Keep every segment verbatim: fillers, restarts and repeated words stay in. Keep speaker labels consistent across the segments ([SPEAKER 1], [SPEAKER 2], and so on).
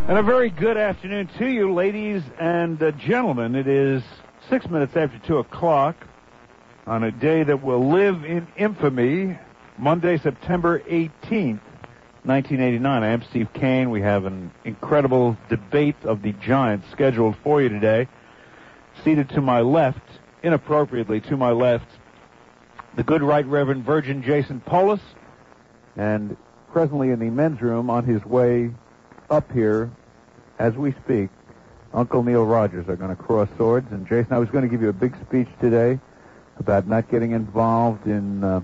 [SPEAKER 1] And a very good afternoon to you, ladies and uh, gentlemen. It is six minutes after two o'clock on a day that will live in infamy, Monday, September eighteenth, nineteen eighty-nine. I am Steve Kane. We have an incredible debate of the Giants scheduled for you today. Seated to my left, inappropriately to my left, the good right Reverend Virgin Jason Polis, and presently in the men's room on his way up here as we speak, Uncle Neil Rogers are going to cross swords. And Jason, I was going to give you a big speech today about not getting involved in uh,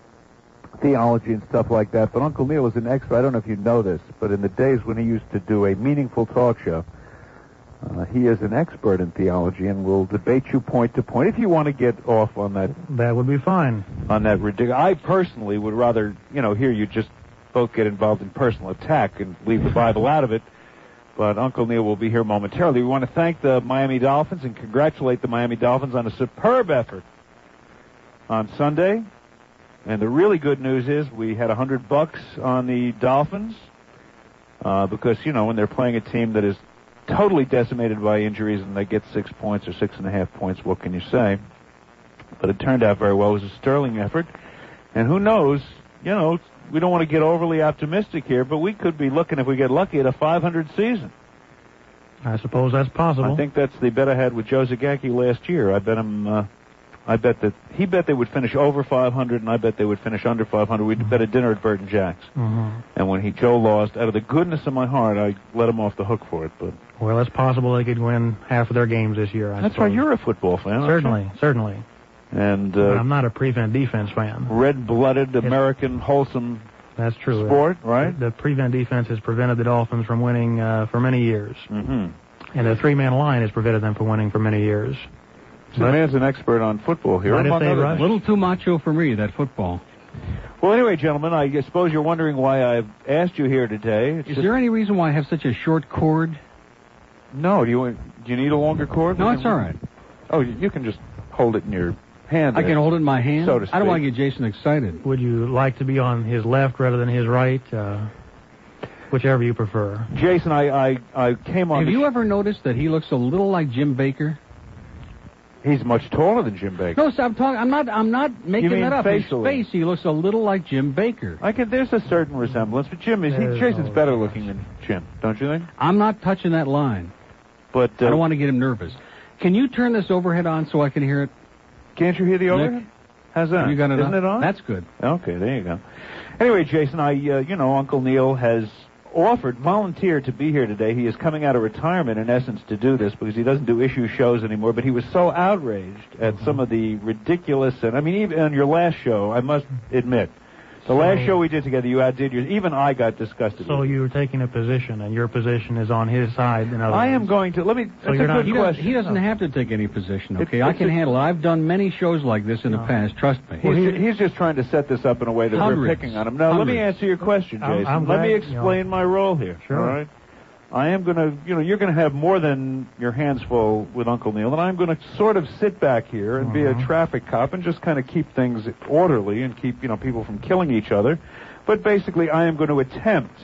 [SPEAKER 1] theology and stuff like that, but Uncle Neil is an expert. I don't know if you know this, but in the days when he used to do a meaningful talk show, uh, he is an expert in theology and will debate you point to point. If you want to get off on that,
[SPEAKER 2] that would be fine.
[SPEAKER 1] On that ridiculous, I personally would rather, you know, hear you just both get involved in personal attack and leave the Bible out of it. But Uncle Neil will be here momentarily. We want to thank the Miami Dolphins and congratulate the Miami Dolphins on a superb effort on Sunday. And the really good news is we had a hundred bucks on the Dolphins uh, because, you know, when they're playing a team that is totally decimated by injuries and they get six points or six and a half points, what can you say? But it turned out very well. It was a sterling effort. And who knows, you know, we don't want to get overly optimistic here, but we could be looking, if we get lucky, at a five hundred season.
[SPEAKER 2] I suppose that's possible.
[SPEAKER 1] I think that's the bet I had with Joe Zagacki last year. I bet him, uh, I bet that, he bet they would finish over five hundred, and I bet they would finish under five hundred. We'd mm-hmm. bet a dinner at Bert and Jack's.
[SPEAKER 2] Mm-hmm.
[SPEAKER 1] And when he, Joe lost, out of the goodness of my heart, I let him off the hook for it. But
[SPEAKER 2] well, it's possible they could win half of their games this year, I
[SPEAKER 1] That's
[SPEAKER 2] suppose.
[SPEAKER 1] right, you're a football fan, aren't
[SPEAKER 2] Certainly,
[SPEAKER 1] you?
[SPEAKER 2] certainly.
[SPEAKER 1] And, uh,
[SPEAKER 2] but I'm not a prevent-defense fan.
[SPEAKER 1] Red-blooded, American, wholesome
[SPEAKER 2] That's true.
[SPEAKER 1] sport, right?
[SPEAKER 2] The, the prevent defense has prevented the Dolphins from winning uh, for many years.
[SPEAKER 1] Mm-hmm.
[SPEAKER 2] And the three-man line has prevented them from winning for many years.
[SPEAKER 1] So the man's an expert on football here.
[SPEAKER 3] A little too macho for me, that football.
[SPEAKER 1] Well, anyway, gentlemen, I suppose you're wondering why I've asked you here today. It's
[SPEAKER 3] Is
[SPEAKER 1] just...
[SPEAKER 3] there any reason why I have such a short cord?
[SPEAKER 1] No. Do you do you need a longer cord?
[SPEAKER 3] No, it's all right.
[SPEAKER 1] Oh, you can just hold it in your hand.
[SPEAKER 3] I can hold it in my hand?
[SPEAKER 1] So to speak.
[SPEAKER 3] I don't want to get Jason excited.
[SPEAKER 2] Would you like to be on his left rather than his right? Uh, whichever you prefer.
[SPEAKER 1] Jason, I, I, I came on...
[SPEAKER 3] Have you
[SPEAKER 1] sh-
[SPEAKER 3] ever noticed that he looks a little like Jim Baker?
[SPEAKER 1] He's much taller than Jim Baker.
[SPEAKER 3] No, so I'm talking. I'm not. I'm not making
[SPEAKER 1] you mean
[SPEAKER 3] that up.
[SPEAKER 1] facially?
[SPEAKER 3] His face, he looks a little like Jim Baker.
[SPEAKER 1] I can. There's a certain resemblance, but Jim is. He, Jason's
[SPEAKER 2] no
[SPEAKER 1] better looking than Jim, don't you think?
[SPEAKER 3] I'm not touching that line.
[SPEAKER 1] But uh,
[SPEAKER 3] I don't want to get him nervous. Can you turn this overhead on so I can hear it?
[SPEAKER 1] Can't you hear the overhead?
[SPEAKER 3] Nick?
[SPEAKER 1] How's that?
[SPEAKER 3] You got it
[SPEAKER 1] Isn't
[SPEAKER 3] on?
[SPEAKER 1] it on?
[SPEAKER 3] That's good.
[SPEAKER 1] Okay, there you go. Anyway, Jason, I, uh, you know, Uncle Neil has offered, volunteered to be here today. He is coming out of retirement, in essence, to do this because he doesn't do issue shows anymore. But he was so outraged at some of the ridiculous, and I mean, even on your last show, I must admit, the
[SPEAKER 2] so,
[SPEAKER 1] last show we did together, you outdid yours. Even I got disgusted.
[SPEAKER 2] So
[SPEAKER 1] with
[SPEAKER 2] you're taking a position, and your position is on his side. In other
[SPEAKER 1] I
[SPEAKER 2] words.
[SPEAKER 1] am going to. Let me.
[SPEAKER 2] So
[SPEAKER 1] that's
[SPEAKER 2] you're
[SPEAKER 1] a
[SPEAKER 2] not,
[SPEAKER 1] good
[SPEAKER 3] he
[SPEAKER 1] question.
[SPEAKER 3] Doesn't, he doesn't have to take any position. Okay,
[SPEAKER 1] It's,
[SPEAKER 3] I
[SPEAKER 1] it's
[SPEAKER 3] can
[SPEAKER 1] a,
[SPEAKER 3] handle it. I've done many shows like this in the
[SPEAKER 2] no.
[SPEAKER 3] past. Trust me.
[SPEAKER 1] He's, ju- he's just trying to set this up in a way that
[SPEAKER 3] Hundreds.
[SPEAKER 1] we're picking on him. Now,
[SPEAKER 3] Hundreds.
[SPEAKER 1] let me answer your question, Jason.
[SPEAKER 2] I'm, I'm
[SPEAKER 1] let
[SPEAKER 2] glad,
[SPEAKER 1] me explain
[SPEAKER 2] you know,
[SPEAKER 1] my role here.
[SPEAKER 2] Sure.
[SPEAKER 1] All right. I am going to, you know, you're going to have more than your hands full with Uncle Neil, and I'm going to sort of sit back here and
[SPEAKER 2] mm-hmm.
[SPEAKER 1] be a traffic cop and just kind of keep things orderly and keep, you know, people from killing each other. But basically, I am going to attempt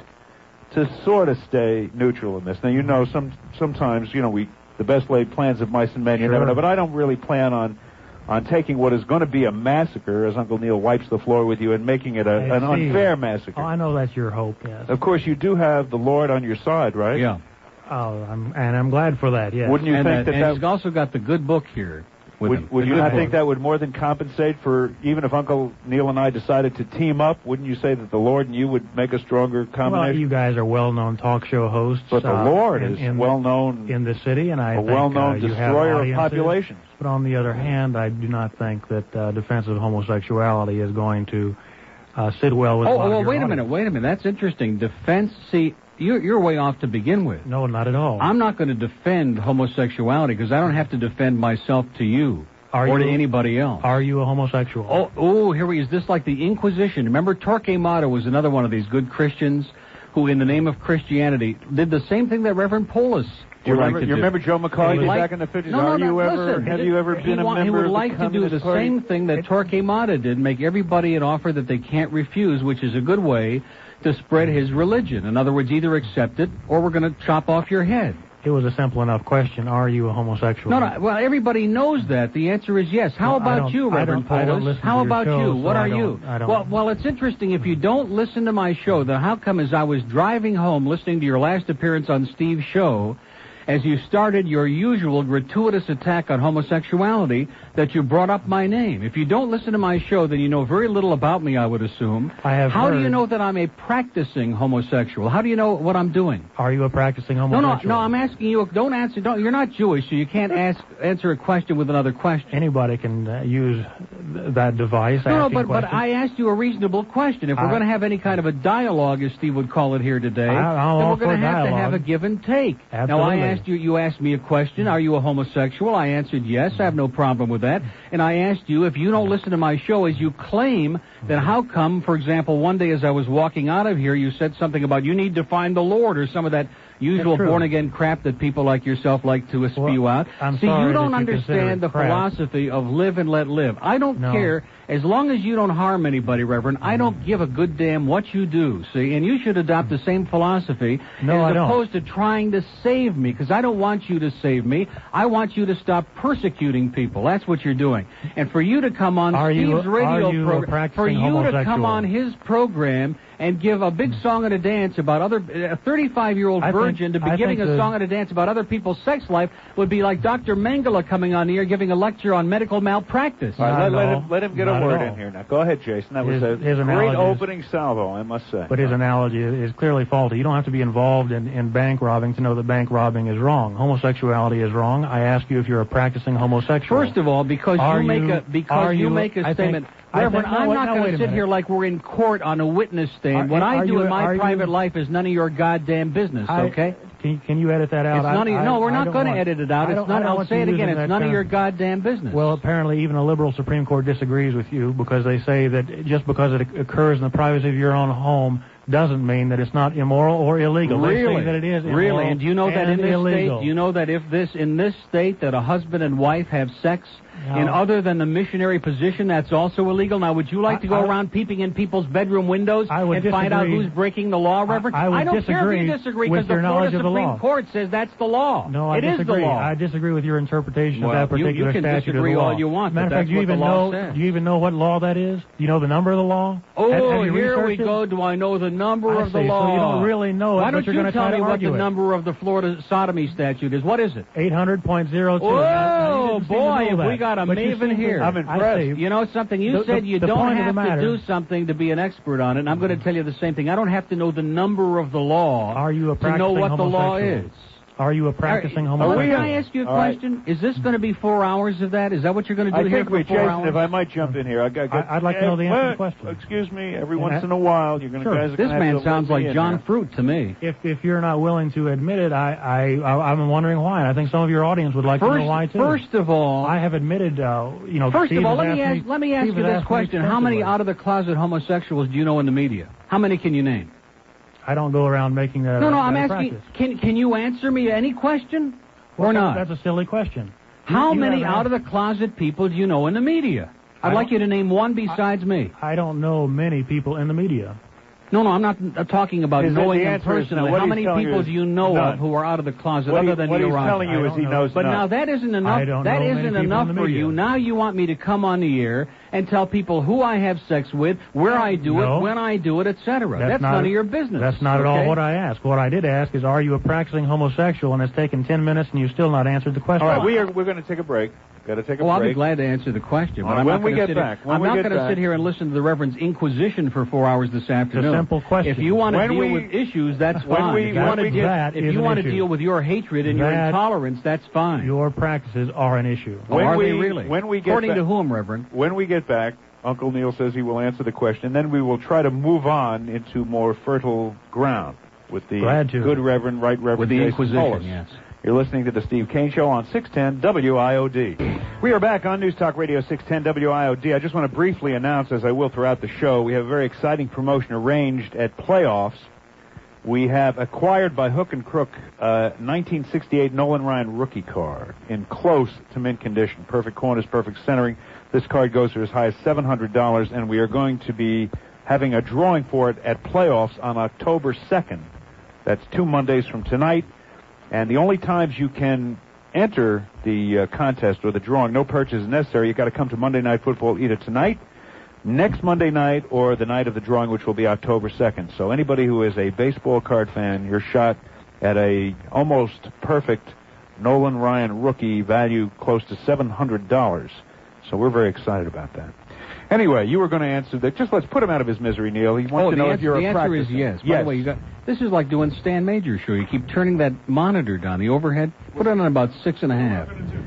[SPEAKER 1] to sort of stay neutral in this. Now, you know, some sometimes, you know, we the best laid plans of mice and men, you
[SPEAKER 2] sure.
[SPEAKER 1] never know. But I don't really plan on on taking what is going to be a massacre, as Uncle Neil wipes the floor with you, and making it a, an unfair massacre.
[SPEAKER 2] Oh, I know that's your hope, yes.
[SPEAKER 1] Of course, you do have the Lord on your side, right?
[SPEAKER 3] Yeah.
[SPEAKER 2] Oh, I'm, and I'm glad for that, yes.
[SPEAKER 1] Wouldn't you
[SPEAKER 3] and
[SPEAKER 1] think
[SPEAKER 3] that,
[SPEAKER 1] that,
[SPEAKER 3] and
[SPEAKER 1] that
[SPEAKER 3] he's also got the good book here with
[SPEAKER 1] would,
[SPEAKER 3] him.
[SPEAKER 1] would
[SPEAKER 3] The
[SPEAKER 1] you
[SPEAKER 3] good
[SPEAKER 1] not
[SPEAKER 3] book.
[SPEAKER 1] think that would more than compensate for, even if Uncle Neil and I decided to team up, wouldn't you say that the Lord and you would make a stronger combination?
[SPEAKER 2] Well, you guys are well-known talk show hosts.
[SPEAKER 1] But the
[SPEAKER 2] uh,
[SPEAKER 1] Lord
[SPEAKER 2] in,
[SPEAKER 1] is
[SPEAKER 2] in
[SPEAKER 1] well-known.
[SPEAKER 2] The, in the city, and I
[SPEAKER 1] a
[SPEAKER 2] think
[SPEAKER 1] well-known
[SPEAKER 2] uh, you have
[SPEAKER 1] destroyer of
[SPEAKER 2] audiences.
[SPEAKER 1] populations.
[SPEAKER 2] But on the other hand, I do not think that uh, defense of homosexuality is going to uh, sit well with
[SPEAKER 3] Oh,
[SPEAKER 2] a lot
[SPEAKER 3] well,
[SPEAKER 2] of your
[SPEAKER 3] wait a
[SPEAKER 2] audience.
[SPEAKER 3] minute, wait a minute. That's interesting. Defense, see, you're, you're way off to begin with.
[SPEAKER 2] No, not at all.
[SPEAKER 3] I'm not going to defend homosexuality because I don't have to defend myself to you
[SPEAKER 2] are
[SPEAKER 3] or
[SPEAKER 2] you,
[SPEAKER 3] to anybody else.
[SPEAKER 2] Are you a homosexual?
[SPEAKER 3] Oh, oh, here we is this like the Inquisition? Remember, Torquemada was another one of these good Christians who, in the name of Christianity, did the same thing that Reverend Polis
[SPEAKER 1] Do you
[SPEAKER 3] would
[SPEAKER 1] remember,
[SPEAKER 3] like to
[SPEAKER 1] you
[SPEAKER 3] do.
[SPEAKER 1] remember Joe McCarthy
[SPEAKER 3] like,
[SPEAKER 1] back in the fifties?
[SPEAKER 3] No, no,
[SPEAKER 1] Are
[SPEAKER 3] no,
[SPEAKER 1] you ever,
[SPEAKER 3] listen,
[SPEAKER 1] have
[SPEAKER 3] it,
[SPEAKER 1] you ever
[SPEAKER 3] he
[SPEAKER 1] been a
[SPEAKER 3] want,
[SPEAKER 1] member
[SPEAKER 3] He would
[SPEAKER 1] of
[SPEAKER 3] like
[SPEAKER 1] the
[SPEAKER 3] to do the
[SPEAKER 1] Communist Party?
[SPEAKER 3] same thing that Torquemada did, make everybody an offer that they can't refuse, which is a good way to spread his religion. In other words, either accept it or we're going to chop off your head.
[SPEAKER 2] It was a simple enough question. Are you a homosexual?
[SPEAKER 3] No, no. Well, everybody knows that. The answer is yes. How
[SPEAKER 2] well,
[SPEAKER 3] about you, Reverend Polis? How about
[SPEAKER 2] show,
[SPEAKER 3] you?
[SPEAKER 2] So
[SPEAKER 3] What
[SPEAKER 2] I
[SPEAKER 3] are you?
[SPEAKER 2] I don't.
[SPEAKER 3] Well, well, it's interesting. If you don't listen to my show, then how come as I was driving home listening to your last appearance on Steve's show, as you started your usual gratuitous attack on homosexuality, that you brought up my name. If you don't listen to my show, then you know very little about me, I would assume.
[SPEAKER 2] I have
[SPEAKER 3] How
[SPEAKER 2] heard.
[SPEAKER 3] do you know that I'm a practicing homosexual? How do you know what I'm doing?
[SPEAKER 2] Are you a practicing homosexual?
[SPEAKER 3] No, no, no, I'm asking you, don't answer, don't, you're not Jewish, so you can't ask, answer a question with another question.
[SPEAKER 2] Anybody can uh, use th- that device.
[SPEAKER 3] No, no,
[SPEAKER 2] asking
[SPEAKER 3] but, but
[SPEAKER 2] questions.
[SPEAKER 3] I asked you a reasonable question. If we're
[SPEAKER 2] I-
[SPEAKER 3] going to have any kind of a dialogue, as Steve would call it here today,
[SPEAKER 2] I- I'm
[SPEAKER 3] then
[SPEAKER 2] all
[SPEAKER 3] we're going
[SPEAKER 2] for
[SPEAKER 3] to have to
[SPEAKER 2] dialogue.
[SPEAKER 3] have a give and take. Now,
[SPEAKER 2] Absolutely.
[SPEAKER 3] I asked you, you asked me a question, are you a homosexual? I answered yes, I have no problem with that. And I asked you, if you don't listen to my show, as you claim, then how come, for example, one day as I was walking out of here, you said something about you need to find the Lord or some of that usual born-again crap that people like yourself like to spew
[SPEAKER 2] well,
[SPEAKER 3] out.
[SPEAKER 2] I'm
[SPEAKER 3] See,
[SPEAKER 2] sorry
[SPEAKER 3] you don't
[SPEAKER 2] that you consider
[SPEAKER 3] understand
[SPEAKER 2] it
[SPEAKER 3] the
[SPEAKER 2] crap.
[SPEAKER 3] philosophy of live and let live. I don't
[SPEAKER 2] No.
[SPEAKER 3] care. As long as you don't harm anybody, Reverend, I don't give a good damn what you do, see? And you should adopt the same philosophy
[SPEAKER 2] No,
[SPEAKER 3] as
[SPEAKER 2] I don't.
[SPEAKER 3] opposed to trying to save me, because I don't want you to save me. I want you to stop persecuting people. That's what you're doing. And for you to come on
[SPEAKER 2] Are you-
[SPEAKER 3] Steve's radio
[SPEAKER 2] are you a
[SPEAKER 3] program,
[SPEAKER 2] practicing
[SPEAKER 3] for you to
[SPEAKER 2] homosexual?
[SPEAKER 3] come on his program and give a big song and a dance about other, a thirty-five-year-old
[SPEAKER 2] I think-
[SPEAKER 3] virgin to be
[SPEAKER 2] I
[SPEAKER 3] giving
[SPEAKER 2] think
[SPEAKER 3] a
[SPEAKER 2] the-
[SPEAKER 3] song and a dance about other people's sex life would be like Doctor Mengele coming on the air giving a lecture on medical malpractice.
[SPEAKER 1] All right,
[SPEAKER 2] Not
[SPEAKER 1] let,
[SPEAKER 2] at
[SPEAKER 1] let
[SPEAKER 2] all.
[SPEAKER 1] him let him get
[SPEAKER 2] Not
[SPEAKER 1] a
[SPEAKER 2] at
[SPEAKER 1] word
[SPEAKER 2] all.
[SPEAKER 1] in here now. Go ahead, Jason. That
[SPEAKER 2] His-
[SPEAKER 1] was a
[SPEAKER 2] his
[SPEAKER 1] great
[SPEAKER 2] analogy is-
[SPEAKER 1] opening salvo, I must say.
[SPEAKER 2] But his analogy is clearly faulty. You don't have to be involved in, in bank robbing to know that bank robbing is wrong. Homosexuality is wrong. I ask you if you're a practicing homosexual.
[SPEAKER 3] First of all, because
[SPEAKER 2] Are
[SPEAKER 3] you make
[SPEAKER 2] you-
[SPEAKER 3] a because
[SPEAKER 2] are
[SPEAKER 3] you,
[SPEAKER 2] you-
[SPEAKER 3] make a
[SPEAKER 2] I think-
[SPEAKER 3] statement,
[SPEAKER 2] I
[SPEAKER 3] Reverend,
[SPEAKER 2] think- no,
[SPEAKER 3] I'm
[SPEAKER 2] wait-
[SPEAKER 3] not
[SPEAKER 2] no,
[SPEAKER 3] going
[SPEAKER 2] wait
[SPEAKER 3] to
[SPEAKER 2] a
[SPEAKER 3] sit
[SPEAKER 2] minute.
[SPEAKER 3] here like we're in court on a witness stand.
[SPEAKER 2] Are-
[SPEAKER 3] what I
[SPEAKER 2] are
[SPEAKER 3] do
[SPEAKER 2] you-
[SPEAKER 3] in my
[SPEAKER 2] are you-
[SPEAKER 3] private life is none of your goddamn business.
[SPEAKER 2] I-
[SPEAKER 3] Okay?
[SPEAKER 2] Can, can you edit that out?
[SPEAKER 3] It's none of your,
[SPEAKER 2] I-
[SPEAKER 3] no, we're
[SPEAKER 2] I
[SPEAKER 3] not
[SPEAKER 2] don't
[SPEAKER 3] going to
[SPEAKER 2] want-
[SPEAKER 3] edit it out.
[SPEAKER 2] I
[SPEAKER 3] It's
[SPEAKER 2] don't- I
[SPEAKER 3] not.
[SPEAKER 2] don't
[SPEAKER 3] I'll
[SPEAKER 2] want
[SPEAKER 3] say
[SPEAKER 2] you
[SPEAKER 3] it again.
[SPEAKER 2] using
[SPEAKER 3] It's
[SPEAKER 2] that
[SPEAKER 3] none of
[SPEAKER 2] kind
[SPEAKER 3] your
[SPEAKER 2] of-
[SPEAKER 3] goddamn business.
[SPEAKER 2] Well, apparently even a liberal Supreme Court disagrees with you because they say that just because it occurs in the privacy of your own home doesn't mean that it's not immoral or illegal.
[SPEAKER 3] Really?
[SPEAKER 2] They say that it is immoral
[SPEAKER 3] Really? And do you know that in
[SPEAKER 2] and
[SPEAKER 3] this
[SPEAKER 2] illegal.
[SPEAKER 3] state, do you know that if this in this state that a husband and wife have sex
[SPEAKER 2] No.
[SPEAKER 3] in other than the missionary position, that's also illegal? Now, would you like
[SPEAKER 2] I-
[SPEAKER 3] to go
[SPEAKER 2] I-
[SPEAKER 3] around peeping in people's bedroom windows
[SPEAKER 2] I would
[SPEAKER 3] and find out
[SPEAKER 2] disagree.
[SPEAKER 3] who's breaking the law, Reverend?
[SPEAKER 2] I would
[SPEAKER 3] don't care if
[SPEAKER 2] disagree
[SPEAKER 3] you disagree
[SPEAKER 2] with
[SPEAKER 3] because the
[SPEAKER 2] your
[SPEAKER 3] Florida
[SPEAKER 2] knowledge of the
[SPEAKER 3] Supreme
[SPEAKER 2] law.
[SPEAKER 3] Court says that's the law.
[SPEAKER 2] No, I
[SPEAKER 3] It is the
[SPEAKER 2] disagree.
[SPEAKER 3] law.
[SPEAKER 2] I disagree with your interpretation
[SPEAKER 3] Well,
[SPEAKER 2] of that
[SPEAKER 3] you- you
[SPEAKER 2] particular
[SPEAKER 3] can
[SPEAKER 2] statute of the
[SPEAKER 3] disagree
[SPEAKER 2] law.
[SPEAKER 3] all you want,
[SPEAKER 2] Matter
[SPEAKER 3] but
[SPEAKER 2] of fact,
[SPEAKER 3] that's
[SPEAKER 2] do you
[SPEAKER 3] what the
[SPEAKER 2] even
[SPEAKER 3] law
[SPEAKER 2] know?
[SPEAKER 3] says.
[SPEAKER 2] Do you even know what law that is? Do you know the number of the law?
[SPEAKER 3] Oh,
[SPEAKER 2] Have- have you
[SPEAKER 3] here we
[SPEAKER 2] researched it?
[SPEAKER 3] go. Do I know the number
[SPEAKER 2] I
[SPEAKER 3] of the
[SPEAKER 2] see.
[SPEAKER 3] law?
[SPEAKER 2] So you don't really know it,
[SPEAKER 3] Why
[SPEAKER 2] but
[SPEAKER 3] don't
[SPEAKER 2] you're
[SPEAKER 3] you
[SPEAKER 2] gonna
[SPEAKER 3] tell
[SPEAKER 2] try to
[SPEAKER 3] me what
[SPEAKER 2] argue
[SPEAKER 3] the
[SPEAKER 2] it.
[SPEAKER 3] number of the Florida sodomy statute is? What is it?
[SPEAKER 2] eight hundred point oh two.
[SPEAKER 3] Whoa, boy, have we got a maven here.
[SPEAKER 1] I'm impressed.
[SPEAKER 3] You know something? You
[SPEAKER 2] The-
[SPEAKER 3] said
[SPEAKER 2] the-
[SPEAKER 3] you
[SPEAKER 2] the
[SPEAKER 3] don't
[SPEAKER 2] point of
[SPEAKER 3] have
[SPEAKER 2] the
[SPEAKER 3] to
[SPEAKER 2] matter-
[SPEAKER 3] do something to be an expert on it, and I'm going to tell you the same thing. I don't have to know the number of the law
[SPEAKER 2] Are you a
[SPEAKER 3] to know
[SPEAKER 2] practicing
[SPEAKER 3] what the law
[SPEAKER 2] homosexual?
[SPEAKER 3] is.
[SPEAKER 2] Are you a practicing
[SPEAKER 3] Are-
[SPEAKER 2] homosexual?
[SPEAKER 3] Can I ask you a
[SPEAKER 1] All right.
[SPEAKER 3] question? Is this going to be four hours of that? Is that what you're going to do
[SPEAKER 1] I
[SPEAKER 3] here
[SPEAKER 1] think
[SPEAKER 3] for
[SPEAKER 1] we,
[SPEAKER 3] four
[SPEAKER 1] Jason,
[SPEAKER 3] hours?
[SPEAKER 1] if I might jump in here, I got.
[SPEAKER 2] I- I'd like to know the answer to the
[SPEAKER 1] Well,
[SPEAKER 2] question.
[SPEAKER 1] Excuse me. Every
[SPEAKER 2] And
[SPEAKER 1] once
[SPEAKER 2] that-
[SPEAKER 1] in a while, you're going to
[SPEAKER 2] Sure.
[SPEAKER 1] guys. are
[SPEAKER 3] This
[SPEAKER 1] gonna have
[SPEAKER 3] man
[SPEAKER 1] to
[SPEAKER 3] sounds
[SPEAKER 1] let me
[SPEAKER 3] like
[SPEAKER 1] in
[SPEAKER 3] John
[SPEAKER 1] there.
[SPEAKER 3] Fruit to me.
[SPEAKER 2] If if you're not willing to admit it, I I, I I'm wondering why. And I think some of your audience would like to
[SPEAKER 3] First,
[SPEAKER 2] know why too.
[SPEAKER 3] first of all,
[SPEAKER 2] I have admitted, uh, you know.
[SPEAKER 3] First
[SPEAKER 2] Steve
[SPEAKER 3] of all,
[SPEAKER 2] has
[SPEAKER 3] let me
[SPEAKER 2] asked
[SPEAKER 3] ask, let me ask
[SPEAKER 2] Steve
[SPEAKER 3] you
[SPEAKER 2] has
[SPEAKER 3] this
[SPEAKER 2] asked me
[SPEAKER 3] question. How many
[SPEAKER 2] extensively.
[SPEAKER 3] out-of-the-closet homosexuals do you know in the media? How many can you name?
[SPEAKER 2] I don't go around making that.
[SPEAKER 3] No, no,
[SPEAKER 2] that
[SPEAKER 3] I'm
[SPEAKER 2] a
[SPEAKER 3] asking,
[SPEAKER 2] practice.
[SPEAKER 3] can can you answer me any question or
[SPEAKER 2] Well,
[SPEAKER 3] not?
[SPEAKER 2] That's a silly question.
[SPEAKER 3] How
[SPEAKER 2] You- you
[SPEAKER 3] many
[SPEAKER 2] haven't asked-
[SPEAKER 3] out-of-the-closet people do you know in the media? I'd
[SPEAKER 2] I
[SPEAKER 3] like
[SPEAKER 2] don't-
[SPEAKER 3] you to name one besides me.
[SPEAKER 2] I don't know many people in the media.
[SPEAKER 3] No, no, I'm not uh, talking about
[SPEAKER 1] Is that
[SPEAKER 3] knowing
[SPEAKER 1] the
[SPEAKER 3] them
[SPEAKER 1] answer is no.
[SPEAKER 3] personally.
[SPEAKER 1] What
[SPEAKER 3] How
[SPEAKER 1] he's
[SPEAKER 3] many
[SPEAKER 1] telling you
[SPEAKER 3] people
[SPEAKER 1] is
[SPEAKER 3] do you know
[SPEAKER 1] none.
[SPEAKER 3] of who are out of the closet
[SPEAKER 1] What, he,
[SPEAKER 3] other than
[SPEAKER 1] what
[SPEAKER 3] Neil
[SPEAKER 1] he's
[SPEAKER 3] Rogers?
[SPEAKER 1] telling you
[SPEAKER 2] I
[SPEAKER 1] is
[SPEAKER 2] don't
[SPEAKER 1] he
[SPEAKER 2] know.
[SPEAKER 1] knows
[SPEAKER 3] But
[SPEAKER 1] none.
[SPEAKER 3] now that isn't enough.
[SPEAKER 2] I don't
[SPEAKER 3] that
[SPEAKER 2] know many
[SPEAKER 3] isn't
[SPEAKER 2] people in
[SPEAKER 3] enough
[SPEAKER 2] the
[SPEAKER 3] for
[SPEAKER 2] media.
[SPEAKER 3] you. Now you want me to come on the air and tell people who I have sex with, where I do
[SPEAKER 2] No.
[SPEAKER 3] it, when I do it, et cetera. That's,
[SPEAKER 2] not
[SPEAKER 3] none of your business.
[SPEAKER 2] That's not at all
[SPEAKER 3] okay?
[SPEAKER 2] what I asked. What I did ask is, are you a practicing homosexual? And it's taken ten minutes, and you've still not answered the question.
[SPEAKER 1] All right, we are. We're going to take a break. Got to take a
[SPEAKER 3] Oh, I'll
[SPEAKER 1] break.
[SPEAKER 3] be glad to answer the question. But
[SPEAKER 1] All right,
[SPEAKER 3] I'm
[SPEAKER 1] when
[SPEAKER 3] not
[SPEAKER 1] we
[SPEAKER 3] gonna
[SPEAKER 1] get
[SPEAKER 3] sit
[SPEAKER 1] back,
[SPEAKER 3] Here,
[SPEAKER 1] when
[SPEAKER 3] I'm
[SPEAKER 1] we
[SPEAKER 3] not
[SPEAKER 1] get
[SPEAKER 3] going to
[SPEAKER 1] back.
[SPEAKER 3] sit here and listen to the Reverend's inquisition for four hours this afternoon.
[SPEAKER 2] simple question.
[SPEAKER 3] If you want to
[SPEAKER 1] When
[SPEAKER 3] deal
[SPEAKER 1] we-
[SPEAKER 3] with issues, that's
[SPEAKER 1] when
[SPEAKER 3] fine.
[SPEAKER 1] we-
[SPEAKER 3] if you
[SPEAKER 1] when
[SPEAKER 3] want to
[SPEAKER 1] we
[SPEAKER 3] deal,
[SPEAKER 2] get-
[SPEAKER 3] if
[SPEAKER 2] is
[SPEAKER 3] you
[SPEAKER 2] an
[SPEAKER 3] want to
[SPEAKER 2] issue.
[SPEAKER 3] deal with your hatred and your
[SPEAKER 2] That-
[SPEAKER 3] intolerance, that's fine.
[SPEAKER 2] Your practices are an issue.
[SPEAKER 3] Oh,
[SPEAKER 1] When
[SPEAKER 3] are
[SPEAKER 1] we-
[SPEAKER 3] they really?
[SPEAKER 1] when we get
[SPEAKER 3] According
[SPEAKER 1] back-
[SPEAKER 3] to whom, Reverend?
[SPEAKER 1] When we get back, Uncle Neil says he will answer the question. Then we will try to move on into more fertile ground with the
[SPEAKER 2] Glad to.
[SPEAKER 1] good Reverend, Right Reverend
[SPEAKER 3] With the
[SPEAKER 1] Jason
[SPEAKER 3] Inquisition,
[SPEAKER 1] Polis.
[SPEAKER 3] yes.
[SPEAKER 1] You're listening to the Steve Kane Show on six ten W I O D. We are back on News Talk Radio six ten W I O D. I just want to briefly announce, as I will throughout the show, we have a very exciting promotion arranged at Playoffs. We have acquired by hook and crook uh, nineteen sixty-eight Nolan Ryan rookie car in close to mint condition. Perfect corners, perfect centering. This card goes for as high as seven hundred dollars, and we are going to be having a drawing for it at playoffs on October second. That's two Mondays from tonight. And the only times you can enter the uh, contest or the drawing, no purchase is necessary. You've got to come to Monday Night Football either tonight, next Monday night, or the night of the drawing, which will be October second. So anybody who is a baseball card fan, you're shot at a almost perfect Nolan Ryan rookie value close to seven hundred dollars. So we're very excited about that. Anyway, you were going to answer that. Just let's put him out of his misery, Neil. He wants
[SPEAKER 3] oh,
[SPEAKER 1] to know
[SPEAKER 3] answer,
[SPEAKER 1] if you're
[SPEAKER 3] the
[SPEAKER 1] a
[SPEAKER 3] answer
[SPEAKER 1] practicer.
[SPEAKER 3] is yes.
[SPEAKER 1] Yes.
[SPEAKER 3] By the way, you got, this is like doing Stan Major's show. You keep turning that monitor down, the overhead. Put it on about six and a half.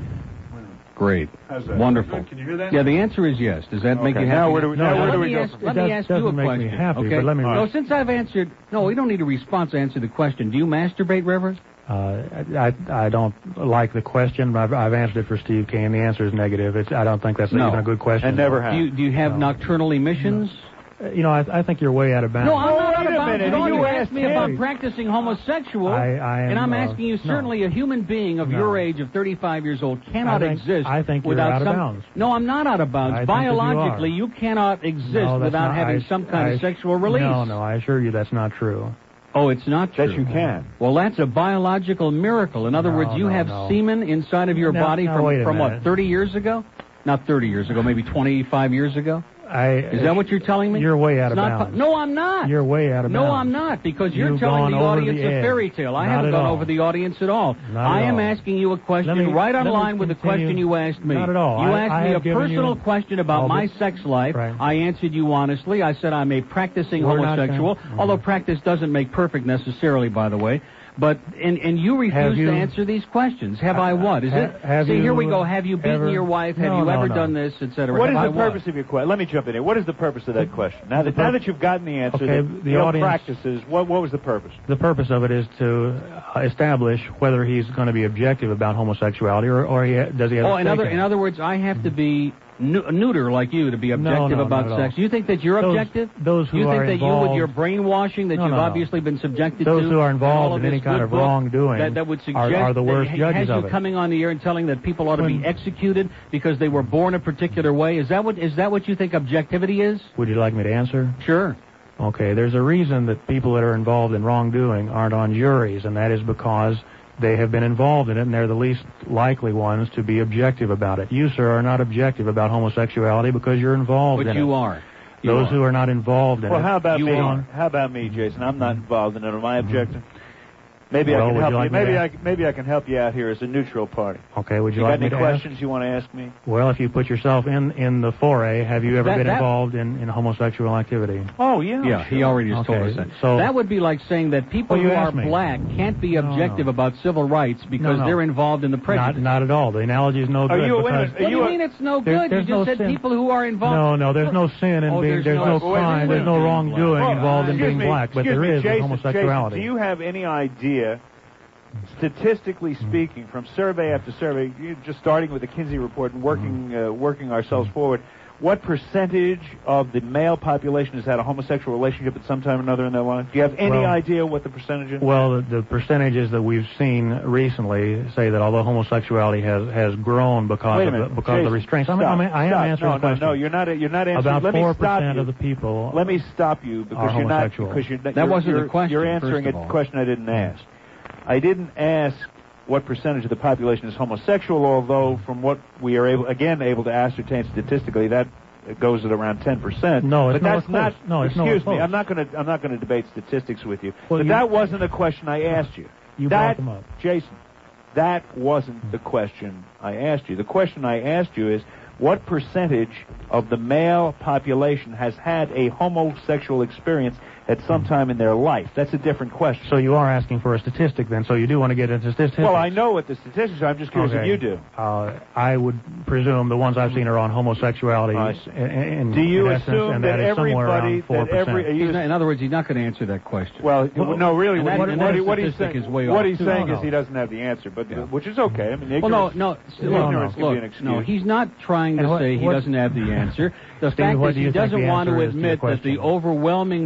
[SPEAKER 3] Great.
[SPEAKER 1] How's that?
[SPEAKER 3] Wonderful.
[SPEAKER 1] Can you hear that?
[SPEAKER 3] Yeah, the answer is yes. Does that
[SPEAKER 1] Okay.
[SPEAKER 3] make you happy?
[SPEAKER 1] Now where do we,
[SPEAKER 2] No,
[SPEAKER 1] now where
[SPEAKER 2] let
[SPEAKER 1] do
[SPEAKER 3] me
[SPEAKER 1] we go?
[SPEAKER 3] ask,
[SPEAKER 1] from
[SPEAKER 3] let
[SPEAKER 2] It
[SPEAKER 3] me
[SPEAKER 2] does-
[SPEAKER 3] ask you a
[SPEAKER 2] doesn't make me
[SPEAKER 3] question.
[SPEAKER 2] happy,
[SPEAKER 3] okay?
[SPEAKER 2] but let me-
[SPEAKER 3] No, since I've answered, no, we don't need a response to answer the question. Do you masturbate, Reverend?
[SPEAKER 2] Uh, I I don't like the question, but I've, I've answered it for Steve Kane. The answer is negative. It's I don't think that's
[SPEAKER 3] No.
[SPEAKER 2] even a good question.
[SPEAKER 1] And never have.
[SPEAKER 3] Do you, do you have
[SPEAKER 2] No.
[SPEAKER 3] nocturnal emissions?
[SPEAKER 2] Uh, You know, I, I think you're way out of bounds.
[SPEAKER 3] No, I'm
[SPEAKER 1] Oh,
[SPEAKER 3] not
[SPEAKER 1] wait
[SPEAKER 3] out of
[SPEAKER 1] a
[SPEAKER 3] bounds
[SPEAKER 1] minute.
[SPEAKER 3] at all.
[SPEAKER 1] You
[SPEAKER 3] You
[SPEAKER 1] asked
[SPEAKER 3] asked me
[SPEAKER 1] him.
[SPEAKER 3] about practicing homosexual,
[SPEAKER 2] I, I am,
[SPEAKER 3] and I'm
[SPEAKER 2] uh,
[SPEAKER 3] asking you,
[SPEAKER 2] no.
[SPEAKER 3] certainly a human being of
[SPEAKER 2] No.
[SPEAKER 3] your age, of thirty-five years old, cannot
[SPEAKER 2] I think-
[SPEAKER 3] exist
[SPEAKER 2] I think you're
[SPEAKER 3] without
[SPEAKER 2] out of
[SPEAKER 3] some...
[SPEAKER 2] bounds.
[SPEAKER 3] No, I'm not out of bounds.
[SPEAKER 2] I think that you are.
[SPEAKER 3] Biologically, you, cannot exist
[SPEAKER 2] No, that's
[SPEAKER 3] without
[SPEAKER 2] not-
[SPEAKER 3] having
[SPEAKER 2] I-
[SPEAKER 3] some kind
[SPEAKER 2] I-
[SPEAKER 3] of sexual release.
[SPEAKER 2] No, no, I assure you that's not true.
[SPEAKER 3] Oh, it's not true.
[SPEAKER 1] Yes, you can.
[SPEAKER 3] Well, that's a biological miracle. In other
[SPEAKER 2] No,
[SPEAKER 3] words, you
[SPEAKER 2] no,
[SPEAKER 3] have
[SPEAKER 2] no.
[SPEAKER 3] semen inside of your
[SPEAKER 2] Now-
[SPEAKER 3] body
[SPEAKER 2] now,
[SPEAKER 3] from,
[SPEAKER 2] wait a
[SPEAKER 3] from what,
[SPEAKER 2] minute.
[SPEAKER 3] thirty years ago? Not thirty years ago, maybe twenty-five years ago?
[SPEAKER 2] I,
[SPEAKER 3] Is that what you're telling me?
[SPEAKER 2] You're way out
[SPEAKER 3] It's
[SPEAKER 2] of
[SPEAKER 3] not
[SPEAKER 2] bounds.
[SPEAKER 3] po- no, I'm not.
[SPEAKER 2] You're way out of
[SPEAKER 3] No,
[SPEAKER 2] bounds.
[SPEAKER 3] I'm not, because you're
[SPEAKER 2] You've
[SPEAKER 3] telling
[SPEAKER 2] gone
[SPEAKER 3] the
[SPEAKER 2] over
[SPEAKER 3] audience
[SPEAKER 2] the
[SPEAKER 3] a
[SPEAKER 2] edge.
[SPEAKER 3] fairy tale. I
[SPEAKER 2] Not
[SPEAKER 3] haven't
[SPEAKER 2] at
[SPEAKER 3] gone
[SPEAKER 2] all.
[SPEAKER 3] over the audience at all.
[SPEAKER 2] Not
[SPEAKER 3] I
[SPEAKER 2] at
[SPEAKER 3] am
[SPEAKER 2] all.
[SPEAKER 3] asking you a question
[SPEAKER 2] Let me-
[SPEAKER 3] right on
[SPEAKER 2] let me
[SPEAKER 3] line with the
[SPEAKER 2] continue.
[SPEAKER 3] question you asked me.
[SPEAKER 2] Not at all.
[SPEAKER 3] You
[SPEAKER 2] I-
[SPEAKER 3] asked
[SPEAKER 2] I
[SPEAKER 3] me a
[SPEAKER 2] have given
[SPEAKER 3] personal
[SPEAKER 2] you
[SPEAKER 3] question about
[SPEAKER 2] all
[SPEAKER 3] my
[SPEAKER 2] the-
[SPEAKER 3] sex life.
[SPEAKER 2] Right.
[SPEAKER 3] I answered you honestly. I said I'm a practicing
[SPEAKER 2] We're not
[SPEAKER 3] homosexual,
[SPEAKER 2] gonna-
[SPEAKER 3] although practice doesn't make perfect necessarily, by the way. But and and you refuse
[SPEAKER 2] you-
[SPEAKER 3] to answer these questions. Have I what? Is
[SPEAKER 2] Ha-
[SPEAKER 3] it?
[SPEAKER 2] have
[SPEAKER 3] See,
[SPEAKER 2] you
[SPEAKER 3] here we go. Have you beaten
[SPEAKER 2] ever-
[SPEAKER 3] your wife? Have
[SPEAKER 2] No,
[SPEAKER 3] you
[SPEAKER 2] no,
[SPEAKER 3] ever
[SPEAKER 2] no.
[SPEAKER 3] done this, et cetera?
[SPEAKER 1] What is
[SPEAKER 3] Have
[SPEAKER 1] the
[SPEAKER 3] I
[SPEAKER 1] purpose of your question? Let me jump in here. What is the purpose of that question? Now that, now that you've gotten the answer,
[SPEAKER 2] Okay,
[SPEAKER 1] that
[SPEAKER 2] the
[SPEAKER 1] Neil
[SPEAKER 2] audience-
[SPEAKER 1] practices, what, what was the purpose?
[SPEAKER 2] The purpose of it is to uh, establish whether he's going to be objective about homosexuality, or, or he ha- does he have
[SPEAKER 3] Oh,
[SPEAKER 2] a
[SPEAKER 3] in
[SPEAKER 2] stake
[SPEAKER 3] other
[SPEAKER 2] in
[SPEAKER 3] in
[SPEAKER 2] it?
[SPEAKER 3] other words, I have to be nu- neuter like you to be objective
[SPEAKER 2] no,
[SPEAKER 3] about
[SPEAKER 2] not at
[SPEAKER 3] sex.
[SPEAKER 2] all.
[SPEAKER 3] You think that you're
[SPEAKER 2] Those-
[SPEAKER 3] objective?
[SPEAKER 2] those who
[SPEAKER 3] you think
[SPEAKER 2] are
[SPEAKER 3] that
[SPEAKER 2] involved-
[SPEAKER 3] you, with your brainwashing that
[SPEAKER 2] No,
[SPEAKER 3] you've
[SPEAKER 2] no, no.
[SPEAKER 3] obviously been subjected
[SPEAKER 2] Those
[SPEAKER 3] to,
[SPEAKER 2] who are
[SPEAKER 3] and all
[SPEAKER 2] involved
[SPEAKER 3] of
[SPEAKER 2] in any
[SPEAKER 3] this
[SPEAKER 2] kind
[SPEAKER 3] good
[SPEAKER 2] of
[SPEAKER 3] book
[SPEAKER 2] wrongdoing
[SPEAKER 3] that, that would suggest
[SPEAKER 2] are, are the
[SPEAKER 3] that
[SPEAKER 2] worst
[SPEAKER 3] ha-
[SPEAKER 2] judges
[SPEAKER 3] has you
[SPEAKER 2] of it.
[SPEAKER 3] coming on the air and telling that people ought to
[SPEAKER 2] When-
[SPEAKER 3] be executed because they were born a particular way. Is that what is that what you think objectivity is?
[SPEAKER 2] Would you like me to answer?
[SPEAKER 3] Sure.
[SPEAKER 2] Okay, there's a reason that people that are involved in wrongdoing aren't on juries, and that is because they have been involved in it, and they're the least likely ones to be objective about it. You, sir, are not objective about homosexuality because you're involved
[SPEAKER 3] But
[SPEAKER 2] in
[SPEAKER 3] you
[SPEAKER 2] it.
[SPEAKER 3] are. You
[SPEAKER 2] Those
[SPEAKER 3] are.
[SPEAKER 2] who are not involved in
[SPEAKER 1] Well,
[SPEAKER 2] it.
[SPEAKER 1] how about
[SPEAKER 3] You
[SPEAKER 1] me?
[SPEAKER 3] are.
[SPEAKER 1] How about me, Jason? I'm not involved in it. Am I objective? Maybe
[SPEAKER 2] Well,
[SPEAKER 1] I can
[SPEAKER 2] would
[SPEAKER 1] help
[SPEAKER 2] you
[SPEAKER 1] you.
[SPEAKER 2] like me
[SPEAKER 1] Maybe
[SPEAKER 2] to
[SPEAKER 1] I
[SPEAKER 2] ask-
[SPEAKER 1] can- maybe I can help you out here as a neutral party.
[SPEAKER 2] Okay, would you,
[SPEAKER 1] You
[SPEAKER 2] like
[SPEAKER 1] got
[SPEAKER 2] me
[SPEAKER 1] any
[SPEAKER 2] to
[SPEAKER 1] questions
[SPEAKER 2] ask?
[SPEAKER 1] you want to ask me?
[SPEAKER 2] Well, if you put yourself in, in the foray, have you ever
[SPEAKER 3] That-
[SPEAKER 2] been
[SPEAKER 3] that-
[SPEAKER 2] involved in, in homosexual activity?
[SPEAKER 1] Oh yeah.
[SPEAKER 3] Yeah, he already just told
[SPEAKER 2] Okay,
[SPEAKER 3] us that.
[SPEAKER 2] so-
[SPEAKER 3] that would be like saying that people
[SPEAKER 2] Well, you
[SPEAKER 3] who are
[SPEAKER 2] asked me.
[SPEAKER 3] black can't be
[SPEAKER 2] No,
[SPEAKER 3] objective
[SPEAKER 2] no.
[SPEAKER 3] about civil rights because
[SPEAKER 2] no.
[SPEAKER 3] they're involved in the
[SPEAKER 2] Not,
[SPEAKER 3] prejudice.
[SPEAKER 2] not at all. The analogy is no
[SPEAKER 1] Are
[SPEAKER 2] good
[SPEAKER 1] you- wait a
[SPEAKER 2] because...
[SPEAKER 1] minute,
[SPEAKER 3] What do
[SPEAKER 1] you
[SPEAKER 3] you
[SPEAKER 1] a-
[SPEAKER 3] mean it's no
[SPEAKER 2] There-
[SPEAKER 3] good?
[SPEAKER 2] there's
[SPEAKER 3] You just
[SPEAKER 2] no
[SPEAKER 3] said
[SPEAKER 2] sin.
[SPEAKER 3] people who are involved.
[SPEAKER 2] No, no, there's no sin in
[SPEAKER 3] Oh,
[SPEAKER 2] being,
[SPEAKER 3] there's
[SPEAKER 2] there's
[SPEAKER 3] no-
[SPEAKER 2] no,
[SPEAKER 1] Wait,
[SPEAKER 2] crime,
[SPEAKER 1] wait,
[SPEAKER 2] there's no
[SPEAKER 1] wait.
[SPEAKER 2] wrongdoing
[SPEAKER 3] Well,
[SPEAKER 2] involved in
[SPEAKER 1] Excuse
[SPEAKER 2] being
[SPEAKER 1] me,
[SPEAKER 2] black, but
[SPEAKER 1] excuse
[SPEAKER 2] there
[SPEAKER 1] me,
[SPEAKER 2] is with
[SPEAKER 1] Jason,
[SPEAKER 2] homosexuality.
[SPEAKER 1] Jason, do you have any idea, statistically speaking, from survey after survey, you- just starting with the Kinsey report and working uh, working ourselves forward, what percentage of the male population has had a homosexual relationship at some time or another in their life? Do you have any
[SPEAKER 2] Well-
[SPEAKER 1] idea what the percentage is?
[SPEAKER 2] Well, the, the percentages that we've seen recently say that although homosexuality has, has grown because
[SPEAKER 1] Wait a
[SPEAKER 2] of the,
[SPEAKER 1] minute,
[SPEAKER 2] because of the
[SPEAKER 1] Jason,
[SPEAKER 2] restraints, I, mean,
[SPEAKER 1] stop,
[SPEAKER 2] I, mean, I am
[SPEAKER 1] stop.
[SPEAKER 2] answering
[SPEAKER 1] no,
[SPEAKER 2] the question.
[SPEAKER 1] No, no, you're not. You're not answering.
[SPEAKER 2] About
[SPEAKER 1] Let me
[SPEAKER 2] four
[SPEAKER 1] stop
[SPEAKER 2] percent
[SPEAKER 1] you.
[SPEAKER 2] of the people.
[SPEAKER 1] Let me stop you because
[SPEAKER 2] are
[SPEAKER 1] you're not
[SPEAKER 2] homosexual.
[SPEAKER 1] because you're
[SPEAKER 3] That
[SPEAKER 1] you're,
[SPEAKER 3] wasn't the
[SPEAKER 1] you're,
[SPEAKER 3] question,
[SPEAKER 1] You're answering
[SPEAKER 3] first
[SPEAKER 1] a
[SPEAKER 3] of all.
[SPEAKER 1] question I didn't ask. I didn't ask what percentage of the population is homosexual, although from what we are able again able to ascertain statistically that goes at around ten percent.
[SPEAKER 2] No, it's
[SPEAKER 1] but that's
[SPEAKER 2] nowhere
[SPEAKER 1] not.
[SPEAKER 2] close. No, it's
[SPEAKER 1] excuse
[SPEAKER 2] nowhere
[SPEAKER 1] me.
[SPEAKER 2] close.
[SPEAKER 1] I'm not going to. I'm not going to debate statistics with you.
[SPEAKER 2] Well,
[SPEAKER 1] but
[SPEAKER 2] you-
[SPEAKER 1] that wasn't a question I asked you.
[SPEAKER 2] You
[SPEAKER 1] that,
[SPEAKER 2] brought them up.
[SPEAKER 1] Jason. That wasn't the question I asked you. The question I asked you is, what percentage of the male population has had a homosexual experience at some time in their life? That's a different question.
[SPEAKER 2] So you are asking for a statistic then, so you do want to get into statistics.
[SPEAKER 1] Well, I know what the statistics are. I'm just curious
[SPEAKER 2] Okay.
[SPEAKER 1] if you do.
[SPEAKER 2] Uh, I would presume the ones I've seen are on homosexuality.
[SPEAKER 1] I see.
[SPEAKER 2] In, in,
[SPEAKER 1] Do you
[SPEAKER 2] in essence,
[SPEAKER 1] assume
[SPEAKER 2] and
[SPEAKER 1] that,
[SPEAKER 2] that is somewhere
[SPEAKER 1] everybody,
[SPEAKER 2] around four
[SPEAKER 1] that every, are
[SPEAKER 2] percent.
[SPEAKER 1] you
[SPEAKER 3] He's not- in other words, he's not going to answer that question.
[SPEAKER 1] well, no, really,
[SPEAKER 3] and
[SPEAKER 1] what,
[SPEAKER 3] that-
[SPEAKER 1] he-
[SPEAKER 3] and
[SPEAKER 1] what,
[SPEAKER 3] that
[SPEAKER 1] he- what he's
[SPEAKER 3] statistic
[SPEAKER 1] saying,
[SPEAKER 3] is way
[SPEAKER 1] what
[SPEAKER 3] off,
[SPEAKER 1] he's
[SPEAKER 3] too.
[SPEAKER 1] saying
[SPEAKER 3] No,
[SPEAKER 1] is
[SPEAKER 3] no.
[SPEAKER 1] he doesn't have the answer, but
[SPEAKER 3] Yeah.
[SPEAKER 1] which is okay. I mean,
[SPEAKER 3] Well, no,
[SPEAKER 1] ignorance,
[SPEAKER 3] no,
[SPEAKER 2] No,
[SPEAKER 1] ignorance
[SPEAKER 2] no.
[SPEAKER 1] can
[SPEAKER 3] look,
[SPEAKER 1] be an excuse.
[SPEAKER 3] no, he's not trying to
[SPEAKER 2] And what-
[SPEAKER 3] say he
[SPEAKER 2] what-
[SPEAKER 3] doesn't have the answer. The
[SPEAKER 2] Steve,
[SPEAKER 3] fact
[SPEAKER 2] what
[SPEAKER 3] is
[SPEAKER 2] do
[SPEAKER 3] he
[SPEAKER 2] you think
[SPEAKER 3] doesn't
[SPEAKER 2] the
[SPEAKER 3] want to
[SPEAKER 2] answer is to your
[SPEAKER 3] admit that the
[SPEAKER 2] question?
[SPEAKER 3] overwhelming majority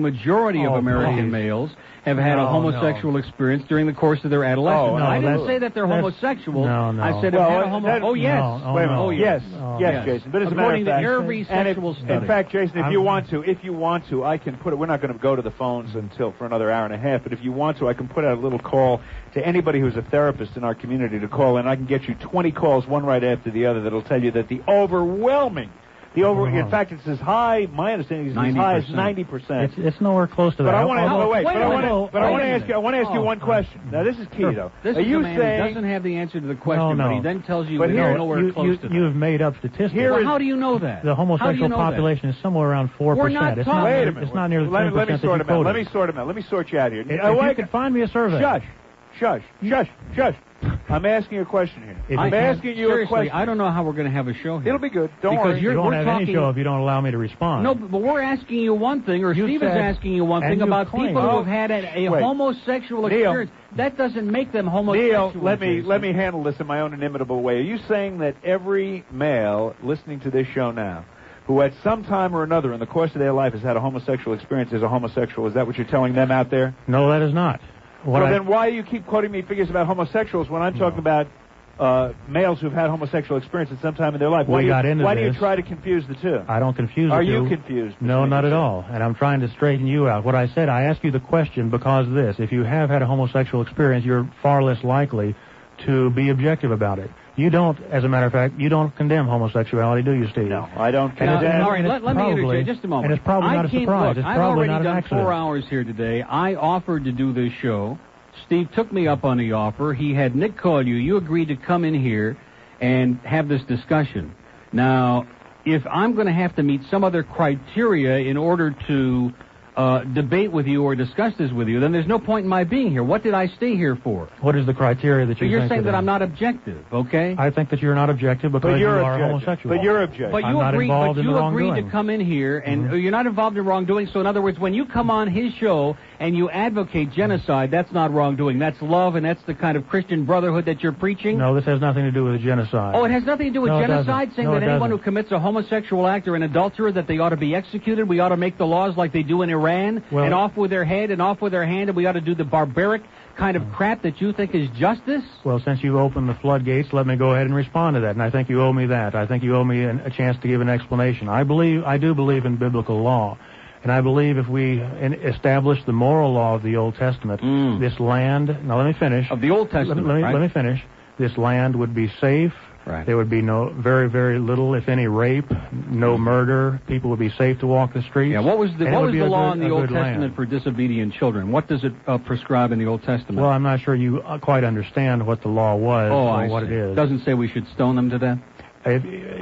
[SPEAKER 3] majority of
[SPEAKER 2] Oh,
[SPEAKER 3] American
[SPEAKER 2] please.
[SPEAKER 3] males have had
[SPEAKER 2] No,
[SPEAKER 3] a homosexual
[SPEAKER 2] no.
[SPEAKER 3] experience during the course of their adolescence.
[SPEAKER 1] Oh, no,
[SPEAKER 3] I didn't
[SPEAKER 2] that's-
[SPEAKER 3] say that they're
[SPEAKER 2] that's-
[SPEAKER 3] homosexual.
[SPEAKER 2] no, no.
[SPEAKER 3] I said
[SPEAKER 1] Well,
[SPEAKER 3] have had a homo-
[SPEAKER 1] that-
[SPEAKER 3] Oh, yes.
[SPEAKER 2] No, oh,
[SPEAKER 1] Wait a minute.
[SPEAKER 2] no.
[SPEAKER 1] Oh, yes,
[SPEAKER 2] Oh,
[SPEAKER 1] yes,
[SPEAKER 3] yes.
[SPEAKER 1] Jason. But as a
[SPEAKER 3] According
[SPEAKER 1] matter of
[SPEAKER 3] to
[SPEAKER 1] fact,
[SPEAKER 3] every
[SPEAKER 1] and if-
[SPEAKER 3] sexual study.
[SPEAKER 1] in fact, Jason, if
[SPEAKER 2] I'm-
[SPEAKER 1] you want to, if you want to, I can put it. We're not going to go to the phones until for another hour and a half. But if you want to, I can put out a little call to anybody who's a therapist in our community to call in. I can get you twenty calls, one right after the other, that'll tell you that the overwhelming. The over, in fact, it's as high. My understanding is as high as ninety percent.
[SPEAKER 2] It's, it's nowhere close to
[SPEAKER 1] But
[SPEAKER 2] that.
[SPEAKER 1] I want to
[SPEAKER 2] Although-
[SPEAKER 1] wait.
[SPEAKER 3] wait
[SPEAKER 1] But
[SPEAKER 3] a
[SPEAKER 1] I want
[SPEAKER 3] minute.
[SPEAKER 1] to. But I
[SPEAKER 3] Wait
[SPEAKER 1] want
[SPEAKER 3] a
[SPEAKER 1] to ask you. I want to ask you
[SPEAKER 3] Oh.
[SPEAKER 1] one question. Now, this is key,
[SPEAKER 2] Sure.
[SPEAKER 1] though.
[SPEAKER 3] This
[SPEAKER 1] Are
[SPEAKER 3] is
[SPEAKER 1] you
[SPEAKER 3] a man
[SPEAKER 1] saying?
[SPEAKER 3] who doesn't have the answer to the question,
[SPEAKER 2] No, no.
[SPEAKER 3] but he then tells you
[SPEAKER 1] But
[SPEAKER 3] that
[SPEAKER 1] here-
[SPEAKER 3] you're nowhere
[SPEAKER 2] you,
[SPEAKER 3] close
[SPEAKER 2] you,
[SPEAKER 3] to that.
[SPEAKER 2] you have made up statistics.
[SPEAKER 1] Here
[SPEAKER 3] Well,
[SPEAKER 1] is-
[SPEAKER 3] how do you know that?
[SPEAKER 2] The
[SPEAKER 3] How do
[SPEAKER 2] homosexual
[SPEAKER 3] you know that?
[SPEAKER 2] population is somewhere around four
[SPEAKER 3] We're
[SPEAKER 2] percent.
[SPEAKER 3] not
[SPEAKER 2] It's
[SPEAKER 3] talking-
[SPEAKER 2] not,
[SPEAKER 1] Wait a minute.
[SPEAKER 2] It's not nearly
[SPEAKER 1] let,
[SPEAKER 2] ten
[SPEAKER 1] me- let me
[SPEAKER 2] percent
[SPEAKER 1] sort
[SPEAKER 2] that
[SPEAKER 1] him
[SPEAKER 2] you
[SPEAKER 1] out. Let
[SPEAKER 2] quoted.
[SPEAKER 1] me sort him out. Let me sort you out here.
[SPEAKER 2] If,
[SPEAKER 1] Uh,
[SPEAKER 2] if
[SPEAKER 1] wait,
[SPEAKER 2] you could find me a survey.
[SPEAKER 1] Shush, shush, shush, shush. I'm asking you a question here.
[SPEAKER 2] If
[SPEAKER 1] I'm
[SPEAKER 2] you can't-
[SPEAKER 1] asking you
[SPEAKER 3] Seriously,
[SPEAKER 1] a question.
[SPEAKER 3] I don't know how we're going to have a show here.
[SPEAKER 1] It'll be good. Don't
[SPEAKER 3] Because
[SPEAKER 1] worry.
[SPEAKER 3] you're-
[SPEAKER 2] You won't
[SPEAKER 3] we're
[SPEAKER 2] have
[SPEAKER 3] talking-
[SPEAKER 2] any show if you don't allow me to respond.
[SPEAKER 3] No, but we're asking you one thing, or
[SPEAKER 2] You
[SPEAKER 3] Steve is
[SPEAKER 2] said-
[SPEAKER 3] asking you one
[SPEAKER 2] and
[SPEAKER 3] thing
[SPEAKER 2] you
[SPEAKER 3] about
[SPEAKER 2] claim-
[SPEAKER 3] people who
[SPEAKER 1] Oh,
[SPEAKER 3] have had a, a
[SPEAKER 1] wait.
[SPEAKER 3] homosexual
[SPEAKER 1] Neil.
[SPEAKER 3] experience. That doesn't make them homosexual.
[SPEAKER 1] Neil, let me
[SPEAKER 3] Jason.
[SPEAKER 1] let me handle this in my own inimitable way. Are you saying that every male listening to this show now, who at some time or another in the course of their life has had a homosexual experience, is a homosexual? Is that what you're telling them out there?
[SPEAKER 2] No, that is not. What
[SPEAKER 1] So
[SPEAKER 2] I,
[SPEAKER 1] then why do you keep quoting me figures about homosexuals when I'm talking about uh, males who've had homosexual experience at some time in their life? Why,
[SPEAKER 2] We
[SPEAKER 1] do you,
[SPEAKER 2] got into
[SPEAKER 1] why do you
[SPEAKER 2] this.
[SPEAKER 1] try to confuse the two?
[SPEAKER 2] I don't confuse
[SPEAKER 1] Are
[SPEAKER 2] the
[SPEAKER 1] you
[SPEAKER 2] two.
[SPEAKER 1] confused?
[SPEAKER 2] No,
[SPEAKER 1] between
[SPEAKER 2] not
[SPEAKER 1] the
[SPEAKER 2] at
[SPEAKER 1] two?
[SPEAKER 2] all. And I'm trying to straighten you out. What I said, I asked you the question because of this. If you have had a homosexual experience, you're far less likely to be objective about it. You don't, as a matter of fact, you don't condemn homosexuality, do you, Steve?
[SPEAKER 1] No, I don't
[SPEAKER 2] And
[SPEAKER 3] Now,
[SPEAKER 1] condemn.
[SPEAKER 3] all right,
[SPEAKER 2] and
[SPEAKER 3] let,
[SPEAKER 2] it's
[SPEAKER 3] let me
[SPEAKER 2] probably-
[SPEAKER 3] interject just a moment.
[SPEAKER 2] and it's probably
[SPEAKER 3] I
[SPEAKER 2] not a
[SPEAKER 3] came-
[SPEAKER 2] surprise.
[SPEAKER 3] Look,
[SPEAKER 2] It's
[SPEAKER 3] I've
[SPEAKER 2] probably
[SPEAKER 3] already
[SPEAKER 2] not an
[SPEAKER 3] done
[SPEAKER 2] accident.
[SPEAKER 3] four hours here today. I offered to do this show. Steve took me up on the offer. He had Nick call you. You agreed to come in here and have this discussion. Now, if I'm going to have to meet some other criteria in order to uh, debate with you or discuss this with you, then there's no point in my being here. What did I stay here for?
[SPEAKER 2] What is the criteria that
[SPEAKER 3] So
[SPEAKER 2] you
[SPEAKER 3] you're
[SPEAKER 2] think
[SPEAKER 3] saying that
[SPEAKER 2] is-
[SPEAKER 3] I'm not objective, okay?
[SPEAKER 2] I think that you're not objective because
[SPEAKER 1] But
[SPEAKER 2] you
[SPEAKER 1] you're
[SPEAKER 2] are
[SPEAKER 1] objective.
[SPEAKER 2] homosexual.
[SPEAKER 1] But you're objective.
[SPEAKER 3] But
[SPEAKER 2] I'm
[SPEAKER 3] you
[SPEAKER 2] not
[SPEAKER 3] agreed,
[SPEAKER 2] involved
[SPEAKER 3] but
[SPEAKER 2] in
[SPEAKER 3] you
[SPEAKER 2] the
[SPEAKER 3] agreed to
[SPEAKER 2] wrongdoing.
[SPEAKER 3] come in here, and
[SPEAKER 2] Mhm.
[SPEAKER 3] uh, you're not involved in wrongdoing. So, in other words, when you come on his show and you advocate genocide, that's not wrongdoing. That's love, and that's the kind of Christian brotherhood that you're preaching.
[SPEAKER 2] No, this has nothing to do with genocide.
[SPEAKER 3] Oh, it has nothing to do with
[SPEAKER 2] No, it
[SPEAKER 3] genocide,
[SPEAKER 2] doesn't.
[SPEAKER 3] saying
[SPEAKER 2] No,
[SPEAKER 3] that
[SPEAKER 2] it
[SPEAKER 3] anyone
[SPEAKER 2] doesn't.
[SPEAKER 3] who commits a homosexual act or an adulterer, that they ought to be executed. We ought to make the laws like they do in Iran,
[SPEAKER 2] Well-
[SPEAKER 3] and off with their head and off with their hand, and we ought to do the barbaric kind of crap that you think is justice?
[SPEAKER 2] Well, since you opened the floodgates, let me go ahead and respond to that. And I think you owe me that. I think you owe me an, a chance to give an explanation. I believe, I do believe in biblical law. And I believe if we in, establish the moral law of the Old Testament,
[SPEAKER 3] Mm.
[SPEAKER 2] this land, now let me finish.
[SPEAKER 3] Of the Old
[SPEAKER 2] Let,
[SPEAKER 3] Testament,
[SPEAKER 2] let me,
[SPEAKER 3] right?
[SPEAKER 2] let me finish. This land would be safe.
[SPEAKER 3] Right.
[SPEAKER 2] There would be no, very, very little, if any, rape, no murder. People would be safe to walk the streets.
[SPEAKER 3] Yeah, what was the
[SPEAKER 2] And it
[SPEAKER 3] what
[SPEAKER 2] would
[SPEAKER 3] was
[SPEAKER 2] be
[SPEAKER 3] the
[SPEAKER 2] a
[SPEAKER 3] law
[SPEAKER 2] good-
[SPEAKER 3] in the
[SPEAKER 2] a
[SPEAKER 3] Old
[SPEAKER 2] good land.
[SPEAKER 3] Testament for disobedient children? What does it uh, prescribe in the Old Testament?
[SPEAKER 2] Well, I'm not sure you uh, quite understand what the law was
[SPEAKER 3] oh,
[SPEAKER 2] or
[SPEAKER 3] I
[SPEAKER 2] what
[SPEAKER 3] see.
[SPEAKER 2] it is.
[SPEAKER 3] Doesn't say we should stone them to death?
[SPEAKER 2] If,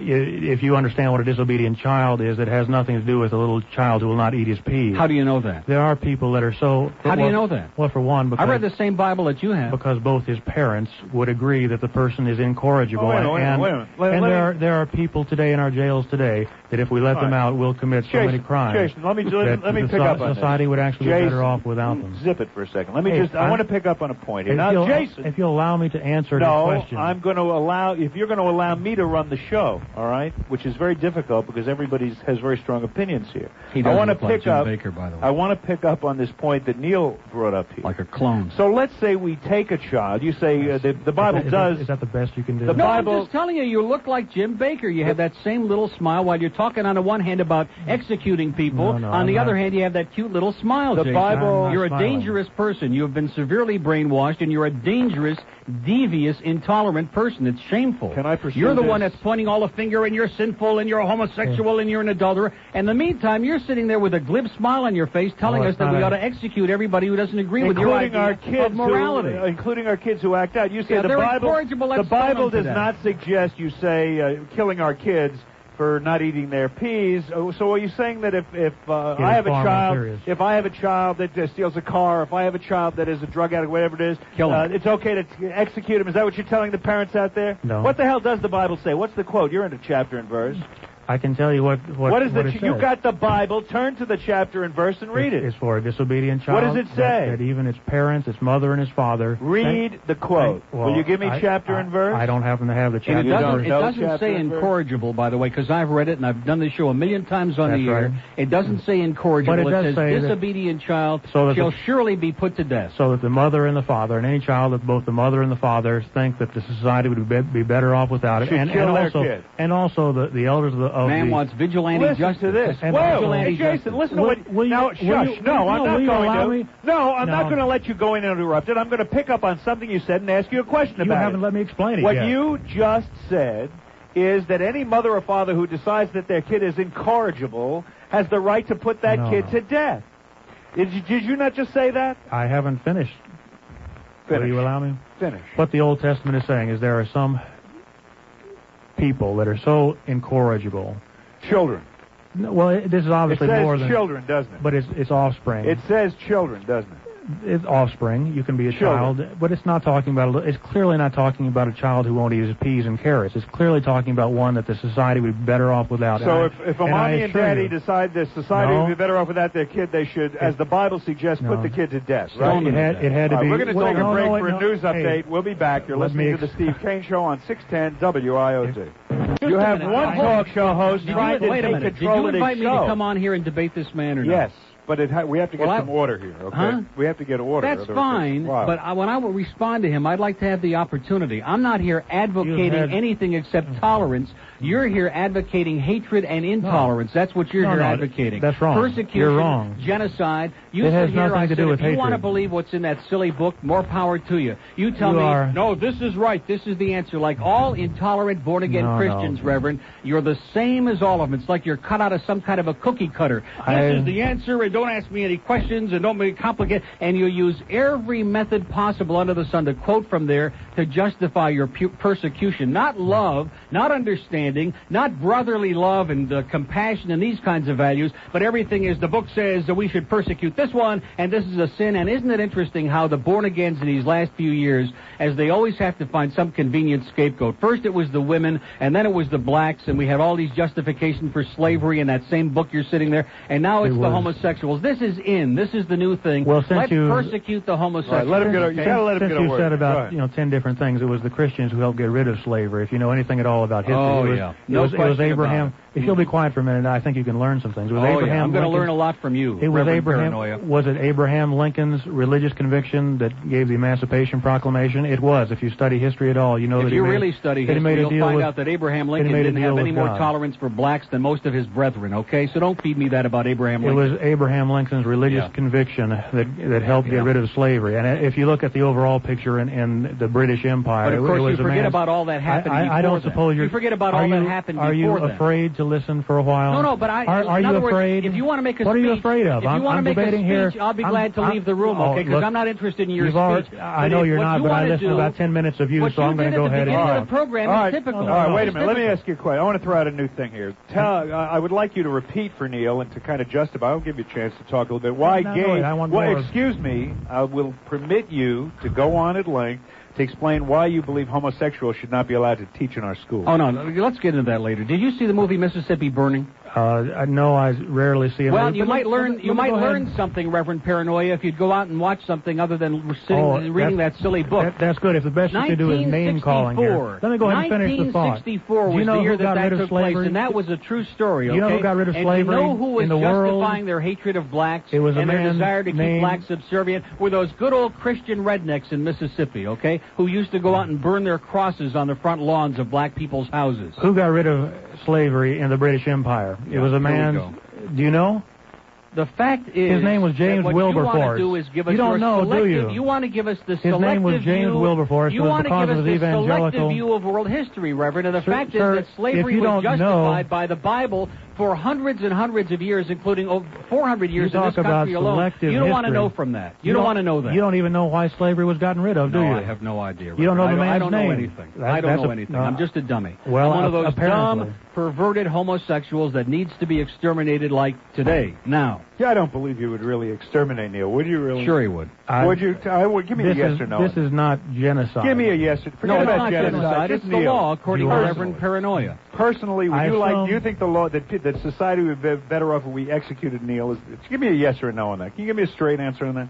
[SPEAKER 2] if you understand what a disobedient child is, it has nothing to do with a little child who will not eat his peas.
[SPEAKER 3] How do you know that?
[SPEAKER 2] There are people that are so...
[SPEAKER 3] How do
[SPEAKER 2] well,
[SPEAKER 3] you know that?
[SPEAKER 2] Well, for one,
[SPEAKER 3] I
[SPEAKER 2] because,
[SPEAKER 3] read the same Bible that you have.
[SPEAKER 2] because both his parents would agree that the person is incorrigible.
[SPEAKER 1] Oh, wait a minute, wait a
[SPEAKER 2] and
[SPEAKER 1] minute, wait a minute. Let-
[SPEAKER 2] and
[SPEAKER 1] let
[SPEAKER 2] there,
[SPEAKER 1] me-
[SPEAKER 2] are, there are people today in our jails today that if we let
[SPEAKER 1] All
[SPEAKER 2] them
[SPEAKER 1] right.
[SPEAKER 2] out will commit so
[SPEAKER 1] Jason,
[SPEAKER 2] many crimes
[SPEAKER 1] Jason, let me let,
[SPEAKER 2] that
[SPEAKER 1] let me
[SPEAKER 2] the
[SPEAKER 1] pick
[SPEAKER 2] so-
[SPEAKER 1] up on
[SPEAKER 2] society
[SPEAKER 1] this.
[SPEAKER 2] would actually
[SPEAKER 1] Jason,
[SPEAKER 2] be better off without them.
[SPEAKER 1] Zip it for a second. Let me
[SPEAKER 2] Hey,
[SPEAKER 1] just. I
[SPEAKER 2] I'm-
[SPEAKER 1] want to pick up on a point here.
[SPEAKER 2] If
[SPEAKER 1] Now,
[SPEAKER 2] you'll,
[SPEAKER 1] Jason.
[SPEAKER 2] if you'll allow me to answer
[SPEAKER 1] No,
[SPEAKER 2] the question.
[SPEAKER 1] I'm going to allow. If you're going to allow me to run the show, all right, which is very difficult because everybody has very strong opinions here.
[SPEAKER 3] He
[SPEAKER 1] I
[SPEAKER 3] does
[SPEAKER 1] want to
[SPEAKER 3] look like
[SPEAKER 1] pick
[SPEAKER 3] Jim
[SPEAKER 1] up.
[SPEAKER 3] Baker, by the way.
[SPEAKER 1] I want to pick up on this point that Neil brought up here.
[SPEAKER 3] Like a clone.
[SPEAKER 1] So let's say we take a child. You say uh, the, the Bible
[SPEAKER 2] is that,
[SPEAKER 1] does.
[SPEAKER 2] Is that the best you can do?
[SPEAKER 1] The
[SPEAKER 3] No,
[SPEAKER 1] Bible-
[SPEAKER 3] I'm just telling you, you look like Jim Baker. You have that same little smile while you're talking on the one hand about executing people.
[SPEAKER 2] No, no,
[SPEAKER 3] on
[SPEAKER 2] I'm
[SPEAKER 3] the
[SPEAKER 2] not.
[SPEAKER 3] other hand, you have that cute little smile,
[SPEAKER 1] The
[SPEAKER 3] Jason.
[SPEAKER 1] Bible-
[SPEAKER 2] I'm not
[SPEAKER 3] You're a
[SPEAKER 2] smiling.
[SPEAKER 3] dangerous person. You have been severely brainwashed, and you're a dangerous, devious, intolerant person. It's shameful.
[SPEAKER 1] Can I pursue
[SPEAKER 3] You're the
[SPEAKER 1] this?
[SPEAKER 3] one that's pointing all the finger, and you're sinful, and you're a homosexual, and you're an adulterer. And in the meantime, you're sitting there with a glib smile on your face telling
[SPEAKER 2] Oh,
[SPEAKER 3] us
[SPEAKER 2] it's
[SPEAKER 3] that
[SPEAKER 2] not
[SPEAKER 3] we
[SPEAKER 2] a-
[SPEAKER 3] ought to execute everybody who doesn't agree with your
[SPEAKER 1] including
[SPEAKER 3] idea
[SPEAKER 1] our kids
[SPEAKER 3] of morality.
[SPEAKER 1] Who, uh, including our kids who act out. You say
[SPEAKER 3] Yeah,
[SPEAKER 1] the
[SPEAKER 3] they're
[SPEAKER 1] Bible.
[SPEAKER 3] incorrigible. Let's
[SPEAKER 1] The Bible
[SPEAKER 3] stone them
[SPEAKER 1] does
[SPEAKER 3] to
[SPEAKER 1] not
[SPEAKER 3] death.
[SPEAKER 1] suggest you say uh, killing our kids for not eating their peas. Oh, So are you saying that if if uh,
[SPEAKER 2] It
[SPEAKER 1] I
[SPEAKER 2] is
[SPEAKER 1] have a
[SPEAKER 2] far more
[SPEAKER 1] child,
[SPEAKER 2] serious.
[SPEAKER 1] if I have a child that uh, steals a car, if I have a child that is a drug addict, whatever it is,
[SPEAKER 3] Kill him.
[SPEAKER 1] uh, it's okay to t- execute him? Is that what you're telling the parents out there?
[SPEAKER 2] No.
[SPEAKER 1] What the hell does the Bible say? What's the quote? You're into chapter and verse.
[SPEAKER 2] I can tell you what what,
[SPEAKER 1] what is
[SPEAKER 2] what
[SPEAKER 1] the?
[SPEAKER 2] it
[SPEAKER 1] You
[SPEAKER 2] says.
[SPEAKER 1] got the Bible. Turn to the chapter and verse and read
[SPEAKER 2] it.
[SPEAKER 1] it.
[SPEAKER 2] It's for a disobedient child.
[SPEAKER 1] What does it say?
[SPEAKER 2] That, that even its parents, its mother and its father.
[SPEAKER 1] Read
[SPEAKER 2] think,
[SPEAKER 1] the quote.
[SPEAKER 2] I, well,
[SPEAKER 1] Will you give me
[SPEAKER 2] I,
[SPEAKER 1] chapter
[SPEAKER 2] I,
[SPEAKER 1] and verse?
[SPEAKER 2] I don't happen to have the chapter.
[SPEAKER 3] And it doesn't,
[SPEAKER 2] and
[SPEAKER 3] it
[SPEAKER 2] verse.
[SPEAKER 3] doesn't say incorrigible, by the way, because I've read it and I've done this show a million times on
[SPEAKER 2] That's
[SPEAKER 3] the air.
[SPEAKER 2] right.
[SPEAKER 3] It doesn't say incorrigible.
[SPEAKER 2] But it,
[SPEAKER 3] it
[SPEAKER 2] does
[SPEAKER 3] says
[SPEAKER 2] say
[SPEAKER 3] disobedient child
[SPEAKER 2] so
[SPEAKER 3] shall
[SPEAKER 2] the,
[SPEAKER 3] surely be put to death.
[SPEAKER 2] So that the mother and the father, and any child that both the mother and the father think that the society would be, be better off without it,
[SPEAKER 1] Should
[SPEAKER 2] and,
[SPEAKER 1] kill
[SPEAKER 2] and
[SPEAKER 1] their
[SPEAKER 2] also
[SPEAKER 1] kid.
[SPEAKER 2] and also the, the elders of the of
[SPEAKER 3] Man
[SPEAKER 2] the,
[SPEAKER 3] wants vigilante
[SPEAKER 1] listen
[SPEAKER 3] justice.
[SPEAKER 1] to this.
[SPEAKER 2] And
[SPEAKER 1] Whoa,
[SPEAKER 2] vigilante
[SPEAKER 1] hey, Jason,
[SPEAKER 2] justice.
[SPEAKER 1] listen to
[SPEAKER 2] Will-
[SPEAKER 1] what.
[SPEAKER 2] will you-
[SPEAKER 1] now,
[SPEAKER 2] will
[SPEAKER 1] shush.
[SPEAKER 2] you-
[SPEAKER 1] no,
[SPEAKER 2] will-
[SPEAKER 1] I'm
[SPEAKER 2] no,
[SPEAKER 1] not
[SPEAKER 2] will you
[SPEAKER 1] going
[SPEAKER 2] allow
[SPEAKER 1] to.
[SPEAKER 2] me?
[SPEAKER 1] No, I'm
[SPEAKER 2] No.
[SPEAKER 1] not going to let you go in uninterrupted. I'm going to pick up on something you said and ask you a question
[SPEAKER 2] You
[SPEAKER 1] about
[SPEAKER 2] haven't
[SPEAKER 1] it.
[SPEAKER 2] let me explain it
[SPEAKER 1] What
[SPEAKER 2] yet.
[SPEAKER 1] you just said is that any mother or father who decides that their kid is incorrigible has the right to put that
[SPEAKER 2] No,
[SPEAKER 1] kid
[SPEAKER 2] no.
[SPEAKER 1] to death. Did you, did you not just say that?
[SPEAKER 2] I haven't finished.
[SPEAKER 1] Finish.
[SPEAKER 2] Will you allow me?
[SPEAKER 1] Finish.
[SPEAKER 2] What the Old Testament is saying is there are some people that are so incorrigible.
[SPEAKER 1] Children.
[SPEAKER 2] No, well, it, this is
[SPEAKER 1] It
[SPEAKER 2] obviously
[SPEAKER 1] says
[SPEAKER 2] more than
[SPEAKER 1] children, doesn't it?
[SPEAKER 2] but it's it's offspring.
[SPEAKER 1] It says children, doesn't it?
[SPEAKER 2] It's offspring. You can be a
[SPEAKER 1] Children.
[SPEAKER 2] child, but it's not talking about. It's clearly not talking about a child who won't eat his peas and carrots. It's clearly talking about one that the society would be better off without.
[SPEAKER 1] So
[SPEAKER 2] And
[SPEAKER 1] if,
[SPEAKER 2] I-
[SPEAKER 1] if a
[SPEAKER 2] and I
[SPEAKER 1] mommy and
[SPEAKER 2] assure
[SPEAKER 1] daddy
[SPEAKER 2] you,
[SPEAKER 1] decide that society
[SPEAKER 2] No.
[SPEAKER 1] would be better off without their kid, they should, as the Bible suggests,
[SPEAKER 2] No.
[SPEAKER 1] put the kid to death,
[SPEAKER 2] It
[SPEAKER 1] right?
[SPEAKER 2] had it had to
[SPEAKER 1] All right,
[SPEAKER 2] be.
[SPEAKER 1] we're going to
[SPEAKER 2] Well,
[SPEAKER 1] take
[SPEAKER 2] no,
[SPEAKER 1] a break
[SPEAKER 2] no, wait,
[SPEAKER 1] for a
[SPEAKER 2] no.
[SPEAKER 1] news
[SPEAKER 2] Hey,
[SPEAKER 1] update. We'll be back. You're
[SPEAKER 2] let
[SPEAKER 1] listening
[SPEAKER 2] me
[SPEAKER 1] to the
[SPEAKER 2] ex-
[SPEAKER 1] Steve Kane Show on six ten W I O T.
[SPEAKER 3] Just
[SPEAKER 1] You
[SPEAKER 3] a
[SPEAKER 1] have
[SPEAKER 3] minute.
[SPEAKER 1] one
[SPEAKER 3] I-
[SPEAKER 1] talk show host
[SPEAKER 3] Did
[SPEAKER 1] trying
[SPEAKER 3] you,
[SPEAKER 1] to
[SPEAKER 3] wait a
[SPEAKER 1] take
[SPEAKER 3] minute. Did
[SPEAKER 1] control
[SPEAKER 3] you
[SPEAKER 1] of
[SPEAKER 3] invite
[SPEAKER 1] this
[SPEAKER 3] me
[SPEAKER 1] show.
[SPEAKER 3] to come on here and debate this man or not?
[SPEAKER 1] Yes, but it ha- we have to get
[SPEAKER 3] Well, I-
[SPEAKER 1] some order here, okay?
[SPEAKER 3] Huh?
[SPEAKER 1] We have to get order.
[SPEAKER 3] That's
[SPEAKER 1] otherwise
[SPEAKER 3] fine,
[SPEAKER 1] it's- wow.
[SPEAKER 3] but I, when I will respond to him, I'd like to have the opportunity. I'm not here advocating
[SPEAKER 2] had-
[SPEAKER 3] anything except tolerance. You're here advocating hatred and intolerance. That's what you're
[SPEAKER 2] No,
[SPEAKER 3] here
[SPEAKER 2] no,
[SPEAKER 3] advocating.
[SPEAKER 2] that's wrong.
[SPEAKER 3] Persecution,
[SPEAKER 2] You're wrong.
[SPEAKER 3] genocide. You
[SPEAKER 2] It has
[SPEAKER 3] sit here,
[SPEAKER 2] nothing
[SPEAKER 3] I
[SPEAKER 2] to
[SPEAKER 3] said,
[SPEAKER 2] do with
[SPEAKER 3] if you want to
[SPEAKER 2] hatred.
[SPEAKER 3] believe what's in that silly book, more power to you. You tell
[SPEAKER 2] You
[SPEAKER 3] me,
[SPEAKER 2] are-
[SPEAKER 3] no, this is right, this is the answer. Like all intolerant born-again
[SPEAKER 2] No, no.
[SPEAKER 3] Christians, Reverend, you're the same as all of them. It's like you're cut out of some kind of a cookie cutter. This
[SPEAKER 2] I-
[SPEAKER 3] is the answer, and don't ask me any questions, and don't make it complicated. And you use every method possible under the sun to quote from there to justify your pu- persecution. Not love, not understanding, not brotherly love and uh, compassion and these kinds of values, but everything is the book says that we should persecute this one, and this is a sin. And isn't it interesting how the born-agains in these last few years, as they always have to find some convenient scapegoat. First it was the women, and then it was the blacks, and we had all these justifications for slavery in that same book you're sitting there, and now it's
[SPEAKER 2] It
[SPEAKER 3] the
[SPEAKER 2] was-
[SPEAKER 3] homosexuals. This is in. This is the new thing.
[SPEAKER 2] Well, since
[SPEAKER 3] Let's
[SPEAKER 2] you-
[SPEAKER 3] persecute the homosexuals.
[SPEAKER 1] All right, let him get a- you gotta let him
[SPEAKER 2] Since
[SPEAKER 1] get a
[SPEAKER 2] you
[SPEAKER 1] word.
[SPEAKER 2] said
[SPEAKER 1] Go
[SPEAKER 2] about
[SPEAKER 1] ahead.
[SPEAKER 2] you know ten different things, it was the Christians who helped get rid of slavery. If you know anything at all about history,
[SPEAKER 3] Oh,
[SPEAKER 2] it was,
[SPEAKER 3] yeah.
[SPEAKER 2] it
[SPEAKER 3] No
[SPEAKER 2] was, it was
[SPEAKER 3] question
[SPEAKER 2] Abraham.
[SPEAKER 3] about it.
[SPEAKER 2] If you'll be quiet for a minute, I think you can learn some things. It was
[SPEAKER 3] Oh,
[SPEAKER 2] Abraham
[SPEAKER 3] yeah. I'm going to
[SPEAKER 2] Lincoln-
[SPEAKER 3] learn a lot from you.
[SPEAKER 2] It was
[SPEAKER 3] Reverend
[SPEAKER 2] Abraham.
[SPEAKER 3] Paranoia.
[SPEAKER 2] Was it Abraham Lincoln's religious conviction that gave the Emancipation Proclamation? It was. If you study history at all, you know
[SPEAKER 3] If
[SPEAKER 2] that he
[SPEAKER 3] you
[SPEAKER 2] made,
[SPEAKER 3] really study
[SPEAKER 2] that he
[SPEAKER 3] history,
[SPEAKER 2] made a
[SPEAKER 3] you'll
[SPEAKER 2] deal
[SPEAKER 3] find
[SPEAKER 2] with,
[SPEAKER 3] out that Abraham
[SPEAKER 2] that he
[SPEAKER 3] Lincoln
[SPEAKER 2] made a
[SPEAKER 3] didn't
[SPEAKER 2] deal
[SPEAKER 3] have
[SPEAKER 2] with
[SPEAKER 3] any more
[SPEAKER 2] God.
[SPEAKER 3] tolerance for blacks than most of his brethren, okay? So don't feed me that about Abraham
[SPEAKER 2] It
[SPEAKER 3] Lincoln.
[SPEAKER 2] was Abraham Lincoln's religious
[SPEAKER 3] Yeah.
[SPEAKER 2] conviction that that helped
[SPEAKER 3] Yeah.
[SPEAKER 2] get rid of slavery. And if you look at the overall picture in, in the British Empire,
[SPEAKER 3] But of
[SPEAKER 2] it,
[SPEAKER 3] course
[SPEAKER 2] it was
[SPEAKER 3] you
[SPEAKER 2] a
[SPEAKER 3] forget
[SPEAKER 2] man's-
[SPEAKER 3] about all that happened
[SPEAKER 2] I, I,
[SPEAKER 3] before
[SPEAKER 2] I don't
[SPEAKER 3] then.
[SPEAKER 2] suppose you're.
[SPEAKER 3] You forget about
[SPEAKER 2] are
[SPEAKER 3] all
[SPEAKER 2] you,
[SPEAKER 3] that happened
[SPEAKER 2] Are you
[SPEAKER 3] before then.
[SPEAKER 2] afraid to listen for a while?
[SPEAKER 3] No, no, but I.
[SPEAKER 2] Are, are
[SPEAKER 3] in
[SPEAKER 2] you
[SPEAKER 3] other words,
[SPEAKER 2] afraid?
[SPEAKER 3] if you want to make a
[SPEAKER 2] what
[SPEAKER 3] speech,
[SPEAKER 2] are you afraid of?
[SPEAKER 3] if you
[SPEAKER 2] I'm,
[SPEAKER 3] want to
[SPEAKER 2] I'm
[SPEAKER 3] make a
[SPEAKER 2] debating
[SPEAKER 3] speech,
[SPEAKER 2] here.
[SPEAKER 3] I'll be
[SPEAKER 2] I'm-
[SPEAKER 3] glad to
[SPEAKER 2] I'm-
[SPEAKER 3] leave the room,
[SPEAKER 2] oh,
[SPEAKER 3] okay? Because
[SPEAKER 2] look,
[SPEAKER 3] I'm not interested in your
[SPEAKER 2] you've
[SPEAKER 3] speech.
[SPEAKER 2] already- I
[SPEAKER 3] But
[SPEAKER 2] know
[SPEAKER 3] if-
[SPEAKER 2] you're
[SPEAKER 3] what
[SPEAKER 2] not,
[SPEAKER 3] you
[SPEAKER 2] but I
[SPEAKER 3] wanna
[SPEAKER 2] listened to
[SPEAKER 3] do-
[SPEAKER 2] about ten minutes of you,
[SPEAKER 3] what
[SPEAKER 2] so
[SPEAKER 3] you
[SPEAKER 2] I'm going
[SPEAKER 3] did
[SPEAKER 2] to go
[SPEAKER 3] at the
[SPEAKER 2] ahead and.
[SPEAKER 3] beginning
[SPEAKER 1] All
[SPEAKER 3] of the program
[SPEAKER 1] All
[SPEAKER 3] is
[SPEAKER 1] right.
[SPEAKER 3] typical.
[SPEAKER 1] All right, wait a
[SPEAKER 3] It's
[SPEAKER 1] minute. Let me
[SPEAKER 3] typical.
[SPEAKER 1] ask you a question. I want to throw out a new thing here. Tell, uh, I would like you to repeat for Neil and to kind of justify. I'll give you a chance to talk a little bit. Why
[SPEAKER 2] No, no,
[SPEAKER 1] gay?
[SPEAKER 2] wait, I want
[SPEAKER 1] well,
[SPEAKER 2] more.
[SPEAKER 1] excuse me. I will permit you to go on at length to explain why you believe homosexuals should not be allowed to teach in our schools.
[SPEAKER 3] Oh, no, no, let's get into that later. Did you see the movie Mississippi Burning?
[SPEAKER 2] Uh, no, I rarely see him.
[SPEAKER 3] Well,
[SPEAKER 2] But
[SPEAKER 3] you
[SPEAKER 2] let-
[SPEAKER 3] might learn
[SPEAKER 2] let-
[SPEAKER 3] you
[SPEAKER 2] let me
[SPEAKER 3] might
[SPEAKER 2] go ahead.
[SPEAKER 3] learn something, Reverend Paranoia, if you'd go out and watch something other than sitting
[SPEAKER 2] Oh,
[SPEAKER 3] and reading that
[SPEAKER 2] that's-
[SPEAKER 3] silly book.
[SPEAKER 2] That, that's good. If the best you could do is name calling here. Let me go ahead and finish the thought.
[SPEAKER 3] nineteen sixty-four
[SPEAKER 2] Do you
[SPEAKER 3] was
[SPEAKER 2] know
[SPEAKER 3] the
[SPEAKER 2] who
[SPEAKER 3] year
[SPEAKER 2] got
[SPEAKER 3] that
[SPEAKER 2] rid
[SPEAKER 3] that
[SPEAKER 2] of
[SPEAKER 3] took place,
[SPEAKER 2] slavery?
[SPEAKER 3] and that was a true story.
[SPEAKER 2] Do you know
[SPEAKER 3] okay?
[SPEAKER 2] who got rid of
[SPEAKER 3] and
[SPEAKER 2] slavery
[SPEAKER 3] you know who was
[SPEAKER 2] in the world?
[SPEAKER 3] justifying their hatred of blacks
[SPEAKER 2] It was a
[SPEAKER 3] and their
[SPEAKER 2] man
[SPEAKER 3] desire to keep
[SPEAKER 2] named-
[SPEAKER 3] blacks subservient? Were those good old Christian rednecks in Mississippi, okay, who used to go out and burn their crosses on the front lawns of black people's houses?
[SPEAKER 2] Who got rid of slavery in the British Empire?
[SPEAKER 3] Yeah,
[SPEAKER 2] it was a
[SPEAKER 3] here we
[SPEAKER 2] man.
[SPEAKER 3] go.
[SPEAKER 2] Do you know?
[SPEAKER 3] The fact is,
[SPEAKER 2] His name was James
[SPEAKER 3] that what you want
[SPEAKER 2] Wilberforce.
[SPEAKER 3] to do is give us
[SPEAKER 2] You don't
[SPEAKER 3] your
[SPEAKER 2] know, do
[SPEAKER 3] selective,
[SPEAKER 2] you?
[SPEAKER 3] You want to give us the
[SPEAKER 2] His
[SPEAKER 3] selective
[SPEAKER 2] name was James
[SPEAKER 3] view.
[SPEAKER 2] Wilberforce.
[SPEAKER 3] You
[SPEAKER 2] It was
[SPEAKER 3] want to
[SPEAKER 2] because
[SPEAKER 3] give
[SPEAKER 2] of
[SPEAKER 3] us
[SPEAKER 2] his
[SPEAKER 3] the selective
[SPEAKER 2] evangelical-
[SPEAKER 3] view of world history, Reverend. And the
[SPEAKER 2] Sir-
[SPEAKER 3] fact
[SPEAKER 2] sir,
[SPEAKER 3] is that slavery
[SPEAKER 2] if you
[SPEAKER 3] was
[SPEAKER 2] don't
[SPEAKER 3] justified
[SPEAKER 2] know-
[SPEAKER 3] by the Bible for hundreds and hundreds of years, including over four hundred years
[SPEAKER 2] You
[SPEAKER 3] in this
[SPEAKER 2] talk about
[SPEAKER 3] country alone.
[SPEAKER 2] selective
[SPEAKER 3] You don't want to
[SPEAKER 2] history.
[SPEAKER 3] know from that. You, don't, want to know that.
[SPEAKER 2] You don't even know why slavery was gotten rid of, do
[SPEAKER 3] no,
[SPEAKER 2] you?
[SPEAKER 3] I have no idea.
[SPEAKER 2] You don't know
[SPEAKER 3] Reverend.
[SPEAKER 2] the
[SPEAKER 3] I
[SPEAKER 2] man's
[SPEAKER 3] don't, I don't
[SPEAKER 2] name.
[SPEAKER 3] know anything.
[SPEAKER 2] That-
[SPEAKER 3] I don't
[SPEAKER 2] that's
[SPEAKER 3] know
[SPEAKER 2] a-
[SPEAKER 3] anything.
[SPEAKER 2] no.
[SPEAKER 3] I'm just a dummy.
[SPEAKER 2] Well,
[SPEAKER 3] I'm one of those
[SPEAKER 2] apparently.
[SPEAKER 3] dumb, perverted homosexuals that needs to be exterminated like today, now.
[SPEAKER 1] Yeah, I don't believe you would really exterminate Neil. Would you really?
[SPEAKER 3] Sure he would.
[SPEAKER 2] I-
[SPEAKER 1] Would you? T- I would. Give me
[SPEAKER 2] this
[SPEAKER 1] a yes
[SPEAKER 2] is,
[SPEAKER 1] or no.
[SPEAKER 2] This is not genocide.
[SPEAKER 1] Give me a yes or
[SPEAKER 3] No,
[SPEAKER 1] forget
[SPEAKER 3] it's
[SPEAKER 1] about
[SPEAKER 3] not genocide.
[SPEAKER 1] Just
[SPEAKER 3] It's the
[SPEAKER 1] Neil.
[SPEAKER 3] law, according to
[SPEAKER 2] Personally.
[SPEAKER 3] Reverend Paranoia.
[SPEAKER 1] personally, would
[SPEAKER 2] I
[SPEAKER 1] you like?
[SPEAKER 2] assume-
[SPEAKER 1] Do you think the law that that society would be better off if we executed Neil? Is, give me a yes or a no on that. Can you give me a straight answer on that?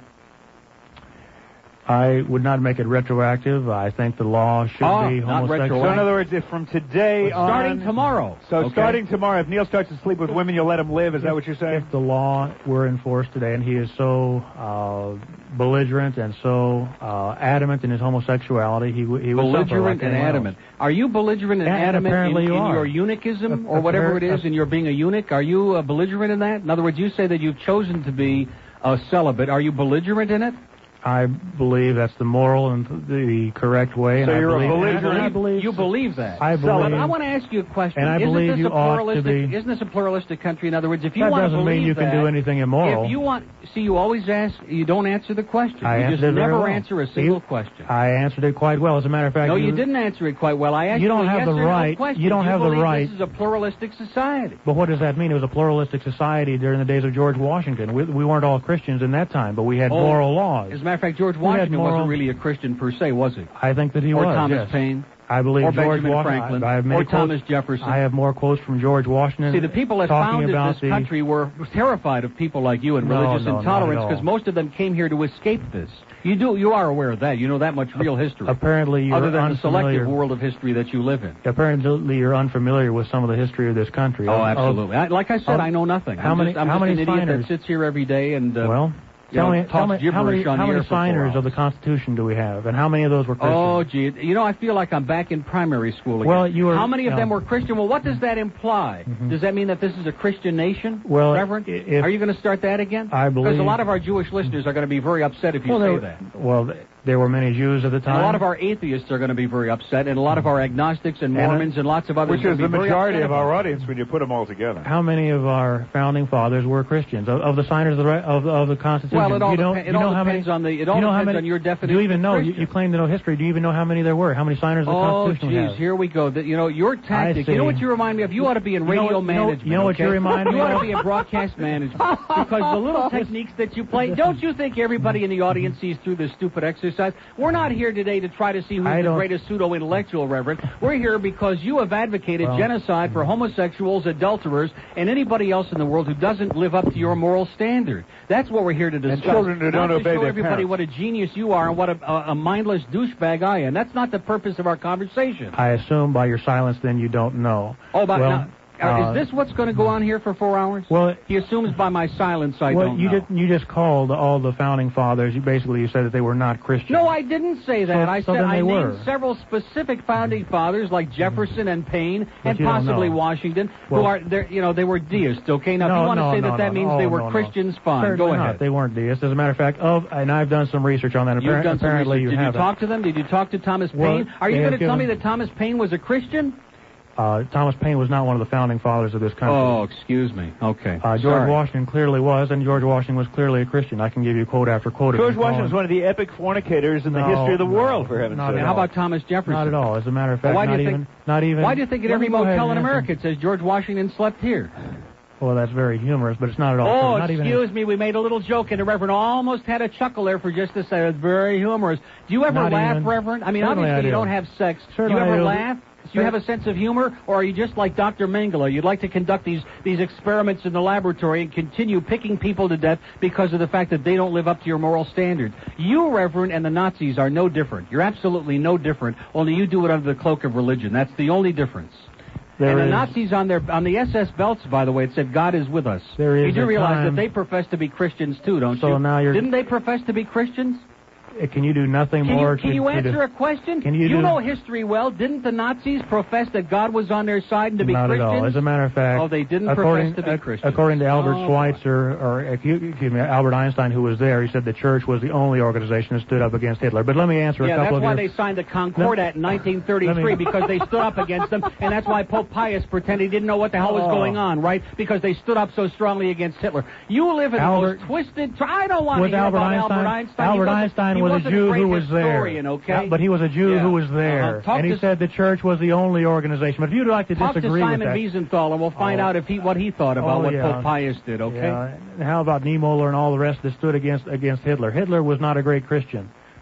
[SPEAKER 2] I would not make it retroactive. I think the law should
[SPEAKER 3] Oh,
[SPEAKER 2] be
[SPEAKER 3] not
[SPEAKER 2] homosexual.
[SPEAKER 1] So in other words, if from today on,
[SPEAKER 3] Starting tomorrow.
[SPEAKER 1] So
[SPEAKER 3] Okay.
[SPEAKER 1] starting tomorrow, if Neil starts to sleep with women, you'll let him live. Is that what you're saying?
[SPEAKER 2] If the law were enforced today, and he is so uh, belligerent and so uh, adamant in his homosexuality, he, w- he would suffer like
[SPEAKER 3] Belligerent and
[SPEAKER 2] anyone
[SPEAKER 3] adamant.
[SPEAKER 2] else.
[SPEAKER 3] Are you belligerent and
[SPEAKER 2] And
[SPEAKER 3] adamant in,
[SPEAKER 2] apparently
[SPEAKER 3] in
[SPEAKER 2] you are.
[SPEAKER 3] your eunuchism
[SPEAKER 2] A-
[SPEAKER 3] or whatever it
[SPEAKER 2] appar-
[SPEAKER 3] is, and you're being a eunuch? Are you uh, belligerent in that? In other words, you say that you've chosen to be a celibate. Are you belligerent in it?
[SPEAKER 2] I believe that's the moral and the correct way. And
[SPEAKER 1] So
[SPEAKER 2] I
[SPEAKER 1] you're a
[SPEAKER 2] believe,
[SPEAKER 1] belligerent-
[SPEAKER 2] and I believe
[SPEAKER 3] You believe that?
[SPEAKER 2] I
[SPEAKER 3] But
[SPEAKER 2] believe.
[SPEAKER 3] I want to ask you a question.
[SPEAKER 2] And I
[SPEAKER 3] isn't
[SPEAKER 2] believe
[SPEAKER 3] this
[SPEAKER 2] you
[SPEAKER 3] a
[SPEAKER 2] ought to
[SPEAKER 3] pluralistic?
[SPEAKER 2] be-
[SPEAKER 3] Isn't this a pluralistic country? In other words, if you
[SPEAKER 2] That
[SPEAKER 3] want to
[SPEAKER 2] doesn't
[SPEAKER 3] believe
[SPEAKER 2] mean you
[SPEAKER 3] that,
[SPEAKER 2] can do anything immoral.
[SPEAKER 3] If you want, see, you always ask. You don't answer the question.
[SPEAKER 2] I
[SPEAKER 3] you just
[SPEAKER 2] answered it very
[SPEAKER 3] never
[SPEAKER 2] well.
[SPEAKER 3] answer a single
[SPEAKER 2] You-
[SPEAKER 3] question.
[SPEAKER 2] I answered it quite well. As a matter of fact,
[SPEAKER 3] No, you didn't answer it quite well. I asked
[SPEAKER 2] You don't
[SPEAKER 3] a
[SPEAKER 2] have
[SPEAKER 3] yes
[SPEAKER 2] the
[SPEAKER 3] or no
[SPEAKER 2] right-
[SPEAKER 3] question.
[SPEAKER 2] you don't
[SPEAKER 3] Do
[SPEAKER 2] have the
[SPEAKER 3] believe
[SPEAKER 2] right-
[SPEAKER 3] This is a pluralistic society.
[SPEAKER 2] But what does that mean? It was a pluralistic society during the days of George Washington. We, we weren't all Christians in that time, but we had
[SPEAKER 3] Oh,
[SPEAKER 2] moral laws.
[SPEAKER 3] As a matter of fact, George
[SPEAKER 2] We had
[SPEAKER 3] Washington
[SPEAKER 2] moral-
[SPEAKER 3] wasn't really a Christian per se, was he?
[SPEAKER 2] I think that he
[SPEAKER 3] or
[SPEAKER 2] was.
[SPEAKER 3] Thomas
[SPEAKER 2] yes.
[SPEAKER 3] Paine,
[SPEAKER 2] I believe
[SPEAKER 3] or
[SPEAKER 2] George
[SPEAKER 3] Benjamin
[SPEAKER 2] Washington.
[SPEAKER 3] Franklin,
[SPEAKER 2] I, I have many
[SPEAKER 3] or Thomas
[SPEAKER 2] quotes,
[SPEAKER 3] Jefferson.
[SPEAKER 2] I have more quotes from George Washington.
[SPEAKER 3] See, the people that
[SPEAKER 2] talking
[SPEAKER 3] founded
[SPEAKER 2] about
[SPEAKER 3] this
[SPEAKER 2] the,
[SPEAKER 3] country were terrified of people like you and
[SPEAKER 2] No,
[SPEAKER 3] religious
[SPEAKER 2] no, not
[SPEAKER 3] intolerance
[SPEAKER 2] at all.
[SPEAKER 3] because most of them came here to escape this. You do, you are aware of that. You know that much real history.
[SPEAKER 2] Apparently, you're
[SPEAKER 3] other than the
[SPEAKER 2] unfamiliar.
[SPEAKER 3] selective world of history that you live in.
[SPEAKER 2] Apparently, you're unfamiliar with some of the history of this country.
[SPEAKER 3] Oh,
[SPEAKER 2] Of-
[SPEAKER 3] absolutely. I, like I said,
[SPEAKER 2] of-
[SPEAKER 3] I know nothing.
[SPEAKER 2] how
[SPEAKER 3] I'm
[SPEAKER 2] many-
[SPEAKER 3] Just, I'm
[SPEAKER 2] how
[SPEAKER 3] just
[SPEAKER 2] many
[SPEAKER 3] an idiot
[SPEAKER 2] signers?
[SPEAKER 3] that sits here every day and uh,
[SPEAKER 2] well,
[SPEAKER 3] you
[SPEAKER 2] tell
[SPEAKER 3] know,
[SPEAKER 2] me,
[SPEAKER 3] talks
[SPEAKER 2] tell me, how many,
[SPEAKER 3] gibberish on
[SPEAKER 2] how
[SPEAKER 3] the
[SPEAKER 2] many
[SPEAKER 3] air for four
[SPEAKER 2] signers
[SPEAKER 3] hours.
[SPEAKER 2] of the Constitution do we have, and how many of those were Christians?
[SPEAKER 3] Oh, gee. You know, I feel like I'm back in primary school again.
[SPEAKER 2] Well, you were-
[SPEAKER 3] How many of
[SPEAKER 2] no.
[SPEAKER 3] them were Christian? Well, what does that imply?
[SPEAKER 2] Mhm.
[SPEAKER 3] Does that mean that this is a Christian nation,
[SPEAKER 2] Well,
[SPEAKER 3] Reverend?
[SPEAKER 2] if-
[SPEAKER 3] Are you going to start that again?
[SPEAKER 2] I
[SPEAKER 3] Because
[SPEAKER 2] believe-
[SPEAKER 3] a lot of our Jewish listeners are going to be very upset if you
[SPEAKER 2] well,
[SPEAKER 3] say
[SPEAKER 2] there,
[SPEAKER 3] that.
[SPEAKER 2] well, there were many Jews at the time.
[SPEAKER 3] And a lot of our atheists are going to be very upset, and a lot of our agnostics and
[SPEAKER 2] And, uh,
[SPEAKER 3] Mormons and lots of others
[SPEAKER 1] Which
[SPEAKER 3] are
[SPEAKER 1] is
[SPEAKER 3] gonna
[SPEAKER 1] the
[SPEAKER 3] be very
[SPEAKER 1] majority
[SPEAKER 3] upset
[SPEAKER 1] of our
[SPEAKER 3] about it.
[SPEAKER 1] audience when you put them all together.
[SPEAKER 2] How many of our founding fathers were Christians of, of the signers of the re- of, the- of the Constitution?
[SPEAKER 3] Well, it all,
[SPEAKER 2] you know,
[SPEAKER 3] depen- it
[SPEAKER 2] you know
[SPEAKER 3] all
[SPEAKER 2] how
[SPEAKER 3] depends
[SPEAKER 2] many,
[SPEAKER 3] on the. It
[SPEAKER 2] you
[SPEAKER 3] all
[SPEAKER 2] know how
[SPEAKER 3] depends
[SPEAKER 2] many,
[SPEAKER 3] on your
[SPEAKER 2] Do
[SPEAKER 3] definition.
[SPEAKER 2] you even
[SPEAKER 3] of
[SPEAKER 2] know? You,
[SPEAKER 3] Christian.
[SPEAKER 2] you claim to know history. Do you even know how many there were? How many signers of the
[SPEAKER 3] Oh,
[SPEAKER 2] Constitution we
[SPEAKER 3] geez,
[SPEAKER 2] have?
[SPEAKER 3] here we go. The, you know, your tactic.
[SPEAKER 2] see.
[SPEAKER 3] You know what you remind me of? You ought to be in
[SPEAKER 2] You know
[SPEAKER 3] radio
[SPEAKER 2] what- you know-
[SPEAKER 3] management.
[SPEAKER 2] you know what
[SPEAKER 3] okay?
[SPEAKER 2] you remind me
[SPEAKER 3] You ought
[SPEAKER 2] of?
[SPEAKER 3] to be in broadcast management. Because the little techniques that you play, don't you think everybody in the audience sees through this stupid exercise? We're not here today to try to see who's
[SPEAKER 2] I
[SPEAKER 3] the
[SPEAKER 2] don't-
[SPEAKER 3] greatest pseudo-intellectual, Reverend. We're here because you have advocated
[SPEAKER 2] Well-
[SPEAKER 3] genocide for homosexuals, adulterers, and anybody else in the world who doesn't live up to your moral standard. That's what we're here to discuss.
[SPEAKER 1] children who don't
[SPEAKER 3] not to
[SPEAKER 1] obey
[SPEAKER 3] show
[SPEAKER 1] their
[SPEAKER 3] everybody
[SPEAKER 1] parents.
[SPEAKER 3] what a genius you are and what a, a, a mindless douchebag I am. That's not the purpose of our conversation.
[SPEAKER 2] I assume by your silence, then you don't know.
[SPEAKER 3] Oh, but
[SPEAKER 2] well,
[SPEAKER 3] now, uh,
[SPEAKER 2] uh,
[SPEAKER 3] is this what's going to go on here for four hours?
[SPEAKER 2] Well,
[SPEAKER 3] He assumes by my silence I
[SPEAKER 2] well,
[SPEAKER 3] don't
[SPEAKER 2] you
[SPEAKER 3] know.
[SPEAKER 2] did. You just called all the founding fathers. You basically you said that they were not Christians.
[SPEAKER 3] No, I didn't say that.
[SPEAKER 2] So-
[SPEAKER 3] I
[SPEAKER 2] so
[SPEAKER 3] said
[SPEAKER 2] then
[SPEAKER 3] I
[SPEAKER 2] they
[SPEAKER 3] named
[SPEAKER 2] were.
[SPEAKER 3] several specific founding fathers like Jefferson and Paine
[SPEAKER 2] But
[SPEAKER 3] and
[SPEAKER 2] you don't
[SPEAKER 3] possibly
[SPEAKER 2] know.
[SPEAKER 3] Washington,
[SPEAKER 2] Well-
[SPEAKER 3] who are they're, you know they were deists. Okay, now
[SPEAKER 2] no,
[SPEAKER 3] if you want
[SPEAKER 2] no,
[SPEAKER 3] to say
[SPEAKER 2] no,
[SPEAKER 3] that that
[SPEAKER 2] no,
[SPEAKER 3] means
[SPEAKER 2] no.
[SPEAKER 3] they
[SPEAKER 2] Oh,
[SPEAKER 3] were
[SPEAKER 2] no, no.
[SPEAKER 3] Christians, fine.
[SPEAKER 2] Certainly
[SPEAKER 3] Go
[SPEAKER 2] not.
[SPEAKER 3] ahead.
[SPEAKER 2] They weren't deists. As a matter of fact, of and I've done some research on that.
[SPEAKER 3] You've
[SPEAKER 2] Appar-
[SPEAKER 3] done some
[SPEAKER 2] apparently,
[SPEAKER 3] research.
[SPEAKER 2] you
[SPEAKER 3] Did you
[SPEAKER 2] haven't.
[SPEAKER 3] talk to them? Did you talk to Thomas
[SPEAKER 2] Well,
[SPEAKER 3] Paine? Are you
[SPEAKER 2] they
[SPEAKER 3] going
[SPEAKER 2] have
[SPEAKER 3] to tell me
[SPEAKER 2] given-
[SPEAKER 3] that Thomas Paine was a Christian?
[SPEAKER 2] Uh, Thomas Paine was not one of the founding fathers of this country.
[SPEAKER 3] Oh, excuse me. Okay.
[SPEAKER 2] Uh, George
[SPEAKER 3] Sorry.
[SPEAKER 2] Washington clearly was, and George Washington was clearly a Christian. I can give you quote after quote. of
[SPEAKER 1] George
[SPEAKER 2] him
[SPEAKER 1] Washington was
[SPEAKER 2] calling-
[SPEAKER 1] one of the epic fornicators in the
[SPEAKER 2] No,
[SPEAKER 1] history of the
[SPEAKER 2] no,
[SPEAKER 1] world, for heaven's
[SPEAKER 2] not
[SPEAKER 1] sake.
[SPEAKER 2] at
[SPEAKER 3] How
[SPEAKER 2] all.
[SPEAKER 3] about Thomas Jefferson?
[SPEAKER 2] Not at all. As a matter of fact,
[SPEAKER 3] Well, why do
[SPEAKER 2] not
[SPEAKER 3] you
[SPEAKER 2] even.
[SPEAKER 3] think-
[SPEAKER 2] Not even.
[SPEAKER 3] Why do you think at
[SPEAKER 2] Let
[SPEAKER 3] every
[SPEAKER 2] me go ahead
[SPEAKER 3] motel in
[SPEAKER 2] and answer.
[SPEAKER 3] America it says George Washington slept here?
[SPEAKER 2] Well, that's very humorous, but it's not at all.
[SPEAKER 3] Oh,
[SPEAKER 2] true. Not even-
[SPEAKER 3] excuse me. We made a little joke, and the Reverend almost had a chuckle there for just a second. It's very humorous. Do you ever
[SPEAKER 2] Not
[SPEAKER 3] laugh,
[SPEAKER 2] even-
[SPEAKER 3] Reverend? I mean,
[SPEAKER 2] Certainly
[SPEAKER 3] obviously
[SPEAKER 2] I
[SPEAKER 3] you
[SPEAKER 2] do.
[SPEAKER 3] don't have sex.
[SPEAKER 2] Certainly
[SPEAKER 3] do you ever
[SPEAKER 2] I do.
[SPEAKER 3] laugh? Do you have a sense of humor, or are you just like Doctor Mengele? You'd like to conduct these, these experiments in the laboratory and continue picking people to death because of the fact that they don't live up to your moral standards. You, Reverend, and the Nazis are no different. You're absolutely no different, only you do it under the cloak of religion. That's the only difference.
[SPEAKER 2] There
[SPEAKER 3] and the
[SPEAKER 2] is-
[SPEAKER 3] Nazis on their on the S S belts, by the way, it said God is with us.
[SPEAKER 2] There is
[SPEAKER 3] you do
[SPEAKER 2] a
[SPEAKER 3] realize
[SPEAKER 2] time-
[SPEAKER 3] that they profess to be Christians too, don't
[SPEAKER 2] So
[SPEAKER 3] you?
[SPEAKER 2] now you're-
[SPEAKER 3] Didn't they profess to be Christians?
[SPEAKER 2] Uh, Can you do nothing
[SPEAKER 3] Can
[SPEAKER 2] more
[SPEAKER 3] you, can
[SPEAKER 2] to,
[SPEAKER 3] you
[SPEAKER 2] to
[SPEAKER 3] answer
[SPEAKER 2] do-
[SPEAKER 3] a question?
[SPEAKER 2] Can you do-
[SPEAKER 3] know history well. Didn't the Nazis profess that God was on their side and to be
[SPEAKER 2] Not
[SPEAKER 3] Christians?
[SPEAKER 2] at all. As a matter of fact,
[SPEAKER 3] Oh, they didn't
[SPEAKER 2] according,
[SPEAKER 3] profess to be
[SPEAKER 2] ac-
[SPEAKER 3] Christians.
[SPEAKER 2] According to Albert
[SPEAKER 3] Oh,
[SPEAKER 2] Schweitzer, or if you, excuse me, Albert Einstein, who was there, he said the church was the only organization that stood up against Hitler. But let me answer
[SPEAKER 3] Yeah,
[SPEAKER 2] a
[SPEAKER 3] that's
[SPEAKER 2] couple
[SPEAKER 3] why
[SPEAKER 2] of
[SPEAKER 3] they
[SPEAKER 2] your...
[SPEAKER 3] signed the Concordat in nineteen thirty-three,
[SPEAKER 2] Let me-
[SPEAKER 3] because they stood up against them, and that's why Pope Pius pretended he didn't know what the hell was
[SPEAKER 2] Oh.
[SPEAKER 3] going on, right? Because they stood up so strongly against Hitler. You live in
[SPEAKER 2] Albert-
[SPEAKER 3] the most twisted... I don't want to
[SPEAKER 2] With
[SPEAKER 3] hear
[SPEAKER 2] Albert
[SPEAKER 3] about
[SPEAKER 2] Einstein,
[SPEAKER 3] Albert Einstein. He
[SPEAKER 2] Albert
[SPEAKER 3] wasn't-
[SPEAKER 2] Einstein
[SPEAKER 3] he
[SPEAKER 2] was a
[SPEAKER 3] wasn't
[SPEAKER 2] Jew
[SPEAKER 3] great
[SPEAKER 2] who was there.
[SPEAKER 3] historian, okay?
[SPEAKER 2] Uh, but he was a Jew
[SPEAKER 3] Yeah.
[SPEAKER 2] who was there,
[SPEAKER 3] Uh-huh. Talk
[SPEAKER 2] and he
[SPEAKER 3] to-
[SPEAKER 2] said the church was the only organization. But if you'd like to
[SPEAKER 3] Talk to
[SPEAKER 2] disagree with
[SPEAKER 3] Simon
[SPEAKER 2] that,
[SPEAKER 3] Wiesenthal, and we'll find
[SPEAKER 2] Oh.
[SPEAKER 3] out if he what he thought about
[SPEAKER 2] Oh,
[SPEAKER 3] what
[SPEAKER 2] yeah.
[SPEAKER 3] Pope Pius did, okay?
[SPEAKER 2] yeah, and how about Niemöller and all the rest that stood against against Hitler? Hitler was not a great Christian.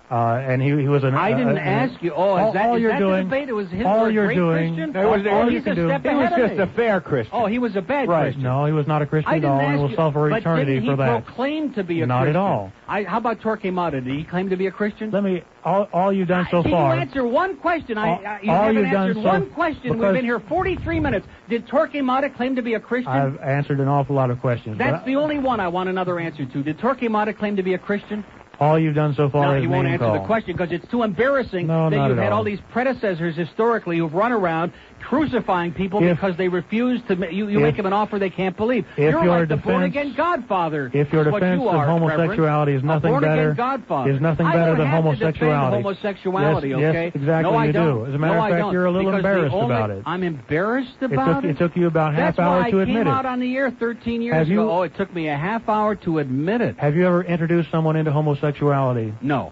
[SPEAKER 2] Uh, and he, he was an.
[SPEAKER 3] I didn't
[SPEAKER 2] uh,
[SPEAKER 3] ask you. Oh,
[SPEAKER 2] all,
[SPEAKER 3] is that,
[SPEAKER 2] all
[SPEAKER 3] is
[SPEAKER 2] you're
[SPEAKER 3] that
[SPEAKER 2] doing,
[SPEAKER 3] the debate? It was Hitler
[SPEAKER 2] all
[SPEAKER 3] a
[SPEAKER 2] you're
[SPEAKER 3] great
[SPEAKER 2] doing,
[SPEAKER 3] Christian?
[SPEAKER 1] It was,
[SPEAKER 3] oh,
[SPEAKER 1] all
[SPEAKER 3] he's
[SPEAKER 1] you
[SPEAKER 3] a
[SPEAKER 1] can do.
[SPEAKER 3] step
[SPEAKER 1] He
[SPEAKER 3] ahead
[SPEAKER 1] was
[SPEAKER 3] of
[SPEAKER 1] just
[SPEAKER 3] me.
[SPEAKER 1] a fair Christian.
[SPEAKER 3] Oh, he was a bad
[SPEAKER 1] Right.
[SPEAKER 3] Christian.
[SPEAKER 2] No, he was not a Christian
[SPEAKER 3] I
[SPEAKER 2] at
[SPEAKER 3] didn't
[SPEAKER 2] all,
[SPEAKER 3] ask
[SPEAKER 2] and will
[SPEAKER 3] you,
[SPEAKER 2] suffer
[SPEAKER 3] but
[SPEAKER 2] eternity
[SPEAKER 3] didn't he
[SPEAKER 2] for that.
[SPEAKER 3] proclaim to be a
[SPEAKER 2] Not
[SPEAKER 3] Christian?
[SPEAKER 2] at all.
[SPEAKER 3] I, how about Torquemada? Did he claim to be a Christian?
[SPEAKER 2] Let me. All, all you've done so
[SPEAKER 3] Can
[SPEAKER 2] far.
[SPEAKER 3] you answer one question? I,
[SPEAKER 2] All-
[SPEAKER 3] I, you
[SPEAKER 2] all
[SPEAKER 3] haven't
[SPEAKER 2] you've done
[SPEAKER 3] answered
[SPEAKER 2] so-
[SPEAKER 3] one question. We've
[SPEAKER 2] because-
[SPEAKER 3] been here forty-three minutes. Did Torquemada claim to be a Christian?
[SPEAKER 2] I've answered an awful lot of questions.
[SPEAKER 3] That's
[SPEAKER 2] but
[SPEAKER 3] the only one I want another answer to. Did Torquemada claim to be a Christian?
[SPEAKER 2] all you've done so far
[SPEAKER 3] No,
[SPEAKER 2] is
[SPEAKER 3] he won't
[SPEAKER 2] name
[SPEAKER 3] answer
[SPEAKER 2] call.
[SPEAKER 3] the question because it's too embarrassing
[SPEAKER 2] No,
[SPEAKER 3] that
[SPEAKER 2] not
[SPEAKER 3] you've
[SPEAKER 2] at
[SPEAKER 3] had all
[SPEAKER 2] all.
[SPEAKER 3] these predecessors historically who've run around crucifying people
[SPEAKER 2] If-
[SPEAKER 3] because they refuse to. Ma- you you
[SPEAKER 2] if-
[SPEAKER 3] make them an offer they can't believe.
[SPEAKER 2] if
[SPEAKER 3] You're
[SPEAKER 2] your
[SPEAKER 3] like the
[SPEAKER 2] defense-
[SPEAKER 3] born-again Godfather.
[SPEAKER 2] If your
[SPEAKER 3] is what
[SPEAKER 2] defense
[SPEAKER 3] you
[SPEAKER 2] of
[SPEAKER 3] are,
[SPEAKER 2] homosexuality
[SPEAKER 3] Reverend.
[SPEAKER 2] is nothing
[SPEAKER 3] a born-again
[SPEAKER 2] better,
[SPEAKER 3] Godfather.
[SPEAKER 2] is nothing
[SPEAKER 3] I
[SPEAKER 2] better
[SPEAKER 3] don't
[SPEAKER 2] than
[SPEAKER 3] have
[SPEAKER 2] homosexuality.
[SPEAKER 3] To defend homosexuality,
[SPEAKER 2] Yes,
[SPEAKER 3] okay?
[SPEAKER 2] yes, exactly
[SPEAKER 3] No, I
[SPEAKER 2] you
[SPEAKER 3] don't.
[SPEAKER 2] do. As a matter
[SPEAKER 3] no,
[SPEAKER 2] of
[SPEAKER 3] I
[SPEAKER 2] fact,
[SPEAKER 3] don't.
[SPEAKER 2] you're a little
[SPEAKER 3] Because the
[SPEAKER 2] embarrassed
[SPEAKER 3] only-
[SPEAKER 2] about it.
[SPEAKER 3] I'm embarrassed
[SPEAKER 2] It
[SPEAKER 3] about
[SPEAKER 2] took, it took you about half
[SPEAKER 3] That's
[SPEAKER 2] hour
[SPEAKER 3] why
[SPEAKER 2] to
[SPEAKER 3] I
[SPEAKER 2] admit
[SPEAKER 3] came
[SPEAKER 2] it.
[SPEAKER 3] out on the air thirteen years
[SPEAKER 2] Have you-
[SPEAKER 3] ago. Oh, it took me a half hour to admit it.
[SPEAKER 2] Have you ever introduced someone into homosexuality?
[SPEAKER 3] No.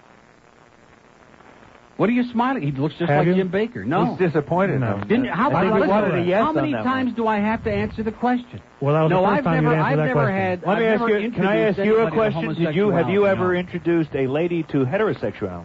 [SPEAKER 3] What are you smiling? He looks just
[SPEAKER 2] Have
[SPEAKER 3] like
[SPEAKER 2] you?
[SPEAKER 3] Jim Baker. No.
[SPEAKER 1] He's disappointed.
[SPEAKER 2] No.
[SPEAKER 1] in him.
[SPEAKER 3] Didn't, how
[SPEAKER 1] I
[SPEAKER 3] about
[SPEAKER 1] think we
[SPEAKER 3] listen,
[SPEAKER 1] wanted a yes
[SPEAKER 3] how
[SPEAKER 1] on
[SPEAKER 3] many
[SPEAKER 1] that
[SPEAKER 3] times
[SPEAKER 1] one.
[SPEAKER 3] do I have to answer the question?
[SPEAKER 2] Well, that was
[SPEAKER 3] no,
[SPEAKER 2] the first
[SPEAKER 3] I've
[SPEAKER 2] time
[SPEAKER 3] never,
[SPEAKER 2] you answered
[SPEAKER 3] I've
[SPEAKER 2] that
[SPEAKER 3] never
[SPEAKER 2] question.
[SPEAKER 3] had.
[SPEAKER 1] Let me
[SPEAKER 3] I've
[SPEAKER 1] ask
[SPEAKER 3] never
[SPEAKER 1] you. Can I
[SPEAKER 3] introduced
[SPEAKER 1] ask you a
[SPEAKER 3] anybody to
[SPEAKER 1] question? Did you have you
[SPEAKER 3] homosexuality,
[SPEAKER 1] ever
[SPEAKER 3] no.
[SPEAKER 1] introduced a lady to heterosexuality?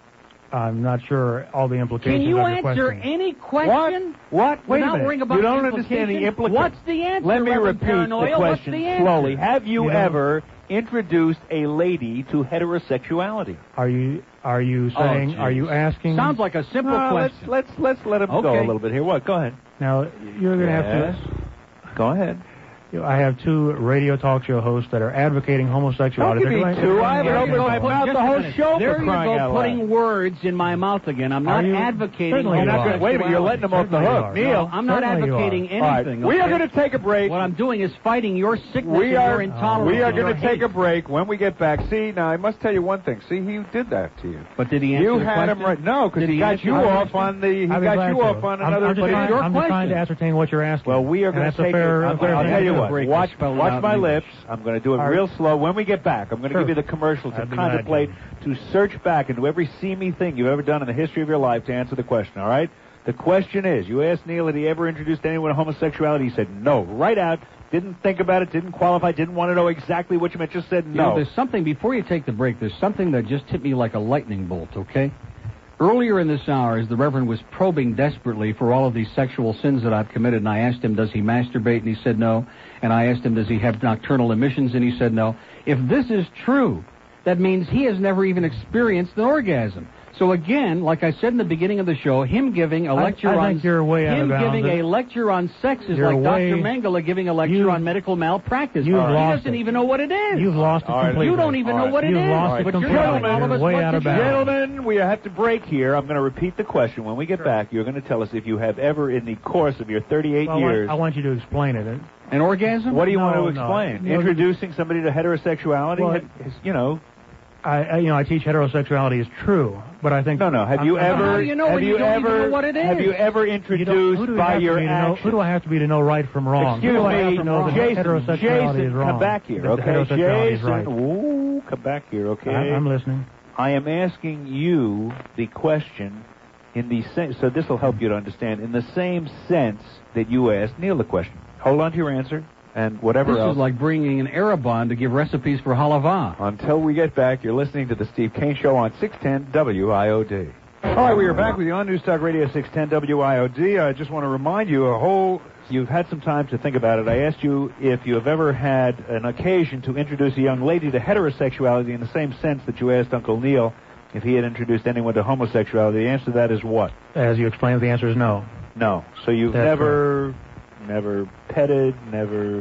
[SPEAKER 2] I'm not sure all the implications
[SPEAKER 3] Can you
[SPEAKER 2] of your
[SPEAKER 3] answer
[SPEAKER 2] question.
[SPEAKER 3] any question?
[SPEAKER 1] What? Wait a
[SPEAKER 3] Without
[SPEAKER 1] minute.
[SPEAKER 3] worrying about
[SPEAKER 1] you don't
[SPEAKER 3] the
[SPEAKER 1] understand the
[SPEAKER 3] implications?
[SPEAKER 1] implications.
[SPEAKER 3] What's the answer?
[SPEAKER 1] Let me
[SPEAKER 3] Reverend
[SPEAKER 1] repeat
[SPEAKER 3] Paranoia?
[SPEAKER 1] the
[SPEAKER 3] What's
[SPEAKER 1] question
[SPEAKER 3] the answer?
[SPEAKER 1] slowly. Have you,
[SPEAKER 2] You don't-
[SPEAKER 1] ever introduced a lady to heterosexuality?
[SPEAKER 2] Are you are you
[SPEAKER 3] Oh,
[SPEAKER 2] saying?
[SPEAKER 3] geez.
[SPEAKER 2] are you asking?
[SPEAKER 3] Sounds like a simple
[SPEAKER 1] No, let's
[SPEAKER 3] question.
[SPEAKER 1] let's let's let him go
[SPEAKER 3] Okay.
[SPEAKER 1] a little bit here. What? Go ahead.
[SPEAKER 2] Now you're going to
[SPEAKER 1] Yes.
[SPEAKER 2] have to.
[SPEAKER 1] Go ahead.
[SPEAKER 2] You know, I have two radio talk show hosts that are advocating homosexuality.
[SPEAKER 1] Don't give
[SPEAKER 2] They're
[SPEAKER 1] me
[SPEAKER 2] doing-
[SPEAKER 1] two. I haven't
[SPEAKER 3] There you
[SPEAKER 1] opened
[SPEAKER 3] go.
[SPEAKER 1] my
[SPEAKER 3] Put-
[SPEAKER 1] mouth
[SPEAKER 3] just
[SPEAKER 1] the
[SPEAKER 3] a
[SPEAKER 1] whole
[SPEAKER 3] minute.
[SPEAKER 1] show
[SPEAKER 3] There
[SPEAKER 1] for
[SPEAKER 3] you
[SPEAKER 1] crying
[SPEAKER 3] go,
[SPEAKER 1] out
[SPEAKER 3] putting
[SPEAKER 1] loud.
[SPEAKER 3] words in my mouth again. I'm
[SPEAKER 2] Are
[SPEAKER 3] not
[SPEAKER 2] you?
[SPEAKER 3] advocating
[SPEAKER 2] Certainly you
[SPEAKER 1] You're not
[SPEAKER 2] are.
[SPEAKER 1] gonna- wait a minute. You're letting them off the
[SPEAKER 2] Certainly
[SPEAKER 1] hook,
[SPEAKER 2] you are.
[SPEAKER 1] Neil.
[SPEAKER 3] No, I'm not
[SPEAKER 2] Certainly you are.
[SPEAKER 3] advocating
[SPEAKER 1] All right,
[SPEAKER 3] anything.
[SPEAKER 1] we are
[SPEAKER 3] okay?
[SPEAKER 1] going to take a break.
[SPEAKER 3] What I'm doing is fighting your sickness
[SPEAKER 1] We
[SPEAKER 3] and
[SPEAKER 1] are
[SPEAKER 3] your intolerance.
[SPEAKER 1] we are
[SPEAKER 3] and your
[SPEAKER 1] going to take
[SPEAKER 3] hate.
[SPEAKER 1] a break. When we get back, see now I must tell you one thing. See, he did that to you.
[SPEAKER 3] But did he answer
[SPEAKER 1] You
[SPEAKER 3] the
[SPEAKER 1] had him
[SPEAKER 3] question?
[SPEAKER 1] right. No, because
[SPEAKER 3] Did
[SPEAKER 1] he
[SPEAKER 3] he
[SPEAKER 1] got
[SPEAKER 3] answer
[SPEAKER 1] you
[SPEAKER 3] the
[SPEAKER 1] off
[SPEAKER 3] question?
[SPEAKER 1] on the. He
[SPEAKER 2] I'd be
[SPEAKER 1] got
[SPEAKER 2] glad
[SPEAKER 1] you
[SPEAKER 2] to.
[SPEAKER 1] off on
[SPEAKER 2] I'm,
[SPEAKER 1] another.
[SPEAKER 2] I'm just,
[SPEAKER 3] but it's
[SPEAKER 2] trying,
[SPEAKER 3] your
[SPEAKER 2] I'm just trying to
[SPEAKER 3] question.
[SPEAKER 2] ascertain what you're asking.
[SPEAKER 1] Well, we are
[SPEAKER 2] And
[SPEAKER 1] going
[SPEAKER 2] that's
[SPEAKER 1] to
[SPEAKER 2] a
[SPEAKER 1] take
[SPEAKER 2] fair,
[SPEAKER 1] it.
[SPEAKER 2] a
[SPEAKER 1] I'm,
[SPEAKER 2] fair
[SPEAKER 1] I'll tell you
[SPEAKER 2] answer.
[SPEAKER 1] what.
[SPEAKER 3] break
[SPEAKER 1] Watch,
[SPEAKER 3] to spell it
[SPEAKER 1] watch
[SPEAKER 3] out
[SPEAKER 1] my
[SPEAKER 3] in
[SPEAKER 1] lips. I'm going to do it
[SPEAKER 2] All right.
[SPEAKER 1] real slow. When we get back, I'm going to
[SPEAKER 2] Sure.
[SPEAKER 1] give you the commercial to
[SPEAKER 2] I'd be glad
[SPEAKER 1] contemplate, to search back into every seamy thing you've ever done in the history of your life to answer the question. All right. The question is, you asked Neil had he ever introduced anyone to homosexuality. He said no, right out. Didn't think about it. Didn't qualify. Didn't want to know exactly what you meant. Just said
[SPEAKER 3] You know,
[SPEAKER 1] no.
[SPEAKER 3] there's something, before you take the break, there's something that just hit me like a lightning bolt, okay? Earlier in this hour, as the Reverend was probing desperately for all of these sexual sins that I've committed, and I asked him, does he masturbate? And he said no. And I asked him, does he have nocturnal emissions? And he said no. If this is true, that means he has never even experienced an orgasm. So again, like I said in the beginning of the show, him giving a
[SPEAKER 2] I-
[SPEAKER 3] lecture
[SPEAKER 2] I
[SPEAKER 3] on
[SPEAKER 2] think you're way out
[SPEAKER 3] him
[SPEAKER 2] of bounds.
[SPEAKER 3] giving a lecture on sex is
[SPEAKER 2] You're
[SPEAKER 3] like
[SPEAKER 2] way-
[SPEAKER 3] Doctor Mengele giving a lecture
[SPEAKER 2] You've-
[SPEAKER 3] on medical malpractice.
[SPEAKER 2] you've
[SPEAKER 3] he
[SPEAKER 2] lost
[SPEAKER 3] doesn't
[SPEAKER 2] it.
[SPEAKER 3] even know what it is.
[SPEAKER 2] You've lost it
[SPEAKER 1] All right.
[SPEAKER 2] completely.
[SPEAKER 3] You don't even
[SPEAKER 1] All
[SPEAKER 3] know
[SPEAKER 1] right.
[SPEAKER 3] what it
[SPEAKER 2] You've
[SPEAKER 3] is.
[SPEAKER 2] lost it
[SPEAKER 3] But you're
[SPEAKER 2] completely.
[SPEAKER 3] telling all of us
[SPEAKER 2] You're way
[SPEAKER 3] what
[SPEAKER 2] out
[SPEAKER 3] to
[SPEAKER 2] of
[SPEAKER 3] do.
[SPEAKER 2] bounds.
[SPEAKER 1] Gentlemen, we have to break here. I'm going to repeat the question. When we get back, you're going to tell us if you have ever, in the course of your thirty-eight
[SPEAKER 2] Well, I
[SPEAKER 1] years,
[SPEAKER 2] want, I want you to explain it.
[SPEAKER 3] An orgasm?
[SPEAKER 1] what do you
[SPEAKER 2] No,
[SPEAKER 1] want to
[SPEAKER 2] no.
[SPEAKER 1] explain?
[SPEAKER 2] No,
[SPEAKER 1] Introducing somebody to heterosexuality?
[SPEAKER 2] Well,
[SPEAKER 1] Had- you know.
[SPEAKER 2] I, I, you know, I teach heterosexuality is true, but I think
[SPEAKER 1] No, no. Have
[SPEAKER 2] I'm-
[SPEAKER 1] you
[SPEAKER 2] I'm-
[SPEAKER 1] ever?
[SPEAKER 3] How do you know
[SPEAKER 1] have
[SPEAKER 3] when
[SPEAKER 1] you
[SPEAKER 3] you don't even
[SPEAKER 1] ever?
[SPEAKER 3] know what it
[SPEAKER 1] Have
[SPEAKER 3] is?
[SPEAKER 1] you ever
[SPEAKER 2] You don't-
[SPEAKER 1] introduced
[SPEAKER 2] who do we
[SPEAKER 1] by
[SPEAKER 2] have to
[SPEAKER 1] your
[SPEAKER 2] be to know,
[SPEAKER 1] actions?
[SPEAKER 2] Who do I have to be to know right from wrong?
[SPEAKER 1] Excuse
[SPEAKER 2] who do I have
[SPEAKER 1] me,
[SPEAKER 2] to know that
[SPEAKER 1] Jason.
[SPEAKER 2] heterosexuality
[SPEAKER 1] Jason,
[SPEAKER 2] is wrong?
[SPEAKER 1] come back here,
[SPEAKER 2] That
[SPEAKER 1] okay?
[SPEAKER 2] heterosexuality is
[SPEAKER 1] Jason,
[SPEAKER 2] right.
[SPEAKER 1] ooh, come back here, okay?
[SPEAKER 2] I, I'm listening.
[SPEAKER 1] I am asking you the question in the same, so this will help you to understand, in the same sense that you asked Neil the question. Hold on to your answer, and whatever
[SPEAKER 3] This
[SPEAKER 1] else.
[SPEAKER 3] is like bringing an Arabon to give recipes for halava.
[SPEAKER 1] Until we get back, you're listening to the Steve Kane Show on six ten W I O D. All right, we are back with you on News Talk Radio six ten W I O D. I just want to remind you, a whole, you've had some time to think about it. I asked you if you have ever had an occasion to introduce a young lady to heterosexuality in the same sense that you asked Uncle Neil if he had introduced anyone to homosexuality. The answer to that is what?
[SPEAKER 2] As you explained, the answer is no.
[SPEAKER 1] No. So you've
[SPEAKER 2] That's
[SPEAKER 1] never, never petted, never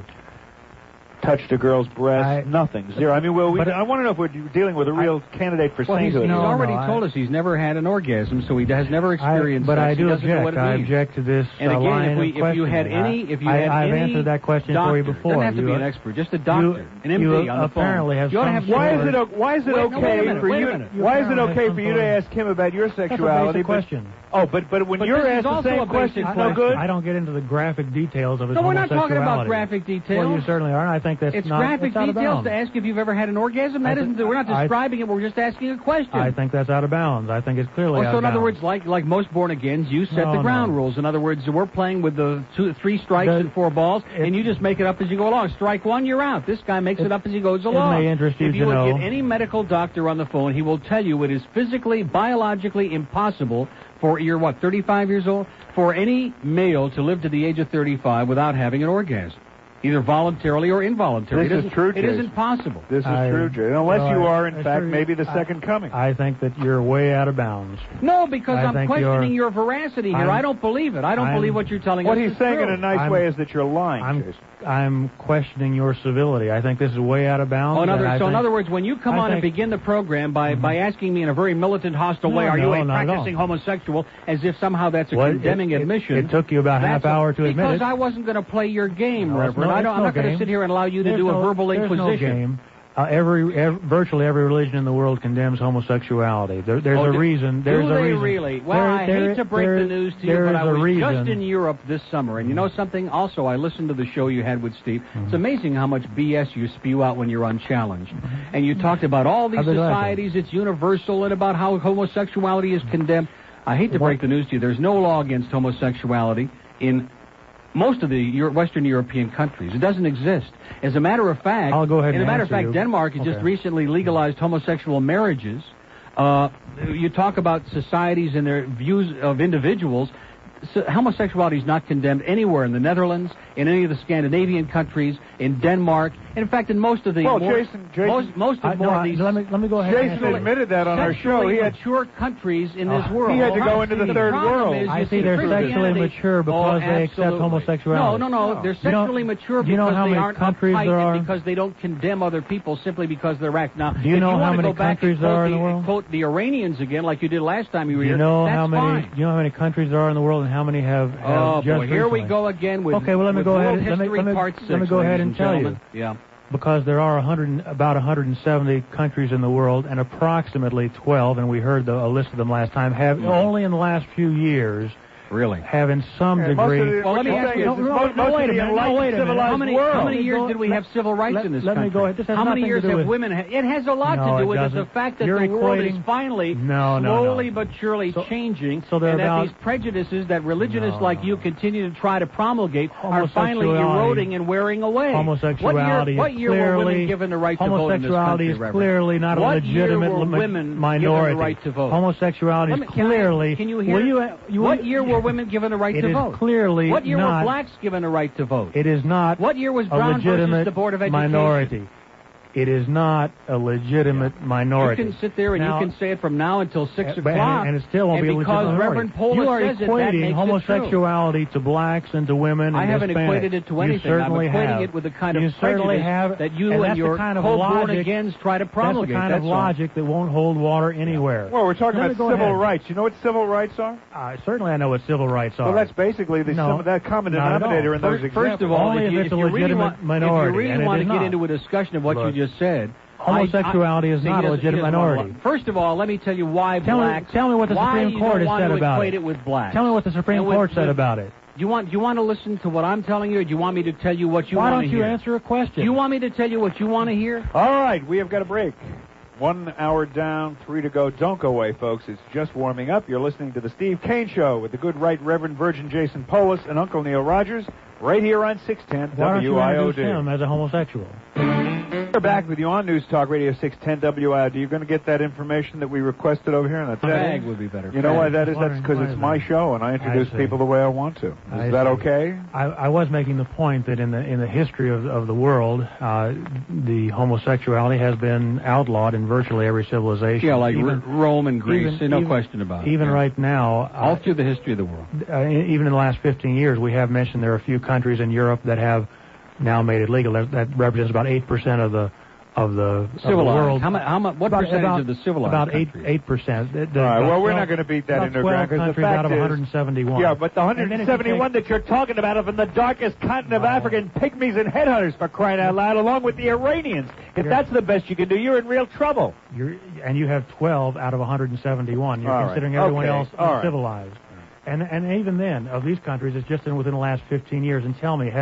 [SPEAKER 1] touched a girl's breast,
[SPEAKER 2] I-
[SPEAKER 1] nothing, zero. I mean, well, we,
[SPEAKER 2] But-
[SPEAKER 1] I want to know if we're dealing with a real candidate for
[SPEAKER 3] Well, he's, he's
[SPEAKER 1] sainthood.
[SPEAKER 2] No,
[SPEAKER 3] already
[SPEAKER 2] no, I-
[SPEAKER 3] told us he's never had an orgasm, so he has never
[SPEAKER 2] I,
[SPEAKER 3] experienced
[SPEAKER 2] but
[SPEAKER 3] sex.
[SPEAKER 2] I
[SPEAKER 3] He
[SPEAKER 2] do
[SPEAKER 3] doesn't know
[SPEAKER 2] object.
[SPEAKER 3] what it
[SPEAKER 2] I
[SPEAKER 3] means.
[SPEAKER 2] object to this
[SPEAKER 3] And
[SPEAKER 2] uh,
[SPEAKER 3] again,
[SPEAKER 2] line
[SPEAKER 3] if, we,
[SPEAKER 2] of
[SPEAKER 3] if you had
[SPEAKER 2] questioning.
[SPEAKER 3] any, if you
[SPEAKER 2] I,
[SPEAKER 3] had
[SPEAKER 2] I've
[SPEAKER 3] any
[SPEAKER 2] answered that question
[SPEAKER 3] doctor,
[SPEAKER 2] for you before.
[SPEAKER 3] doesn't have to
[SPEAKER 2] you,
[SPEAKER 3] be an expert, just a doctor, an M D
[SPEAKER 2] you
[SPEAKER 3] on the
[SPEAKER 2] apparently
[SPEAKER 3] phone.
[SPEAKER 2] have
[SPEAKER 3] you ought to
[SPEAKER 2] some
[SPEAKER 3] have
[SPEAKER 1] Why is
[SPEAKER 2] sort
[SPEAKER 1] it
[SPEAKER 2] of-
[SPEAKER 1] o- why is it
[SPEAKER 3] Wait, no, wait a
[SPEAKER 1] okay
[SPEAKER 3] minute,
[SPEAKER 1] for
[SPEAKER 3] wait a
[SPEAKER 1] you?
[SPEAKER 3] minute.
[SPEAKER 1] Why is it
[SPEAKER 2] apparently
[SPEAKER 1] okay
[SPEAKER 2] have
[SPEAKER 1] for
[SPEAKER 2] some
[SPEAKER 1] you to
[SPEAKER 2] sort of-
[SPEAKER 1] ask him about your
[SPEAKER 2] That's a
[SPEAKER 1] sexuality?
[SPEAKER 2] basic
[SPEAKER 1] but-
[SPEAKER 2] question.
[SPEAKER 1] Oh, but but when
[SPEAKER 3] But
[SPEAKER 1] you're
[SPEAKER 3] this is
[SPEAKER 1] asked the
[SPEAKER 3] also
[SPEAKER 1] same
[SPEAKER 3] a
[SPEAKER 1] question,
[SPEAKER 3] basic
[SPEAKER 1] it's no
[SPEAKER 3] question.
[SPEAKER 1] good.
[SPEAKER 2] I don't get into the graphic details of his
[SPEAKER 3] No, we're not talking about
[SPEAKER 2] homosexuality.
[SPEAKER 3] graphic details.
[SPEAKER 2] Well, you certainly are. And I think think that's
[SPEAKER 3] it's
[SPEAKER 2] not
[SPEAKER 3] graphic
[SPEAKER 2] it's out of
[SPEAKER 3] details
[SPEAKER 2] bounds.
[SPEAKER 3] to ask if you've ever had an orgasm. That
[SPEAKER 2] I
[SPEAKER 3] isn't.
[SPEAKER 2] th-
[SPEAKER 3] We're not
[SPEAKER 2] I-
[SPEAKER 3] describing it. We're just asking a question.
[SPEAKER 2] I think that's out of bounds. I think it's clearly
[SPEAKER 3] Well,
[SPEAKER 2] out
[SPEAKER 3] so
[SPEAKER 2] of
[SPEAKER 3] in other
[SPEAKER 2] bounds.
[SPEAKER 3] words, like like most born-agains, you set
[SPEAKER 2] No,
[SPEAKER 3] the ground
[SPEAKER 2] no.
[SPEAKER 3] rules. In other words, we're playing with the two, three strikes
[SPEAKER 2] The-
[SPEAKER 3] and four balls,
[SPEAKER 2] it-
[SPEAKER 3] and you just make it up as you go along. Strike one, you're out. This guy makes it,
[SPEAKER 2] It-
[SPEAKER 3] up as he goes along.
[SPEAKER 2] may interest you
[SPEAKER 3] if
[SPEAKER 2] to
[SPEAKER 3] you would
[SPEAKER 2] know-
[SPEAKER 3] get any medical doctor on the phone, he will tell you it is physically, biologically impossible for, you're what, thirty-five years old? For any male to live to the age of thirty-five without having an orgasm. Either voluntarily or involuntarily.
[SPEAKER 1] This
[SPEAKER 3] it
[SPEAKER 1] is true,
[SPEAKER 3] It
[SPEAKER 1] Jason.
[SPEAKER 3] isn't possible.
[SPEAKER 1] This is
[SPEAKER 2] I-
[SPEAKER 1] true, Jay. Unless
[SPEAKER 2] no,
[SPEAKER 1] you
[SPEAKER 2] I-
[SPEAKER 1] are, in
[SPEAKER 2] I
[SPEAKER 1] fact,
[SPEAKER 2] sure-
[SPEAKER 1] maybe the
[SPEAKER 2] I-
[SPEAKER 1] second coming.
[SPEAKER 2] I think that you're way out of bounds.
[SPEAKER 3] No, because
[SPEAKER 2] I
[SPEAKER 3] I'm
[SPEAKER 2] think
[SPEAKER 3] questioning
[SPEAKER 2] you're-
[SPEAKER 3] your veracity here.
[SPEAKER 2] I'm-
[SPEAKER 3] I don't believe it. I don't
[SPEAKER 2] I'm-
[SPEAKER 3] believe what you're telling
[SPEAKER 1] What
[SPEAKER 3] us
[SPEAKER 1] he's
[SPEAKER 3] is
[SPEAKER 1] saying
[SPEAKER 3] true.
[SPEAKER 1] in a nice
[SPEAKER 2] I'm-
[SPEAKER 1] way is that you're lying,
[SPEAKER 2] I'm
[SPEAKER 1] Jason.
[SPEAKER 2] I'm questioning your civility. I think this is way out of bounds.
[SPEAKER 3] Oh, in other,
[SPEAKER 2] and I
[SPEAKER 3] so in
[SPEAKER 2] think-
[SPEAKER 3] other words, when you come
[SPEAKER 2] I
[SPEAKER 3] on and
[SPEAKER 2] think-
[SPEAKER 3] begin the program by, by asking me in a very militant, hostile
[SPEAKER 2] No,
[SPEAKER 3] way, are you
[SPEAKER 2] no,
[SPEAKER 3] a
[SPEAKER 2] not at all.
[SPEAKER 3] practicing homosexual, as if somehow that's a
[SPEAKER 2] Well,
[SPEAKER 3] condemning
[SPEAKER 2] it, it-
[SPEAKER 3] admission.
[SPEAKER 2] It took you about half
[SPEAKER 3] that's a-
[SPEAKER 2] hour to admit
[SPEAKER 3] Because
[SPEAKER 2] it.
[SPEAKER 3] I wasn't going to play your game,
[SPEAKER 2] No, it's
[SPEAKER 3] Reverend.
[SPEAKER 2] no-
[SPEAKER 3] I
[SPEAKER 2] it's
[SPEAKER 3] don't, I'm
[SPEAKER 2] no
[SPEAKER 3] not going to
[SPEAKER 2] game.
[SPEAKER 3] sit here and allow you to
[SPEAKER 2] There's
[SPEAKER 3] do
[SPEAKER 2] no-
[SPEAKER 3] a verbal
[SPEAKER 2] there's
[SPEAKER 3] inquisition.
[SPEAKER 2] No game. Uh, every, every virtually every religion in the world condemns homosexuality. There, there's
[SPEAKER 3] Oh,
[SPEAKER 2] a
[SPEAKER 3] do-
[SPEAKER 2] reason. There's
[SPEAKER 3] do
[SPEAKER 2] a
[SPEAKER 3] they
[SPEAKER 2] reason.
[SPEAKER 3] really? Well,
[SPEAKER 2] There-
[SPEAKER 3] I
[SPEAKER 2] there-
[SPEAKER 3] hate to break
[SPEAKER 2] there-
[SPEAKER 3] the news to you,
[SPEAKER 2] there
[SPEAKER 3] but
[SPEAKER 2] is
[SPEAKER 3] I
[SPEAKER 2] a
[SPEAKER 3] was
[SPEAKER 2] reason.
[SPEAKER 3] just in Europe this summer, and you know something? Also, I listened to the show you had with Steve.
[SPEAKER 2] Mm-hmm.
[SPEAKER 3] It's amazing how much B S you spew out when you're unchallenged. And you talked about all these
[SPEAKER 2] I'd be glad to.
[SPEAKER 3] societies, it's universal, and about how homosexuality is condemned. I hate to
[SPEAKER 2] What-
[SPEAKER 3] break the news to you. There's no law against homosexuality in most of the Euro- Western European countries. It doesn't exist. As a matter of fact,
[SPEAKER 2] I'll go ahead
[SPEAKER 3] as a
[SPEAKER 2] and
[SPEAKER 3] matter of
[SPEAKER 2] answer
[SPEAKER 3] fact,
[SPEAKER 2] you.
[SPEAKER 3] Denmark has just
[SPEAKER 2] Okay.
[SPEAKER 3] recently legalized homosexual marriages. Uh, you talk about societies and their views of individuals. So homosexuality is not condemned anywhere in the Netherlands, in any of the Scandinavian countries, in Denmark. In fact, in most of the
[SPEAKER 1] Well,
[SPEAKER 3] more,
[SPEAKER 1] Jason- Jason-
[SPEAKER 3] most most of
[SPEAKER 2] I,
[SPEAKER 3] more
[SPEAKER 2] no,
[SPEAKER 3] of
[SPEAKER 2] I-
[SPEAKER 3] these
[SPEAKER 2] let me let me go ahead. and
[SPEAKER 1] Jason
[SPEAKER 2] answer.
[SPEAKER 1] admitted that on our show.
[SPEAKER 3] sexually
[SPEAKER 1] He had
[SPEAKER 3] mature countries in this
[SPEAKER 2] Uh,
[SPEAKER 3] world.
[SPEAKER 1] he had to go
[SPEAKER 3] Oh,
[SPEAKER 1] into the
[SPEAKER 3] see,
[SPEAKER 1] third
[SPEAKER 3] problem
[SPEAKER 1] world.
[SPEAKER 3] is,
[SPEAKER 2] I
[SPEAKER 3] you
[SPEAKER 2] see they're
[SPEAKER 3] Christianity-
[SPEAKER 2] sexually mature because
[SPEAKER 3] Oh,
[SPEAKER 2] they accept
[SPEAKER 3] absolutely.
[SPEAKER 2] homosexuality.
[SPEAKER 3] No, no, no.
[SPEAKER 1] No.
[SPEAKER 3] They're
[SPEAKER 2] You know-
[SPEAKER 3] sexually mature
[SPEAKER 2] do you know
[SPEAKER 3] because
[SPEAKER 2] how
[SPEAKER 3] they
[SPEAKER 2] many
[SPEAKER 3] aren't
[SPEAKER 2] countries
[SPEAKER 3] uptight
[SPEAKER 2] there
[SPEAKER 3] and
[SPEAKER 2] are?
[SPEAKER 3] because they don't condemn other people simply because they're act. Now,
[SPEAKER 2] Do you
[SPEAKER 3] if
[SPEAKER 2] know
[SPEAKER 3] you
[SPEAKER 2] how
[SPEAKER 3] want to
[SPEAKER 2] many
[SPEAKER 3] go back
[SPEAKER 2] countries
[SPEAKER 3] and
[SPEAKER 2] there
[SPEAKER 3] quote
[SPEAKER 2] are in
[SPEAKER 3] the,
[SPEAKER 2] the world?
[SPEAKER 3] quote the Iranians again, like you did last time you were
[SPEAKER 2] Do
[SPEAKER 3] here,
[SPEAKER 2] you know
[SPEAKER 3] that's
[SPEAKER 2] how many?
[SPEAKER 3] fine.
[SPEAKER 2] Do you know how many countries there are in the world, and how many have? have
[SPEAKER 3] Oh
[SPEAKER 2] just
[SPEAKER 3] boy, here we
[SPEAKER 2] recently?
[SPEAKER 3] go again with
[SPEAKER 2] Okay, well, let me
[SPEAKER 3] with
[SPEAKER 2] go ahead
[SPEAKER 3] World
[SPEAKER 2] and- let me-
[SPEAKER 3] History
[SPEAKER 2] let me-
[SPEAKER 3] Part
[SPEAKER 2] let
[SPEAKER 3] Six,
[SPEAKER 2] me go ahead
[SPEAKER 3] ladies
[SPEAKER 2] and tell you.
[SPEAKER 3] gentlemen. Yeah.
[SPEAKER 2] Because there are one hundred, about one hundred seventy countries in the world, and approximately twelve, and we heard the, a list of them last time, have
[SPEAKER 3] Mm-hmm.
[SPEAKER 2] only in the last few years
[SPEAKER 3] Really?
[SPEAKER 2] have in some
[SPEAKER 1] Yeah, most
[SPEAKER 2] degree.
[SPEAKER 1] of the,
[SPEAKER 3] Well,
[SPEAKER 1] what
[SPEAKER 3] let me
[SPEAKER 1] you're
[SPEAKER 3] ask
[SPEAKER 1] saying
[SPEAKER 3] you-
[SPEAKER 1] is
[SPEAKER 2] no, no,
[SPEAKER 1] most,
[SPEAKER 2] no,
[SPEAKER 1] most
[SPEAKER 2] wait
[SPEAKER 1] of
[SPEAKER 2] a
[SPEAKER 1] the
[SPEAKER 2] minute, no,
[SPEAKER 1] enlightened
[SPEAKER 2] wait a minute.
[SPEAKER 1] civilized
[SPEAKER 3] How many,
[SPEAKER 1] world.
[SPEAKER 3] how many years
[SPEAKER 2] Go-
[SPEAKER 3] did we
[SPEAKER 2] let-
[SPEAKER 3] have civil rights
[SPEAKER 2] let-
[SPEAKER 3] in this
[SPEAKER 2] let me
[SPEAKER 3] country?
[SPEAKER 2] go ahead. This has
[SPEAKER 3] how many
[SPEAKER 2] nothing to
[SPEAKER 3] years
[SPEAKER 2] do
[SPEAKER 3] have
[SPEAKER 2] with-
[SPEAKER 3] women had? It has a lot
[SPEAKER 2] No,
[SPEAKER 3] to
[SPEAKER 2] it
[SPEAKER 3] do with it. The
[SPEAKER 2] doesn't.
[SPEAKER 3] fact that
[SPEAKER 2] You're
[SPEAKER 3] the world is
[SPEAKER 2] equating-
[SPEAKER 3] finally
[SPEAKER 2] No, no,
[SPEAKER 3] slowly
[SPEAKER 2] no.
[SPEAKER 3] but surely
[SPEAKER 2] So-
[SPEAKER 3] changing,
[SPEAKER 2] so they're
[SPEAKER 3] and that
[SPEAKER 2] about-
[SPEAKER 3] these prejudices that religionists
[SPEAKER 2] No,
[SPEAKER 3] like
[SPEAKER 2] no.
[SPEAKER 3] you continue to try to promulgate are finally
[SPEAKER 2] Homosexuality-
[SPEAKER 3] eroding and wearing away.
[SPEAKER 2] Homosexuality
[SPEAKER 3] what year, what
[SPEAKER 2] is
[SPEAKER 3] year were women
[SPEAKER 2] clearly
[SPEAKER 3] given the right to vote in this
[SPEAKER 2] homosexuality
[SPEAKER 3] country,
[SPEAKER 2] is
[SPEAKER 3] Reverend?
[SPEAKER 2] clearly not
[SPEAKER 3] What
[SPEAKER 2] a legitimate
[SPEAKER 3] year were
[SPEAKER 2] mi-
[SPEAKER 3] women
[SPEAKER 2] minority.
[SPEAKER 3] given the right to vote?
[SPEAKER 2] Homosexuality
[SPEAKER 3] Let
[SPEAKER 2] is
[SPEAKER 3] me- can I-
[SPEAKER 2] clearly.
[SPEAKER 3] Can you hear?
[SPEAKER 2] Will you, you,
[SPEAKER 3] what year were women given the right
[SPEAKER 2] It
[SPEAKER 3] to
[SPEAKER 2] is
[SPEAKER 3] vote?
[SPEAKER 2] clearly
[SPEAKER 3] What year
[SPEAKER 2] not.
[SPEAKER 3] were blacks given a right to vote?
[SPEAKER 2] It is not.
[SPEAKER 3] What year was
[SPEAKER 2] a
[SPEAKER 3] Brown versus
[SPEAKER 2] legitimate
[SPEAKER 3] the Board of Education?
[SPEAKER 2] minority. It is not a legitimate minority.
[SPEAKER 3] You can sit there and
[SPEAKER 2] Now-
[SPEAKER 3] you can say it from now until six
[SPEAKER 2] Uh,
[SPEAKER 3] o'clock,
[SPEAKER 2] and it still won't
[SPEAKER 3] and
[SPEAKER 2] be a
[SPEAKER 3] because
[SPEAKER 2] legitimate
[SPEAKER 3] Reverend
[SPEAKER 2] minority.
[SPEAKER 3] Polis
[SPEAKER 2] You are
[SPEAKER 3] says it, that
[SPEAKER 2] equating
[SPEAKER 3] makes it true.
[SPEAKER 2] homosexuality to blacks and to women.
[SPEAKER 3] I
[SPEAKER 2] and
[SPEAKER 3] haven't
[SPEAKER 2] Hispanics.
[SPEAKER 3] equated it to
[SPEAKER 2] You
[SPEAKER 3] anything. I'm
[SPEAKER 2] certainly
[SPEAKER 3] equating
[SPEAKER 2] have.
[SPEAKER 3] it with the kind
[SPEAKER 2] you
[SPEAKER 3] of
[SPEAKER 2] certainly
[SPEAKER 3] prejudice
[SPEAKER 2] have,
[SPEAKER 3] that you
[SPEAKER 2] and,
[SPEAKER 3] and,
[SPEAKER 2] that's
[SPEAKER 3] your
[SPEAKER 2] the kind of
[SPEAKER 3] co-born
[SPEAKER 2] logic,
[SPEAKER 3] agains try to promulgate.
[SPEAKER 2] That's the kind
[SPEAKER 3] That's
[SPEAKER 2] of
[SPEAKER 3] all.
[SPEAKER 2] logic that won't hold water anywhere.
[SPEAKER 1] Well, we're talking
[SPEAKER 2] Let me
[SPEAKER 1] about
[SPEAKER 2] go
[SPEAKER 1] civil
[SPEAKER 2] ahead.
[SPEAKER 1] rights. You know what civil rights are?
[SPEAKER 2] Uh, certainly, I know what civil rights are.
[SPEAKER 1] Well, that's basically the
[SPEAKER 2] No,
[SPEAKER 1] some of that common
[SPEAKER 2] not at all.
[SPEAKER 1] denominator in those
[SPEAKER 3] First,
[SPEAKER 1] examples.
[SPEAKER 3] first of all,
[SPEAKER 2] Only
[SPEAKER 3] if
[SPEAKER 2] if
[SPEAKER 3] you,
[SPEAKER 2] it's
[SPEAKER 3] if
[SPEAKER 2] a
[SPEAKER 3] you really
[SPEAKER 2] legitimate
[SPEAKER 3] want,
[SPEAKER 2] minority,
[SPEAKER 3] if you really
[SPEAKER 2] and it
[SPEAKER 3] want
[SPEAKER 2] is
[SPEAKER 3] to get
[SPEAKER 2] not.
[SPEAKER 3] into a discussion of what
[SPEAKER 2] Look,
[SPEAKER 3] you just said,
[SPEAKER 2] homosexuality
[SPEAKER 3] I, I,
[SPEAKER 2] is
[SPEAKER 3] see,
[SPEAKER 2] not
[SPEAKER 3] he
[SPEAKER 2] a
[SPEAKER 3] doesn't- he
[SPEAKER 2] legitimate
[SPEAKER 3] doesn't wanna-
[SPEAKER 2] minority.
[SPEAKER 3] First of all, let me tell you why
[SPEAKER 2] Tell me-
[SPEAKER 3] blacks.
[SPEAKER 2] tell me what the
[SPEAKER 3] why
[SPEAKER 2] Supreme
[SPEAKER 3] you
[SPEAKER 2] Court
[SPEAKER 3] don't
[SPEAKER 2] has
[SPEAKER 3] want
[SPEAKER 2] said
[SPEAKER 3] to
[SPEAKER 2] about
[SPEAKER 3] equate
[SPEAKER 2] it.
[SPEAKER 3] it with blacks.
[SPEAKER 2] Tell me what the Supreme
[SPEAKER 3] And with-
[SPEAKER 2] Court said
[SPEAKER 3] with-
[SPEAKER 2] about it.
[SPEAKER 3] Do you want? Do you want to listen to what I'm telling you, or do you want me to tell you what you
[SPEAKER 2] Why
[SPEAKER 3] want
[SPEAKER 2] don't
[SPEAKER 3] to
[SPEAKER 2] you
[SPEAKER 3] hear?
[SPEAKER 2] answer a question?
[SPEAKER 3] Do you want me to tell you what you want to hear?
[SPEAKER 1] All right, we have got a break. One hour down, three to go. Don't go away, folks. It's just warming up. You're listening to the Steve Kane Show with the good right Reverend Virgin Jason Polis and Uncle Neil Rogers, right here on six ten
[SPEAKER 2] Why don't you
[SPEAKER 1] W I O
[SPEAKER 2] introduce
[SPEAKER 1] D.
[SPEAKER 2] him as a homosexual?
[SPEAKER 1] We're back with you on News Talk Radio six ten W I O D. You're going to get that information that we requested over here, and that's
[SPEAKER 3] Fag
[SPEAKER 1] it.
[SPEAKER 3] would be better.
[SPEAKER 1] You know
[SPEAKER 3] Fag.
[SPEAKER 1] why that is?
[SPEAKER 2] Why-
[SPEAKER 1] That's because
[SPEAKER 2] why
[SPEAKER 1] it's
[SPEAKER 2] is
[SPEAKER 1] my
[SPEAKER 2] that?
[SPEAKER 1] show, and I introduce
[SPEAKER 2] see.
[SPEAKER 1] people the way I want to. Is
[SPEAKER 2] I
[SPEAKER 1] that
[SPEAKER 2] see.
[SPEAKER 1] okay?
[SPEAKER 2] I, I was making the point that in the in the history of of the world, uh, the homosexuality has been outlawed in virtually every civilization.
[SPEAKER 3] Yeah, like
[SPEAKER 2] even,
[SPEAKER 3] R- Rome and Greece,
[SPEAKER 2] even-
[SPEAKER 3] no
[SPEAKER 2] even-
[SPEAKER 3] question about it.
[SPEAKER 2] even
[SPEAKER 3] Yeah.
[SPEAKER 2] right now, uh,
[SPEAKER 3] all through the history of the world.
[SPEAKER 2] uh, even in the last fifteen years, we have mentioned there are a few countries in Europe that have now made it legal. That, that represents about eight percent of the of the, of the
[SPEAKER 3] Civilized.
[SPEAKER 2] world.
[SPEAKER 3] How much? How much? What
[SPEAKER 2] About-
[SPEAKER 3] percentage
[SPEAKER 2] about-
[SPEAKER 3] of the civilized
[SPEAKER 2] About eight
[SPEAKER 3] countries?
[SPEAKER 2] eight percent. The- the-
[SPEAKER 1] All right,
[SPEAKER 2] about
[SPEAKER 1] well, we're
[SPEAKER 2] twelve
[SPEAKER 1] not going to beat that
[SPEAKER 2] about
[SPEAKER 1] into
[SPEAKER 2] twelve
[SPEAKER 1] ground because the
[SPEAKER 2] countries
[SPEAKER 1] fact
[SPEAKER 2] out of
[SPEAKER 1] is,
[SPEAKER 2] one hundred seventy-one.
[SPEAKER 1] yeah, but the
[SPEAKER 2] And then if you
[SPEAKER 1] one hundred seventy-one
[SPEAKER 2] take-
[SPEAKER 1] that you're talking about are from the darkest continent of
[SPEAKER 2] No.
[SPEAKER 1] African pygmies and headhunters, for crying out loud, along with the Iranians. If
[SPEAKER 2] You're-
[SPEAKER 1] that's the best you can do, you're in real trouble.
[SPEAKER 2] You're, and you have twelve out of one hundred seventy-one. You're
[SPEAKER 1] All right.
[SPEAKER 2] considering everyone
[SPEAKER 1] Okay.
[SPEAKER 2] else
[SPEAKER 1] All right.
[SPEAKER 2] uncivilized. And and even then, of these countries, it's just in, within the last fifteen years. And tell me, has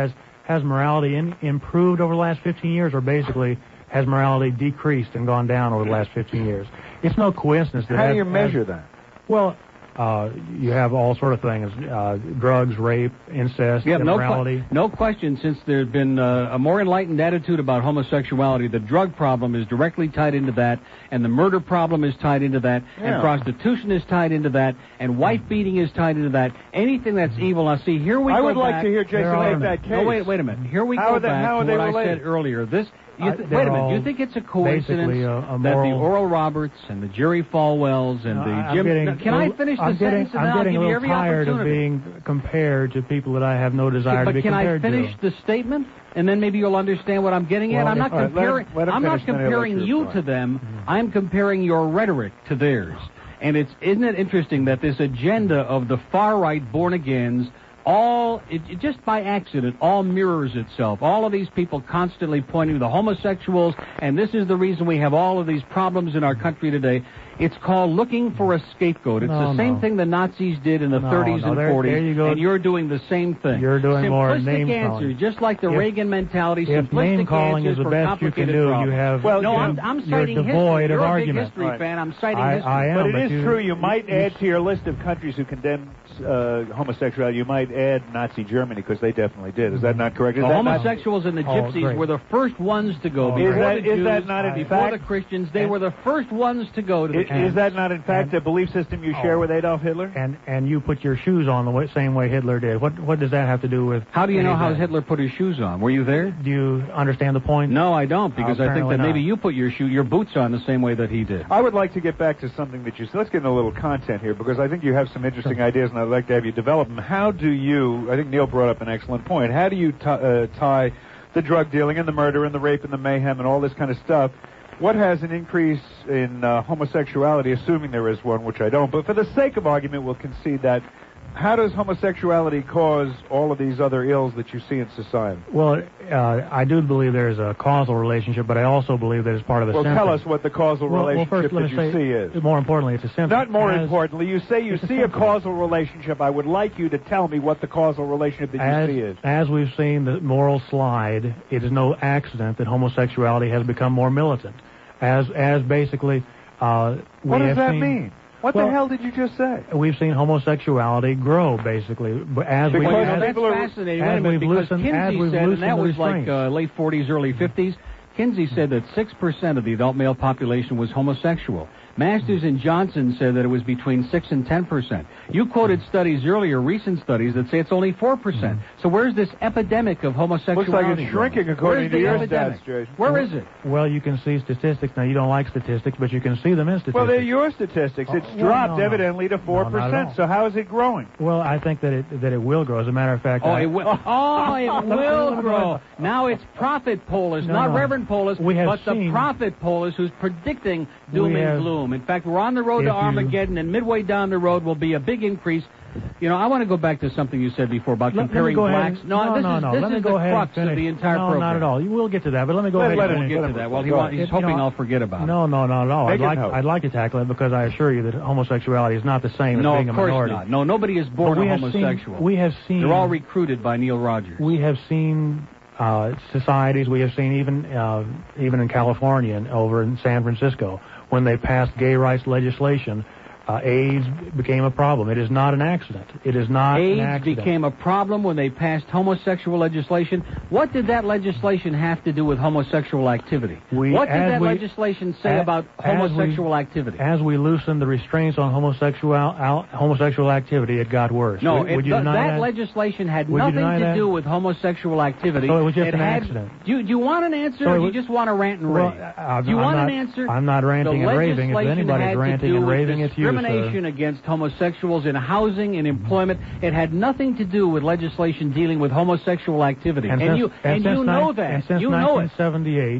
[SPEAKER 2] has morality in, improved over the last fifteen years, or basically has morality decreased and gone down over the last fifteen years? It's no coincidence that...
[SPEAKER 1] How
[SPEAKER 2] has,
[SPEAKER 1] do you measure
[SPEAKER 2] has,
[SPEAKER 1] that?
[SPEAKER 2] Well, uh, you have all sort of things, uh, drugs, rape, incest,
[SPEAKER 3] yeah,
[SPEAKER 2] immorality.
[SPEAKER 3] No, que- no question, since there's been uh, a more enlightened attitude about homosexuality, the drug problem is directly tied into that, and the murder problem is tied into that,
[SPEAKER 1] yeah.
[SPEAKER 3] and prostitution is tied into that, and wife beating is tied into that. Anything that's evil, now see, here we
[SPEAKER 1] I
[SPEAKER 3] go
[SPEAKER 1] would like
[SPEAKER 3] back.
[SPEAKER 1] to hear Jason make that case.
[SPEAKER 3] No, wait, wait a minute. Here we
[SPEAKER 1] how
[SPEAKER 3] go
[SPEAKER 1] they,
[SPEAKER 3] back
[SPEAKER 1] how
[SPEAKER 3] to
[SPEAKER 1] they
[SPEAKER 3] what
[SPEAKER 1] related?
[SPEAKER 3] I said earlier. This... You th-
[SPEAKER 2] Uh,
[SPEAKER 3] wait a minute. Do you think it's a coincidence
[SPEAKER 2] a, a
[SPEAKER 3] that
[SPEAKER 2] moral...
[SPEAKER 3] the Oral Roberts and the Jerry Falwells and
[SPEAKER 2] no,
[SPEAKER 3] the
[SPEAKER 2] I'm
[SPEAKER 3] Jim...
[SPEAKER 2] Getting,
[SPEAKER 3] no, can I finish the
[SPEAKER 2] I'm
[SPEAKER 3] sentence
[SPEAKER 2] getting,
[SPEAKER 3] and
[SPEAKER 2] I'm
[SPEAKER 3] then
[SPEAKER 2] getting
[SPEAKER 3] I'll give you
[SPEAKER 2] a
[SPEAKER 3] every
[SPEAKER 2] little tired
[SPEAKER 3] opportunity?
[SPEAKER 2] of being compared to people that I have no desire
[SPEAKER 3] but
[SPEAKER 2] to be
[SPEAKER 3] can
[SPEAKER 2] compared
[SPEAKER 3] I finish
[SPEAKER 2] to.
[SPEAKER 3] the statement? And then maybe you'll understand what I'm getting
[SPEAKER 2] well,
[SPEAKER 3] at. I'm not
[SPEAKER 1] right,
[SPEAKER 3] comparing...
[SPEAKER 1] let him, let him
[SPEAKER 3] I'm not
[SPEAKER 1] finish, then he'll
[SPEAKER 3] comparing
[SPEAKER 1] let
[SPEAKER 3] you
[SPEAKER 1] reply.
[SPEAKER 3] to them.
[SPEAKER 2] Mm-hmm.
[SPEAKER 3] I'm comparing your rhetoric to theirs. And it's isn't it interesting that this agenda of the far-right born-agains all, it, it just by accident, all mirrors itself. All of these people constantly pointing to the homosexuals, and this is the reason we have all of these problems in our country today. It's called looking for a scapegoat. It's
[SPEAKER 2] no,
[SPEAKER 3] the same
[SPEAKER 2] no.
[SPEAKER 3] thing the Nazis did in the
[SPEAKER 2] no,
[SPEAKER 3] thirties
[SPEAKER 2] no,
[SPEAKER 3] and
[SPEAKER 2] there,
[SPEAKER 3] forties,
[SPEAKER 2] there you go.
[SPEAKER 3] and you're doing the same thing.
[SPEAKER 2] You're doing
[SPEAKER 3] simplistic
[SPEAKER 2] more name
[SPEAKER 3] answers,
[SPEAKER 2] calling.
[SPEAKER 3] just like the
[SPEAKER 2] if,
[SPEAKER 3] Reagan mentality.
[SPEAKER 2] If
[SPEAKER 3] simplistic
[SPEAKER 2] name calling
[SPEAKER 3] answers
[SPEAKER 2] is the
[SPEAKER 3] for
[SPEAKER 2] best you can
[SPEAKER 3] complicated
[SPEAKER 2] do,
[SPEAKER 3] problems.
[SPEAKER 2] you have.
[SPEAKER 1] Well,
[SPEAKER 3] No,
[SPEAKER 1] you
[SPEAKER 3] I'm,
[SPEAKER 1] know,
[SPEAKER 3] I'm
[SPEAKER 2] you're
[SPEAKER 3] citing history.
[SPEAKER 2] devoid
[SPEAKER 3] You're
[SPEAKER 2] of
[SPEAKER 3] a
[SPEAKER 2] argument.
[SPEAKER 3] big history
[SPEAKER 1] Right.
[SPEAKER 3] fan. I'm citing
[SPEAKER 2] I,
[SPEAKER 3] history.
[SPEAKER 2] I am,
[SPEAKER 1] But it
[SPEAKER 2] but
[SPEAKER 1] is
[SPEAKER 2] you,
[SPEAKER 1] true. You might add to your list of countries who condemn uh, homosexuality, you might add Nazi Germany, because they definitely did. Is that not correct? Is
[SPEAKER 3] The
[SPEAKER 1] that
[SPEAKER 3] homosexuals and the
[SPEAKER 2] Oh,
[SPEAKER 3] gypsies
[SPEAKER 2] great.
[SPEAKER 3] were the first ones to go.
[SPEAKER 2] Oh,
[SPEAKER 3] Before
[SPEAKER 1] Is that-
[SPEAKER 3] the
[SPEAKER 1] is
[SPEAKER 3] Jews,
[SPEAKER 1] that not in
[SPEAKER 3] before
[SPEAKER 1] fact-
[SPEAKER 3] the Christians, they
[SPEAKER 2] and-
[SPEAKER 3] were the first ones to go to the
[SPEAKER 1] Is, is that not, in fact,
[SPEAKER 2] and-
[SPEAKER 1] a belief system you share
[SPEAKER 2] Oh.
[SPEAKER 1] with Adolf Hitler?
[SPEAKER 2] and and you put your shoes on the way, same way Hitler did. What what does that have to do with?
[SPEAKER 3] How do you know how
[SPEAKER 2] anything?
[SPEAKER 3] Hitler put his shoes on? Were you there?
[SPEAKER 2] Do you understand the point?
[SPEAKER 3] No, I don't, because I think
[SPEAKER 2] apparently
[SPEAKER 3] that maybe
[SPEAKER 2] not.
[SPEAKER 3] you put your shoe, your boots on the same way that he did.
[SPEAKER 1] I would like to get back to something that you said. Let's get into a little content here, because I think you have some interesting ideas, and I'd like to have you develop them. How do you, I think Neil brought up an excellent point, how do you t- uh, tie the drug dealing and the murder and the rape and the mayhem and all this kind of stuff? What has an increase in uh, homosexuality, assuming there is one, which I don't, but for the sake of argument, we'll concede that. How does homosexuality cause all of these other ills that you see in society?
[SPEAKER 2] Well, uh, I do believe there's a causal relationship, but I also believe that it's part of the
[SPEAKER 1] Well,
[SPEAKER 2] symptom.
[SPEAKER 1] tell us what the causal
[SPEAKER 2] well,
[SPEAKER 1] relationship
[SPEAKER 2] well, first, let
[SPEAKER 1] that
[SPEAKER 2] me
[SPEAKER 1] you
[SPEAKER 2] say,
[SPEAKER 1] see is.
[SPEAKER 2] More importantly, it's a symptom.
[SPEAKER 1] Not more
[SPEAKER 2] As-
[SPEAKER 1] importantly, you say you
[SPEAKER 2] It's a
[SPEAKER 1] see a
[SPEAKER 2] symptom.
[SPEAKER 1] causal relationship. I would like you to tell me what the causal relationship that you
[SPEAKER 2] As,
[SPEAKER 1] see is.
[SPEAKER 2] as we've seen the moral slide, it is no accident that homosexuality has become more militant. As as basically, uh, we
[SPEAKER 1] What does
[SPEAKER 2] have
[SPEAKER 1] that
[SPEAKER 2] seen,
[SPEAKER 1] mean? What
[SPEAKER 2] well,
[SPEAKER 1] the hell did you just say?
[SPEAKER 2] We've seen homosexuality grow, basically, but as we
[SPEAKER 1] Because
[SPEAKER 3] Well, you know,
[SPEAKER 2] as,
[SPEAKER 3] that's
[SPEAKER 1] people are-
[SPEAKER 3] fascinating.
[SPEAKER 2] as
[SPEAKER 3] Wait a minute,
[SPEAKER 2] we've
[SPEAKER 3] because
[SPEAKER 2] listened- as
[SPEAKER 3] Kinsey
[SPEAKER 2] we've
[SPEAKER 3] said, and
[SPEAKER 2] loosened
[SPEAKER 3] that
[SPEAKER 2] the
[SPEAKER 3] was like
[SPEAKER 2] restraints.
[SPEAKER 3] uh, late forties, early fifties, Kinsey said that six percent of the adult male population was homosexual. Masters and Johnson said that it was between six and ten percent. You quoted studies earlier, recent studies, that say it's only four percent. So where's this epidemic of homosexuality?
[SPEAKER 1] Looks like it's shrinking
[SPEAKER 3] going?
[SPEAKER 1] according
[SPEAKER 3] Where's
[SPEAKER 1] to
[SPEAKER 3] the
[SPEAKER 1] your
[SPEAKER 3] epidemic?
[SPEAKER 1] stats, Jason.
[SPEAKER 3] Where is it?
[SPEAKER 2] well, you can see statistics. Now, you don't like statistics, but you can see them in statistics.
[SPEAKER 1] Well, they're your statistics. It's
[SPEAKER 2] Oh, well,
[SPEAKER 1] dropped
[SPEAKER 2] no, no.
[SPEAKER 1] evidently to four
[SPEAKER 2] No, not at
[SPEAKER 1] percent.
[SPEAKER 2] all.
[SPEAKER 1] So how is it growing?
[SPEAKER 2] Well, I think that it that it will grow. As a matter of fact,
[SPEAKER 3] Oh,
[SPEAKER 2] I,
[SPEAKER 3] it will. Oh, it will grow. Now it's Prophet Polis,
[SPEAKER 2] No,
[SPEAKER 3] not
[SPEAKER 2] no.
[SPEAKER 3] Reverend Polis,
[SPEAKER 2] We have
[SPEAKER 3] but the
[SPEAKER 2] seen-
[SPEAKER 3] Prophet Polis who's predicting doom
[SPEAKER 2] We
[SPEAKER 3] and
[SPEAKER 2] have-
[SPEAKER 3] gloom. In fact, we're on the road
[SPEAKER 2] If
[SPEAKER 3] to
[SPEAKER 2] you-
[SPEAKER 3] Armageddon, and midway down the road will be a big increase. You know, I want to go back to something you said before about
[SPEAKER 2] Let- let me
[SPEAKER 3] comparing
[SPEAKER 2] go ahead
[SPEAKER 3] blacks.
[SPEAKER 2] and-
[SPEAKER 3] no,
[SPEAKER 2] no,
[SPEAKER 3] this
[SPEAKER 2] no,
[SPEAKER 3] is
[SPEAKER 2] no.
[SPEAKER 3] this
[SPEAKER 2] Let me
[SPEAKER 3] is
[SPEAKER 2] go
[SPEAKER 3] the
[SPEAKER 2] ahead and
[SPEAKER 3] crux of
[SPEAKER 2] finish.
[SPEAKER 3] the entire
[SPEAKER 2] no,
[SPEAKER 3] program.
[SPEAKER 2] not at all. You will get to that, but let me go
[SPEAKER 1] Let-
[SPEAKER 2] ahead
[SPEAKER 1] let
[SPEAKER 2] and
[SPEAKER 1] him
[SPEAKER 2] finish.
[SPEAKER 3] We'll get
[SPEAKER 1] Let
[SPEAKER 3] to
[SPEAKER 1] him-
[SPEAKER 3] that. Well, he
[SPEAKER 1] go
[SPEAKER 3] want,
[SPEAKER 1] ahead.
[SPEAKER 3] he's
[SPEAKER 2] You know,
[SPEAKER 3] hoping I'll forget about it.
[SPEAKER 2] No, no, no, no.
[SPEAKER 1] Make
[SPEAKER 2] I'd
[SPEAKER 1] it
[SPEAKER 2] like
[SPEAKER 1] hope.
[SPEAKER 2] I'd like to tackle it because I assure you that homosexuality is not the same
[SPEAKER 3] No,
[SPEAKER 2] as being
[SPEAKER 3] of
[SPEAKER 2] a
[SPEAKER 3] course
[SPEAKER 2] minority.
[SPEAKER 3] not. No, nobody is born
[SPEAKER 2] But we
[SPEAKER 3] a
[SPEAKER 2] have
[SPEAKER 3] homosexual.
[SPEAKER 2] Seen, we have seen.
[SPEAKER 3] They're all recruited by Neil Rogers.
[SPEAKER 2] We have seen uh, societies. We have seen even uh, even in California and over in San Francisco when they passed gay rights legislation. Uh, AIDS became a problem. It is not an accident. It is not
[SPEAKER 3] AIDS
[SPEAKER 2] an accident.
[SPEAKER 3] became a problem when they passed homosexual legislation. What did that legislation have to do with homosexual activity?
[SPEAKER 2] We-
[SPEAKER 3] what did
[SPEAKER 2] as
[SPEAKER 3] that
[SPEAKER 2] we-
[SPEAKER 3] legislation say
[SPEAKER 2] a-
[SPEAKER 3] about
[SPEAKER 2] as we-
[SPEAKER 3] homosexual activity?
[SPEAKER 2] As we loosened the restraints on homosexual al- homosexual activity, it got worse.
[SPEAKER 3] No,
[SPEAKER 2] would,
[SPEAKER 3] it,
[SPEAKER 2] would you
[SPEAKER 3] th-
[SPEAKER 2] deny
[SPEAKER 3] that,
[SPEAKER 2] that?
[SPEAKER 3] legislation had
[SPEAKER 2] Would you
[SPEAKER 3] nothing
[SPEAKER 2] deny
[SPEAKER 3] to
[SPEAKER 2] that?
[SPEAKER 3] do with homosexual activity.
[SPEAKER 2] So it was just
[SPEAKER 3] It
[SPEAKER 2] an
[SPEAKER 3] had-
[SPEAKER 2] accident.
[SPEAKER 3] Do you, do you want an answer,
[SPEAKER 2] So
[SPEAKER 3] or
[SPEAKER 2] it
[SPEAKER 3] do you
[SPEAKER 2] was-
[SPEAKER 3] just want to rant and
[SPEAKER 2] Well,
[SPEAKER 3] rave?
[SPEAKER 2] I-
[SPEAKER 3] do you
[SPEAKER 2] I'm
[SPEAKER 3] want
[SPEAKER 2] not,
[SPEAKER 3] an answer?
[SPEAKER 2] I'm not ranting
[SPEAKER 3] the
[SPEAKER 2] and raving. If
[SPEAKER 3] legislation
[SPEAKER 2] anybody's
[SPEAKER 3] had
[SPEAKER 2] ranting
[SPEAKER 3] to do
[SPEAKER 2] and raving,
[SPEAKER 3] with
[SPEAKER 2] it's you, sir.
[SPEAKER 3] discrimination against homosexuals in housing and employment. It had nothing to do with legislation dealing with homosexual activity.
[SPEAKER 2] And,
[SPEAKER 3] And,
[SPEAKER 2] since,
[SPEAKER 3] you
[SPEAKER 2] and
[SPEAKER 3] and
[SPEAKER 2] since
[SPEAKER 3] you know
[SPEAKER 2] nine-
[SPEAKER 3] that.
[SPEAKER 2] And since
[SPEAKER 3] you know it.
[SPEAKER 2] nineteen seventy-eight,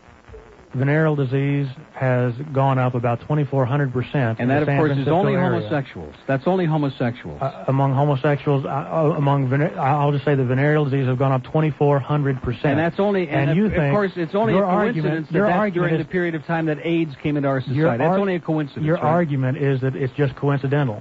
[SPEAKER 2] venereal disease has gone up about twenty-four hundred percent.
[SPEAKER 3] And that, of
[SPEAKER 2] San
[SPEAKER 3] course, is
[SPEAKER 2] Francisco
[SPEAKER 3] only
[SPEAKER 2] area.
[SPEAKER 3] homosexuals. That's only homosexuals.
[SPEAKER 2] Uh, among homosexuals, uh, uh, among vene- I'll just say the venereal disease have gone up twenty-four hundred percent.
[SPEAKER 3] And that's only, and,
[SPEAKER 2] And you
[SPEAKER 3] of,
[SPEAKER 2] think
[SPEAKER 3] of course, it's only a
[SPEAKER 2] your
[SPEAKER 3] coincidence
[SPEAKER 2] argument-
[SPEAKER 3] that
[SPEAKER 2] your
[SPEAKER 3] that's
[SPEAKER 2] argument
[SPEAKER 3] during
[SPEAKER 2] is-
[SPEAKER 3] the period of time that AIDS came into our society.
[SPEAKER 2] Your
[SPEAKER 3] That's
[SPEAKER 2] ar-
[SPEAKER 3] only a coincidence.
[SPEAKER 2] Your
[SPEAKER 3] right?
[SPEAKER 2] argument is that it's just coincidental.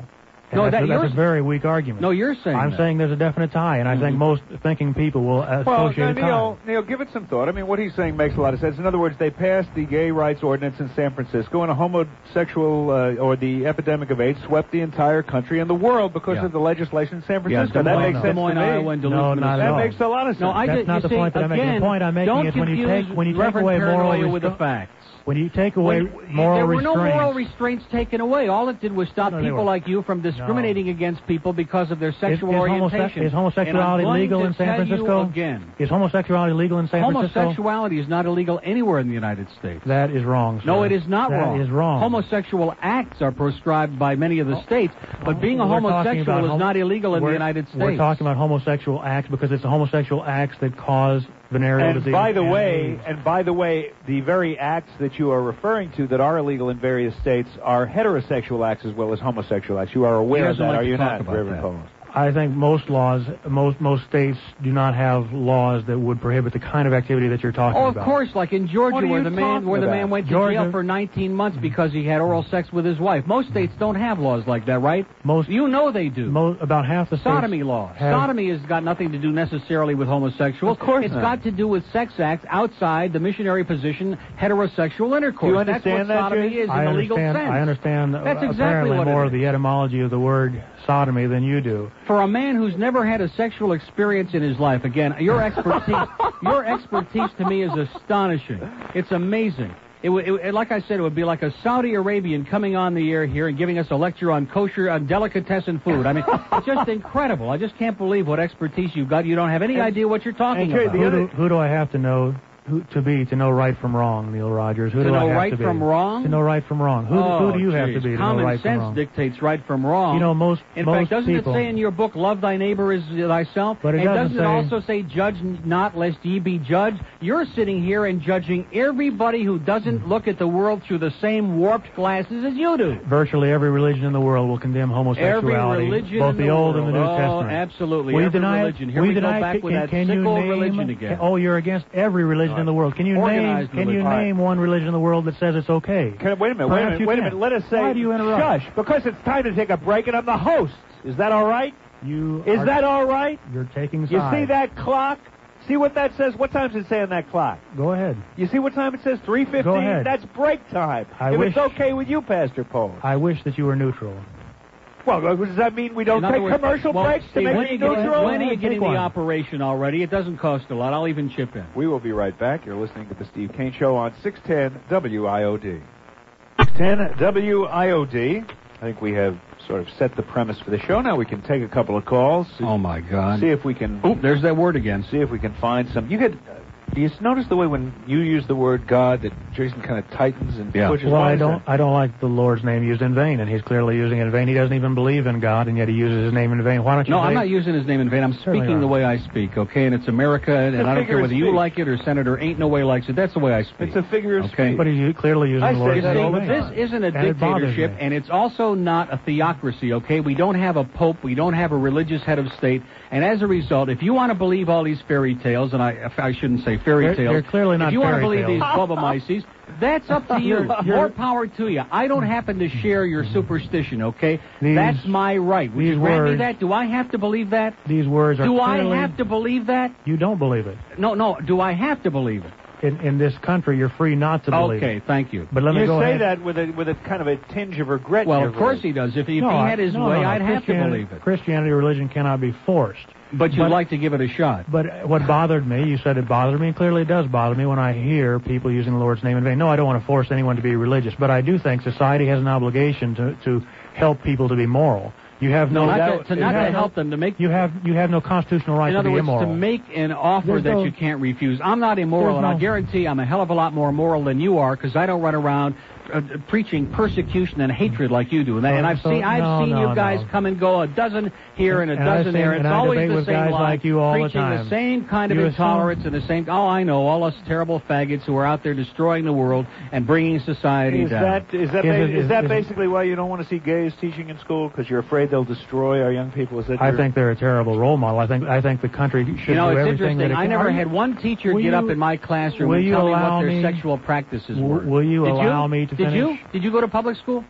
[SPEAKER 3] No,
[SPEAKER 2] that's,
[SPEAKER 3] that,
[SPEAKER 2] a,
[SPEAKER 3] you're,
[SPEAKER 2] that's a very weak argument.
[SPEAKER 3] No, you're saying
[SPEAKER 2] I'm
[SPEAKER 3] that.
[SPEAKER 2] saying there's a definite tie, and I
[SPEAKER 3] mm-hmm.
[SPEAKER 2] think most thinking people will associate
[SPEAKER 1] well,
[SPEAKER 2] a tie.
[SPEAKER 1] Neil, Neil, give it some thought. I mean, what he's saying makes a lot of sense. In other words, they passed the gay rights ordinance in San Francisco, and a homosexual uh, or the epidemic of AIDS swept the entire country and the world because
[SPEAKER 3] yeah.
[SPEAKER 1] of the legislation in San Francisco.
[SPEAKER 3] Yeah,
[SPEAKER 1] that
[SPEAKER 3] Moines,
[SPEAKER 1] makes sense
[SPEAKER 3] Moines,
[SPEAKER 1] to me.
[SPEAKER 3] Iowa, and
[SPEAKER 2] no, not
[SPEAKER 1] that
[SPEAKER 2] at all.
[SPEAKER 1] makes a lot of sense.
[SPEAKER 3] No, I
[SPEAKER 2] That's
[SPEAKER 3] did,
[SPEAKER 2] not
[SPEAKER 3] you
[SPEAKER 2] the
[SPEAKER 3] see,
[SPEAKER 2] point that I'm
[SPEAKER 3] again,
[SPEAKER 2] making. The point I'm making
[SPEAKER 3] don't
[SPEAKER 2] is when you
[SPEAKER 3] confuse
[SPEAKER 2] take when you take
[SPEAKER 3] Reverend
[SPEAKER 2] away moral
[SPEAKER 3] paranoia with the
[SPEAKER 2] restra-
[SPEAKER 3] facts.
[SPEAKER 2] When you take away
[SPEAKER 3] when,
[SPEAKER 2] moral
[SPEAKER 3] there were
[SPEAKER 2] restraints.
[SPEAKER 3] no moral restraints taken away. All it did was stop
[SPEAKER 2] No,
[SPEAKER 3] people
[SPEAKER 2] were.
[SPEAKER 3] like you from discriminating
[SPEAKER 2] no.
[SPEAKER 3] against people because of their sexual
[SPEAKER 2] is, is
[SPEAKER 3] orientation.
[SPEAKER 2] Homose- is homosexuality
[SPEAKER 3] and I'm
[SPEAKER 2] legal
[SPEAKER 3] going
[SPEAKER 2] in
[SPEAKER 3] to
[SPEAKER 2] San
[SPEAKER 3] tell
[SPEAKER 2] Francisco?
[SPEAKER 3] You again.
[SPEAKER 2] Is homosexuality legal in San Francisco?
[SPEAKER 3] Homosexuality is not illegal anywhere in the United States.
[SPEAKER 2] That is wrong, sir.
[SPEAKER 3] No, it is not
[SPEAKER 2] that
[SPEAKER 3] wrong.
[SPEAKER 2] That is wrong.
[SPEAKER 3] Homosexual acts are proscribed by many of the states, but being a
[SPEAKER 2] We're
[SPEAKER 3] homosexual is
[SPEAKER 2] hom-
[SPEAKER 3] not illegal in the
[SPEAKER 2] we're-
[SPEAKER 3] United States.
[SPEAKER 2] We're talking about homosexual acts because it's the homosexual acts that cause venereal
[SPEAKER 1] and
[SPEAKER 2] disease.
[SPEAKER 1] by the
[SPEAKER 2] and
[SPEAKER 1] way,
[SPEAKER 2] AIDS.
[SPEAKER 1] and by the way, the very acts that you are referring to that are illegal in various states are heterosexual acts as well as homosexual acts. You are aware of
[SPEAKER 3] doesn't
[SPEAKER 1] that,
[SPEAKER 3] like
[SPEAKER 1] are
[SPEAKER 3] to
[SPEAKER 1] you
[SPEAKER 3] talk
[SPEAKER 1] not,
[SPEAKER 3] about
[SPEAKER 1] Reverend
[SPEAKER 3] that.
[SPEAKER 1] Poland?
[SPEAKER 2] I think most laws, most most states do not have laws that would prohibit the kind of activity that you're talking
[SPEAKER 3] Oh, of
[SPEAKER 2] about.
[SPEAKER 3] course, like in Georgia,
[SPEAKER 1] What are
[SPEAKER 3] where
[SPEAKER 1] you
[SPEAKER 3] the man where the
[SPEAKER 1] talking
[SPEAKER 3] man
[SPEAKER 1] about?
[SPEAKER 3] went to
[SPEAKER 2] Georgia?
[SPEAKER 3] jail for nineteen months because he had oral sex with his wife. Most states don't have laws like that, right?
[SPEAKER 2] Most,
[SPEAKER 3] You know they do.
[SPEAKER 2] mo- about half the states
[SPEAKER 3] Sodomy laws.
[SPEAKER 2] have-
[SPEAKER 3] Sodomy has got nothing to do necessarily with homosexuals.
[SPEAKER 1] Of course
[SPEAKER 3] It's
[SPEAKER 1] not.
[SPEAKER 3] got to do with sex acts outside the missionary position, heterosexual intercourse.
[SPEAKER 1] Do you
[SPEAKER 3] That's
[SPEAKER 1] understand
[SPEAKER 3] what
[SPEAKER 1] that,
[SPEAKER 3] sodomy
[SPEAKER 1] Jay?
[SPEAKER 3] is in
[SPEAKER 2] I
[SPEAKER 3] the legal
[SPEAKER 2] understand.
[SPEAKER 3] sense.
[SPEAKER 2] I understand. uh,
[SPEAKER 3] That's exactly
[SPEAKER 2] apparently
[SPEAKER 3] what it
[SPEAKER 2] more
[SPEAKER 3] is.
[SPEAKER 2] of the etymology of the word sodomy than you do.
[SPEAKER 3] For a man who's never had a sexual experience in his life, again, your expertise, your expertise to me is astonishing. It's amazing. It, w- it, like I said, it would be like a Saudi Arabian coming on the air here and giving us a lecture on kosher, on delicatessen food. I mean, it's just incredible. I just can't believe what expertise you've got. You don't have any
[SPEAKER 1] And-
[SPEAKER 3] idea what you're talking
[SPEAKER 1] and Jay,
[SPEAKER 3] about.
[SPEAKER 1] the
[SPEAKER 2] Who
[SPEAKER 1] other-
[SPEAKER 2] do, who do I have to know who, to be to know right from wrong, Neil Rogers? Who
[SPEAKER 3] To
[SPEAKER 2] do I
[SPEAKER 3] know
[SPEAKER 2] have
[SPEAKER 3] right
[SPEAKER 2] to be?
[SPEAKER 3] from wrong?
[SPEAKER 2] To know right from wrong. Who,
[SPEAKER 3] oh,
[SPEAKER 2] who do you have
[SPEAKER 3] geez.
[SPEAKER 2] to be to
[SPEAKER 3] Common
[SPEAKER 2] know right
[SPEAKER 3] sense
[SPEAKER 2] from wrong?
[SPEAKER 3] dictates right from wrong.
[SPEAKER 2] You know, most
[SPEAKER 3] In
[SPEAKER 2] most
[SPEAKER 3] fact, doesn't
[SPEAKER 2] people,
[SPEAKER 3] it say in your book, love thy neighbor as thyself?
[SPEAKER 2] But it
[SPEAKER 3] and
[SPEAKER 2] doesn't
[SPEAKER 3] doesn't it
[SPEAKER 2] say-
[SPEAKER 3] also say, judge not lest ye be judged? You're sitting here and judging everybody who doesn't look at the world through the same warped glasses as you do.
[SPEAKER 2] virtually every religion in the world will condemn homosexuality,
[SPEAKER 3] Every religion
[SPEAKER 2] both
[SPEAKER 3] in
[SPEAKER 2] the,
[SPEAKER 3] the
[SPEAKER 2] Old
[SPEAKER 3] world.
[SPEAKER 2] and the New
[SPEAKER 3] oh,
[SPEAKER 2] Testament.
[SPEAKER 3] absolutely.
[SPEAKER 2] Will you
[SPEAKER 3] every
[SPEAKER 2] deny
[SPEAKER 3] religion.
[SPEAKER 2] it?
[SPEAKER 3] Here
[SPEAKER 2] Will
[SPEAKER 3] we
[SPEAKER 2] you
[SPEAKER 3] go
[SPEAKER 2] deny
[SPEAKER 3] back
[SPEAKER 2] it?
[SPEAKER 3] with
[SPEAKER 2] Can,
[SPEAKER 3] that
[SPEAKER 2] can you
[SPEAKER 3] sickle
[SPEAKER 2] name,
[SPEAKER 3] religion again.
[SPEAKER 2] Oh, you're against every religion
[SPEAKER 1] Right.
[SPEAKER 2] in the world. Can you name?
[SPEAKER 3] Organized
[SPEAKER 2] Can you
[SPEAKER 3] religion.
[SPEAKER 2] name one religion in the world that says it's okay?
[SPEAKER 1] Can, wait a minute, wait a
[SPEAKER 2] Perhaps
[SPEAKER 1] minute,
[SPEAKER 2] you
[SPEAKER 1] wait a
[SPEAKER 2] can.
[SPEAKER 1] minute. Let us say,
[SPEAKER 2] Why do you interrupt?
[SPEAKER 1] shush, because it's time to take a break and I'm the host. Is that all right?
[SPEAKER 2] You
[SPEAKER 1] Is
[SPEAKER 2] are,
[SPEAKER 1] that all right?
[SPEAKER 2] You're taking sides.
[SPEAKER 1] You see that clock? See what that says? What time does it say on that clock?
[SPEAKER 2] Go ahead.
[SPEAKER 1] You see what time it says? three fifteen?
[SPEAKER 2] Go ahead.
[SPEAKER 1] That's break time.
[SPEAKER 2] I
[SPEAKER 1] if
[SPEAKER 2] wish-
[SPEAKER 1] it's okay with you, Pastor Paul.
[SPEAKER 2] I wish that you were neutral.
[SPEAKER 1] Well, does that mean we don't
[SPEAKER 3] In other
[SPEAKER 1] take
[SPEAKER 3] words,
[SPEAKER 1] commercial
[SPEAKER 3] well,
[SPEAKER 1] breaks to
[SPEAKER 3] Steve,
[SPEAKER 1] make
[SPEAKER 3] when
[SPEAKER 1] it
[SPEAKER 3] you get,
[SPEAKER 1] neutral?
[SPEAKER 3] when are you
[SPEAKER 2] Take
[SPEAKER 3] getting the
[SPEAKER 2] one.
[SPEAKER 3] operation already? It doesn't cost a lot. I'll even chip in.
[SPEAKER 1] We will be right back. You're listening to the Steve Kane Show on six ten W I O D. six ten W I O D. I think we have sort of set the premise for the show. Now we can take a couple of calls.
[SPEAKER 3] Oh, my God.
[SPEAKER 1] See if we can.
[SPEAKER 3] Oop, there's that word again.
[SPEAKER 1] See if we can find some. You could. Uh, do you notice the way when you use the word God that Jason kind of tightens and
[SPEAKER 3] Yeah.
[SPEAKER 1] pushes?
[SPEAKER 2] Well,
[SPEAKER 1] Why
[SPEAKER 2] I
[SPEAKER 1] is
[SPEAKER 2] don't.
[SPEAKER 1] that?
[SPEAKER 2] I don't like the Lord's name used in vain, and he's clearly using it in vain. He doesn't even believe in God, and yet he uses his name in vain. Why don't you?
[SPEAKER 3] No,
[SPEAKER 2] say,
[SPEAKER 3] I'm not using his name in vain. I'm
[SPEAKER 2] Certainly
[SPEAKER 3] speaking
[SPEAKER 2] not.
[SPEAKER 3] the way I speak, okay? And it's America, and,
[SPEAKER 1] It's a
[SPEAKER 3] I don't
[SPEAKER 1] figure
[SPEAKER 3] care
[SPEAKER 1] of
[SPEAKER 3] whether you
[SPEAKER 1] speech.
[SPEAKER 3] like it or Senator Ain't No Way likes it. That's the way I speak.
[SPEAKER 1] It's a figure of
[SPEAKER 3] Okay.
[SPEAKER 1] speech.
[SPEAKER 2] But he's clearly using
[SPEAKER 1] I
[SPEAKER 2] the
[SPEAKER 1] say
[SPEAKER 2] Lord's
[SPEAKER 3] You
[SPEAKER 1] that
[SPEAKER 2] name
[SPEAKER 3] see,
[SPEAKER 1] all
[SPEAKER 2] in
[SPEAKER 1] the
[SPEAKER 2] vain.
[SPEAKER 3] this isn't a
[SPEAKER 2] And it bothers
[SPEAKER 3] dictatorship,
[SPEAKER 2] me.
[SPEAKER 3] and it's also not a theocracy, okay? We don't have a pope. We don't have a religious head of state. And as a result, if you want to believe all these fairy tales, and I, I shouldn't say fairy
[SPEAKER 2] They're-
[SPEAKER 3] tales.
[SPEAKER 2] they're clearly not
[SPEAKER 3] If you want to
[SPEAKER 2] fairy
[SPEAKER 3] believe
[SPEAKER 2] tales.
[SPEAKER 3] these Bubba-Mices, that's up to you.
[SPEAKER 2] You're- you're-
[SPEAKER 3] More power to you. I don't happen to share your superstition, okay?
[SPEAKER 2] These-
[SPEAKER 3] that's my right. Would
[SPEAKER 2] these
[SPEAKER 3] you grant me
[SPEAKER 2] words-
[SPEAKER 3] that? Do I have to believe that?
[SPEAKER 2] These words are
[SPEAKER 3] Do I
[SPEAKER 2] clearly.
[SPEAKER 3] have to believe that?
[SPEAKER 2] You don't believe it.
[SPEAKER 3] No, no. Do I have to believe it?
[SPEAKER 2] In, in this country, you're free not to believe
[SPEAKER 3] Okay,
[SPEAKER 2] it.
[SPEAKER 3] thank you.
[SPEAKER 2] But let me
[SPEAKER 1] You
[SPEAKER 2] go
[SPEAKER 1] say
[SPEAKER 2] ahead.
[SPEAKER 1] that with a with a kind of a tinge of regret. in
[SPEAKER 3] Well,
[SPEAKER 1] your
[SPEAKER 3] of course
[SPEAKER 1] voice.
[SPEAKER 3] he does. If, if
[SPEAKER 2] No,
[SPEAKER 3] he
[SPEAKER 2] I-
[SPEAKER 3] had his
[SPEAKER 2] no,
[SPEAKER 3] way,
[SPEAKER 2] no, no.
[SPEAKER 3] I'd have to
[SPEAKER 2] Christianity-
[SPEAKER 3] believe it.
[SPEAKER 2] Christianity, religion cannot be forced.
[SPEAKER 3] But you'd
[SPEAKER 2] But-
[SPEAKER 3] like to give it a shot.
[SPEAKER 2] But what bothered me, you said it bothered me, and clearly it does bother me when I hear people using the Lord's name in vain. No, I don't want to force anyone to be religious, but I do think society has an obligation to, to help people to be moral. You have no,
[SPEAKER 3] No, not
[SPEAKER 2] doubt-
[SPEAKER 3] to, to
[SPEAKER 2] you
[SPEAKER 3] not
[SPEAKER 2] have
[SPEAKER 3] to
[SPEAKER 2] no-
[SPEAKER 3] help them to make.
[SPEAKER 2] You have you have no constitutional right
[SPEAKER 3] in
[SPEAKER 2] to
[SPEAKER 3] other
[SPEAKER 2] be
[SPEAKER 3] words,
[SPEAKER 2] immoral.
[SPEAKER 3] to make an offer
[SPEAKER 2] There's
[SPEAKER 3] that
[SPEAKER 2] no-
[SPEAKER 3] you can't refuse. I'm not immoral,
[SPEAKER 2] There's
[SPEAKER 3] and I
[SPEAKER 2] no-
[SPEAKER 3] guarantee I'm a hell of a lot more moral than you are, because I don't run around uh, preaching persecution and hatred like you do. And, and I've
[SPEAKER 2] So-
[SPEAKER 3] seen I've
[SPEAKER 2] no,
[SPEAKER 3] seen
[SPEAKER 2] no,
[SPEAKER 3] you guys
[SPEAKER 2] no.
[SPEAKER 3] come and go, a dozen here and a
[SPEAKER 2] And I've
[SPEAKER 3] dozen
[SPEAKER 2] seen-
[SPEAKER 3] there. It's
[SPEAKER 2] and I
[SPEAKER 3] always
[SPEAKER 2] debate
[SPEAKER 3] the
[SPEAKER 2] with
[SPEAKER 3] same
[SPEAKER 2] guys
[SPEAKER 3] line,
[SPEAKER 2] like you all the
[SPEAKER 3] preaching
[SPEAKER 2] time.
[SPEAKER 3] same kind of
[SPEAKER 2] You
[SPEAKER 3] intolerance
[SPEAKER 2] assume-
[SPEAKER 3] and the same. Oh, I know, all us terrible faggots who are out there destroying the world and bringing society
[SPEAKER 1] Is
[SPEAKER 3] down.
[SPEAKER 1] that is that
[SPEAKER 2] Is
[SPEAKER 1] ba-
[SPEAKER 2] it-
[SPEAKER 1] is
[SPEAKER 2] is-
[SPEAKER 1] that
[SPEAKER 2] is it-
[SPEAKER 1] basically why you don't want to see gays teaching in school because you're afraid they'll destroy our young people? Is that
[SPEAKER 2] I
[SPEAKER 1] your-
[SPEAKER 2] think they're a terrible role model. I think I think the country should
[SPEAKER 3] You know,
[SPEAKER 2] do
[SPEAKER 3] it's
[SPEAKER 2] everything that
[SPEAKER 3] interesting.
[SPEAKER 2] it
[SPEAKER 3] I
[SPEAKER 2] can.
[SPEAKER 3] never
[SPEAKER 2] Are
[SPEAKER 3] had
[SPEAKER 2] you-
[SPEAKER 3] one teacher
[SPEAKER 2] will
[SPEAKER 3] get up
[SPEAKER 2] you-
[SPEAKER 3] in my classroom
[SPEAKER 2] will
[SPEAKER 3] and
[SPEAKER 2] you
[SPEAKER 3] tell me what
[SPEAKER 2] allow
[SPEAKER 3] their
[SPEAKER 2] me-
[SPEAKER 3] sexual practices
[SPEAKER 2] W-
[SPEAKER 3] were.
[SPEAKER 2] will you
[SPEAKER 3] Did
[SPEAKER 2] allow
[SPEAKER 3] you?
[SPEAKER 2] me to
[SPEAKER 3] Did
[SPEAKER 2] finish?
[SPEAKER 3] you? Did you go to public school?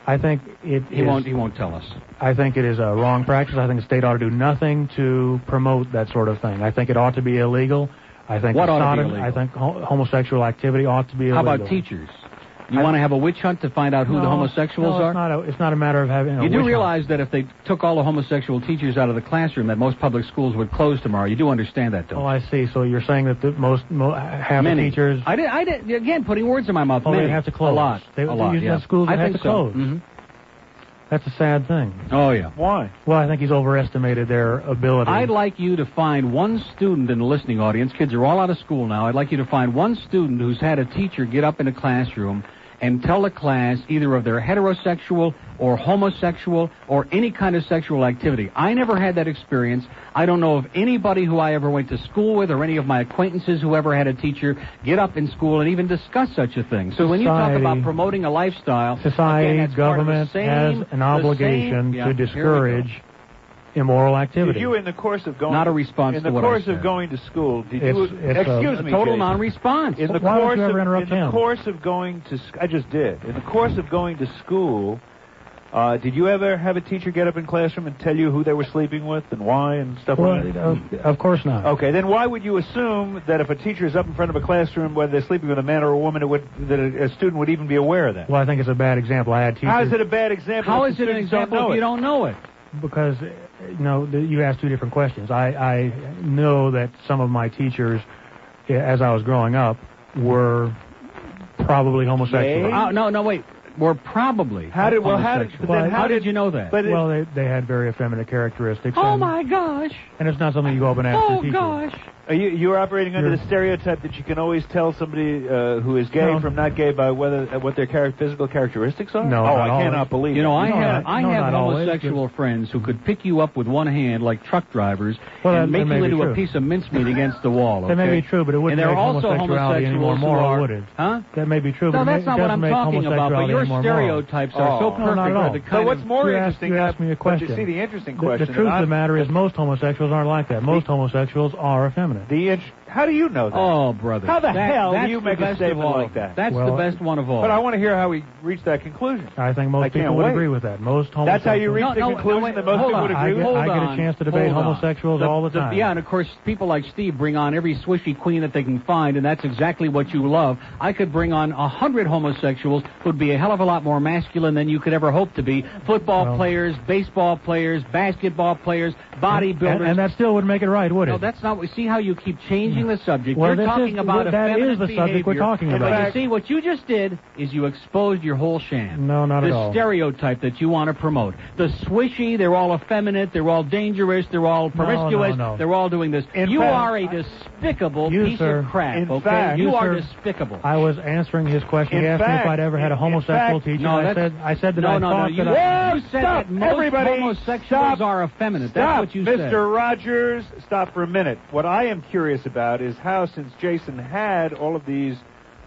[SPEAKER 2] I think it
[SPEAKER 3] he
[SPEAKER 2] is,
[SPEAKER 3] won't. He won't tell us.
[SPEAKER 2] I think it is a wrong practice. I think the state ought to do nothing to promote that sort of thing. I think it ought to be illegal. I think
[SPEAKER 3] what ought
[SPEAKER 2] not,
[SPEAKER 3] to be illegal?
[SPEAKER 2] I think ho- homosexual activity ought to be illegal.
[SPEAKER 3] How about teachers? You want to have a witch hunt to find out who
[SPEAKER 2] no,
[SPEAKER 3] the homosexuals
[SPEAKER 2] no,
[SPEAKER 3] are?
[SPEAKER 2] It's not, a, it's not a matter of having a
[SPEAKER 3] You do
[SPEAKER 2] witch
[SPEAKER 3] realize
[SPEAKER 2] hunt.
[SPEAKER 3] that if they took all the homosexual teachers out of the classroom, that most public schools would close tomorrow. You do understand that, don't
[SPEAKER 2] Oh,
[SPEAKER 3] you?
[SPEAKER 2] I see. So you're saying that the most, mo- half
[SPEAKER 3] Many.
[SPEAKER 2] the teachers...
[SPEAKER 3] I did, I did, again, putting words in my mouth.
[SPEAKER 2] Oh,
[SPEAKER 3] Many.
[SPEAKER 2] they have to close.
[SPEAKER 3] A lot.
[SPEAKER 2] They,
[SPEAKER 3] a lot,
[SPEAKER 2] usually
[SPEAKER 3] yeah.
[SPEAKER 2] schools that
[SPEAKER 3] I
[SPEAKER 2] have
[SPEAKER 3] think
[SPEAKER 2] to close.
[SPEAKER 3] So. Mm-hmm.
[SPEAKER 2] That's a sad thing.
[SPEAKER 3] Oh, yeah.
[SPEAKER 1] Why?
[SPEAKER 2] Well, I think he's overestimated their ability.
[SPEAKER 3] I'd like you to find one student in the listening audience. Kids are all out of school now. I'd like you to find one student who's had a teacher get up in a classroom and tell the class either of their heterosexual or homosexual or any kind of sexual activity. I never had that experience. I don't know of anybody who I ever went to school with or any of my acquaintances who ever had a teacher get up in school and even discuss such a thing. So when you talk
[SPEAKER 2] Society-
[SPEAKER 3] about promoting a lifestyle,
[SPEAKER 2] Society,
[SPEAKER 3] again, that's part of the
[SPEAKER 2] government
[SPEAKER 3] same-
[SPEAKER 2] has an
[SPEAKER 3] the
[SPEAKER 2] obligation
[SPEAKER 3] same- yeah,
[SPEAKER 2] to
[SPEAKER 3] here we go.
[SPEAKER 2] discourage immoral activity.
[SPEAKER 1] Did you, in the course of going...
[SPEAKER 3] Not a response
[SPEAKER 1] In
[SPEAKER 3] to
[SPEAKER 1] the
[SPEAKER 3] what I
[SPEAKER 1] course
[SPEAKER 3] said.
[SPEAKER 1] of going to school, did
[SPEAKER 2] It's-
[SPEAKER 1] you...
[SPEAKER 2] it's
[SPEAKER 1] excuse
[SPEAKER 2] a-
[SPEAKER 1] me,
[SPEAKER 3] a total
[SPEAKER 1] Jason.
[SPEAKER 3] non-response.
[SPEAKER 1] In the
[SPEAKER 2] Why don't
[SPEAKER 1] course
[SPEAKER 2] you ever
[SPEAKER 1] of,
[SPEAKER 2] interrupt
[SPEAKER 1] in the
[SPEAKER 2] him?
[SPEAKER 1] course of going to... sc- I just did. In the course of going to school, uh, did you ever have a teacher get up in classroom and tell you who they were sleeping with and why and stuff
[SPEAKER 2] Well,
[SPEAKER 1] like that?
[SPEAKER 2] of, of course not.
[SPEAKER 1] Okay, then why would you assume that if a teacher is up in front of a classroom, whether they're sleeping with a man or a woman, it would, that a, a student would even be aware of that?
[SPEAKER 2] Well, I think it's a bad example. I had teachers...
[SPEAKER 1] How is it a bad example?
[SPEAKER 3] How
[SPEAKER 1] if
[SPEAKER 3] is
[SPEAKER 1] the
[SPEAKER 3] it an
[SPEAKER 1] students don't
[SPEAKER 3] example
[SPEAKER 1] know
[SPEAKER 3] if you
[SPEAKER 1] it?
[SPEAKER 3] don't know it?
[SPEAKER 2] Because, you know, the, you asked two different questions. I, I know that some of my teachers, eh, as I was growing up, were probably homosexual.
[SPEAKER 3] Oh, no, no, wait. We're probably
[SPEAKER 1] How did well? How did?
[SPEAKER 3] homosexual.
[SPEAKER 1] But then
[SPEAKER 3] how,
[SPEAKER 1] how
[SPEAKER 3] did you know that?
[SPEAKER 1] But it-
[SPEAKER 2] Well, they, they had very effeminate characteristics.
[SPEAKER 3] oh
[SPEAKER 2] and,
[SPEAKER 3] my gosh!
[SPEAKER 2] and it's not something you go up and ask
[SPEAKER 3] Oh
[SPEAKER 2] your teacher.
[SPEAKER 3] gosh!
[SPEAKER 1] Are you you're operating under
[SPEAKER 2] You're-
[SPEAKER 1] the stereotype that you can always tell somebody uh, who is gay
[SPEAKER 2] No.
[SPEAKER 1] from not gay by whether uh, what their char- physical characteristics are?
[SPEAKER 2] No,
[SPEAKER 1] Oh,
[SPEAKER 2] not
[SPEAKER 1] I
[SPEAKER 2] always.
[SPEAKER 1] cannot believe
[SPEAKER 3] You know,
[SPEAKER 1] it.
[SPEAKER 3] I
[SPEAKER 2] No,
[SPEAKER 3] have
[SPEAKER 2] not-
[SPEAKER 3] I
[SPEAKER 2] no,
[SPEAKER 3] have
[SPEAKER 2] not always,
[SPEAKER 3] homosexual friends who could pick you up with one hand like truck drivers
[SPEAKER 2] Well,
[SPEAKER 3] and
[SPEAKER 2] that-
[SPEAKER 3] make
[SPEAKER 2] that may
[SPEAKER 3] you
[SPEAKER 2] be
[SPEAKER 3] into a
[SPEAKER 2] true.
[SPEAKER 3] piece of mincemeat against the wall. Okay?
[SPEAKER 2] That may be true, but it wouldn't
[SPEAKER 3] and there
[SPEAKER 2] make
[SPEAKER 3] are also
[SPEAKER 2] homosexuality any more
[SPEAKER 3] homosexuals
[SPEAKER 2] moral,
[SPEAKER 3] who are,
[SPEAKER 2] would it?
[SPEAKER 3] huh?
[SPEAKER 2] That may be true, but
[SPEAKER 3] No,
[SPEAKER 2] it
[SPEAKER 3] that's
[SPEAKER 2] may,
[SPEAKER 3] not
[SPEAKER 2] it
[SPEAKER 3] what
[SPEAKER 2] doesn't
[SPEAKER 3] I'm
[SPEAKER 2] make
[SPEAKER 3] talking about. But
[SPEAKER 2] homosexuality
[SPEAKER 3] your
[SPEAKER 2] any more moral.
[SPEAKER 3] stereotypes are
[SPEAKER 1] Oh.
[SPEAKER 3] so
[SPEAKER 1] No,
[SPEAKER 3] perfect
[SPEAKER 2] not at
[SPEAKER 3] for
[SPEAKER 2] all.
[SPEAKER 3] the
[SPEAKER 2] So
[SPEAKER 3] kind
[SPEAKER 1] So what's
[SPEAKER 3] of
[SPEAKER 1] more
[SPEAKER 2] You asked-
[SPEAKER 1] interesting?
[SPEAKER 2] you
[SPEAKER 1] uh,
[SPEAKER 2] asked me a
[SPEAKER 1] but
[SPEAKER 2] question.
[SPEAKER 1] You see, the interesting
[SPEAKER 2] The, the
[SPEAKER 1] question.
[SPEAKER 2] truth
[SPEAKER 1] and
[SPEAKER 2] of the
[SPEAKER 1] I'm-
[SPEAKER 2] matter is most homosexuals aren't like that. Most homosexuals are effeminate.
[SPEAKER 1] The int- how do you know that?
[SPEAKER 3] Oh, brother!
[SPEAKER 1] How the
[SPEAKER 3] That-
[SPEAKER 1] hell do
[SPEAKER 3] that's
[SPEAKER 1] you
[SPEAKER 3] the
[SPEAKER 1] make a
[SPEAKER 3] best of
[SPEAKER 1] statement
[SPEAKER 3] all.
[SPEAKER 1] like that?
[SPEAKER 3] That's
[SPEAKER 2] Well,
[SPEAKER 3] the best one of all.
[SPEAKER 1] But I want to hear how he reached that conclusion.
[SPEAKER 2] I think most
[SPEAKER 1] I can't
[SPEAKER 2] people would
[SPEAKER 1] wait.
[SPEAKER 2] agree with that. Most homosexuals...
[SPEAKER 1] That's how you reach
[SPEAKER 3] No,
[SPEAKER 1] the
[SPEAKER 3] no,
[SPEAKER 1] conclusion
[SPEAKER 3] no, wait,
[SPEAKER 1] that most
[SPEAKER 3] hold
[SPEAKER 1] people
[SPEAKER 3] on.
[SPEAKER 1] would
[SPEAKER 2] I
[SPEAKER 1] agree
[SPEAKER 2] get,
[SPEAKER 1] with.
[SPEAKER 3] Hold
[SPEAKER 2] I get
[SPEAKER 3] on.
[SPEAKER 2] a chance to debate
[SPEAKER 3] Hold on.
[SPEAKER 2] homosexuals
[SPEAKER 3] The-
[SPEAKER 2] all the
[SPEAKER 3] the-
[SPEAKER 2] time.
[SPEAKER 3] Yeah, and of course, people like Steve bring on every swishy queen that they can find, and that's exactly what you love. I could bring on a hundred homosexuals who'd be a hell of a lot more masculine than you could ever hope to be. Football
[SPEAKER 2] Well-
[SPEAKER 3] players, baseball players, basketball players, bodybuilders.
[SPEAKER 2] And, and that still would make it right, would it?
[SPEAKER 3] No, that's not. See how you keep changing the subject.
[SPEAKER 2] Well,
[SPEAKER 3] You're
[SPEAKER 2] this
[SPEAKER 3] talking
[SPEAKER 2] is-
[SPEAKER 3] about
[SPEAKER 2] that is
[SPEAKER 3] effeminate
[SPEAKER 2] the subject we're
[SPEAKER 3] behavior,
[SPEAKER 2] talking
[SPEAKER 3] and
[SPEAKER 2] about.
[SPEAKER 3] But you see, what you just did is you exposed your whole sham.
[SPEAKER 2] No, not
[SPEAKER 3] the
[SPEAKER 2] at all.
[SPEAKER 3] stereotype that you want to promote. The swishy, they're all effeminate, they're all dangerous, they're all promiscuous,
[SPEAKER 2] no, no.
[SPEAKER 3] they're all doing this.
[SPEAKER 1] In
[SPEAKER 3] you
[SPEAKER 1] fact,
[SPEAKER 3] are a despicable
[SPEAKER 2] You,
[SPEAKER 3] piece
[SPEAKER 2] sir,
[SPEAKER 3] of crap,
[SPEAKER 1] in
[SPEAKER 3] okay?
[SPEAKER 1] fact-
[SPEAKER 3] you
[SPEAKER 2] you,
[SPEAKER 3] are
[SPEAKER 2] sir,
[SPEAKER 3] despicable.
[SPEAKER 2] I was answering his question. He
[SPEAKER 1] In
[SPEAKER 2] asked me if
[SPEAKER 1] fact-
[SPEAKER 2] I'd ever had a
[SPEAKER 1] in
[SPEAKER 2] homosexual
[SPEAKER 1] fact-
[SPEAKER 2] teacher.
[SPEAKER 3] No,
[SPEAKER 2] and I
[SPEAKER 3] that's-
[SPEAKER 2] said I said that
[SPEAKER 3] no,
[SPEAKER 2] I
[SPEAKER 3] no,
[SPEAKER 2] thought
[SPEAKER 3] no. You,
[SPEAKER 2] that I,
[SPEAKER 3] you said
[SPEAKER 1] Stop,
[SPEAKER 3] that most
[SPEAKER 1] everybody,
[SPEAKER 3] homosexuals
[SPEAKER 1] stop.
[SPEAKER 3] are effeminate.
[SPEAKER 1] Stop,
[SPEAKER 3] That's what you
[SPEAKER 1] Mister
[SPEAKER 3] said.
[SPEAKER 1] Rogers, stop for a minute. What I am curious about is how, since Jason had all of these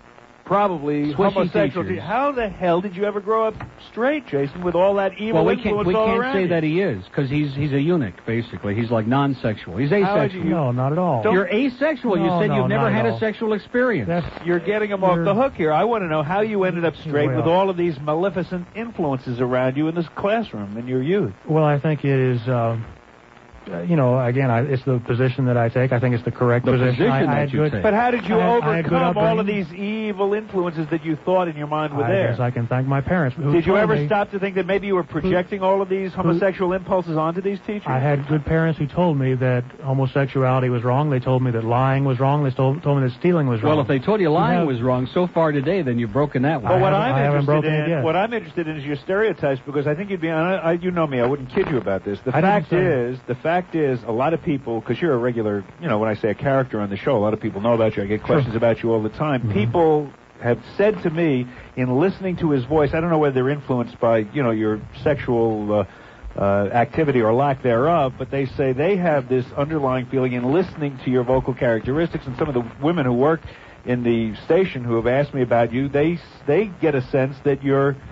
[SPEAKER 1] probably
[SPEAKER 3] Swishy
[SPEAKER 1] homosexual
[SPEAKER 3] teachers.
[SPEAKER 1] te- how the hell did you ever grow up straight, Jason, with all that evil
[SPEAKER 3] Well, we can't
[SPEAKER 1] influence
[SPEAKER 3] we
[SPEAKER 1] all
[SPEAKER 3] can't
[SPEAKER 1] around
[SPEAKER 3] say
[SPEAKER 1] you?
[SPEAKER 3] that he is because he's he's a eunuch basically. He's like non-sexual. He's
[SPEAKER 1] How would
[SPEAKER 3] asexual.
[SPEAKER 1] you-
[SPEAKER 2] no, not at all.
[SPEAKER 1] Don't-
[SPEAKER 3] You're asexual. you
[SPEAKER 2] No,
[SPEAKER 3] said
[SPEAKER 2] no,
[SPEAKER 3] you've never
[SPEAKER 2] not at
[SPEAKER 3] had a
[SPEAKER 2] all.
[SPEAKER 3] sexual experience.
[SPEAKER 2] That's
[SPEAKER 1] You're getting them off
[SPEAKER 2] You're-
[SPEAKER 1] the hook here. I want to know how you ended up straight
[SPEAKER 2] way
[SPEAKER 1] with
[SPEAKER 2] off.
[SPEAKER 1] all of these maleficent influences around you in this classroom in your youth.
[SPEAKER 2] well, I think it is. Uh, uh, you know, again, I, it's the position that I take. I think it's the correct
[SPEAKER 3] The
[SPEAKER 2] position.
[SPEAKER 3] position
[SPEAKER 2] I, I
[SPEAKER 3] that
[SPEAKER 2] had
[SPEAKER 3] you
[SPEAKER 2] good,
[SPEAKER 3] take.
[SPEAKER 1] But how did you
[SPEAKER 2] I had- I had good
[SPEAKER 1] overcome all of
[SPEAKER 2] upbringing.
[SPEAKER 1] these evil influences that you thought in your mind were
[SPEAKER 2] I
[SPEAKER 1] there?
[SPEAKER 2] guess I can thank my parents. Who
[SPEAKER 1] Did you
[SPEAKER 2] told
[SPEAKER 1] ever
[SPEAKER 2] me-
[SPEAKER 1] stop to think that maybe you were projecting all of these homosexual impulses onto these teachers?
[SPEAKER 2] I had good parents who told me that homosexuality was wrong. They told me that lying was wrong. They told, told me that stealing was wrong.
[SPEAKER 3] Well, if they told you lying
[SPEAKER 2] have-
[SPEAKER 3] was wrong so far today, then you've broken that one.
[SPEAKER 1] Well, what
[SPEAKER 2] haven't-
[SPEAKER 1] I'm
[SPEAKER 2] I haven't
[SPEAKER 1] interested
[SPEAKER 2] broken it
[SPEAKER 1] in,
[SPEAKER 2] yet.
[SPEAKER 1] what I'm interested in is your stereotypes, because I think you'd be, I, I, you know me, I wouldn't kid you about this. The
[SPEAKER 2] I didn't
[SPEAKER 1] fact
[SPEAKER 2] say-
[SPEAKER 1] is, the fact is, a lot of people, because you're a regular, you know, when I say a character on the show, a lot of people know about you. I get questions about you all the time.
[SPEAKER 2] Mhm.
[SPEAKER 1] People have said to me, in listening to his voice, I don't know whether they're influenced by, you know, your sexual uh, uh, activity or lack thereof, but they say they have this underlying feeling in listening to your vocal characteristics, and some of the women who work in the station who have asked me about you, they they get a sense that you're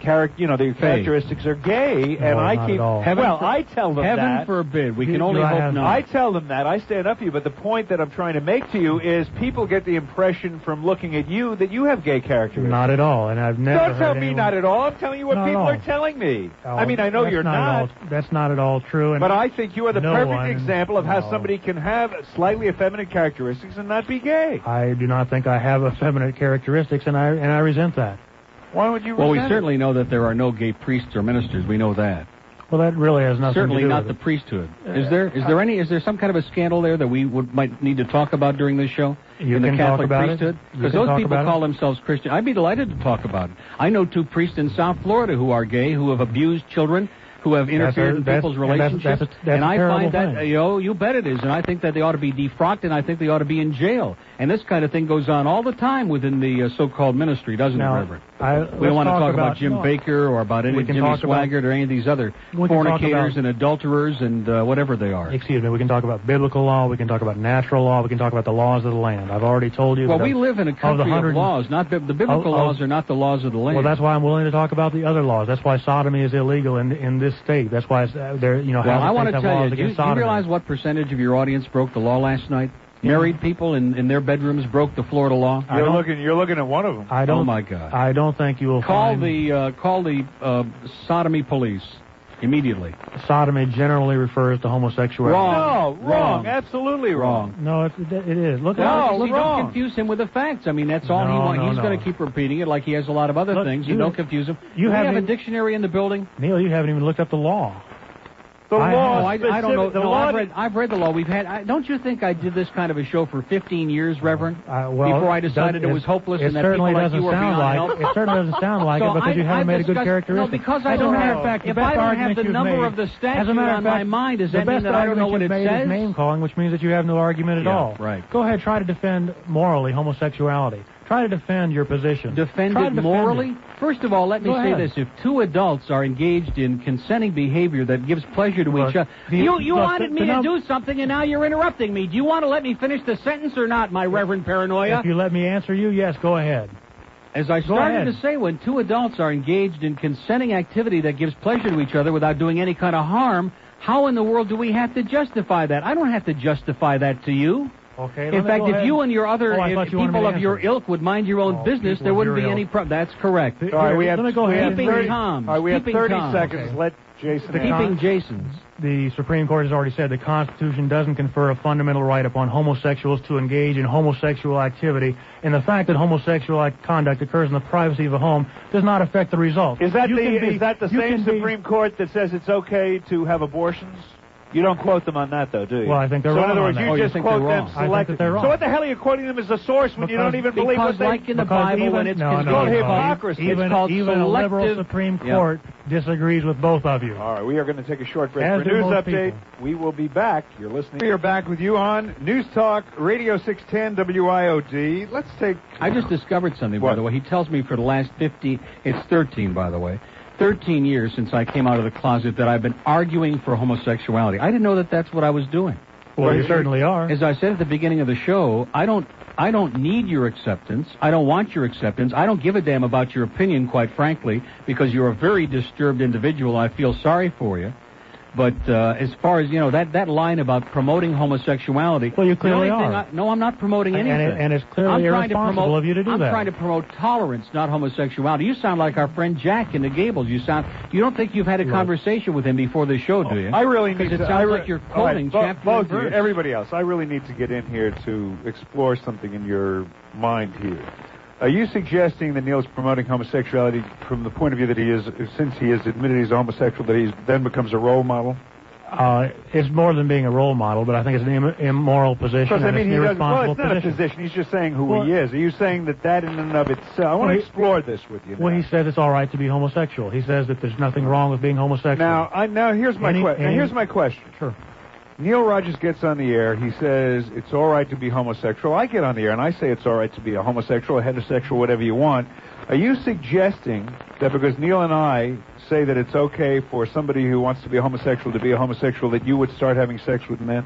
[SPEAKER 1] character, you know, the characteristics are gay, and
[SPEAKER 2] No,
[SPEAKER 1] I
[SPEAKER 2] not
[SPEAKER 1] keep.
[SPEAKER 2] at all.
[SPEAKER 3] Heaven
[SPEAKER 1] well,
[SPEAKER 3] for-
[SPEAKER 1] I tell them
[SPEAKER 3] Heaven
[SPEAKER 1] that.
[SPEAKER 3] forbid. We
[SPEAKER 2] Do-
[SPEAKER 3] can
[SPEAKER 2] do
[SPEAKER 3] only
[SPEAKER 2] I
[SPEAKER 3] hope
[SPEAKER 2] have-
[SPEAKER 3] not.
[SPEAKER 1] I tell them that. I stand up for you, but the point that I'm trying to make to you is people get the impression from looking at you that you have gay characteristics.
[SPEAKER 2] Not at all, and I've never.
[SPEAKER 1] Don't tell
[SPEAKER 2] heard
[SPEAKER 1] me
[SPEAKER 2] anyone-
[SPEAKER 1] not at all. I'm telling you what
[SPEAKER 2] Not at
[SPEAKER 1] people
[SPEAKER 2] all.
[SPEAKER 1] are telling me.
[SPEAKER 2] Oh,
[SPEAKER 1] I mean, I know
[SPEAKER 2] that's
[SPEAKER 1] you're
[SPEAKER 2] not.
[SPEAKER 1] not.
[SPEAKER 2] At all, that's not at all true. And
[SPEAKER 1] But I think you are the
[SPEAKER 2] no
[SPEAKER 1] perfect
[SPEAKER 2] one-
[SPEAKER 1] example of how
[SPEAKER 2] no.
[SPEAKER 1] somebody can have slightly effeminate characteristics and not be gay.
[SPEAKER 2] I do not think I have effeminate characteristics, and I and I resent that.
[SPEAKER 1] Why would you
[SPEAKER 3] Well, we
[SPEAKER 1] resent it?
[SPEAKER 3] certainly know that there are no gay priests or ministers. We know that.
[SPEAKER 2] Well, that really has nothing
[SPEAKER 3] Certainly
[SPEAKER 2] to do
[SPEAKER 3] not
[SPEAKER 2] with
[SPEAKER 3] the
[SPEAKER 2] it.
[SPEAKER 3] priesthood. Is there? Is there any? Is there some kind of a scandal there that we would might need to talk about during this show?
[SPEAKER 2] You
[SPEAKER 3] in the
[SPEAKER 2] can talk
[SPEAKER 3] Catholic
[SPEAKER 2] about it.
[SPEAKER 3] priesthood?
[SPEAKER 2] You
[SPEAKER 3] Because
[SPEAKER 2] can
[SPEAKER 3] those
[SPEAKER 2] talk
[SPEAKER 3] people
[SPEAKER 2] about it.
[SPEAKER 3] call themselves Christian. I'd be delighted to talk about it. I know two priests in South Florida who are gay, who have abused children, who have interfered
[SPEAKER 2] a-
[SPEAKER 3] in
[SPEAKER 2] that's-
[SPEAKER 3] people's
[SPEAKER 2] and that's-
[SPEAKER 3] relationships.
[SPEAKER 2] that's a- that's
[SPEAKER 3] and
[SPEAKER 2] a
[SPEAKER 3] I
[SPEAKER 2] terrible
[SPEAKER 3] find that,
[SPEAKER 2] thing.
[SPEAKER 3] uh, you know, you bet it is. And I think that they ought to be defrocked, and I think they ought to be in jail. And this kind of thing goes on all the time within the uh, so-called ministry, doesn't
[SPEAKER 2] Now,
[SPEAKER 3] it, Reverend?
[SPEAKER 2] I,
[SPEAKER 3] We don't want to talk about, Jim
[SPEAKER 2] no,
[SPEAKER 3] Baker or about any
[SPEAKER 2] We can
[SPEAKER 3] Jimmy
[SPEAKER 2] talk about-
[SPEAKER 3] Swaggart or any of these other
[SPEAKER 2] We can talk
[SPEAKER 3] fornicators
[SPEAKER 2] about-
[SPEAKER 3] and adulterers and uh, whatever they are.
[SPEAKER 2] Excuse me. We can talk about biblical law. We can talk about natural law. We can talk about the laws of the land. I've already told you.
[SPEAKER 3] Well,
[SPEAKER 2] that
[SPEAKER 3] we
[SPEAKER 2] of-
[SPEAKER 3] live in a
[SPEAKER 2] of the
[SPEAKER 3] country of,
[SPEAKER 2] hundred-
[SPEAKER 3] laws. Not bi- the biblical
[SPEAKER 2] of- of-
[SPEAKER 3] laws are not the laws of the land.
[SPEAKER 2] Well, that's why I'm willing to talk about the other laws. That's why sodomy is illegal in in this state. That's why it's, uh, there. You know,
[SPEAKER 3] well,
[SPEAKER 2] half the
[SPEAKER 3] I want
[SPEAKER 2] states
[SPEAKER 3] to
[SPEAKER 2] have
[SPEAKER 3] tell
[SPEAKER 2] laws
[SPEAKER 3] you, do you,
[SPEAKER 2] against
[SPEAKER 3] do you
[SPEAKER 2] sodomy.
[SPEAKER 3] realize what percentage of your audience broke the law last night? Married people in, in their bedrooms broke the Florida law.
[SPEAKER 2] I
[SPEAKER 1] You're
[SPEAKER 2] don't-
[SPEAKER 1] looking. You're looking at one of them.
[SPEAKER 2] I don't.
[SPEAKER 3] Oh my God!
[SPEAKER 2] I don't think you will
[SPEAKER 3] Call
[SPEAKER 2] find
[SPEAKER 3] the uh, call the uh, sodomy police immediately.
[SPEAKER 2] sodomy generally refers to homosexuality.
[SPEAKER 3] Wrong.
[SPEAKER 1] No, wrong.
[SPEAKER 3] Wrong.
[SPEAKER 1] Absolutely wrong.
[SPEAKER 2] No, it, it is. Look
[SPEAKER 1] No,
[SPEAKER 2] at
[SPEAKER 3] See,
[SPEAKER 1] wrong.
[SPEAKER 3] don't confuse him with the facts. I mean, that's all he
[SPEAKER 2] No,
[SPEAKER 3] wants.
[SPEAKER 2] no,
[SPEAKER 3] He's
[SPEAKER 2] no.
[SPEAKER 3] going to keep repeating it like he has a lot of other
[SPEAKER 2] Look,
[SPEAKER 3] things. You,
[SPEAKER 2] you-
[SPEAKER 3] don't confuse him.
[SPEAKER 2] you
[SPEAKER 3] Do we have a
[SPEAKER 2] haven't-
[SPEAKER 3] dictionary in the building?
[SPEAKER 2] Neil, you haven't even looked up the law.
[SPEAKER 1] The
[SPEAKER 2] I-
[SPEAKER 1] law.
[SPEAKER 3] No, I, I don't know.
[SPEAKER 1] specific- The
[SPEAKER 3] No,
[SPEAKER 1] law.
[SPEAKER 3] I've read, I've read the law. We've had. I, don't you think I did this kind of a show for fifteen years, Reverend?
[SPEAKER 2] Uh, well,
[SPEAKER 3] before I
[SPEAKER 2] it
[SPEAKER 3] decided
[SPEAKER 2] does-
[SPEAKER 3] it was hopeless
[SPEAKER 2] it
[SPEAKER 3] and that
[SPEAKER 2] certainly
[SPEAKER 3] people like
[SPEAKER 2] doesn't
[SPEAKER 3] you were
[SPEAKER 2] sound
[SPEAKER 3] beyond
[SPEAKER 2] like
[SPEAKER 3] help.
[SPEAKER 2] it. Certainly doesn't sound like
[SPEAKER 3] So
[SPEAKER 2] it because
[SPEAKER 3] I-
[SPEAKER 2] you haven't
[SPEAKER 3] I've
[SPEAKER 2] made a good
[SPEAKER 3] discussed-
[SPEAKER 2] characteristic.
[SPEAKER 3] No, because I
[SPEAKER 2] As a
[SPEAKER 3] don't
[SPEAKER 2] matter
[SPEAKER 3] have-
[SPEAKER 2] of fact, the
[SPEAKER 3] if
[SPEAKER 2] best
[SPEAKER 3] I don't have
[SPEAKER 2] argument
[SPEAKER 3] the
[SPEAKER 2] you've
[SPEAKER 3] number
[SPEAKER 2] made-
[SPEAKER 3] of the
[SPEAKER 2] as a
[SPEAKER 3] statute
[SPEAKER 2] matter of
[SPEAKER 3] on my
[SPEAKER 2] fact,
[SPEAKER 3] mind, does
[SPEAKER 2] the
[SPEAKER 3] that mean
[SPEAKER 2] best
[SPEAKER 3] that I don't know
[SPEAKER 2] argument
[SPEAKER 3] what
[SPEAKER 2] you've
[SPEAKER 3] it
[SPEAKER 2] made
[SPEAKER 3] says?
[SPEAKER 2] is name calling, which means that you have no argument at
[SPEAKER 3] Yeah,
[SPEAKER 2] all.
[SPEAKER 3] right.
[SPEAKER 2] Go ahead, try to defend morally homosexuality. Try to defend your position.
[SPEAKER 3] Defend
[SPEAKER 2] Try
[SPEAKER 3] it
[SPEAKER 2] to defend
[SPEAKER 3] morally?
[SPEAKER 2] it.
[SPEAKER 3] First of all, let me
[SPEAKER 2] Go
[SPEAKER 3] say
[SPEAKER 2] ahead.
[SPEAKER 3] this. If two adults are engaged in consenting behavior that gives pleasure to
[SPEAKER 2] Look,
[SPEAKER 3] each other...
[SPEAKER 2] the-
[SPEAKER 3] You, you
[SPEAKER 2] look,
[SPEAKER 3] wanted
[SPEAKER 2] the-
[SPEAKER 3] me
[SPEAKER 2] the
[SPEAKER 3] to
[SPEAKER 2] num-
[SPEAKER 3] do something, and now you're interrupting me. Do you want to let me finish the sentence or not, my Reverend Paranoia?
[SPEAKER 2] If you let me answer you, yes, go ahead.
[SPEAKER 3] As I
[SPEAKER 2] Go
[SPEAKER 3] started
[SPEAKER 2] ahead.
[SPEAKER 3] to say, when two adults are engaged in consenting activity that gives pleasure to each other without doing any kind of harm, how in the world do we have to justify that? I don't have to justify that to you.
[SPEAKER 2] Okay. let
[SPEAKER 3] In
[SPEAKER 2] me
[SPEAKER 3] fact,
[SPEAKER 2] go
[SPEAKER 3] if
[SPEAKER 2] ahead.
[SPEAKER 3] you and your other
[SPEAKER 2] Oh, I
[SPEAKER 3] if
[SPEAKER 2] thought you wanted me
[SPEAKER 3] people
[SPEAKER 2] to
[SPEAKER 3] of your
[SPEAKER 2] answer.
[SPEAKER 3] ilk would mind your own
[SPEAKER 2] Oh,
[SPEAKER 3] business,
[SPEAKER 2] people
[SPEAKER 3] there
[SPEAKER 2] of
[SPEAKER 3] wouldn't
[SPEAKER 2] your
[SPEAKER 3] be any
[SPEAKER 2] ilk.
[SPEAKER 3] problem. That's correct.
[SPEAKER 2] Here,
[SPEAKER 1] All right, we have.
[SPEAKER 2] let me go
[SPEAKER 1] we
[SPEAKER 2] ahead.
[SPEAKER 1] have
[SPEAKER 3] Keeping
[SPEAKER 1] thirty,
[SPEAKER 3] calm.
[SPEAKER 1] All right, we have
[SPEAKER 3] Keeping
[SPEAKER 1] thirty
[SPEAKER 3] calm.
[SPEAKER 1] seconds.
[SPEAKER 2] Okay.
[SPEAKER 1] Let Jason.
[SPEAKER 2] The
[SPEAKER 1] answer.
[SPEAKER 3] Keeping Jason's.
[SPEAKER 2] The Supreme Court has already said the Constitution doesn't confer a fundamental right upon homosexuals to engage in homosexual activity, and the fact that homosexual act- conduct occurs in the privacy of a home does not affect the result.
[SPEAKER 1] Is that
[SPEAKER 2] You
[SPEAKER 1] the
[SPEAKER 2] can be-
[SPEAKER 1] is that the
[SPEAKER 2] you
[SPEAKER 1] same
[SPEAKER 2] can be-
[SPEAKER 1] Supreme Court that says it's okay to have abortions? You don't quote them on that, though, do you?
[SPEAKER 2] Well, I think they're
[SPEAKER 1] so
[SPEAKER 2] wrong
[SPEAKER 1] in other
[SPEAKER 2] on
[SPEAKER 1] words,
[SPEAKER 2] that.
[SPEAKER 1] you
[SPEAKER 3] Oh, you
[SPEAKER 1] just
[SPEAKER 3] think
[SPEAKER 1] quote
[SPEAKER 3] they're
[SPEAKER 1] them
[SPEAKER 3] wrong.
[SPEAKER 2] I think
[SPEAKER 1] selectively.
[SPEAKER 2] that they're wrong.
[SPEAKER 1] So what the hell are you quoting them as a source when you
[SPEAKER 2] Because-
[SPEAKER 1] don't even believe
[SPEAKER 3] Because
[SPEAKER 1] what they...
[SPEAKER 3] like in the
[SPEAKER 2] Because
[SPEAKER 3] Bible,
[SPEAKER 2] even,
[SPEAKER 3] when it's
[SPEAKER 2] no, no,
[SPEAKER 3] controlled
[SPEAKER 1] called
[SPEAKER 2] no,
[SPEAKER 1] hypocrisy.
[SPEAKER 2] Even,
[SPEAKER 3] it's called
[SPEAKER 2] even a liberal
[SPEAKER 3] selective-
[SPEAKER 2] Supreme
[SPEAKER 3] Yeah.
[SPEAKER 2] Court disagrees with both of you.
[SPEAKER 1] All right, we are going to take a short break
[SPEAKER 2] As
[SPEAKER 1] for a
[SPEAKER 2] do
[SPEAKER 1] news
[SPEAKER 2] most
[SPEAKER 1] update.
[SPEAKER 2] people.
[SPEAKER 1] We will be back. You're listening. We are back with you on News Talk Radio six ten W I O D. Let's take...
[SPEAKER 3] I just discovered something,
[SPEAKER 1] What?
[SPEAKER 3] by the way. He tells me for the last fifteen, it's thirteen, by the way, thirteen years since I came out of the closet that I've been arguing for homosexuality. I didn't know that that's what I was doing.
[SPEAKER 2] Well, you certainly are.
[SPEAKER 3] As I said at the beginning of the show, I don't I don't need your acceptance. I don't want your acceptance. I don't give a damn about your opinion, quite frankly, because you're a very disturbed individual. I feel sorry for you. But uh, as far as, you know, that, that line about promoting homosexuality...
[SPEAKER 2] Well, you clearly
[SPEAKER 3] the only thing
[SPEAKER 2] are.
[SPEAKER 3] I, no, I'm not promoting
[SPEAKER 2] And-
[SPEAKER 3] anything.
[SPEAKER 2] and it- and it's clearly
[SPEAKER 3] I'm trying to
[SPEAKER 2] irresponsible
[SPEAKER 3] promote,
[SPEAKER 2] of you to do
[SPEAKER 3] I'm
[SPEAKER 2] that.
[SPEAKER 3] trying to promote tolerance, not homosexuality. You sound like our friend Jack in the Gables. You sound... You don't think you've had a
[SPEAKER 2] Look.
[SPEAKER 3] conversation with him before the show, do you?
[SPEAKER 1] I really need
[SPEAKER 3] Because
[SPEAKER 1] to...
[SPEAKER 3] it sounds
[SPEAKER 1] I re-
[SPEAKER 3] like you're
[SPEAKER 1] All right,
[SPEAKER 3] quoting
[SPEAKER 1] bo-
[SPEAKER 3] chapter
[SPEAKER 1] both
[SPEAKER 3] and
[SPEAKER 1] of you,
[SPEAKER 3] verse.
[SPEAKER 1] everybody else, I really need to get in here to explore something in your mind here. Are you suggesting that Neil's promoting homosexuality from the point of view that he is, since he has admitted he's a homosexual, that he then becomes a role model?
[SPEAKER 2] Uh, it's more than being a role model, but I think it's an Im- immoral position
[SPEAKER 1] Because, I
[SPEAKER 2] and
[SPEAKER 1] mean,
[SPEAKER 2] it's
[SPEAKER 1] he
[SPEAKER 2] an
[SPEAKER 1] doesn't... Well,
[SPEAKER 2] irresponsible
[SPEAKER 1] it's not
[SPEAKER 2] position.
[SPEAKER 1] a position. He's just saying who
[SPEAKER 2] Well-
[SPEAKER 1] he is. Are you saying that that in and of itself... I want
[SPEAKER 2] Well,
[SPEAKER 1] to
[SPEAKER 2] he-
[SPEAKER 1] explore this with you now.
[SPEAKER 2] Well, he says it's all right to be homosexual. He says that there's nothing wrong with being homosexual.
[SPEAKER 1] Now, I, now here's my
[SPEAKER 2] Any-
[SPEAKER 1] que- now
[SPEAKER 2] any-
[SPEAKER 1] here's my question.
[SPEAKER 2] Sure.
[SPEAKER 1] Neil Rogers gets on the air. He says it's all right to be homosexual. I get on the air and I say it's all right to be a homosexual, a heterosexual, whatever you want. Are you suggesting that because Neil and I say that it's okay for somebody who wants to be a homosexual to be a homosexual, that you would start having sex with men?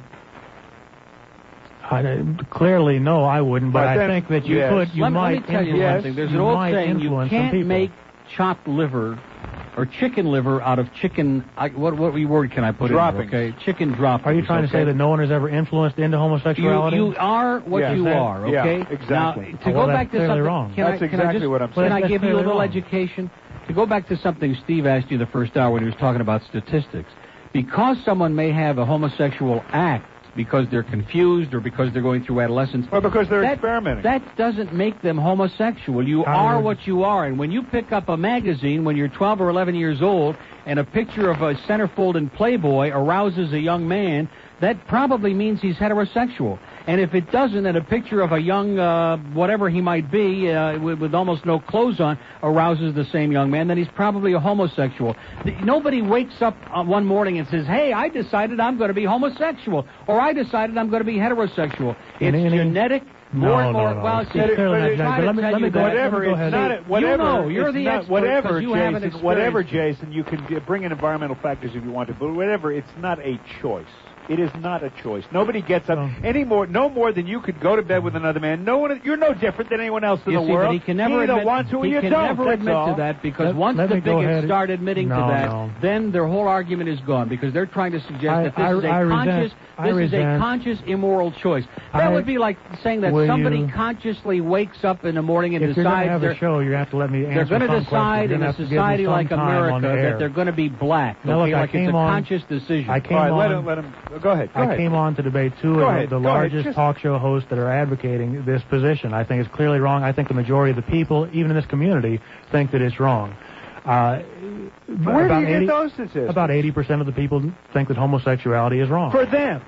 [SPEAKER 2] I, clearly, no, I wouldn't, but
[SPEAKER 1] But
[SPEAKER 2] I
[SPEAKER 1] then-
[SPEAKER 2] think that you
[SPEAKER 1] yes.
[SPEAKER 2] could, you
[SPEAKER 3] let,
[SPEAKER 2] might
[SPEAKER 3] let me tell you
[SPEAKER 2] influence,
[SPEAKER 3] something. There's
[SPEAKER 2] you
[SPEAKER 3] an old
[SPEAKER 2] might
[SPEAKER 3] saying, you
[SPEAKER 2] influence some
[SPEAKER 3] can't
[SPEAKER 2] people.
[SPEAKER 3] make chopped liver or chicken liver out of chicken. I, what what word can I put
[SPEAKER 1] droppings.
[SPEAKER 3] in there? Okay, chicken droppings.
[SPEAKER 2] Are you trying
[SPEAKER 3] okay?
[SPEAKER 2] to say that no one has ever influenced into homosexuality?
[SPEAKER 3] You, you are what
[SPEAKER 1] yeah,
[SPEAKER 3] you
[SPEAKER 1] that,
[SPEAKER 3] are. Okay.
[SPEAKER 1] Yeah, exactly.
[SPEAKER 3] Now, to
[SPEAKER 2] oh, well,
[SPEAKER 3] go back to something.
[SPEAKER 2] Wrong.
[SPEAKER 3] Can
[SPEAKER 1] that's
[SPEAKER 3] I,
[SPEAKER 1] exactly
[SPEAKER 3] can I just,
[SPEAKER 1] what I'm saying.
[SPEAKER 3] Can I
[SPEAKER 2] that's
[SPEAKER 3] give you a little
[SPEAKER 2] wrong.
[SPEAKER 3] education? To go back to something Steve asked you the first hour when he was talking about statistics, because someone may have a homosexual act because they're confused or because they're going through adolescence.
[SPEAKER 1] Or because they're
[SPEAKER 3] that,
[SPEAKER 1] experimenting.
[SPEAKER 3] That doesn't make them homosexual. You
[SPEAKER 2] How
[SPEAKER 3] are
[SPEAKER 2] would...
[SPEAKER 3] what you are. And when you pick up a magazine when you're twelve or eleven years old and a picture of a centerfold in Playboy arouses a young man, that probably means he's heterosexual. And if it doesn't, and a picture of a young, uh, whatever he might be, uh, with, with almost no clothes on, arouses the same young man, then he's probably a homosexual. The, nobody wakes up uh, one morning and says, hey, I decided I'm going to be homosexual, or I decided I'm going to be heterosexual. It's
[SPEAKER 2] any,
[SPEAKER 3] genetic.
[SPEAKER 2] No,
[SPEAKER 3] more and more.
[SPEAKER 2] no, no.
[SPEAKER 3] Well,
[SPEAKER 2] It's
[SPEAKER 3] see,
[SPEAKER 2] clearly
[SPEAKER 3] but
[SPEAKER 2] not
[SPEAKER 3] it-
[SPEAKER 2] genetic.
[SPEAKER 3] try to
[SPEAKER 2] Let me-
[SPEAKER 3] tell
[SPEAKER 2] let me
[SPEAKER 3] you
[SPEAKER 2] go
[SPEAKER 3] that.
[SPEAKER 2] ahead.
[SPEAKER 1] Whatever,
[SPEAKER 2] Let me go
[SPEAKER 1] it's
[SPEAKER 2] ahead.
[SPEAKER 1] not. Whatever,
[SPEAKER 3] You know, you're
[SPEAKER 1] it's
[SPEAKER 3] the
[SPEAKER 1] not,
[SPEAKER 3] expert
[SPEAKER 1] whatever,
[SPEAKER 3] 'cause you haven't
[SPEAKER 1] Jason. Whatever,
[SPEAKER 3] experienced
[SPEAKER 1] Jason. You can get- bring in environmental factors if you want to, but whatever. It's not a choice. It is not a choice. Nobody gets up
[SPEAKER 2] No.
[SPEAKER 1] any more, no more than you could go to bed with another man. No one, you're no different than anyone else in
[SPEAKER 3] You
[SPEAKER 1] the
[SPEAKER 3] see,
[SPEAKER 1] world.
[SPEAKER 3] but he can never
[SPEAKER 1] you either
[SPEAKER 3] admit,
[SPEAKER 1] want to or
[SPEAKER 3] he
[SPEAKER 1] you
[SPEAKER 3] can
[SPEAKER 1] don't.
[SPEAKER 3] never
[SPEAKER 1] That's
[SPEAKER 3] admit
[SPEAKER 1] all.
[SPEAKER 3] to that because
[SPEAKER 2] Let-
[SPEAKER 3] once
[SPEAKER 2] let
[SPEAKER 3] the
[SPEAKER 2] me go
[SPEAKER 3] bigots
[SPEAKER 2] ahead.
[SPEAKER 3] start admitting
[SPEAKER 2] No,
[SPEAKER 3] to that,
[SPEAKER 2] no.
[SPEAKER 3] then their whole argument is gone because they're trying to suggest
[SPEAKER 2] I-
[SPEAKER 3] that this
[SPEAKER 2] I-
[SPEAKER 3] is a
[SPEAKER 2] I resent-
[SPEAKER 3] conscious,
[SPEAKER 2] I
[SPEAKER 3] this is a
[SPEAKER 2] resent-
[SPEAKER 3] conscious immoral choice. That
[SPEAKER 2] I-
[SPEAKER 3] would be like saying that
[SPEAKER 2] Will
[SPEAKER 3] somebody
[SPEAKER 2] you-
[SPEAKER 3] consciously wakes up in the morning and
[SPEAKER 2] If you're going to
[SPEAKER 3] decides
[SPEAKER 2] have
[SPEAKER 3] they're
[SPEAKER 2] a show, you're going to have to let me answer
[SPEAKER 3] they're going to
[SPEAKER 2] some
[SPEAKER 3] decide
[SPEAKER 2] questions. You're
[SPEAKER 3] in
[SPEAKER 2] gonna
[SPEAKER 3] a
[SPEAKER 2] have to give me
[SPEAKER 3] society
[SPEAKER 2] some
[SPEAKER 3] like
[SPEAKER 2] time on
[SPEAKER 3] America
[SPEAKER 2] the air.
[SPEAKER 3] that they're going to be black.
[SPEAKER 2] Now,
[SPEAKER 3] Okay,
[SPEAKER 2] look, I
[SPEAKER 3] like it's a
[SPEAKER 2] came on-
[SPEAKER 3] conscious decision.
[SPEAKER 2] I came
[SPEAKER 1] All right,
[SPEAKER 2] on.
[SPEAKER 1] let him, let him. Go ahead. Go
[SPEAKER 2] I
[SPEAKER 1] ahead.
[SPEAKER 2] came on to debate two
[SPEAKER 1] Go
[SPEAKER 2] of
[SPEAKER 1] ahead,
[SPEAKER 2] the
[SPEAKER 1] go ahead,
[SPEAKER 2] largest
[SPEAKER 1] just-
[SPEAKER 2] talk show hosts that are advocating this position. I think it's clearly wrong. I think the majority of the people, even in this community, think that it's wrong. Uh,
[SPEAKER 1] Where do
[SPEAKER 2] about
[SPEAKER 1] you get
[SPEAKER 2] eighty
[SPEAKER 1] those statistics?
[SPEAKER 2] About eighty percent of the people think that homosexuality is wrong.
[SPEAKER 1] For them.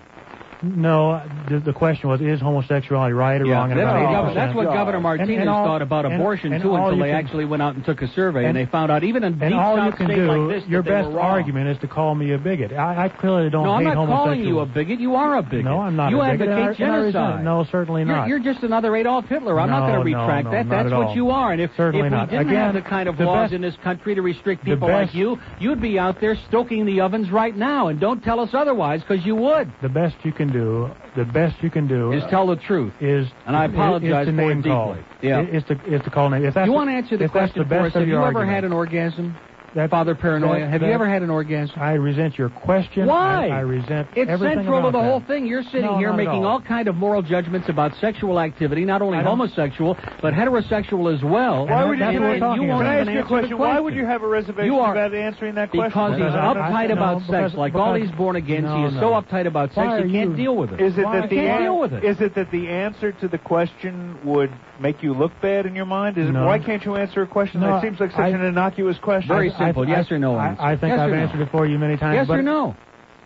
[SPEAKER 2] No, the, the question was, is homosexuality right or
[SPEAKER 3] Yeah,
[SPEAKER 2] wrong? And
[SPEAKER 3] that's,
[SPEAKER 2] about
[SPEAKER 3] what
[SPEAKER 2] eighty
[SPEAKER 3] Governor,
[SPEAKER 2] percent.
[SPEAKER 3] that's what
[SPEAKER 1] God.
[SPEAKER 3] Governor Martinez
[SPEAKER 2] And- and all-
[SPEAKER 3] thought about
[SPEAKER 2] and-
[SPEAKER 3] abortion,
[SPEAKER 2] and
[SPEAKER 3] too,
[SPEAKER 2] all
[SPEAKER 3] until
[SPEAKER 2] you
[SPEAKER 3] they
[SPEAKER 2] can-
[SPEAKER 3] actually went out and took a survey, and,
[SPEAKER 2] and-
[SPEAKER 3] they found out even in
[SPEAKER 2] And
[SPEAKER 3] deep
[SPEAKER 2] all you
[SPEAKER 3] South
[SPEAKER 2] can
[SPEAKER 3] state
[SPEAKER 2] do,
[SPEAKER 3] like this,
[SPEAKER 2] your
[SPEAKER 3] that they
[SPEAKER 2] best
[SPEAKER 3] were wrong.
[SPEAKER 2] argument is to call me a bigot. I, I clearly don't
[SPEAKER 3] No, I'm
[SPEAKER 2] hate
[SPEAKER 3] not
[SPEAKER 2] homosexuals.
[SPEAKER 3] calling you a bigot. You are a bigot.
[SPEAKER 2] No, I'm not
[SPEAKER 3] You
[SPEAKER 2] a bigot.
[SPEAKER 3] advocate
[SPEAKER 2] and I- and I resent-
[SPEAKER 3] genocide.
[SPEAKER 2] No, certainly not.
[SPEAKER 3] You're, you're just another Adolf Hitler. I'm not
[SPEAKER 2] No,
[SPEAKER 3] going to
[SPEAKER 2] no,
[SPEAKER 3] retract
[SPEAKER 2] no,
[SPEAKER 3] that.
[SPEAKER 2] not
[SPEAKER 3] That's
[SPEAKER 2] at
[SPEAKER 3] what
[SPEAKER 2] all.
[SPEAKER 3] you are. And if,
[SPEAKER 2] Certainly
[SPEAKER 3] if we
[SPEAKER 2] not.
[SPEAKER 3] didn't
[SPEAKER 2] Again,
[SPEAKER 3] have the kind of
[SPEAKER 2] the
[SPEAKER 3] laws
[SPEAKER 2] best-
[SPEAKER 3] in this country to restrict
[SPEAKER 2] the
[SPEAKER 3] people like
[SPEAKER 2] best-
[SPEAKER 3] you, you'd be out there stoking the ovens right now. And don't tell us otherwise, because you would.
[SPEAKER 2] The best you can do, the best you can do
[SPEAKER 3] Is tell the truth.
[SPEAKER 2] is
[SPEAKER 3] And I
[SPEAKER 2] is-
[SPEAKER 3] apologize
[SPEAKER 2] is to
[SPEAKER 3] for it
[SPEAKER 2] name call.
[SPEAKER 3] deeply. Yeah.
[SPEAKER 2] Is to is to call name. If that's
[SPEAKER 3] You
[SPEAKER 2] the-
[SPEAKER 3] want to answer the
[SPEAKER 2] if that's
[SPEAKER 3] question
[SPEAKER 2] the
[SPEAKER 3] for
[SPEAKER 2] best
[SPEAKER 3] us?
[SPEAKER 2] of
[SPEAKER 3] Have you
[SPEAKER 2] your
[SPEAKER 3] ever
[SPEAKER 2] argument,
[SPEAKER 3] had an orgasm?
[SPEAKER 2] that-
[SPEAKER 3] Father Paranoia,
[SPEAKER 2] that-
[SPEAKER 3] have you
[SPEAKER 2] that-
[SPEAKER 3] ever had an orgasm?
[SPEAKER 2] I resent your question.
[SPEAKER 3] Why?
[SPEAKER 2] I, I resent
[SPEAKER 3] It's
[SPEAKER 2] everything
[SPEAKER 3] central to
[SPEAKER 2] about
[SPEAKER 3] the
[SPEAKER 2] that.
[SPEAKER 3] whole thing. You're sitting
[SPEAKER 2] No,
[SPEAKER 3] here
[SPEAKER 2] not at
[SPEAKER 3] making
[SPEAKER 2] all.
[SPEAKER 3] all kind of moral judgments about sexual activity, not only
[SPEAKER 2] I don't-
[SPEAKER 3] homosexual, but heterosexual as well.
[SPEAKER 1] Why would you,
[SPEAKER 2] that's
[SPEAKER 1] can
[SPEAKER 2] what
[SPEAKER 1] I,
[SPEAKER 2] we're talking
[SPEAKER 3] you won't
[SPEAKER 1] can I
[SPEAKER 3] even
[SPEAKER 1] ask you a
[SPEAKER 3] answer the
[SPEAKER 1] question? Why would you have a reservation
[SPEAKER 3] You are-
[SPEAKER 1] about answering that question?
[SPEAKER 3] Because he's
[SPEAKER 2] Because I-
[SPEAKER 3] uptight
[SPEAKER 2] I-
[SPEAKER 3] about
[SPEAKER 2] no,
[SPEAKER 3] sex,
[SPEAKER 2] because-
[SPEAKER 3] like all
[SPEAKER 2] because-
[SPEAKER 3] these born agains.
[SPEAKER 2] no,
[SPEAKER 3] he is
[SPEAKER 2] no.
[SPEAKER 3] so uptight about sex,
[SPEAKER 2] Why
[SPEAKER 3] he
[SPEAKER 2] are
[SPEAKER 3] can't
[SPEAKER 2] you-
[SPEAKER 3] deal with it.
[SPEAKER 1] Is it
[SPEAKER 2] Why?
[SPEAKER 1] that the
[SPEAKER 3] Can't
[SPEAKER 1] an-
[SPEAKER 3] deal with it.
[SPEAKER 1] is it that the answer to the question would make you look bad in your mind? Is it,
[SPEAKER 2] No.
[SPEAKER 1] why can't you answer a question
[SPEAKER 2] No,
[SPEAKER 1] that seems like such
[SPEAKER 2] I-
[SPEAKER 1] an innocuous question?
[SPEAKER 3] Very
[SPEAKER 2] I-
[SPEAKER 3] simple.
[SPEAKER 2] I-
[SPEAKER 3] Yes or no
[SPEAKER 2] I,
[SPEAKER 3] answer.
[SPEAKER 2] I think
[SPEAKER 3] Yes
[SPEAKER 2] I've
[SPEAKER 3] or no?
[SPEAKER 2] answered it for you many times.
[SPEAKER 3] Yes
[SPEAKER 2] but
[SPEAKER 3] or no?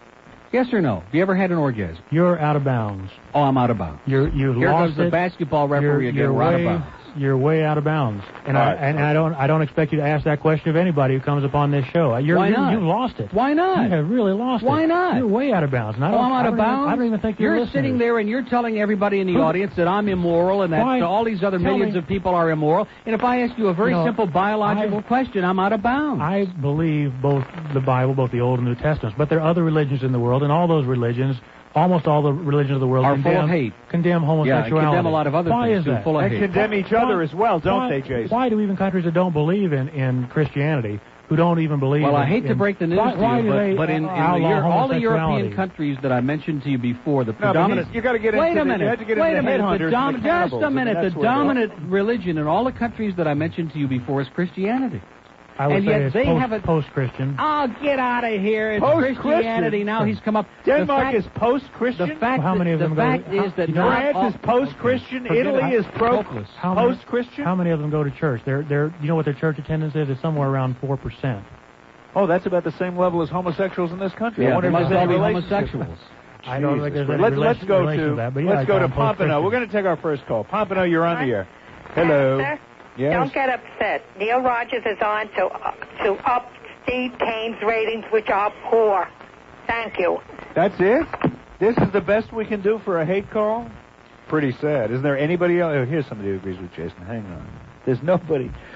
[SPEAKER 3] Yes or no? Have you ever had an orgasm?
[SPEAKER 2] You're out of bounds.
[SPEAKER 3] Oh, I'm out of bounds.
[SPEAKER 2] You're you've
[SPEAKER 3] Here
[SPEAKER 2] lost
[SPEAKER 3] goes the
[SPEAKER 2] it.
[SPEAKER 3] basketball referee
[SPEAKER 2] You're,
[SPEAKER 3] again.
[SPEAKER 2] you're
[SPEAKER 3] We're out of
[SPEAKER 2] way,
[SPEAKER 3] bounds.
[SPEAKER 2] you're way out of bounds, and
[SPEAKER 1] All
[SPEAKER 2] I
[SPEAKER 1] right.
[SPEAKER 2] and I don't I don't expect you to ask that question of anybody who comes upon this show. You're,
[SPEAKER 3] Why
[SPEAKER 2] you're,
[SPEAKER 3] not?
[SPEAKER 2] You lost it.
[SPEAKER 3] Why not?
[SPEAKER 2] You have really lost it.
[SPEAKER 3] Why not?
[SPEAKER 2] You're way out of bounds. And I
[SPEAKER 3] Oh,
[SPEAKER 2] don't,
[SPEAKER 3] I'm out
[SPEAKER 2] I
[SPEAKER 3] of
[SPEAKER 2] don't even-
[SPEAKER 3] bounds?
[SPEAKER 2] I don't even think
[SPEAKER 3] You're
[SPEAKER 2] you're
[SPEAKER 3] sitting there and you're telling everybody in the
[SPEAKER 2] Who-
[SPEAKER 3] audience that I'm immoral and that
[SPEAKER 2] Why?
[SPEAKER 3] all these other
[SPEAKER 2] Tell
[SPEAKER 3] millions
[SPEAKER 2] me.
[SPEAKER 3] of people are immoral. And if I ask you a very
[SPEAKER 2] You know,
[SPEAKER 3] simple biological
[SPEAKER 2] I-
[SPEAKER 3] question, I'm out of bounds.
[SPEAKER 2] I believe both the Bible, both the Old and New Testaments, but there are other religions in the world, and all those religions, almost all the religions of the world,
[SPEAKER 3] Are
[SPEAKER 2] condemn,
[SPEAKER 3] full of hate.
[SPEAKER 2] condemn
[SPEAKER 3] yeah,
[SPEAKER 2] homosexuality.
[SPEAKER 3] and condemn a lot of other
[SPEAKER 2] Why
[SPEAKER 3] things
[SPEAKER 2] is
[SPEAKER 3] too,
[SPEAKER 2] that?
[SPEAKER 3] full of
[SPEAKER 1] And
[SPEAKER 3] hate.
[SPEAKER 1] condemn each
[SPEAKER 2] Why-
[SPEAKER 1] other as well, don't
[SPEAKER 2] why,
[SPEAKER 1] they, Jason?
[SPEAKER 2] Why do even countries that don't believe in, in Christianity, who don't even believe
[SPEAKER 3] Well,
[SPEAKER 2] in...
[SPEAKER 3] I hate to
[SPEAKER 2] in-
[SPEAKER 3] break the news
[SPEAKER 2] why,
[SPEAKER 3] to
[SPEAKER 2] why
[SPEAKER 3] you,
[SPEAKER 2] do
[SPEAKER 3] but,
[SPEAKER 2] they
[SPEAKER 3] but in, in the
[SPEAKER 2] outlaw
[SPEAKER 3] Euro- all the
[SPEAKER 2] homosexuality?
[SPEAKER 3] European countries that I mentioned to you before, the
[SPEAKER 1] No, but
[SPEAKER 3] predominant...
[SPEAKER 1] you, you got to get
[SPEAKER 3] Wait
[SPEAKER 1] into
[SPEAKER 3] a
[SPEAKER 1] the,
[SPEAKER 3] minute.
[SPEAKER 1] you have to get
[SPEAKER 3] Wait
[SPEAKER 1] into
[SPEAKER 3] a
[SPEAKER 1] the
[SPEAKER 3] minute.
[SPEAKER 1] headhunters
[SPEAKER 3] The
[SPEAKER 1] and
[SPEAKER 3] dom-
[SPEAKER 1] the
[SPEAKER 3] just
[SPEAKER 1] cannibals.
[SPEAKER 3] a
[SPEAKER 1] I mean,
[SPEAKER 3] minute.
[SPEAKER 1] that's
[SPEAKER 3] The
[SPEAKER 1] where it is.
[SPEAKER 3] dominant religion in all the countries that I mentioned to you before is Christianity.
[SPEAKER 2] I would
[SPEAKER 3] and
[SPEAKER 2] say
[SPEAKER 3] yet
[SPEAKER 2] it's
[SPEAKER 3] they
[SPEAKER 2] post,
[SPEAKER 3] have a-
[SPEAKER 2] post-Christian.
[SPEAKER 3] Oh, get out of here. It's
[SPEAKER 1] Post-Christian.
[SPEAKER 3] Christianity. Now he's come up.
[SPEAKER 1] Denmark
[SPEAKER 3] the fact,
[SPEAKER 1] is post-Christian?
[SPEAKER 3] The fact,
[SPEAKER 2] Well, how many
[SPEAKER 3] that,
[SPEAKER 2] of them
[SPEAKER 3] the
[SPEAKER 2] go-
[SPEAKER 3] fact
[SPEAKER 2] how-
[SPEAKER 3] is that
[SPEAKER 2] you know,
[SPEAKER 3] not
[SPEAKER 1] France
[SPEAKER 3] all,
[SPEAKER 1] is post-Christian.
[SPEAKER 2] Forget
[SPEAKER 1] Italy
[SPEAKER 2] it.
[SPEAKER 1] is pro-
[SPEAKER 3] Hopeless.
[SPEAKER 2] How many-
[SPEAKER 1] post-Christian?
[SPEAKER 2] How many of them go to church? They're, they're, you know what their church attendance is? It's somewhere around four percent.
[SPEAKER 1] Oh, that's about the same level as homosexuals in this country. I
[SPEAKER 3] Yeah,
[SPEAKER 1] wonder
[SPEAKER 3] they
[SPEAKER 1] if
[SPEAKER 3] must
[SPEAKER 1] there's
[SPEAKER 3] all
[SPEAKER 1] any
[SPEAKER 3] be
[SPEAKER 1] relationship.
[SPEAKER 3] homosexuals.
[SPEAKER 2] I don't think there's any
[SPEAKER 1] let's,
[SPEAKER 2] relation,
[SPEAKER 1] let's go
[SPEAKER 2] relation
[SPEAKER 1] to
[SPEAKER 2] to that, but yeah,
[SPEAKER 1] let's go to
[SPEAKER 2] I'm post-Christian.
[SPEAKER 1] Pompano. We're going to take our first call. Pompano, you're on the air. Hello.
[SPEAKER 4] Sir,
[SPEAKER 1] Yes.
[SPEAKER 4] don't get upset. Neil Rogers is on to uh, to up Steve Kane's ratings, which are poor. Thank you.
[SPEAKER 1] That's it? This is the best we can do for a hate call? Pretty sad. Isn't there anybody else? Oh, here's somebody who agrees with Jason. Hang on. There's nobody.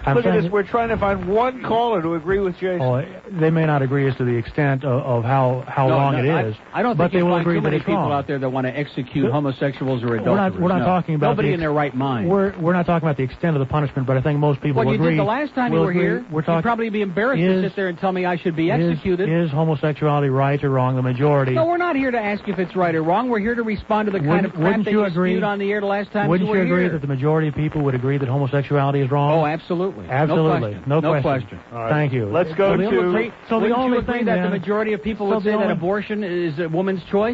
[SPEAKER 2] I'm
[SPEAKER 1] Look at
[SPEAKER 2] saying
[SPEAKER 1] this. We're trying to find one caller to agree with Jason.
[SPEAKER 2] Oh, they may not agree as to the extent of, of how, how
[SPEAKER 3] no,
[SPEAKER 2] wrong
[SPEAKER 3] no,
[SPEAKER 2] it is.
[SPEAKER 3] I, I don't
[SPEAKER 2] but
[SPEAKER 3] think
[SPEAKER 2] they
[SPEAKER 3] you'll
[SPEAKER 2] will
[SPEAKER 3] find
[SPEAKER 2] agree
[SPEAKER 3] too many
[SPEAKER 2] that it's
[SPEAKER 3] people
[SPEAKER 2] wrong.
[SPEAKER 3] out there that want to execute
[SPEAKER 2] The,
[SPEAKER 3] homosexuals or adulterers.
[SPEAKER 2] We're not, we're not
[SPEAKER 3] no.
[SPEAKER 2] talking about
[SPEAKER 3] Nobody
[SPEAKER 2] the,
[SPEAKER 3] in their right mind.
[SPEAKER 2] We're we're not talking about the extent of the punishment, but I think most people
[SPEAKER 3] well,
[SPEAKER 2] will
[SPEAKER 3] you
[SPEAKER 2] agree.
[SPEAKER 3] did the last time you
[SPEAKER 2] will
[SPEAKER 3] were
[SPEAKER 2] agree,
[SPEAKER 3] here.
[SPEAKER 2] We're talking,
[SPEAKER 3] You'd probably be embarrassed
[SPEAKER 2] is,
[SPEAKER 3] to sit there and tell me I should be
[SPEAKER 2] is,
[SPEAKER 3] executed.
[SPEAKER 2] Is homosexuality right or wrong? The majority.
[SPEAKER 3] No, we're not here to ask you if it's right or wrong. We're here to respond to the kind
[SPEAKER 2] wouldn't,
[SPEAKER 3] of crap
[SPEAKER 2] wouldn't
[SPEAKER 3] that
[SPEAKER 2] you
[SPEAKER 3] you
[SPEAKER 2] agree,
[SPEAKER 3] spewed on the air the last time
[SPEAKER 2] Wouldn't
[SPEAKER 3] you were
[SPEAKER 2] you agree
[SPEAKER 3] here.
[SPEAKER 2] that the majority of people would agree that homosexuality is wrong?
[SPEAKER 3] Oh, absolutely.
[SPEAKER 2] Absolutely.
[SPEAKER 3] No question.
[SPEAKER 2] No
[SPEAKER 3] No
[SPEAKER 2] question.
[SPEAKER 3] question.
[SPEAKER 1] All right.
[SPEAKER 2] Thank you.
[SPEAKER 1] Let's go
[SPEAKER 2] so the
[SPEAKER 1] to...
[SPEAKER 2] Only, so the
[SPEAKER 3] Wouldn't
[SPEAKER 2] only
[SPEAKER 3] you agree
[SPEAKER 2] thing
[SPEAKER 3] that
[SPEAKER 2] then,
[SPEAKER 3] the majority of people
[SPEAKER 2] so
[SPEAKER 3] would say
[SPEAKER 2] only,
[SPEAKER 3] that abortion is a woman's choice?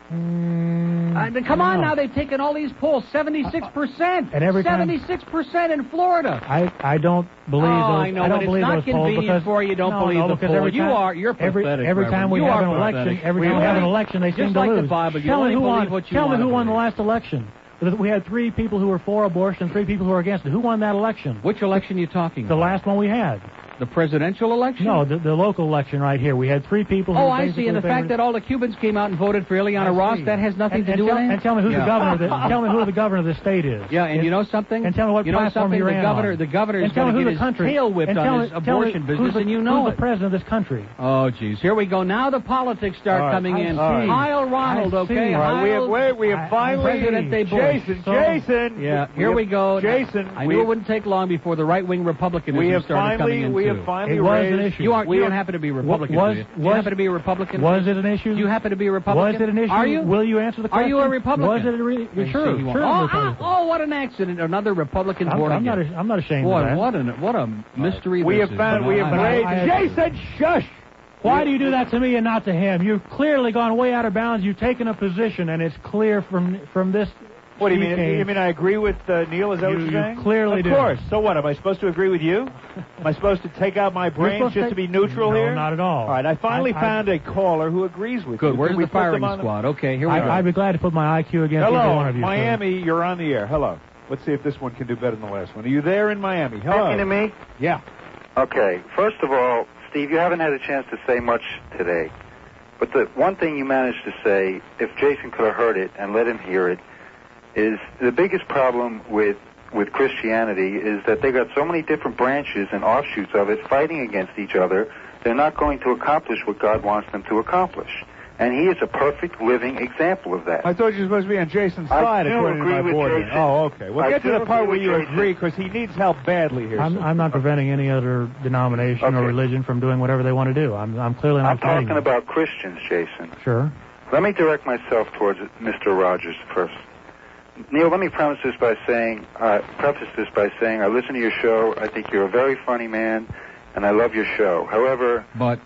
[SPEAKER 2] Mm,
[SPEAKER 3] I mean, come on
[SPEAKER 2] no.
[SPEAKER 3] now, they've taken all these polls, seventy-six percent.
[SPEAKER 2] And every time-
[SPEAKER 3] seventy-six percent in Florida.
[SPEAKER 2] I, I don't believe
[SPEAKER 3] oh,
[SPEAKER 2] those.
[SPEAKER 3] I know,
[SPEAKER 2] I don't
[SPEAKER 3] when
[SPEAKER 2] believe
[SPEAKER 3] it's not
[SPEAKER 2] those polls
[SPEAKER 3] convenient
[SPEAKER 2] because
[SPEAKER 3] for you, don't
[SPEAKER 2] no,
[SPEAKER 3] believe
[SPEAKER 2] no,
[SPEAKER 3] the
[SPEAKER 2] because
[SPEAKER 3] poll.
[SPEAKER 2] every
[SPEAKER 3] You
[SPEAKER 2] time,
[SPEAKER 3] are, you're
[SPEAKER 2] every,
[SPEAKER 3] pathetic,
[SPEAKER 2] every
[SPEAKER 3] Reverend.
[SPEAKER 2] time we
[SPEAKER 3] you
[SPEAKER 2] have
[SPEAKER 3] are
[SPEAKER 2] an election,
[SPEAKER 3] pathetic.
[SPEAKER 2] every
[SPEAKER 3] You
[SPEAKER 2] time we have an
[SPEAKER 3] only-
[SPEAKER 2] election, they
[SPEAKER 3] just
[SPEAKER 2] seem to
[SPEAKER 3] like
[SPEAKER 2] lose.
[SPEAKER 3] the Bible, you
[SPEAKER 2] tell
[SPEAKER 3] only
[SPEAKER 2] me who
[SPEAKER 3] believe
[SPEAKER 2] won.
[SPEAKER 3] what you
[SPEAKER 2] Tell me
[SPEAKER 3] want
[SPEAKER 2] who
[SPEAKER 3] to
[SPEAKER 2] won the
[SPEAKER 3] believe.
[SPEAKER 2] last election. We had three people who were for abortion and three people who were against it. Who won that election?
[SPEAKER 3] Which election are you talking
[SPEAKER 2] The
[SPEAKER 3] about?
[SPEAKER 2] last one we had.
[SPEAKER 3] The presidential election?
[SPEAKER 2] No, the, the local election right here. We had three people who
[SPEAKER 3] Oh,
[SPEAKER 2] were
[SPEAKER 3] I
[SPEAKER 2] basically
[SPEAKER 3] see. And the fact
[SPEAKER 2] favored-
[SPEAKER 3] that all the Cubans came out and voted for Ileana
[SPEAKER 2] I
[SPEAKER 3] Ross,
[SPEAKER 2] see.
[SPEAKER 3] that has nothing
[SPEAKER 2] and,
[SPEAKER 3] to
[SPEAKER 2] and
[SPEAKER 3] do
[SPEAKER 2] tell,
[SPEAKER 3] with it?
[SPEAKER 2] And tell me who
[SPEAKER 3] yeah.
[SPEAKER 2] the governor. Of the, tell me who the governor of the state is.
[SPEAKER 3] Yeah, and, and you know something?
[SPEAKER 2] And tell me what
[SPEAKER 3] you know
[SPEAKER 2] platform
[SPEAKER 3] something?
[SPEAKER 2] he
[SPEAKER 3] The
[SPEAKER 2] ran
[SPEAKER 3] governor,
[SPEAKER 2] on.
[SPEAKER 3] the governor is
[SPEAKER 2] and tell
[SPEAKER 3] going
[SPEAKER 2] me
[SPEAKER 3] to
[SPEAKER 2] who
[SPEAKER 3] get
[SPEAKER 2] the
[SPEAKER 3] his
[SPEAKER 2] country.
[SPEAKER 3] tail whipped
[SPEAKER 2] and tell
[SPEAKER 3] on
[SPEAKER 2] me,
[SPEAKER 3] his
[SPEAKER 2] tell
[SPEAKER 3] abortion
[SPEAKER 2] me,
[SPEAKER 3] business,
[SPEAKER 2] who's the,
[SPEAKER 3] and you know
[SPEAKER 2] who's
[SPEAKER 3] it.
[SPEAKER 2] the president of this country?
[SPEAKER 3] Oh, geez. Here we go. Now the politics start
[SPEAKER 1] All right.
[SPEAKER 3] coming
[SPEAKER 1] I
[SPEAKER 3] in.
[SPEAKER 1] see.
[SPEAKER 3] Heil Ronald,
[SPEAKER 2] I
[SPEAKER 3] okay?
[SPEAKER 2] see.
[SPEAKER 1] All right, we have,
[SPEAKER 3] Heil-
[SPEAKER 1] wait, we have
[SPEAKER 2] I-
[SPEAKER 1] finally...
[SPEAKER 3] Presidente Bush.
[SPEAKER 1] Jason,
[SPEAKER 2] So-
[SPEAKER 1] Jason!
[SPEAKER 3] Yeah, here we
[SPEAKER 1] have,
[SPEAKER 3] go.
[SPEAKER 1] Jason,
[SPEAKER 3] I
[SPEAKER 1] we
[SPEAKER 3] knew it
[SPEAKER 1] have,
[SPEAKER 3] wouldn't take long before the right-wing Republicanism
[SPEAKER 1] we have
[SPEAKER 3] started coming
[SPEAKER 1] finally,
[SPEAKER 3] in,
[SPEAKER 1] we
[SPEAKER 3] too.
[SPEAKER 1] have finally
[SPEAKER 2] It was
[SPEAKER 1] raised...
[SPEAKER 2] an issue.
[SPEAKER 3] You, aren't,
[SPEAKER 1] we
[SPEAKER 3] you
[SPEAKER 1] have,
[SPEAKER 3] don't happen to be Republican,
[SPEAKER 2] was-
[SPEAKER 3] do you? Do you
[SPEAKER 2] was-
[SPEAKER 3] happen to be a Republican?
[SPEAKER 2] Was it an issue?
[SPEAKER 3] Do you happen to be a Republican?
[SPEAKER 2] Was it an issue?
[SPEAKER 3] Are you?
[SPEAKER 2] Will you answer the
[SPEAKER 3] Are
[SPEAKER 2] question?
[SPEAKER 3] you a Republican?
[SPEAKER 2] Was it a re-
[SPEAKER 3] I
[SPEAKER 2] sure?
[SPEAKER 3] see you
[SPEAKER 2] Sure.
[SPEAKER 3] are.
[SPEAKER 2] I'm a
[SPEAKER 3] Oh,
[SPEAKER 2] Republican.
[SPEAKER 3] oh, what an accident. Another Republican
[SPEAKER 2] I'm,
[SPEAKER 3] born
[SPEAKER 2] I'm
[SPEAKER 3] again.
[SPEAKER 2] not. A, I'm not ashamed
[SPEAKER 3] Boy,
[SPEAKER 2] of that.
[SPEAKER 3] what, an, what a mystery
[SPEAKER 1] we
[SPEAKER 3] this
[SPEAKER 1] have
[SPEAKER 3] is.
[SPEAKER 1] found, we have
[SPEAKER 2] I- I-
[SPEAKER 1] raised...
[SPEAKER 2] I-
[SPEAKER 1] Jason, shush!
[SPEAKER 2] Why do you do that to me and not to him? You've clearly gone way out of bounds. You've taken a position, and it's clear from from this.
[SPEAKER 1] What do you
[SPEAKER 2] Steve
[SPEAKER 1] mean?
[SPEAKER 2] Kane,
[SPEAKER 1] You mean I agree with uh, Neil? Is that
[SPEAKER 2] You-
[SPEAKER 1] what you're
[SPEAKER 2] you
[SPEAKER 1] saying?
[SPEAKER 2] clearly
[SPEAKER 1] of
[SPEAKER 2] do.
[SPEAKER 1] Of course. So what? Am I supposed to agree with you? Am I supposed to take out my
[SPEAKER 2] You're
[SPEAKER 1] brains
[SPEAKER 2] supposed
[SPEAKER 1] just
[SPEAKER 2] to
[SPEAKER 1] to be
[SPEAKER 2] take-
[SPEAKER 1] neutral
[SPEAKER 2] no,
[SPEAKER 1] here?
[SPEAKER 2] not at all.
[SPEAKER 1] All right. I finally
[SPEAKER 2] I- I-
[SPEAKER 1] found a caller who agrees with
[SPEAKER 3] Good.
[SPEAKER 1] you.
[SPEAKER 3] Where's
[SPEAKER 1] Can we
[SPEAKER 3] the
[SPEAKER 1] put them
[SPEAKER 3] firing
[SPEAKER 1] on the-
[SPEAKER 3] squad? Okay, here we
[SPEAKER 2] I,
[SPEAKER 3] go.
[SPEAKER 2] I'd be glad to put my I Q against either one
[SPEAKER 1] Hello,
[SPEAKER 2] of you.
[SPEAKER 1] Miami. You're on the air. Hello. Let's see if this one can do better than the last one. Are you there in Miami? Hello.
[SPEAKER 5] Talking to me?
[SPEAKER 1] Yeah.
[SPEAKER 5] Okay. First of all, Steve, you haven't had a chance to say much today. But the one thing you managed to say, if Jason could have heard it and let him hear it, is the biggest problem with with Christianity is that they got so many different branches and offshoots of it fighting against each other, they're not going to accomplish what God wants them to accomplish. And he is a perfect living example of that.
[SPEAKER 1] I thought you were supposed to be on Jason's
[SPEAKER 5] I
[SPEAKER 1] side,
[SPEAKER 5] do
[SPEAKER 1] according
[SPEAKER 5] agree
[SPEAKER 1] to my
[SPEAKER 5] with
[SPEAKER 1] board.
[SPEAKER 5] Jason.
[SPEAKER 1] Oh, okay. We'll
[SPEAKER 5] I
[SPEAKER 1] get to
[SPEAKER 5] do
[SPEAKER 1] the part
[SPEAKER 5] agree
[SPEAKER 1] where
[SPEAKER 5] with
[SPEAKER 1] you
[SPEAKER 5] Jason.
[SPEAKER 1] agree, because he needs help badly here.
[SPEAKER 2] I'm,
[SPEAKER 1] so-
[SPEAKER 2] I'm not preventing any other denomination or
[SPEAKER 5] Okay.
[SPEAKER 2] religion from doing whatever they want to do. I'm, I'm clearly not
[SPEAKER 5] I'm
[SPEAKER 2] fighting
[SPEAKER 5] talking
[SPEAKER 2] them.
[SPEAKER 5] about Christians, Jason.
[SPEAKER 2] Sure.
[SPEAKER 5] Let me direct myself towards Mister Rogers first. Neil, let me preface this by saying, uh, preface this by saying, I listen to your show. I think you're a very funny man, and I love your show. However,
[SPEAKER 3] But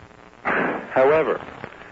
[SPEAKER 5] however,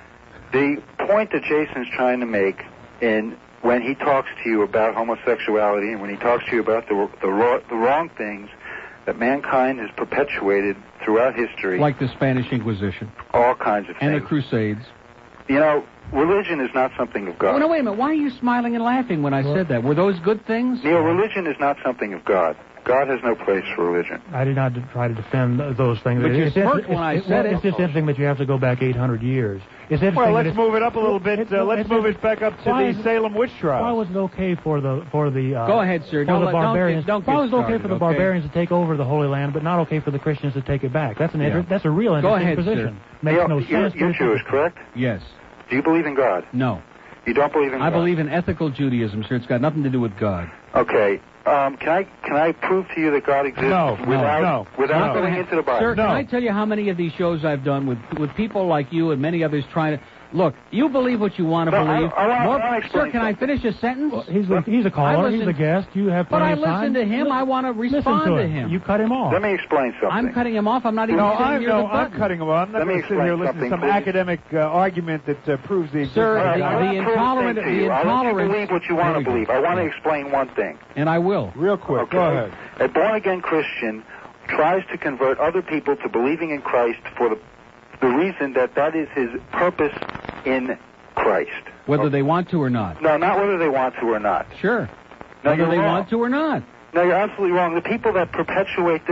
[SPEAKER 5] the point that Jason's trying to make in when he talks to you about homosexuality and when he talks to you about the the, ro- the wrong things that mankind has perpetuated throughout history,
[SPEAKER 3] like the Spanish Inquisition
[SPEAKER 5] all kinds of
[SPEAKER 3] and the
[SPEAKER 5] things.
[SPEAKER 3] Crusades.
[SPEAKER 5] You know, religion is not something of God.
[SPEAKER 3] Oh, no, wait a minute. Why are you smiling and laughing when I said that? Were those good things?
[SPEAKER 5] Neil, religion is not something of God. God has no place for religion.
[SPEAKER 2] I did not try to defend th- those things.
[SPEAKER 3] But you
[SPEAKER 2] It's
[SPEAKER 3] smirked
[SPEAKER 2] inter-
[SPEAKER 3] when I
[SPEAKER 2] it's,
[SPEAKER 3] said
[SPEAKER 2] it's
[SPEAKER 3] it.
[SPEAKER 2] just interesting that you have to go back eight hundred years. It's interesting.
[SPEAKER 1] Well,
[SPEAKER 2] that
[SPEAKER 1] let's
[SPEAKER 2] it's-
[SPEAKER 1] move it up a little bit.
[SPEAKER 2] it's-
[SPEAKER 1] Uh, let's
[SPEAKER 2] it's-
[SPEAKER 1] move it back up to
[SPEAKER 2] why
[SPEAKER 1] the
[SPEAKER 2] is it-
[SPEAKER 1] Salem witch trial.
[SPEAKER 2] Why was it okay for the for the uh,
[SPEAKER 3] Go ahead, sir.
[SPEAKER 2] for
[SPEAKER 3] Don't
[SPEAKER 2] the
[SPEAKER 3] let- don't get-
[SPEAKER 2] barbarians?
[SPEAKER 3] don't
[SPEAKER 2] why
[SPEAKER 3] get
[SPEAKER 2] was it okay
[SPEAKER 3] started,
[SPEAKER 2] for the
[SPEAKER 3] okay?
[SPEAKER 2] barbarians to take over the Holy Land, but not okay for the Christians to take it back? That's an inter-
[SPEAKER 3] Yeah.
[SPEAKER 2] that's a real
[SPEAKER 3] Go
[SPEAKER 2] interesting
[SPEAKER 3] ahead, sir.
[SPEAKER 2] position. Makes
[SPEAKER 5] Neil,
[SPEAKER 2] no
[SPEAKER 5] you're,
[SPEAKER 2] sense.
[SPEAKER 5] you're Jewish, correct?
[SPEAKER 3] Yes.
[SPEAKER 5] Do you believe in God?
[SPEAKER 3] No.
[SPEAKER 5] You don't believe in
[SPEAKER 3] I
[SPEAKER 5] God?
[SPEAKER 3] believe in ethical Judaism, sir. It's got nothing to do with God.
[SPEAKER 5] Okay. Um, can I can I prove to you that God exists
[SPEAKER 1] No, no,
[SPEAKER 5] without
[SPEAKER 1] no.
[SPEAKER 5] without
[SPEAKER 1] Not
[SPEAKER 5] going
[SPEAKER 3] gonna
[SPEAKER 5] into the Bible?
[SPEAKER 3] Sir,
[SPEAKER 1] No.
[SPEAKER 3] can I tell you how many of these shows I've done with with people like you and many others trying to... Look, you believe what you want to
[SPEAKER 5] No, I-
[SPEAKER 3] believe.
[SPEAKER 5] I wanna-
[SPEAKER 3] More-
[SPEAKER 5] I wanna explain
[SPEAKER 3] sir, can I
[SPEAKER 5] something.
[SPEAKER 3] finish a sentence?
[SPEAKER 2] Well, he's a, he's a
[SPEAKER 3] I
[SPEAKER 2] caller. He's
[SPEAKER 3] listen-
[SPEAKER 2] a guest. You have
[SPEAKER 3] But
[SPEAKER 2] plenty
[SPEAKER 3] I
[SPEAKER 2] of time.
[SPEAKER 3] listen to him.
[SPEAKER 2] Li-
[SPEAKER 3] I want to
[SPEAKER 2] Listen
[SPEAKER 3] respond
[SPEAKER 2] to
[SPEAKER 3] to
[SPEAKER 2] him.
[SPEAKER 3] him.
[SPEAKER 2] You cut him off.
[SPEAKER 5] Let me explain something.
[SPEAKER 3] I'm cutting him off. I'm not even
[SPEAKER 1] No,
[SPEAKER 3] sitting
[SPEAKER 1] I'm,
[SPEAKER 3] near
[SPEAKER 1] no,
[SPEAKER 3] the
[SPEAKER 1] I'm
[SPEAKER 3] button.
[SPEAKER 1] cutting him off. I'm not
[SPEAKER 5] Let me
[SPEAKER 1] going to sit here
[SPEAKER 5] explain
[SPEAKER 1] listening to some
[SPEAKER 5] something, please.
[SPEAKER 1] academic uh, argument that uh, proves the
[SPEAKER 3] Sir,
[SPEAKER 1] existence
[SPEAKER 5] All right,
[SPEAKER 3] the-
[SPEAKER 5] I
[SPEAKER 3] the
[SPEAKER 5] won't prove a
[SPEAKER 3] intolerant-
[SPEAKER 5] thing to
[SPEAKER 3] the
[SPEAKER 5] you. I'll let you
[SPEAKER 3] intolerance-
[SPEAKER 5] believe what you want
[SPEAKER 3] There
[SPEAKER 5] to
[SPEAKER 3] we go.
[SPEAKER 5] believe. I want to
[SPEAKER 3] Yeah.
[SPEAKER 5] explain one thing.
[SPEAKER 3] And I will.
[SPEAKER 1] Real quick.
[SPEAKER 5] Okay.
[SPEAKER 1] Go ahead.
[SPEAKER 5] A born-again Christian tries to convert other people to believing in Christ for the the reason that that is his purpose in Christ.
[SPEAKER 3] Whether
[SPEAKER 5] Okay.
[SPEAKER 3] they want to or not.
[SPEAKER 5] No, not whether they want to or not.
[SPEAKER 3] Sure.
[SPEAKER 5] No,
[SPEAKER 3] Whether
[SPEAKER 5] you're
[SPEAKER 3] they
[SPEAKER 5] wrong.
[SPEAKER 3] want to or not.
[SPEAKER 5] No, you're absolutely wrong. The people that perpetuate this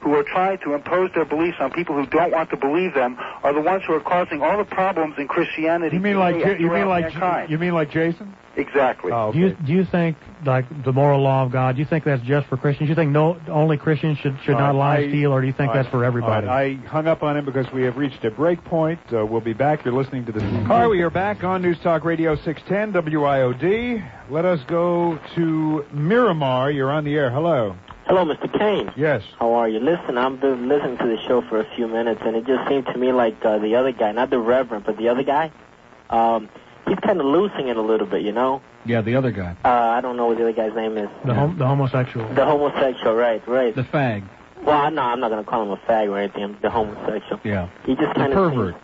[SPEAKER 5] who are trying to impose their beliefs on people who don't want to believe them are the ones who are causing all the problems in Christianity.
[SPEAKER 1] You mean like
[SPEAKER 5] today
[SPEAKER 1] you mean like
[SPEAKER 5] mankind.
[SPEAKER 1] you mean like Jason?
[SPEAKER 5] Exactly.
[SPEAKER 1] Oh, okay.
[SPEAKER 2] Do you do you think like the moral law of God? Do you think that's just for Christians? Do you think no only Christians should should not
[SPEAKER 1] Uh,
[SPEAKER 2] lie,
[SPEAKER 1] I-
[SPEAKER 2] steal, or do you think
[SPEAKER 1] all
[SPEAKER 2] that's
[SPEAKER 1] right,
[SPEAKER 2] for everybody?
[SPEAKER 1] all right, I hung up on him because we have reached a break point. Uh, we'll be back. You're listening to the car. We are back on News Talk Radio six ten W I O D. Let us go to Miramar. You're on the air. Hello.
[SPEAKER 6] Hello, Mister Kane.
[SPEAKER 1] Yes.
[SPEAKER 6] How are you? Listen, I've been listening to the show for a few minutes, and it just seemed to me like uh, the other guy, not the Reverend, but the other guy, um, he's kind of losing it a little bit, you know?
[SPEAKER 3] Yeah, the other guy.
[SPEAKER 6] Uh, I don't know what the other guy's name is.
[SPEAKER 2] the, hom- the homosexual.
[SPEAKER 6] The homosexual, right, right.
[SPEAKER 3] The fag.
[SPEAKER 6] Well, no, I'm not going to call him a fag or anything. The homosexual.
[SPEAKER 3] Yeah.
[SPEAKER 6] He just
[SPEAKER 3] The
[SPEAKER 6] kind of
[SPEAKER 3] pervert.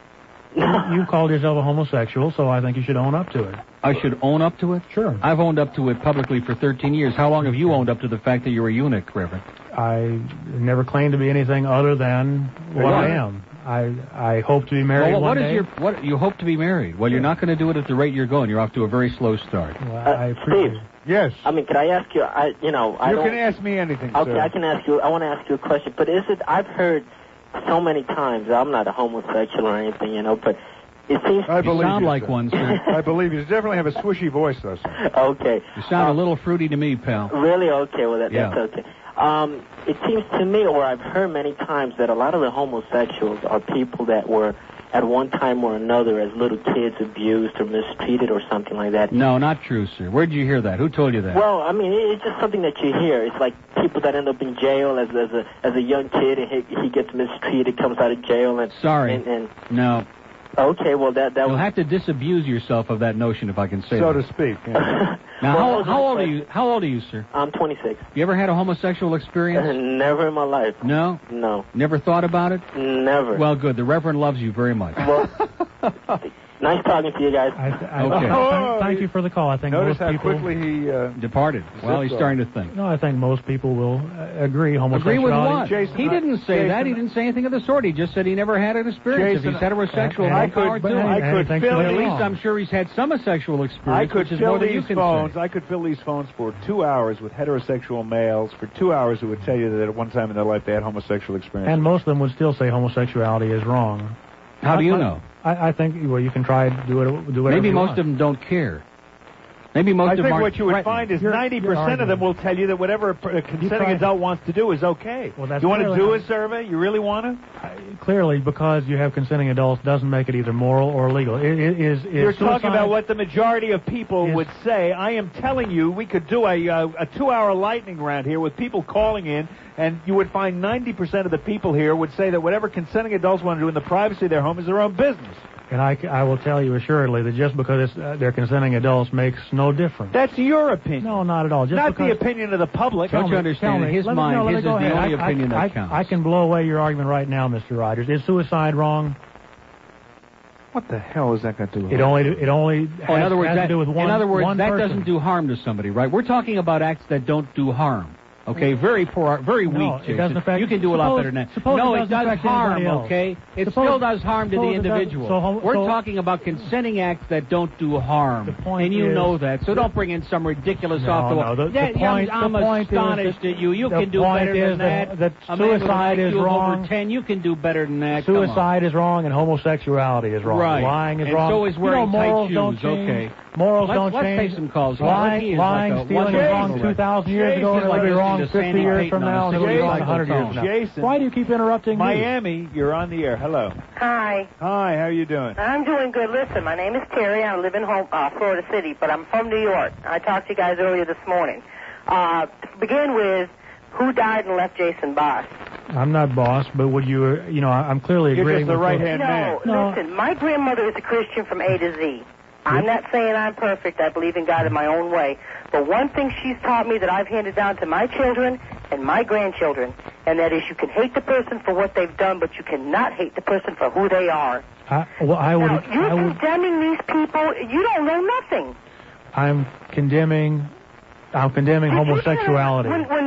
[SPEAKER 2] You called yourself a homosexual, so I think you should own up to it.
[SPEAKER 3] I should own up to it?
[SPEAKER 2] Sure.
[SPEAKER 3] I've owned up to it publicly for thirteen years. How long have you owned up to the fact that you're a eunuch, Reverend?
[SPEAKER 2] I never claimed to be anything other than what I am. I I hope to be married
[SPEAKER 3] Well,
[SPEAKER 2] one
[SPEAKER 3] what
[SPEAKER 2] day.
[SPEAKER 3] is your what? You hope to be married. Well, you're not going to do it at the rate you're going. You're off to a very slow start.
[SPEAKER 2] Well,
[SPEAKER 6] Uh,
[SPEAKER 2] I appreciate
[SPEAKER 6] Steve,
[SPEAKER 1] Yes.
[SPEAKER 6] I mean, could I ask you, I, you know, I
[SPEAKER 1] You
[SPEAKER 6] don't...
[SPEAKER 1] can ask me anything,
[SPEAKER 6] Okay,
[SPEAKER 1] sir.
[SPEAKER 6] I can ask you, I want to ask you a question, but is it, I've heard so many times, I'm not a homosexual or anything, you know, but it seems
[SPEAKER 1] I
[SPEAKER 3] You
[SPEAKER 1] believe
[SPEAKER 3] sound
[SPEAKER 1] you,
[SPEAKER 3] like
[SPEAKER 1] sir.
[SPEAKER 3] one, sir.
[SPEAKER 1] I believe you. You definitely have a swishy voice, though, sir.
[SPEAKER 6] Okay.
[SPEAKER 3] You sound
[SPEAKER 6] Uh,
[SPEAKER 3] a little fruity to me, pal.
[SPEAKER 6] Really? Okay, well, that,
[SPEAKER 3] Yeah.
[SPEAKER 6] that's okay. Um, it seems to me, or I've heard many times, that a lot of the homosexuals are people that were, at one time or another, as little kids, abused or mistreated or something like that.
[SPEAKER 3] No, not true, sir. Where did you hear that? Who told you that?
[SPEAKER 6] Well, I mean, it's just something that you hear. It's like people that end up in jail as as a as a young kid, and he, he gets mistreated, comes out of jail, and
[SPEAKER 3] Sorry.
[SPEAKER 6] And, and
[SPEAKER 3] no.
[SPEAKER 6] okay, well, that that
[SPEAKER 3] You'll
[SPEAKER 6] was.
[SPEAKER 3] have to disabuse yourself of that notion, if I can say
[SPEAKER 1] So
[SPEAKER 3] that.
[SPEAKER 1] to speak. Yeah.
[SPEAKER 3] Now,
[SPEAKER 6] Well,
[SPEAKER 3] how, how old are you? How old are you, sir?
[SPEAKER 6] I'm twenty-six.
[SPEAKER 3] You ever had a homosexual experience?
[SPEAKER 6] Never in my life.
[SPEAKER 3] No.
[SPEAKER 6] No.
[SPEAKER 3] Never thought about it?
[SPEAKER 6] Never.
[SPEAKER 3] Well, good. The Reverend loves you very much.
[SPEAKER 6] Well, nice talking to you guys.
[SPEAKER 2] I, I,
[SPEAKER 3] Okay.
[SPEAKER 2] thank, thank you for the call. I think
[SPEAKER 1] Notice
[SPEAKER 2] most
[SPEAKER 1] how
[SPEAKER 2] people.
[SPEAKER 1] quickly he... Uh,
[SPEAKER 3] Departed. Well, he's
[SPEAKER 1] Zip
[SPEAKER 3] starting to think.
[SPEAKER 2] No, I think most people will uh, agree.
[SPEAKER 3] Agree
[SPEAKER 2] Homosexuality.
[SPEAKER 3] with what?
[SPEAKER 1] Jason,
[SPEAKER 3] he didn't say
[SPEAKER 1] Jason,
[SPEAKER 3] that. He didn't say anything of the sort. He just said he never had an experience.
[SPEAKER 1] Jason,
[SPEAKER 3] if he's heterosexual,
[SPEAKER 2] and-
[SPEAKER 3] more
[SPEAKER 2] and-
[SPEAKER 3] power
[SPEAKER 1] but
[SPEAKER 3] to him.
[SPEAKER 1] I
[SPEAKER 2] and
[SPEAKER 1] could
[SPEAKER 2] thanks
[SPEAKER 1] fill
[SPEAKER 2] for
[SPEAKER 3] At
[SPEAKER 2] the
[SPEAKER 3] least
[SPEAKER 2] call.
[SPEAKER 3] I'm sure he's had some sexual
[SPEAKER 1] I
[SPEAKER 3] experience,
[SPEAKER 1] could
[SPEAKER 3] which is
[SPEAKER 1] fill
[SPEAKER 3] more than you
[SPEAKER 1] these
[SPEAKER 3] can
[SPEAKER 1] phones.
[SPEAKER 3] say.
[SPEAKER 1] I could fill these phones for two hours with heterosexual males for two hours who would tell you that at one time in their life they had homosexual experience.
[SPEAKER 2] And most of them would still say homosexuality is wrong.
[SPEAKER 3] How do you
[SPEAKER 2] I-
[SPEAKER 3] know?
[SPEAKER 2] I, I think well, you can try to do it. Do whatever
[SPEAKER 3] Maybe
[SPEAKER 2] you
[SPEAKER 3] most
[SPEAKER 2] want.
[SPEAKER 3] of them don't care. Maybe most
[SPEAKER 1] I
[SPEAKER 3] of them
[SPEAKER 1] think
[SPEAKER 3] aren't
[SPEAKER 1] what you would
[SPEAKER 3] threatened.
[SPEAKER 1] find is
[SPEAKER 2] You're-
[SPEAKER 1] ninety
[SPEAKER 2] you're
[SPEAKER 1] percent of them
[SPEAKER 2] arguing.
[SPEAKER 1] will tell you that whatever a pr- a consenting
[SPEAKER 2] try-
[SPEAKER 1] adult wants to do is okay.
[SPEAKER 2] Well, that's
[SPEAKER 1] you want to
[SPEAKER 2] clearly
[SPEAKER 1] do
[SPEAKER 2] how-
[SPEAKER 1] a survey? You really want to?
[SPEAKER 2] I- Clearly, because you have consenting adults doesn't make it either moral or legal. It, it is. is
[SPEAKER 1] You're talking
[SPEAKER 2] suicide-
[SPEAKER 1] about what the majority of people
[SPEAKER 2] is-
[SPEAKER 1] would say. I am telling you, we could do a, uh, a two-hour lightning round here with people calling in, and you would find ninety percent of the people here would say that whatever consenting adults want to do in the privacy of their home is their own business.
[SPEAKER 2] And I, I will tell you assuredly that just because it's, uh, they're consenting adults makes no difference.
[SPEAKER 1] That's your opinion.
[SPEAKER 2] No, not at all. Just
[SPEAKER 1] Not
[SPEAKER 2] because,
[SPEAKER 1] the opinion of the public.
[SPEAKER 3] Don't
[SPEAKER 2] Tell
[SPEAKER 3] you
[SPEAKER 2] me-
[SPEAKER 3] understand?
[SPEAKER 2] tell
[SPEAKER 3] In
[SPEAKER 2] me.
[SPEAKER 3] his
[SPEAKER 2] Let me-
[SPEAKER 3] mind,
[SPEAKER 2] no, let me
[SPEAKER 3] his
[SPEAKER 2] go
[SPEAKER 3] is the
[SPEAKER 2] ahead.
[SPEAKER 3] only
[SPEAKER 2] I-
[SPEAKER 3] opinion
[SPEAKER 2] I,
[SPEAKER 3] that counts.
[SPEAKER 2] I can blow away your argument right now, Mister Rogers. Is suicide wrong?
[SPEAKER 1] What the hell is that got to do with
[SPEAKER 2] It only it only has,
[SPEAKER 3] Oh, in other words,
[SPEAKER 2] has
[SPEAKER 3] that,
[SPEAKER 2] to do with one
[SPEAKER 3] in other words,
[SPEAKER 2] one
[SPEAKER 3] that
[SPEAKER 2] person.
[SPEAKER 3] doesn't do harm to somebody, right? We're talking about acts that don't do harm. Okay, very poor, very
[SPEAKER 2] No,
[SPEAKER 3] weak.
[SPEAKER 2] it
[SPEAKER 3] Jason.
[SPEAKER 2] doesn't affect-
[SPEAKER 3] you can do a lot
[SPEAKER 2] suppose-
[SPEAKER 3] better than that.
[SPEAKER 2] suppose
[SPEAKER 3] No,
[SPEAKER 2] it
[SPEAKER 3] it,
[SPEAKER 2] doesn't
[SPEAKER 3] does
[SPEAKER 2] affect
[SPEAKER 3] harm.
[SPEAKER 2] anybody else.
[SPEAKER 3] Okay, it
[SPEAKER 2] Suppose-
[SPEAKER 3] still does harm to the
[SPEAKER 2] suppose it does-
[SPEAKER 3] individual.
[SPEAKER 2] so hom-
[SPEAKER 3] We're
[SPEAKER 2] so-
[SPEAKER 3] talking about consenting acts that don't do harm,
[SPEAKER 2] The point
[SPEAKER 3] and you
[SPEAKER 2] is-
[SPEAKER 3] know that. So don't bring in some ridiculous
[SPEAKER 2] No,
[SPEAKER 3] off the
[SPEAKER 2] no,
[SPEAKER 3] wall.
[SPEAKER 2] the- the
[SPEAKER 3] Yeah,
[SPEAKER 2] point-
[SPEAKER 3] I'm, I'm
[SPEAKER 2] the point is
[SPEAKER 3] astonished
[SPEAKER 2] that-
[SPEAKER 3] at you. You
[SPEAKER 2] the
[SPEAKER 3] can do
[SPEAKER 2] point
[SPEAKER 3] better
[SPEAKER 2] is
[SPEAKER 3] than
[SPEAKER 2] that-
[SPEAKER 3] that.
[SPEAKER 2] that
[SPEAKER 3] A man with an
[SPEAKER 2] suicide
[SPEAKER 3] I Q
[SPEAKER 2] is
[SPEAKER 3] of
[SPEAKER 2] wrong.
[SPEAKER 3] over ten, you can do better than that. Come on.
[SPEAKER 2] Suicide is wrong and homosexuality is wrong.
[SPEAKER 3] Right.
[SPEAKER 2] Lying is
[SPEAKER 3] And
[SPEAKER 2] wrong.
[SPEAKER 3] so is
[SPEAKER 2] You
[SPEAKER 3] wearing
[SPEAKER 2] know, morals
[SPEAKER 3] tight
[SPEAKER 2] don't
[SPEAKER 3] shoes.
[SPEAKER 2] change.
[SPEAKER 3] Okay.
[SPEAKER 2] Morals
[SPEAKER 3] Let's-
[SPEAKER 2] don't
[SPEAKER 3] let's
[SPEAKER 2] change.
[SPEAKER 3] take some calls. Hold on.
[SPEAKER 2] Lying,
[SPEAKER 3] He is
[SPEAKER 2] lying
[SPEAKER 3] like a
[SPEAKER 2] stealing is
[SPEAKER 1] wonderful
[SPEAKER 2] wrong
[SPEAKER 1] man.
[SPEAKER 2] two thousand years ago, and
[SPEAKER 1] Jason,
[SPEAKER 2] it'll be
[SPEAKER 1] listen
[SPEAKER 2] wrong
[SPEAKER 3] to
[SPEAKER 2] fifty
[SPEAKER 3] Sandy
[SPEAKER 2] years
[SPEAKER 3] Payton
[SPEAKER 2] from
[SPEAKER 3] on
[SPEAKER 2] now,
[SPEAKER 3] a
[SPEAKER 2] and it'll be
[SPEAKER 1] Jason,
[SPEAKER 2] wrong one hundred years from now.
[SPEAKER 1] Jason.
[SPEAKER 2] Why do you keep interrupting me?
[SPEAKER 1] Miami, you're on the air. Hello.
[SPEAKER 4] Hi.
[SPEAKER 1] Hi, how are you doing?
[SPEAKER 4] I'm doing good. Listen, my name is Terry. I live in home, uh, Florida City, but I'm from New York. I talked to you guys earlier this morning. Uh, to begin with, who died and left Jason Boss?
[SPEAKER 2] I'm not boss, but would you, uh, you know, I'm clearly
[SPEAKER 1] You're
[SPEAKER 2] agreeing
[SPEAKER 1] just the
[SPEAKER 2] with you.
[SPEAKER 1] right-hand man.
[SPEAKER 4] No,
[SPEAKER 2] No.
[SPEAKER 4] listen, my grandmother is a Christian from A to Z. I'm not saying I'm perfect. I believe in God in my own way. But one thing she's taught me that I've handed down to my children and my grandchildren, and that is you can hate the person for what they've done, but you cannot hate the person for who they are.
[SPEAKER 2] I, well, I would,
[SPEAKER 4] Now, you're
[SPEAKER 2] I would,
[SPEAKER 4] condemning these people. You don't know nothing.
[SPEAKER 2] I'm condemning, I'm condemning
[SPEAKER 4] Did you hear
[SPEAKER 2] homosexuality.
[SPEAKER 4] When, when Neil asked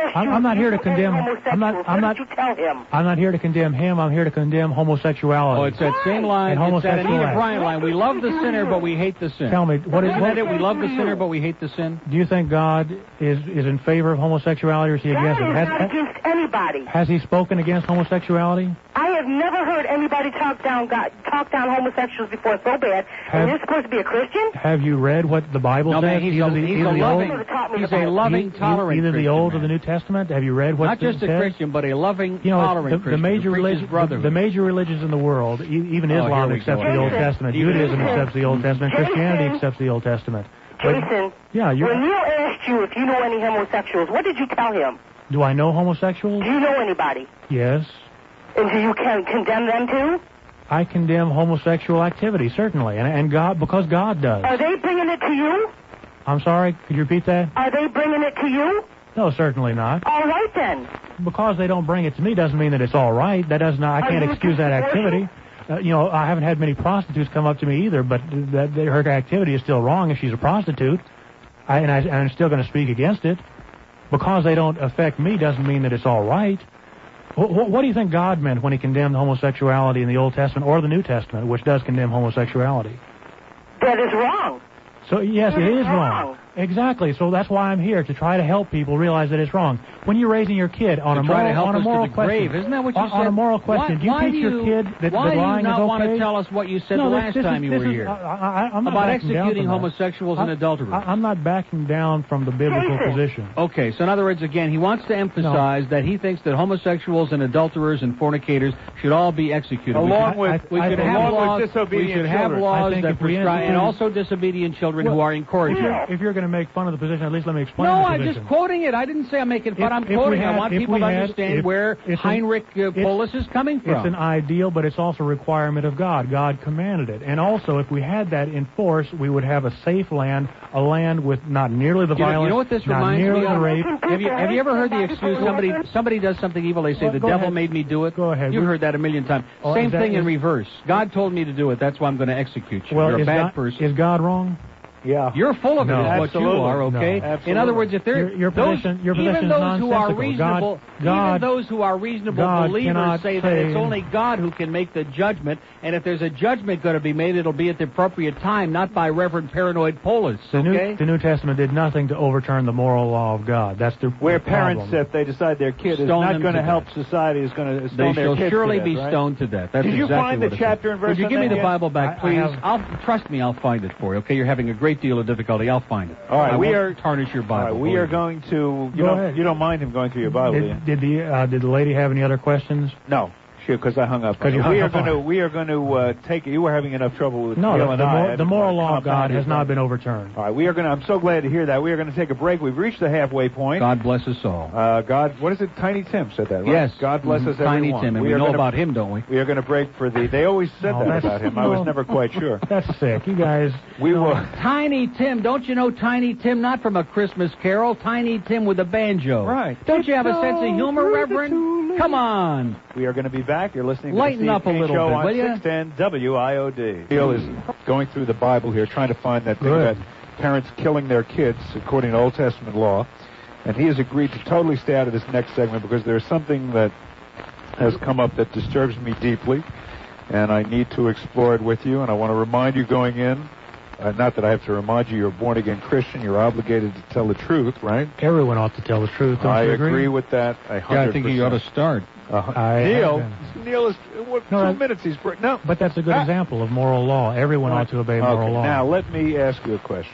[SPEAKER 4] asked
[SPEAKER 2] I'm,
[SPEAKER 4] you
[SPEAKER 2] I'm not
[SPEAKER 4] if
[SPEAKER 2] here
[SPEAKER 4] you
[SPEAKER 2] to condemn.
[SPEAKER 4] knew
[SPEAKER 2] I'm not.
[SPEAKER 4] homosexuals,
[SPEAKER 2] I'm
[SPEAKER 4] what
[SPEAKER 2] not.
[SPEAKER 4] did you tell him?
[SPEAKER 2] I'm not here to condemn him. I'm here to condemn homosexuality.
[SPEAKER 3] Oh, it's that same line.
[SPEAKER 2] And
[SPEAKER 3] It's that Anita
[SPEAKER 2] homosexuality.
[SPEAKER 3] Bryant line. We love the sinner, but we hate the sin.
[SPEAKER 2] Tell me, what is
[SPEAKER 3] Isn't
[SPEAKER 2] what?
[SPEAKER 3] that it? We love the sinner, but we hate the sin.
[SPEAKER 2] Do you think God is is in favor of homosexuality, or is he
[SPEAKER 4] God
[SPEAKER 2] against it?
[SPEAKER 4] is
[SPEAKER 2] Has,
[SPEAKER 4] not against anybody.
[SPEAKER 2] has he spoken against homosexuality?
[SPEAKER 4] I have never heard anybody talk down God, talk down homosexuals before so bad.
[SPEAKER 2] Have-
[SPEAKER 4] and you're supposed to be a Christian?
[SPEAKER 2] Have you read what the Bible
[SPEAKER 3] No,
[SPEAKER 2] says?
[SPEAKER 3] man, he's
[SPEAKER 2] Either
[SPEAKER 3] a,
[SPEAKER 2] the,
[SPEAKER 3] he's
[SPEAKER 2] either
[SPEAKER 3] a
[SPEAKER 2] the
[SPEAKER 3] loving,
[SPEAKER 2] Old,
[SPEAKER 3] he's a loving,
[SPEAKER 2] e-
[SPEAKER 3] tolerant
[SPEAKER 2] either the
[SPEAKER 3] Christian
[SPEAKER 2] Old
[SPEAKER 3] man.
[SPEAKER 2] or the New Testament. Have you read what
[SPEAKER 3] Not just
[SPEAKER 2] it
[SPEAKER 3] a
[SPEAKER 2] says?
[SPEAKER 3] Christian, but a loving,
[SPEAKER 2] You know,
[SPEAKER 3] tolerant
[SPEAKER 2] the, the
[SPEAKER 3] Christian.
[SPEAKER 2] major
[SPEAKER 3] who preaches
[SPEAKER 2] religion, the,
[SPEAKER 3] brotherhood.
[SPEAKER 2] the major religions in the world, e- even
[SPEAKER 3] Oh,
[SPEAKER 2] Islam
[SPEAKER 3] here we
[SPEAKER 2] accepts
[SPEAKER 3] go.
[SPEAKER 2] the Old
[SPEAKER 4] Jason,
[SPEAKER 2] Testament,
[SPEAKER 3] Jason,
[SPEAKER 2] Judaism accepts the Old Testament,
[SPEAKER 4] Jason.
[SPEAKER 2] Christianity accepts the Old Testament. But-
[SPEAKER 4] Jason,
[SPEAKER 2] yeah, you.
[SPEAKER 4] when Neil asked you if you know any homosexuals, what did you tell him?
[SPEAKER 2] Do I know homosexuals?
[SPEAKER 4] Do you know anybody?
[SPEAKER 2] Yes.
[SPEAKER 4] And do you can condemn them too?
[SPEAKER 2] I condemn homosexual activity, certainly, and, and God, because God does.
[SPEAKER 4] Are they bringing it to you?
[SPEAKER 2] I'm sorry, could you repeat that?
[SPEAKER 4] Are they bringing it to you?
[SPEAKER 2] No, certainly not.
[SPEAKER 4] All right then.
[SPEAKER 2] Because they don't bring it to me doesn't mean that it's all right. That does not. I
[SPEAKER 4] Are
[SPEAKER 2] can't
[SPEAKER 4] you
[SPEAKER 2] excuse that
[SPEAKER 4] against
[SPEAKER 2] activity. Uh, you know, I haven't had many prostitutes come up to me either, but that, that her activity is still wrong if she's a prostitute, I, and, I, and I'm still going to speak against it. Because they don't affect me doesn't mean that it's all right. What, what do you think God meant when he condemned homosexuality in the Old Testament or the New Testament, which does condemn homosexuality?
[SPEAKER 4] That is wrong.
[SPEAKER 2] So, yes,
[SPEAKER 4] It
[SPEAKER 2] it
[SPEAKER 4] is
[SPEAKER 2] is wrong.
[SPEAKER 4] wrong.
[SPEAKER 2] Exactly. So that's why I'm here, to try to help people realize that it's wrong. When you're raising your kid on
[SPEAKER 3] To
[SPEAKER 2] a
[SPEAKER 3] try
[SPEAKER 2] moral,
[SPEAKER 3] to help
[SPEAKER 2] on a
[SPEAKER 3] us to
[SPEAKER 2] moral
[SPEAKER 3] the
[SPEAKER 2] question,
[SPEAKER 3] grave. Isn't that what you
[SPEAKER 2] on,
[SPEAKER 3] said?
[SPEAKER 2] on a moral question,
[SPEAKER 3] Why-
[SPEAKER 2] do you
[SPEAKER 3] why
[SPEAKER 2] teach
[SPEAKER 3] do
[SPEAKER 2] your
[SPEAKER 3] you-
[SPEAKER 2] kid that,
[SPEAKER 3] why
[SPEAKER 2] that
[SPEAKER 3] do you
[SPEAKER 2] lying
[SPEAKER 3] not
[SPEAKER 2] is okay?
[SPEAKER 3] want to tell us what you said
[SPEAKER 2] no,
[SPEAKER 3] the
[SPEAKER 2] this-
[SPEAKER 3] last
[SPEAKER 2] this
[SPEAKER 3] time
[SPEAKER 2] is,
[SPEAKER 3] you
[SPEAKER 2] this
[SPEAKER 3] were
[SPEAKER 2] is,
[SPEAKER 3] here?
[SPEAKER 2] I, I, I'm not
[SPEAKER 3] About
[SPEAKER 2] backing down
[SPEAKER 3] executing
[SPEAKER 2] from that.
[SPEAKER 3] homosexuals and
[SPEAKER 2] I-
[SPEAKER 3] adulterers.
[SPEAKER 2] I, I'm not backing down from the biblical
[SPEAKER 4] Jason.
[SPEAKER 2] position.
[SPEAKER 3] Okay, so in other words, again, he wants to emphasize that he thinks that homosexuals and adulterers and fornicators should all be executed.
[SPEAKER 1] Along
[SPEAKER 3] we
[SPEAKER 1] with,
[SPEAKER 3] should, we
[SPEAKER 2] I
[SPEAKER 3] should
[SPEAKER 2] think-
[SPEAKER 3] have
[SPEAKER 1] along
[SPEAKER 3] laws.
[SPEAKER 1] with disobedient
[SPEAKER 3] we should have
[SPEAKER 1] children.
[SPEAKER 2] I
[SPEAKER 3] laws
[SPEAKER 2] think
[SPEAKER 3] that
[SPEAKER 2] if we
[SPEAKER 3] prescribe, and
[SPEAKER 2] instituted-
[SPEAKER 3] also disobedient children
[SPEAKER 2] Well,
[SPEAKER 3] who are
[SPEAKER 2] If
[SPEAKER 3] encouraged.
[SPEAKER 2] you're, if you're going to make fun of the position, at least let me explain
[SPEAKER 3] No,
[SPEAKER 2] the
[SPEAKER 3] I'm
[SPEAKER 2] position.
[SPEAKER 3] just quoting it. I didn't say I'm making fun.
[SPEAKER 2] If-
[SPEAKER 3] I'm
[SPEAKER 2] if we
[SPEAKER 3] quoting.
[SPEAKER 2] had-
[SPEAKER 3] I want
[SPEAKER 2] if
[SPEAKER 3] people
[SPEAKER 2] we
[SPEAKER 3] to
[SPEAKER 2] had-
[SPEAKER 3] understand
[SPEAKER 2] if-
[SPEAKER 3] where
[SPEAKER 2] it's an-
[SPEAKER 3] Heinrich uh,
[SPEAKER 2] it's-
[SPEAKER 3] Polis is coming from.
[SPEAKER 2] It's an ideal, but it's also a requirement of God. God commanded it. And also, if we had that in force, we would have a safe land, a land with not nearly the
[SPEAKER 3] You know,
[SPEAKER 2] violence,
[SPEAKER 3] you know what this
[SPEAKER 2] not
[SPEAKER 3] reminds
[SPEAKER 2] nearly
[SPEAKER 3] me
[SPEAKER 2] the
[SPEAKER 3] of?
[SPEAKER 2] rape.
[SPEAKER 3] Have you have you ever heard the excuse somebody somebody does something evil? They say
[SPEAKER 2] Well,
[SPEAKER 3] the
[SPEAKER 2] go
[SPEAKER 3] devil
[SPEAKER 2] ahead.
[SPEAKER 3] made me do it.
[SPEAKER 2] Go ahead.
[SPEAKER 3] You've
[SPEAKER 2] We-
[SPEAKER 3] heard that a million times.
[SPEAKER 2] Oh,
[SPEAKER 3] Same
[SPEAKER 2] is that-
[SPEAKER 3] thing in
[SPEAKER 2] is-
[SPEAKER 3] reverse. God told me to do it. That's why I'm going to execute you.
[SPEAKER 2] Well,
[SPEAKER 3] You're a
[SPEAKER 2] is
[SPEAKER 3] bad
[SPEAKER 2] God,
[SPEAKER 3] person.
[SPEAKER 2] is God wrong?
[SPEAKER 1] Yeah.
[SPEAKER 3] You're full of it,
[SPEAKER 2] No.
[SPEAKER 3] is what you
[SPEAKER 1] Absolutely.
[SPEAKER 3] are, okay?
[SPEAKER 2] No.
[SPEAKER 3] In
[SPEAKER 1] Absolutely.
[SPEAKER 3] other words, if they're
[SPEAKER 2] Your- your
[SPEAKER 3] those,
[SPEAKER 2] position- your
[SPEAKER 3] even
[SPEAKER 2] position is
[SPEAKER 3] those who are
[SPEAKER 2] nonsensical.
[SPEAKER 3] reasonable,
[SPEAKER 2] God- God-
[SPEAKER 3] even those who are reasonable
[SPEAKER 2] God
[SPEAKER 3] believers
[SPEAKER 2] cannot
[SPEAKER 3] say that
[SPEAKER 2] say-
[SPEAKER 3] it's only God who can make the judgment, and if there's a judgment going to be made, it'll be at the appropriate time, not by Reverend Paranoid Polis,
[SPEAKER 2] The New,
[SPEAKER 3] okay?
[SPEAKER 2] the New Testament did nothing to overturn the moral law of God. That's the
[SPEAKER 1] Where
[SPEAKER 2] the problem.
[SPEAKER 1] parents, if they decide their kid is
[SPEAKER 3] Stone
[SPEAKER 1] not
[SPEAKER 3] them
[SPEAKER 1] going to
[SPEAKER 3] to
[SPEAKER 1] help
[SPEAKER 3] death.
[SPEAKER 1] society, is going to stone
[SPEAKER 3] They
[SPEAKER 1] their
[SPEAKER 3] shall
[SPEAKER 1] kids
[SPEAKER 3] surely
[SPEAKER 1] to
[SPEAKER 3] be
[SPEAKER 1] death, right?
[SPEAKER 3] stoned to death. That's
[SPEAKER 1] Did you
[SPEAKER 3] exactly
[SPEAKER 1] find
[SPEAKER 3] what
[SPEAKER 1] the
[SPEAKER 3] it
[SPEAKER 1] chapter
[SPEAKER 3] says.
[SPEAKER 1] and verse
[SPEAKER 3] Would you
[SPEAKER 1] on
[SPEAKER 3] give me
[SPEAKER 1] that
[SPEAKER 3] the
[SPEAKER 1] yet?
[SPEAKER 3] Bible back,
[SPEAKER 2] I- I
[SPEAKER 3] please?
[SPEAKER 2] have-
[SPEAKER 3] I'll trust me. I'll find it for you. Okay, you're having a great deal of difficulty. I'll find it.
[SPEAKER 1] All right,
[SPEAKER 3] I
[SPEAKER 1] we
[SPEAKER 3] won't
[SPEAKER 1] are-
[SPEAKER 3] tarnish your
[SPEAKER 1] All
[SPEAKER 3] Bible.
[SPEAKER 1] right, we
[SPEAKER 3] believe
[SPEAKER 1] are
[SPEAKER 3] me.
[SPEAKER 1] going to. You
[SPEAKER 2] Go
[SPEAKER 1] don't.
[SPEAKER 2] ahead.
[SPEAKER 1] You don't mind him going through your Bible, do you?
[SPEAKER 2] Did, did the uh, did the lady have any other questions?
[SPEAKER 1] No, sure, because I hung up.
[SPEAKER 2] 'Cause you
[SPEAKER 1] on
[SPEAKER 2] hung
[SPEAKER 1] we are
[SPEAKER 2] up on
[SPEAKER 1] going to.
[SPEAKER 2] it.
[SPEAKER 1] We are going to uh, take. You were having enough trouble with
[SPEAKER 2] No,
[SPEAKER 1] Neil
[SPEAKER 2] the,
[SPEAKER 1] and
[SPEAKER 2] the,
[SPEAKER 1] I.
[SPEAKER 2] mor-
[SPEAKER 1] I
[SPEAKER 2] the
[SPEAKER 1] didn't
[SPEAKER 2] moral
[SPEAKER 1] want to
[SPEAKER 2] law of God
[SPEAKER 1] compound
[SPEAKER 2] has
[SPEAKER 1] your
[SPEAKER 2] not
[SPEAKER 1] thought.
[SPEAKER 2] been overturned.
[SPEAKER 1] All right, we are going to. I'm so glad to hear that. We are going to take a break. We've reached the halfway point.
[SPEAKER 3] God bless us all.
[SPEAKER 1] Uh, God, what is it? Tiny Tim said that, right?
[SPEAKER 3] Yes.
[SPEAKER 1] God bless
[SPEAKER 3] Mhm.
[SPEAKER 1] us,
[SPEAKER 3] Tiny
[SPEAKER 1] everyone.
[SPEAKER 3] Tim, and we,
[SPEAKER 1] are
[SPEAKER 3] know
[SPEAKER 1] gonna,
[SPEAKER 3] about him, don't we?
[SPEAKER 1] We are going to break for the. They always said
[SPEAKER 2] No,
[SPEAKER 1] that
[SPEAKER 2] that's-
[SPEAKER 1] about him. I was
[SPEAKER 2] no.
[SPEAKER 1] never quite sure.
[SPEAKER 2] That's sick. You guys.
[SPEAKER 1] We will.
[SPEAKER 3] Tiny Tim, don't you know Tiny Tim? Not from A Christmas Carol. Tiny Tim with a banjo.
[SPEAKER 1] Right.
[SPEAKER 3] Don't you have a sense of humor,
[SPEAKER 1] Through the
[SPEAKER 3] Reverend?
[SPEAKER 1] tulips.
[SPEAKER 3] Come on.
[SPEAKER 1] We are going to be back. You're listening
[SPEAKER 3] Lighten
[SPEAKER 1] to the
[SPEAKER 3] up
[SPEAKER 1] Steve
[SPEAKER 3] a
[SPEAKER 1] Kane
[SPEAKER 3] little
[SPEAKER 1] Show
[SPEAKER 3] bit,
[SPEAKER 1] on
[SPEAKER 3] will ya?
[SPEAKER 1] six ten W I O D. Neil is going through the Bible here, trying to find that thing
[SPEAKER 2] Good.
[SPEAKER 1] about parents killing their kids according to Old Testament law. And he has agreed to totally stay out of this next segment because there's something that has come up that disturbs me deeply. And I need to explore it with you. And I want to remind you going in, uh, not that I have to remind you, you're a born-again Christian. You're obligated to tell the truth, right?
[SPEAKER 2] Everyone ought to tell the truth. Don't
[SPEAKER 1] I
[SPEAKER 2] you
[SPEAKER 1] agree
[SPEAKER 2] agree?
[SPEAKER 1] with that. I
[SPEAKER 3] Yeah, I think you ought to start.
[SPEAKER 1] Uh,
[SPEAKER 2] I
[SPEAKER 1] Neil,
[SPEAKER 2] have
[SPEAKER 1] Neil is what,
[SPEAKER 2] No,
[SPEAKER 1] two
[SPEAKER 2] I-
[SPEAKER 1] minutes. He's br- no.
[SPEAKER 2] But that's a good
[SPEAKER 1] Ah.
[SPEAKER 2] example of moral law. Everyone ought to obey moral
[SPEAKER 1] Okay,
[SPEAKER 2] law.
[SPEAKER 1] now let me ask you a question.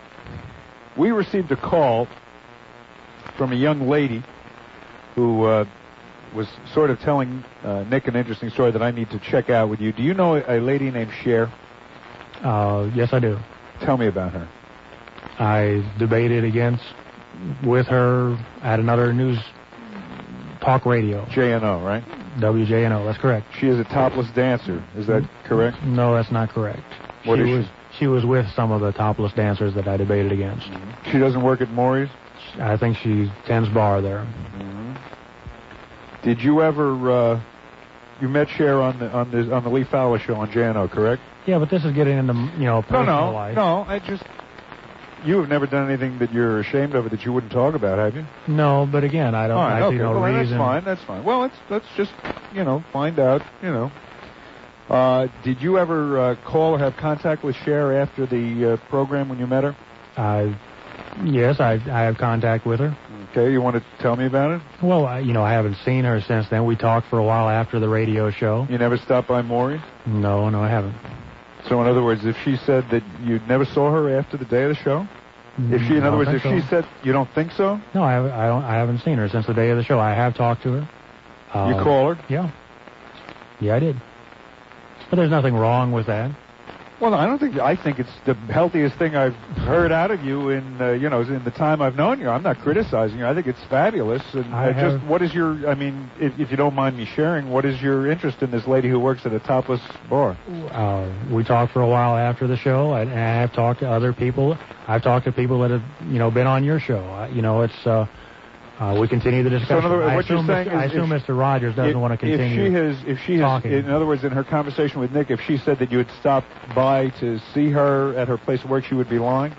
[SPEAKER 1] We received a call from a young lady who uh, was sort of telling uh, Nick an interesting story that I need to check out with you. Do you know a, a lady named Cher?
[SPEAKER 2] Uh, yes, I do.
[SPEAKER 1] Tell me about her.
[SPEAKER 2] I debated against with her at another news talk radio,
[SPEAKER 1] J N O, right?
[SPEAKER 2] W J N O. That's correct.
[SPEAKER 1] She is a topless dancer. Is that correct?
[SPEAKER 2] No, that's not correct.
[SPEAKER 1] What
[SPEAKER 2] she
[SPEAKER 1] is she?
[SPEAKER 2] was she was with some of the topless dancers that I debated against.
[SPEAKER 1] She doesn't work at Maury's?
[SPEAKER 2] I think she tends bar there.
[SPEAKER 1] Mm-hmm. Did you ever, uh, you met Cher on the on the on the Lee Fowler show on J N O, correct?
[SPEAKER 2] Yeah, but this is getting into you know
[SPEAKER 1] No,
[SPEAKER 2] personal
[SPEAKER 1] no,
[SPEAKER 2] life.
[SPEAKER 1] no. I just you have never done anything that you're ashamed of or that you wouldn't talk about, have you?
[SPEAKER 2] No, but again, I don't.
[SPEAKER 1] All right,
[SPEAKER 2] I
[SPEAKER 1] okay.
[SPEAKER 2] see no
[SPEAKER 1] well,
[SPEAKER 2] reason.
[SPEAKER 1] That's fine. That's fine. Well, let's let's just you know find out. You know, uh, did you ever uh, call or have contact with Cher after the uh, program when you met her?
[SPEAKER 2] I, yes, I I have contact with her.
[SPEAKER 1] Okay, you want to tell me about it?
[SPEAKER 2] Well, I, you know, I haven't seen her since then. We talked for a while after the radio show.
[SPEAKER 1] You never stopped by Maury's?
[SPEAKER 2] No, no, I haven't.
[SPEAKER 1] So, in other words, if she said that you never saw her after the day of the show, if she, in other words, if
[SPEAKER 2] so.
[SPEAKER 1] she said you don't think so,
[SPEAKER 2] no, I, I don't. I haven't seen her since the day of the show. I have talked to her. Uh,
[SPEAKER 1] you call her?
[SPEAKER 2] Yeah. Yeah, I did. But there's nothing wrong with that.
[SPEAKER 1] Well, I don't think. I think it's the healthiest thing I've heard out of you in, uh, you know, in the time I've known you. I'm not criticizing you. I think it's fabulous. And
[SPEAKER 2] I
[SPEAKER 1] uh,
[SPEAKER 2] have,
[SPEAKER 1] just, what is your? I mean, if, if you don't mind me sharing, what is your interest in this lady who works at a topless bar?
[SPEAKER 2] Uh, we talked for a while after the show, and I have talked to other people. I've talked to people that have, you know, been on your show. Uh, you know, it's. Uh, Uh, we continue the discussion.
[SPEAKER 1] So in other words,
[SPEAKER 2] I
[SPEAKER 1] what
[SPEAKER 2] assume,
[SPEAKER 1] you're saying
[SPEAKER 2] Mister I
[SPEAKER 1] is
[SPEAKER 2] assume
[SPEAKER 1] if,
[SPEAKER 2] Mister Rogers doesn't
[SPEAKER 1] if,
[SPEAKER 2] want to continue
[SPEAKER 1] If she has, if she has,
[SPEAKER 2] talking.
[SPEAKER 1] in other words, in her conversation with Nick, if she said that you had stopped by to see her at her place of work, she would be lying?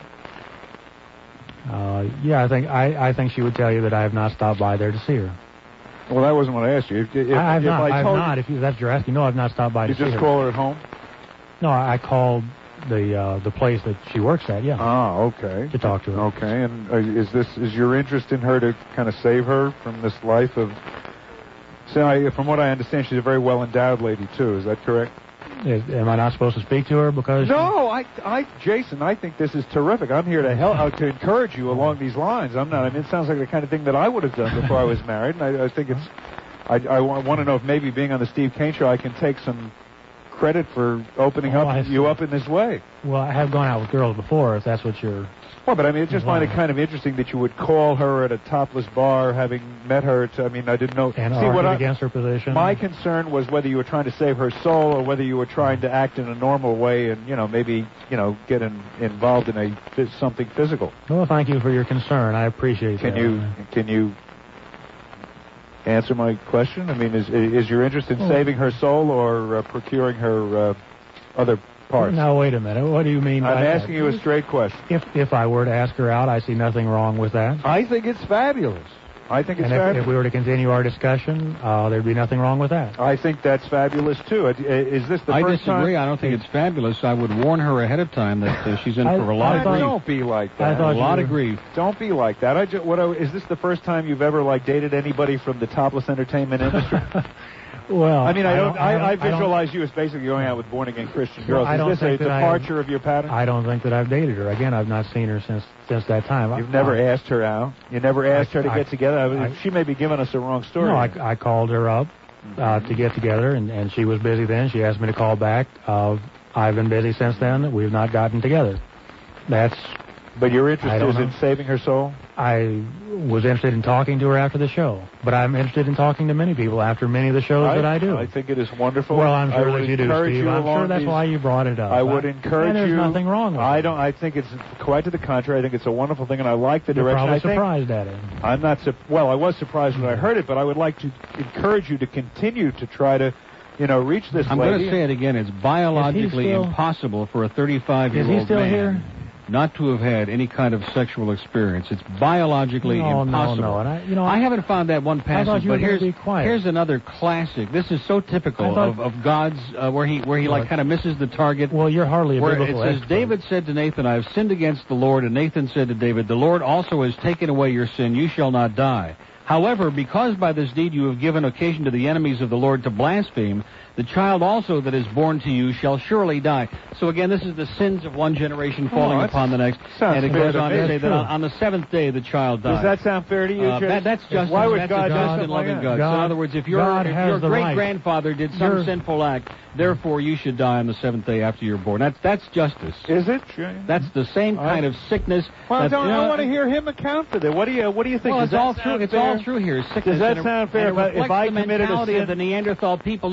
[SPEAKER 2] Uh, yeah, I think I, I think she would tell you that I have not stopped by there to see her.
[SPEAKER 1] Well, that wasn't what I asked you. If, if,
[SPEAKER 2] I have
[SPEAKER 1] if
[SPEAKER 2] not.
[SPEAKER 1] I
[SPEAKER 2] I
[SPEAKER 1] told
[SPEAKER 2] have not. If you, that's what you're asking, no, I've not stopped by
[SPEAKER 1] you
[SPEAKER 2] to see her.
[SPEAKER 1] You just call her at home?
[SPEAKER 2] No, I called the uh, the place that she works at. Yeah.
[SPEAKER 1] Ah, okay.
[SPEAKER 2] To talk to her.
[SPEAKER 1] Okay, and uh, is this is your interest in her to kind of save her from this life of? See, I, from what I understand, she's a very well endowed lady too. Is that correct?
[SPEAKER 2] Is, am I not supposed to speak to her because?
[SPEAKER 1] No, I, I, Jason, I think this is terrific. I'm here to help, uh, to encourage you along these lines. I'm not. I mean, it sounds like the kind of thing that I would have done before I was married, and I, I think it's. I, I want to know if maybe being on the Steve Kane Show, I can take some credit for opening
[SPEAKER 2] oh,
[SPEAKER 1] up you up in this way.
[SPEAKER 2] Well, I have gone out with girls before, if that's what you're.
[SPEAKER 1] Well, but I mean, I just find it kind of interesting that you would call her at a topless bar, having met her. To, I mean, I didn't know.
[SPEAKER 2] And
[SPEAKER 1] See,
[SPEAKER 2] argued
[SPEAKER 1] what I,
[SPEAKER 2] against her position.
[SPEAKER 1] My concern was whether you were trying to save her soul or whether you were trying to act in a normal way and, you know, maybe, you know, get in, involved in a something physical.
[SPEAKER 2] Well, thank you for your concern. I appreciate
[SPEAKER 1] can
[SPEAKER 2] that.
[SPEAKER 1] You, can you answer my question? I mean, is is your interest in
[SPEAKER 2] well,
[SPEAKER 1] saving her soul or uh, procuring her uh, other parts?
[SPEAKER 2] Now, wait a minute. What do you mean
[SPEAKER 1] I'm
[SPEAKER 2] by
[SPEAKER 1] asking
[SPEAKER 2] that?
[SPEAKER 1] you a straight question.
[SPEAKER 2] If if I were to ask her out, I see nothing wrong with that.
[SPEAKER 1] I think it's fabulous. I think it's
[SPEAKER 2] and if,
[SPEAKER 1] fabulous.
[SPEAKER 2] if we were to continue our discussion, uh, there'd be nothing wrong with that.
[SPEAKER 1] I think that's fabulous, too. Is this the
[SPEAKER 3] I
[SPEAKER 1] first time?
[SPEAKER 3] I disagree. I don't think it's fabulous. I would warn her ahead of time that uh, she's in
[SPEAKER 2] I,
[SPEAKER 3] for a lot
[SPEAKER 2] I
[SPEAKER 3] of
[SPEAKER 2] thought,
[SPEAKER 3] grief.
[SPEAKER 1] Don't be like that.
[SPEAKER 2] I thought
[SPEAKER 3] a lot
[SPEAKER 2] you
[SPEAKER 3] of
[SPEAKER 2] were,
[SPEAKER 3] grief.
[SPEAKER 1] Don't be like that. I just, what I, is this the first time you've ever, like, dated anybody from the topless entertainment industry?
[SPEAKER 2] Well,
[SPEAKER 1] I mean, I don't. I, I,
[SPEAKER 2] I,
[SPEAKER 1] I visualize you as basically going out with born-again Christian girls.
[SPEAKER 2] I don't
[SPEAKER 1] Is this a
[SPEAKER 2] think that
[SPEAKER 1] departure
[SPEAKER 2] I,
[SPEAKER 1] of your pattern?
[SPEAKER 2] I don't think that I've dated her. Again, I've not seen her since since that time.
[SPEAKER 1] You've
[SPEAKER 2] I,
[SPEAKER 1] never
[SPEAKER 2] I,
[SPEAKER 1] asked her out. You never asked
[SPEAKER 2] I,
[SPEAKER 1] her to
[SPEAKER 2] I,
[SPEAKER 1] get together. I mean,
[SPEAKER 2] I,
[SPEAKER 1] she may be giving us a wrong story.
[SPEAKER 2] No, I, I called her up uh, mm-hmm. to get together, and, and she was busy then. She asked me to call back. Uh, I've been busy since then. We've not gotten together. That's.
[SPEAKER 1] But your interest is
[SPEAKER 2] know.
[SPEAKER 1] in saving her soul?
[SPEAKER 2] I was interested in talking to her after the show, but I'm interested in talking to many people after many of the shows
[SPEAKER 1] I,
[SPEAKER 2] that I do.
[SPEAKER 1] I think it is wonderful.
[SPEAKER 2] Well, I'm sure
[SPEAKER 1] I
[SPEAKER 2] that you do, Steve.
[SPEAKER 1] You
[SPEAKER 2] I'm sure that's
[SPEAKER 1] these,
[SPEAKER 2] why you brought it up.
[SPEAKER 1] I would
[SPEAKER 2] I,
[SPEAKER 1] encourage
[SPEAKER 2] and there's
[SPEAKER 1] you.
[SPEAKER 2] There's nothing wrong with
[SPEAKER 1] I
[SPEAKER 2] it.
[SPEAKER 1] don't. I think it's quite to the contrary. I think it's a wonderful thing, and I like the
[SPEAKER 2] You're
[SPEAKER 1] direction.
[SPEAKER 2] probably
[SPEAKER 1] I think,
[SPEAKER 2] surprised at it.
[SPEAKER 1] I'm not. Su- well, I was surprised when I heard it, but I would like to encourage you to continue to try to, you know, reach this
[SPEAKER 3] I'm
[SPEAKER 1] lady.
[SPEAKER 3] going to say it again. It's biologically
[SPEAKER 2] still,
[SPEAKER 3] impossible for a thirty-five-year-old
[SPEAKER 2] Is he still
[SPEAKER 3] man
[SPEAKER 2] here?
[SPEAKER 3] not to have had any kind of sexual experience. It's biologically
[SPEAKER 2] no,
[SPEAKER 3] impossible.
[SPEAKER 2] No, no, and I, you know,
[SPEAKER 3] I haven't found that one passage,
[SPEAKER 2] I thought you
[SPEAKER 3] but
[SPEAKER 2] were
[SPEAKER 3] here's
[SPEAKER 2] be quiet.
[SPEAKER 3] here's another classic. This is so typical
[SPEAKER 2] thought,
[SPEAKER 3] of, of God's, uh, where he where he
[SPEAKER 2] well,
[SPEAKER 3] like kind of misses the target.
[SPEAKER 2] Well, you're hardly a
[SPEAKER 3] where
[SPEAKER 2] biblical
[SPEAKER 3] it says,
[SPEAKER 2] expert.
[SPEAKER 3] David said to Nathan, I have sinned against the Lord, and Nathan said to David, the Lord also has taken away your sin. You shall not die. However, because by this deed you have given occasion to the enemies of the Lord to blaspheme, the child also that is born to you shall surely die. So again, this is the sins of one generation falling
[SPEAKER 1] oh,
[SPEAKER 3] upon the next. And it goes on to say that on, on the seventh day the child died.
[SPEAKER 1] Does that sound fair to you,
[SPEAKER 3] uh, that, That's justice.
[SPEAKER 1] Why would
[SPEAKER 3] that's
[SPEAKER 1] God
[SPEAKER 3] a just
[SPEAKER 1] do
[SPEAKER 3] and loving
[SPEAKER 1] like
[SPEAKER 3] God.
[SPEAKER 2] God.
[SPEAKER 3] So in other words, if your,
[SPEAKER 2] God
[SPEAKER 3] if
[SPEAKER 2] has
[SPEAKER 3] your
[SPEAKER 2] the right.
[SPEAKER 3] great-grandfather did some
[SPEAKER 2] You're,
[SPEAKER 3] sinful act, therefore you should die on the seventh day after you're born. That's that's justice.
[SPEAKER 1] Is it?
[SPEAKER 3] That's the same kind of sickness.
[SPEAKER 1] Well, don't,
[SPEAKER 3] you know,
[SPEAKER 1] I want to hear him account for that. What do you What do you think?
[SPEAKER 3] Well,
[SPEAKER 1] Does
[SPEAKER 3] it's all
[SPEAKER 1] that
[SPEAKER 3] true.
[SPEAKER 1] sound
[SPEAKER 3] It's
[SPEAKER 1] fair?
[SPEAKER 3] all true here. Sickness
[SPEAKER 1] Does that
[SPEAKER 3] and
[SPEAKER 1] sound
[SPEAKER 3] it,
[SPEAKER 1] fair?
[SPEAKER 3] And it
[SPEAKER 1] If I- if
[SPEAKER 3] reflects
[SPEAKER 1] I
[SPEAKER 3] the
[SPEAKER 1] committed a
[SPEAKER 3] mentality
[SPEAKER 1] sin-
[SPEAKER 3] of the Neanderthal people who wrote this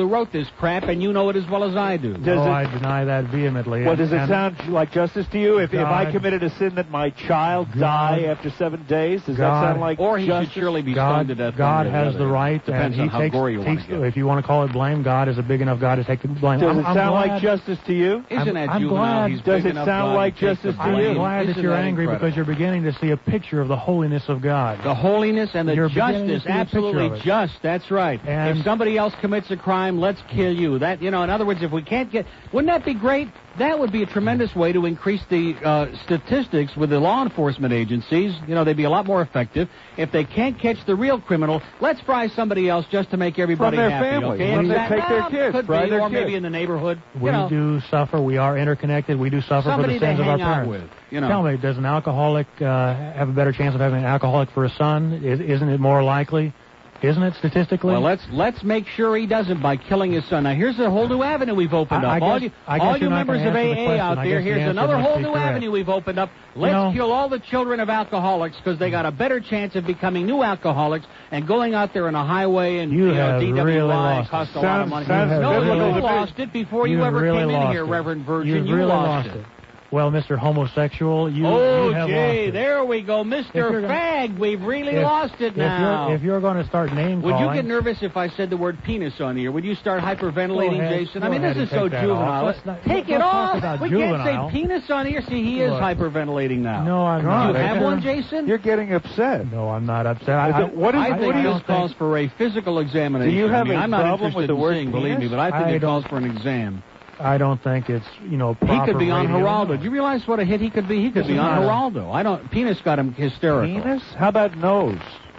[SPEAKER 3] crap, and you know it as well as I do.
[SPEAKER 2] Does oh, it, I deny that vehemently.
[SPEAKER 1] Well,
[SPEAKER 2] and,
[SPEAKER 1] does it
[SPEAKER 2] and
[SPEAKER 1] sound like justice to you? If,
[SPEAKER 2] God,
[SPEAKER 1] if I committed a sin that my child
[SPEAKER 2] God,
[SPEAKER 1] die after seven days, does
[SPEAKER 2] God,
[SPEAKER 1] that sound like
[SPEAKER 3] Or he
[SPEAKER 1] justice?
[SPEAKER 3] should surely be
[SPEAKER 2] God,
[SPEAKER 3] stoned to death.
[SPEAKER 2] God has the right,
[SPEAKER 3] Depends
[SPEAKER 2] and
[SPEAKER 3] on
[SPEAKER 2] he
[SPEAKER 3] how
[SPEAKER 2] takes,
[SPEAKER 3] gory you
[SPEAKER 2] takes
[SPEAKER 3] want to
[SPEAKER 2] if you want to call it blame, God is a big enough God to take the blame.
[SPEAKER 1] Does
[SPEAKER 2] I'm,
[SPEAKER 1] it
[SPEAKER 2] I'm
[SPEAKER 1] sound
[SPEAKER 2] glad,
[SPEAKER 1] like justice to you?
[SPEAKER 3] Isn't
[SPEAKER 2] I'm,
[SPEAKER 3] that
[SPEAKER 2] I'm
[SPEAKER 3] juvenile?
[SPEAKER 2] glad,
[SPEAKER 3] He's
[SPEAKER 1] does
[SPEAKER 3] big
[SPEAKER 1] it
[SPEAKER 3] enough
[SPEAKER 1] sound
[SPEAKER 3] God
[SPEAKER 1] like
[SPEAKER 3] to take
[SPEAKER 1] justice
[SPEAKER 3] the
[SPEAKER 1] to you?
[SPEAKER 3] blame.
[SPEAKER 2] I'm glad
[SPEAKER 3] Isn't
[SPEAKER 2] that you're
[SPEAKER 3] that
[SPEAKER 2] angry
[SPEAKER 3] incredible?
[SPEAKER 2] because you're beginning to see a picture of the holiness of God.
[SPEAKER 3] The holiness and the
[SPEAKER 2] You're beginning to
[SPEAKER 3] justice,
[SPEAKER 2] see a picture
[SPEAKER 3] absolutely
[SPEAKER 2] of it.
[SPEAKER 3] just. That's right.
[SPEAKER 2] And
[SPEAKER 3] if somebody else commits a crime, let's kill you. That you know, in other words, if we can't get, wouldn't that be great? That would be a tremendous way to increase the uh, statistics with the law enforcement agencies. You know, they'd be a lot more effective. If they can't catch the real criminal, let's fry somebody else just to make everybody
[SPEAKER 1] From their
[SPEAKER 3] happy.
[SPEAKER 1] family.
[SPEAKER 3] Okay,
[SPEAKER 1] When they
[SPEAKER 3] Exactly.
[SPEAKER 1] take their
[SPEAKER 3] Well,
[SPEAKER 1] kids,
[SPEAKER 3] could
[SPEAKER 1] fry
[SPEAKER 3] be,
[SPEAKER 1] their
[SPEAKER 3] or maybe
[SPEAKER 1] kids.
[SPEAKER 3] in the neighborhood.
[SPEAKER 2] We
[SPEAKER 3] you know,
[SPEAKER 2] do suffer. We are interconnected. We do suffer
[SPEAKER 3] somebody
[SPEAKER 2] for the sins
[SPEAKER 3] to
[SPEAKER 2] of our
[SPEAKER 3] hang out
[SPEAKER 2] parents.
[SPEAKER 3] with. You know.
[SPEAKER 2] Tell me, does an alcoholic uh, have a better chance of having an alcoholic for a son? Is, isn't it more likely? Isn't it statistically?
[SPEAKER 3] Well, let's let's make sure he doesn't by killing his son. Now, here's a whole new avenue we've opened
[SPEAKER 2] I, I
[SPEAKER 3] up.
[SPEAKER 2] guess,
[SPEAKER 3] all you,
[SPEAKER 2] I guess
[SPEAKER 3] all you
[SPEAKER 2] you're not
[SPEAKER 3] members of
[SPEAKER 2] gonna
[SPEAKER 3] A
[SPEAKER 2] answer the
[SPEAKER 3] A
[SPEAKER 2] question.
[SPEAKER 3] out
[SPEAKER 2] I
[SPEAKER 3] there,
[SPEAKER 2] guess the
[SPEAKER 3] here's
[SPEAKER 2] answer
[SPEAKER 3] another
[SPEAKER 2] must
[SPEAKER 3] whole
[SPEAKER 2] be
[SPEAKER 3] new
[SPEAKER 2] correct.
[SPEAKER 3] avenue we've opened up. Let's
[SPEAKER 2] know,
[SPEAKER 3] kill all the children of alcoholics because they got a better chance of becoming new alcoholics and going out there on a highway and
[SPEAKER 2] You
[SPEAKER 3] you know,
[SPEAKER 2] have
[SPEAKER 3] D W I
[SPEAKER 2] really
[SPEAKER 3] and
[SPEAKER 2] lost
[SPEAKER 3] cost
[SPEAKER 2] it.
[SPEAKER 3] a lot of
[SPEAKER 1] Sounds-
[SPEAKER 3] money.
[SPEAKER 1] sounds
[SPEAKER 3] No,
[SPEAKER 2] really
[SPEAKER 3] you
[SPEAKER 2] lost
[SPEAKER 3] lost it before you
[SPEAKER 2] You've
[SPEAKER 3] ever
[SPEAKER 2] really
[SPEAKER 3] came in
[SPEAKER 2] lost
[SPEAKER 3] here,
[SPEAKER 2] it.
[SPEAKER 3] Reverend Virgin.
[SPEAKER 2] You've
[SPEAKER 3] you
[SPEAKER 2] really
[SPEAKER 3] lost
[SPEAKER 2] lost
[SPEAKER 3] it.
[SPEAKER 2] it. Well, Mister Homosexual, you,
[SPEAKER 3] Oh,
[SPEAKER 2] you have
[SPEAKER 3] gee,
[SPEAKER 2] lost it.
[SPEAKER 3] there we go. Mister
[SPEAKER 2] If you're
[SPEAKER 3] Fag, we've really
[SPEAKER 2] if,
[SPEAKER 3] lost it
[SPEAKER 2] if
[SPEAKER 3] now.
[SPEAKER 2] You're, if you're going to start name
[SPEAKER 3] Would
[SPEAKER 2] calling,
[SPEAKER 3] you get nervous if I said the word penis on here? Would you start hyperventilating,
[SPEAKER 2] Go ahead.
[SPEAKER 3] Jason?
[SPEAKER 2] Go
[SPEAKER 3] I mean,
[SPEAKER 2] ahead
[SPEAKER 3] this is
[SPEAKER 2] and
[SPEAKER 3] so
[SPEAKER 2] take that
[SPEAKER 3] juvenile.
[SPEAKER 2] off. Let's not-
[SPEAKER 3] Take
[SPEAKER 2] let's
[SPEAKER 3] it
[SPEAKER 2] talk
[SPEAKER 3] off.
[SPEAKER 2] about
[SPEAKER 3] We
[SPEAKER 2] juvenile.
[SPEAKER 3] can't say penis on here. See, he is
[SPEAKER 2] Look.
[SPEAKER 3] hyperventilating now.
[SPEAKER 2] No, I'm
[SPEAKER 3] Do
[SPEAKER 2] not.
[SPEAKER 3] you have
[SPEAKER 2] I-
[SPEAKER 3] one, Jason?
[SPEAKER 1] You're getting upset.
[SPEAKER 2] No, I'm not upset. I,
[SPEAKER 1] Is
[SPEAKER 2] I,
[SPEAKER 1] it- what is-
[SPEAKER 3] I
[SPEAKER 1] what
[SPEAKER 3] think
[SPEAKER 1] do you
[SPEAKER 3] this
[SPEAKER 1] think?
[SPEAKER 3] calls for a physical examination.
[SPEAKER 1] Do you have
[SPEAKER 3] I mean,
[SPEAKER 1] a
[SPEAKER 3] I'm not
[SPEAKER 1] problem
[SPEAKER 3] interested
[SPEAKER 1] with the
[SPEAKER 3] in
[SPEAKER 1] word
[SPEAKER 3] seeing, believe me,
[SPEAKER 1] penis?
[SPEAKER 3] but I think
[SPEAKER 2] I
[SPEAKER 3] it calls
[SPEAKER 2] don't-
[SPEAKER 3] for an exam.
[SPEAKER 2] I don't think it's, you know,
[SPEAKER 3] He
[SPEAKER 2] proper
[SPEAKER 3] could be on
[SPEAKER 2] radio.
[SPEAKER 3] Geraldo. Do you realize what a hit he could be? He could
[SPEAKER 2] This
[SPEAKER 3] be
[SPEAKER 2] is
[SPEAKER 3] on
[SPEAKER 2] not a-
[SPEAKER 3] Geraldo. I don't. Penis got him hysterical.
[SPEAKER 1] Penis? How about nose?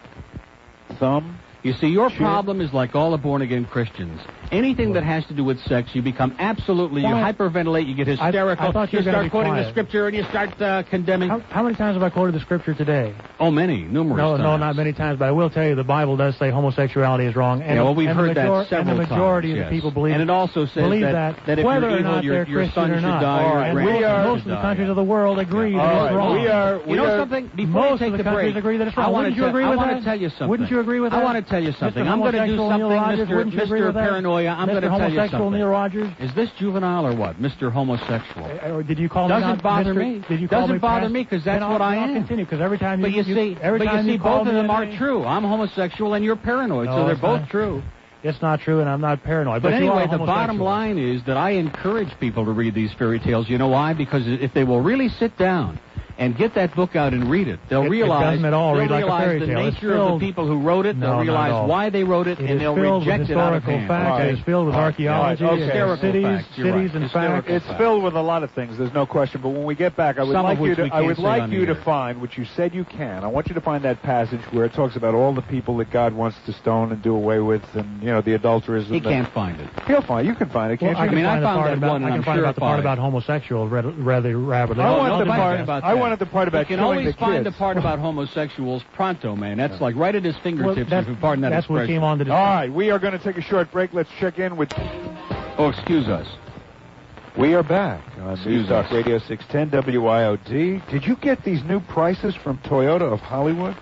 [SPEAKER 1] Thumb?
[SPEAKER 3] You see, your
[SPEAKER 1] Sure.
[SPEAKER 3] problem is like all the born-again Christians. Anything that has to do with sex, you become absolutely, you
[SPEAKER 2] Well,
[SPEAKER 3] hyperventilate, you get hysterical,
[SPEAKER 2] I, I thought you,
[SPEAKER 3] you
[SPEAKER 2] were gonna
[SPEAKER 3] start
[SPEAKER 2] be
[SPEAKER 3] quoting
[SPEAKER 2] quiet.
[SPEAKER 3] the scripture, and you start uh, condemning.
[SPEAKER 2] How, how many times have I quoted the scripture today?
[SPEAKER 3] Oh, many, numerous
[SPEAKER 2] No,
[SPEAKER 3] times.
[SPEAKER 2] no, not many times, but I will tell you the Bible does say homosexuality is wrong. And
[SPEAKER 3] Yeah, well, we've
[SPEAKER 2] and
[SPEAKER 3] heard
[SPEAKER 2] the major-
[SPEAKER 3] that several
[SPEAKER 2] And the majority
[SPEAKER 3] times,
[SPEAKER 2] of
[SPEAKER 3] yes.
[SPEAKER 2] the people believe
[SPEAKER 3] And it also says
[SPEAKER 2] believe
[SPEAKER 3] that,
[SPEAKER 2] that,
[SPEAKER 3] that if
[SPEAKER 2] whether
[SPEAKER 3] you're
[SPEAKER 2] or not
[SPEAKER 3] evil, your,
[SPEAKER 2] they're
[SPEAKER 3] your
[SPEAKER 2] Christian
[SPEAKER 3] son
[SPEAKER 2] or
[SPEAKER 3] should
[SPEAKER 2] not.
[SPEAKER 3] die,
[SPEAKER 1] All
[SPEAKER 3] your
[SPEAKER 1] right,
[SPEAKER 2] And
[SPEAKER 1] we
[SPEAKER 3] grandson
[SPEAKER 2] most,
[SPEAKER 1] are-
[SPEAKER 2] most
[SPEAKER 3] should
[SPEAKER 2] of the
[SPEAKER 3] die.
[SPEAKER 2] countries of the world agree
[SPEAKER 1] All
[SPEAKER 2] that
[SPEAKER 1] right,
[SPEAKER 2] it's wrong.
[SPEAKER 1] we are. We
[SPEAKER 3] You know
[SPEAKER 1] are,
[SPEAKER 3] something? Before
[SPEAKER 2] Most
[SPEAKER 3] we take
[SPEAKER 2] of the
[SPEAKER 3] the
[SPEAKER 2] countries
[SPEAKER 3] break,
[SPEAKER 2] agree that it's
[SPEAKER 3] I
[SPEAKER 2] wrong.
[SPEAKER 3] want
[SPEAKER 2] Wouldn't
[SPEAKER 3] to
[SPEAKER 2] you agree
[SPEAKER 3] I
[SPEAKER 2] with
[SPEAKER 3] want
[SPEAKER 2] that?
[SPEAKER 3] to tell you something.
[SPEAKER 2] Wouldn't you agree with
[SPEAKER 3] I
[SPEAKER 2] that?
[SPEAKER 3] want to tell you something.
[SPEAKER 2] Mister
[SPEAKER 3] I'm going to do
[SPEAKER 2] Homosexual
[SPEAKER 3] something,
[SPEAKER 2] Neil Rogers,
[SPEAKER 3] Mister
[SPEAKER 2] wouldn't you agree
[SPEAKER 3] Mister
[SPEAKER 2] with that?
[SPEAKER 3] Paranoia. I'm going
[SPEAKER 2] Mister
[SPEAKER 3] to tell you
[SPEAKER 2] Homosexual
[SPEAKER 3] something.
[SPEAKER 2] Neil Rogers?
[SPEAKER 3] Is this juvenile or what, Mister Homosexual?
[SPEAKER 2] Uh, or did you call me
[SPEAKER 3] Doesn't
[SPEAKER 2] not
[SPEAKER 3] bother
[SPEAKER 2] Mister
[SPEAKER 3] me.
[SPEAKER 2] Did you call
[SPEAKER 3] Doesn't
[SPEAKER 2] me
[SPEAKER 3] bother
[SPEAKER 2] past-
[SPEAKER 3] me 'cause that's
[SPEAKER 2] then I'll-
[SPEAKER 3] what I
[SPEAKER 2] then I'll
[SPEAKER 3] am.
[SPEAKER 2] continue because every time you,
[SPEAKER 3] But you see,
[SPEAKER 2] every
[SPEAKER 3] but
[SPEAKER 2] time
[SPEAKER 3] you see,
[SPEAKER 2] call
[SPEAKER 3] both of
[SPEAKER 2] me
[SPEAKER 3] them
[SPEAKER 2] a
[SPEAKER 3] are
[SPEAKER 2] name-
[SPEAKER 3] true. I'm homosexual and you're paranoid,
[SPEAKER 2] No,
[SPEAKER 3] so they're
[SPEAKER 2] it's
[SPEAKER 3] both
[SPEAKER 2] not.
[SPEAKER 3] true.
[SPEAKER 2] It's not true, and I'm not paranoid.
[SPEAKER 3] But
[SPEAKER 2] But, you
[SPEAKER 3] anyway,
[SPEAKER 2] are
[SPEAKER 3] the bottom
[SPEAKER 2] homosexual.
[SPEAKER 3] line is that I encourage people to read these fairy tales. You know why? Because if they will really sit down and get that book out and read it, they'll
[SPEAKER 2] It- it
[SPEAKER 3] realize
[SPEAKER 2] doesn't at all
[SPEAKER 3] they'll
[SPEAKER 2] read like a
[SPEAKER 3] realize
[SPEAKER 2] fairy
[SPEAKER 3] the
[SPEAKER 2] tale. It's
[SPEAKER 3] nature of
[SPEAKER 2] filled-
[SPEAKER 3] the people who wrote it.
[SPEAKER 2] No,
[SPEAKER 3] They'll
[SPEAKER 2] not
[SPEAKER 3] realize
[SPEAKER 2] at all.
[SPEAKER 3] why they wrote it,
[SPEAKER 2] It
[SPEAKER 3] and
[SPEAKER 2] is
[SPEAKER 3] they'll
[SPEAKER 2] filled
[SPEAKER 3] reject
[SPEAKER 2] with
[SPEAKER 3] it out of
[SPEAKER 2] historical
[SPEAKER 3] hand.
[SPEAKER 2] facts.
[SPEAKER 1] All right.
[SPEAKER 2] It is filled with
[SPEAKER 1] All right.
[SPEAKER 2] archaeology.
[SPEAKER 1] All right.
[SPEAKER 2] It's
[SPEAKER 1] Okay.
[SPEAKER 3] Hysterical
[SPEAKER 2] cities,
[SPEAKER 3] facts. You're right.
[SPEAKER 2] cities, and
[SPEAKER 3] Hysterical
[SPEAKER 2] facts.
[SPEAKER 1] It's
[SPEAKER 3] facts.
[SPEAKER 1] filled with a lot of things. There's no question. But when we get back, I would
[SPEAKER 3] Some of
[SPEAKER 1] like you
[SPEAKER 3] which
[SPEAKER 1] to.
[SPEAKER 3] we
[SPEAKER 1] I
[SPEAKER 3] can't
[SPEAKER 1] would
[SPEAKER 3] say
[SPEAKER 1] like
[SPEAKER 3] on
[SPEAKER 1] you
[SPEAKER 3] the
[SPEAKER 1] to
[SPEAKER 3] air.
[SPEAKER 1] find, which you said you can. I want you to find that passage where it talks about all the people that God wants to stone and do away with, and you know the adulterers.
[SPEAKER 3] He
[SPEAKER 1] and the-
[SPEAKER 3] can't find it.
[SPEAKER 1] He'll find. You can find it.
[SPEAKER 2] Well,
[SPEAKER 1] Can't
[SPEAKER 2] I
[SPEAKER 1] you?
[SPEAKER 2] can
[SPEAKER 3] mean, I
[SPEAKER 2] find the
[SPEAKER 3] found
[SPEAKER 2] part
[SPEAKER 3] that
[SPEAKER 2] about,
[SPEAKER 3] one, and
[SPEAKER 2] I can
[SPEAKER 3] I'm
[SPEAKER 2] find
[SPEAKER 3] sure
[SPEAKER 2] about the part
[SPEAKER 3] if I-
[SPEAKER 2] about homosexuals rather, rather rapidly.
[SPEAKER 1] I
[SPEAKER 3] No,
[SPEAKER 1] want
[SPEAKER 3] no,
[SPEAKER 1] the
[SPEAKER 3] don't
[SPEAKER 1] part.
[SPEAKER 3] worry about
[SPEAKER 1] I
[SPEAKER 3] that.
[SPEAKER 1] wanted the part about
[SPEAKER 3] You can
[SPEAKER 1] killing
[SPEAKER 3] always
[SPEAKER 1] the
[SPEAKER 3] find
[SPEAKER 1] kids.
[SPEAKER 3] the part about homosexuals pronto, man. That's like right at his
[SPEAKER 2] Well,
[SPEAKER 3] fingertips,
[SPEAKER 2] that's,
[SPEAKER 3] if you pardon that
[SPEAKER 2] that's what
[SPEAKER 3] expression.
[SPEAKER 2] came on to
[SPEAKER 1] All right, we are going to take a short break. Let's check in with.
[SPEAKER 3] Oh, excuse us.
[SPEAKER 1] We are back on
[SPEAKER 3] Excuse
[SPEAKER 1] News Talk
[SPEAKER 3] us.
[SPEAKER 1] Radio six ten W I O D. Did you get these new prices from Toyota of Hollywood?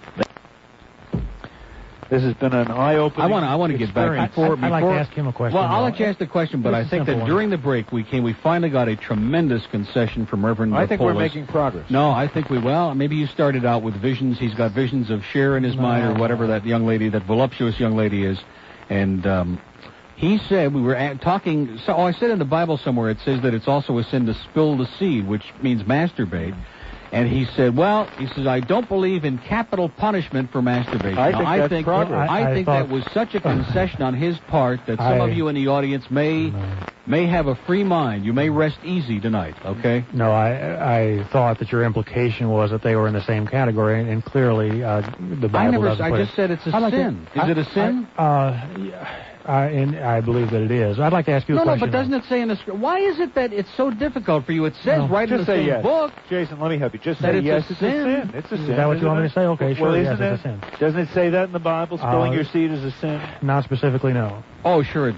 [SPEAKER 1] This has been an eye-opening.
[SPEAKER 3] I want to. I want to get back
[SPEAKER 1] experience.
[SPEAKER 3] before.
[SPEAKER 2] I'd like to
[SPEAKER 3] before-
[SPEAKER 2] ask him a question,
[SPEAKER 3] Well, I'll
[SPEAKER 2] though.
[SPEAKER 3] let you ask the question, but
[SPEAKER 2] Just
[SPEAKER 3] I
[SPEAKER 2] a
[SPEAKER 3] think that
[SPEAKER 2] simple one.
[SPEAKER 3] during the break we came. We finally got a tremendous concession from Reverend.
[SPEAKER 1] I think we're
[SPEAKER 3] Polis.
[SPEAKER 1] making progress.
[SPEAKER 3] No, I think we. Well, maybe you started out with visions. He's got visions of Cher in his
[SPEAKER 2] No.
[SPEAKER 3] mind, or whatever that young lady, that voluptuous young lady is, and. um He said, we were at, talking, so oh, I said in the Bible somewhere, it says that it's also a sin to spill the seed, which means masturbate. And he said, well, he says, I don't believe in capital punishment for masturbation.
[SPEAKER 1] I
[SPEAKER 3] Now,
[SPEAKER 1] think
[SPEAKER 3] I
[SPEAKER 1] that's
[SPEAKER 3] think,
[SPEAKER 1] progress.
[SPEAKER 3] I,
[SPEAKER 2] I- I
[SPEAKER 3] think
[SPEAKER 2] thought-
[SPEAKER 3] that was such a concession on his part that some
[SPEAKER 2] I-
[SPEAKER 3] of you in the audience may may have a free mind. You may rest easy tonight, okay?
[SPEAKER 2] No, I I thought that your implication was that they were in the same category, and clearly uh, the Bible
[SPEAKER 3] I never,
[SPEAKER 2] doesn't
[SPEAKER 3] I
[SPEAKER 2] put
[SPEAKER 3] just
[SPEAKER 2] it.
[SPEAKER 3] said it's a
[SPEAKER 2] I'd like to-
[SPEAKER 3] sin. Is
[SPEAKER 2] I-
[SPEAKER 3] it a sin?
[SPEAKER 2] I, uh, yeah, I, and I believe that it is. I'd like to ask you a
[SPEAKER 3] no, no,
[SPEAKER 2] question.
[SPEAKER 3] but doesn't it say in the script? Why is it that it's so difficult for you? It says
[SPEAKER 2] No,
[SPEAKER 3] right in
[SPEAKER 1] Just
[SPEAKER 3] the
[SPEAKER 1] say
[SPEAKER 3] same
[SPEAKER 1] yes.
[SPEAKER 3] book.
[SPEAKER 1] Jason, let me help you. Just
[SPEAKER 3] That
[SPEAKER 1] say
[SPEAKER 3] it's a
[SPEAKER 1] yes. It's
[SPEAKER 3] sin?
[SPEAKER 1] a sin. It's a
[SPEAKER 2] Is
[SPEAKER 1] sin.
[SPEAKER 2] that what you
[SPEAKER 1] isn't
[SPEAKER 2] want me
[SPEAKER 1] it?
[SPEAKER 2] to say? Okay, sure,
[SPEAKER 1] Well,
[SPEAKER 2] yes,
[SPEAKER 1] isn't
[SPEAKER 2] it's a
[SPEAKER 1] it?
[SPEAKER 2] sin.
[SPEAKER 1] Doesn't it say that in the Bible? Spilling
[SPEAKER 2] Uh,
[SPEAKER 1] your seed is a sin.
[SPEAKER 2] Not specifically, no.
[SPEAKER 3] Oh, sure it does.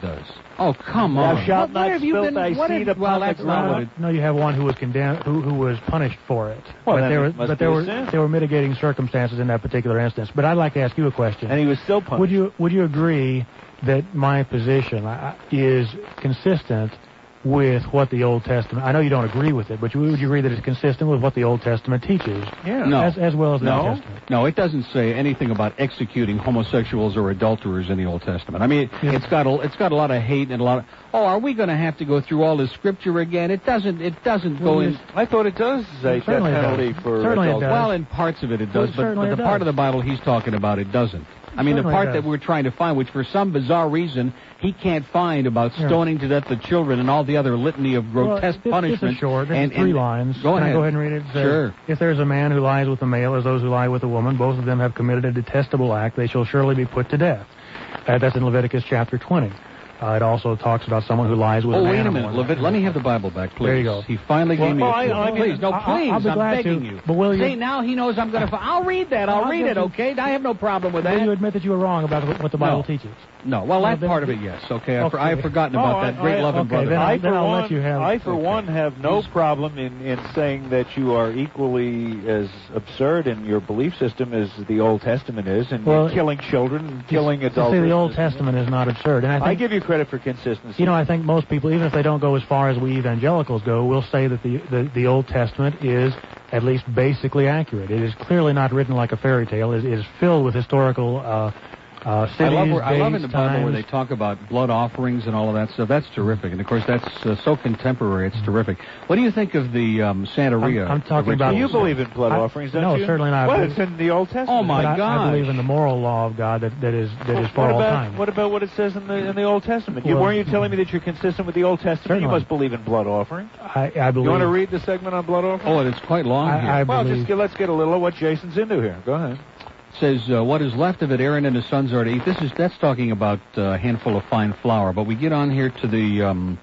[SPEAKER 3] Oh, come
[SPEAKER 1] Thou
[SPEAKER 3] on.
[SPEAKER 1] shalt
[SPEAKER 3] What-
[SPEAKER 1] not
[SPEAKER 3] what have you
[SPEAKER 1] spill
[SPEAKER 3] been-
[SPEAKER 1] thy
[SPEAKER 3] what
[SPEAKER 1] seed
[SPEAKER 3] have-
[SPEAKER 1] upon
[SPEAKER 3] well,
[SPEAKER 1] the
[SPEAKER 3] that's not
[SPEAKER 1] ground.
[SPEAKER 3] what it-
[SPEAKER 2] No, you have one who was condemned, who who was punished for it.
[SPEAKER 1] Well,
[SPEAKER 2] but
[SPEAKER 1] then
[SPEAKER 2] there
[SPEAKER 1] it
[SPEAKER 2] were,
[SPEAKER 1] must
[SPEAKER 2] but
[SPEAKER 1] be
[SPEAKER 2] there
[SPEAKER 1] a
[SPEAKER 2] were
[SPEAKER 1] sin.
[SPEAKER 2] there were mitigating circumstances in that particular instance. But I'd like to ask you a question.
[SPEAKER 1] And he was still punished.
[SPEAKER 2] Would you would you agree that my position uh, is consistent with what the Old Testament? I know you don't agree with it, but would you agree that it's consistent with what the Old Testament teaches?
[SPEAKER 1] Yeah.
[SPEAKER 3] No.
[SPEAKER 2] As, as well as the
[SPEAKER 3] No,
[SPEAKER 2] New Testament.
[SPEAKER 3] no, it doesn't say anything about executing homosexuals or adulterers in the Old Testament. I mean,
[SPEAKER 2] Yeah.
[SPEAKER 3] it's got a, it's got a lot of hate and a lot of. Oh, are we going to have to go through all this scripture again? It doesn't. It doesn't
[SPEAKER 2] Well,
[SPEAKER 3] go
[SPEAKER 2] yes.
[SPEAKER 3] in.
[SPEAKER 1] I thought it does say that
[SPEAKER 2] Certainly it
[SPEAKER 1] penalty
[SPEAKER 2] does.
[SPEAKER 1] for
[SPEAKER 2] Certainly it
[SPEAKER 1] adultery.
[SPEAKER 2] does.
[SPEAKER 3] Well, in parts of it it
[SPEAKER 2] Well,
[SPEAKER 3] does, but,
[SPEAKER 2] certainly
[SPEAKER 3] but
[SPEAKER 2] it
[SPEAKER 3] the part
[SPEAKER 2] does.
[SPEAKER 3] of the Bible he's talking about, it doesn't. I mean, the
[SPEAKER 2] Certainly
[SPEAKER 3] part
[SPEAKER 2] it
[SPEAKER 3] that
[SPEAKER 2] does.
[SPEAKER 3] we're trying to find, which for some bizarre reason he can't find about
[SPEAKER 2] Yeah.
[SPEAKER 3] stoning to death the children and all the other litany of grotesque
[SPEAKER 2] well, this,
[SPEAKER 3] punishment.
[SPEAKER 2] This is short. This
[SPEAKER 3] and,
[SPEAKER 2] is three
[SPEAKER 3] and-
[SPEAKER 2] lines.
[SPEAKER 3] Go
[SPEAKER 2] Can
[SPEAKER 3] ahead.
[SPEAKER 2] I go ahead and read it? It says,
[SPEAKER 3] Sure.
[SPEAKER 2] If there is a man who lies with a male as those who lie with a woman, both of them have committed a detestable act. They shall surely be put to death. Uh, that's in Leviticus chapter twenty. Uh, it also talks about someone who lies with
[SPEAKER 3] Oh,
[SPEAKER 2] an
[SPEAKER 3] wait a
[SPEAKER 2] animal.
[SPEAKER 3] minute. Levit- let me have the Bible back, please.
[SPEAKER 2] There you go.
[SPEAKER 3] He finally
[SPEAKER 2] Well,
[SPEAKER 3] gave me
[SPEAKER 1] well,
[SPEAKER 3] a
[SPEAKER 1] I-
[SPEAKER 3] clue.
[SPEAKER 1] I mean,
[SPEAKER 3] please, no,
[SPEAKER 2] I'll-
[SPEAKER 3] please.
[SPEAKER 2] I'll be
[SPEAKER 3] I'm
[SPEAKER 2] glad
[SPEAKER 3] begging
[SPEAKER 2] to,
[SPEAKER 3] you.
[SPEAKER 2] but will you-
[SPEAKER 3] See, now he knows I'm going to... I'll read that. I'll
[SPEAKER 2] I'll
[SPEAKER 3] read
[SPEAKER 2] give
[SPEAKER 3] it,
[SPEAKER 2] you-
[SPEAKER 3] okay? I have no problem with
[SPEAKER 2] Will
[SPEAKER 3] that.
[SPEAKER 2] you admit that you were wrong about what the Bible
[SPEAKER 3] No.
[SPEAKER 2] teaches?
[SPEAKER 3] No, well, that
[SPEAKER 2] then-
[SPEAKER 3] part of it, yes. Okay, I,
[SPEAKER 2] Okay.
[SPEAKER 3] for, I have forgotten
[SPEAKER 1] Oh,
[SPEAKER 3] about
[SPEAKER 1] I-
[SPEAKER 3] that great
[SPEAKER 1] I-
[SPEAKER 3] loving
[SPEAKER 2] okay,
[SPEAKER 3] brother.
[SPEAKER 2] then
[SPEAKER 1] I,
[SPEAKER 2] I'll-
[SPEAKER 1] for
[SPEAKER 2] I'll
[SPEAKER 1] one,
[SPEAKER 2] let you have-
[SPEAKER 1] I, for
[SPEAKER 3] Okay.
[SPEAKER 1] one, have no problem in, in saying that you are equally as absurd in your belief system as the Old Testament is, and
[SPEAKER 2] Well,
[SPEAKER 1] killing children and killing
[SPEAKER 2] You
[SPEAKER 1] adults.
[SPEAKER 2] see, the Old Testament is not absurd, and I
[SPEAKER 1] I
[SPEAKER 2] think
[SPEAKER 1] give you credit for consistency.
[SPEAKER 2] you know I think most people, even if they don't go as far as we evangelicals go, will say that the the, the Old Testament is at least basically accurate. It is clearly not written like a fairy tale. It is filled with historical uh, uh, cities,
[SPEAKER 3] I love, where, I love in
[SPEAKER 2] dates,
[SPEAKER 3] the Bible where
[SPEAKER 2] times.
[SPEAKER 3] they talk about blood offerings and all of that stuff. That's terrific. And, of course, that's uh, so contemporary. It's terrific. What do you think of the um, Santeria?
[SPEAKER 2] I'm- I'm talking about-
[SPEAKER 1] you
[SPEAKER 3] rituals?
[SPEAKER 1] believe in blood
[SPEAKER 2] I-
[SPEAKER 1] offerings, don't
[SPEAKER 2] no,
[SPEAKER 1] you?
[SPEAKER 2] certainly not.
[SPEAKER 1] Well,
[SPEAKER 2] But-
[SPEAKER 1] it's in the Old Testament.
[SPEAKER 3] Oh, my
[SPEAKER 2] But I, I
[SPEAKER 3] gosh.
[SPEAKER 2] believe in the moral law of God that, that is that is for
[SPEAKER 1] what
[SPEAKER 2] all
[SPEAKER 1] about
[SPEAKER 2] time.
[SPEAKER 1] what about what it says in the in the Old Testament? You
[SPEAKER 2] Well,
[SPEAKER 1] weren't you telling me that you're consistent with the Old Testament?
[SPEAKER 2] Certainly.
[SPEAKER 1] You must believe in blood offering.
[SPEAKER 2] I, I believe.
[SPEAKER 1] You want to read the segment on blood offering?
[SPEAKER 3] Oh, and it's quite long
[SPEAKER 2] I-
[SPEAKER 3] here.
[SPEAKER 2] I
[SPEAKER 1] well,
[SPEAKER 2] believe-
[SPEAKER 1] just get, let's get a little of what Jason's into here. Go ahead.
[SPEAKER 3] Says, uh, what is left of it, Aaron and his sons are to eat. This is That's talking about uh, a handful of fine flour. But we get on here to the... Um,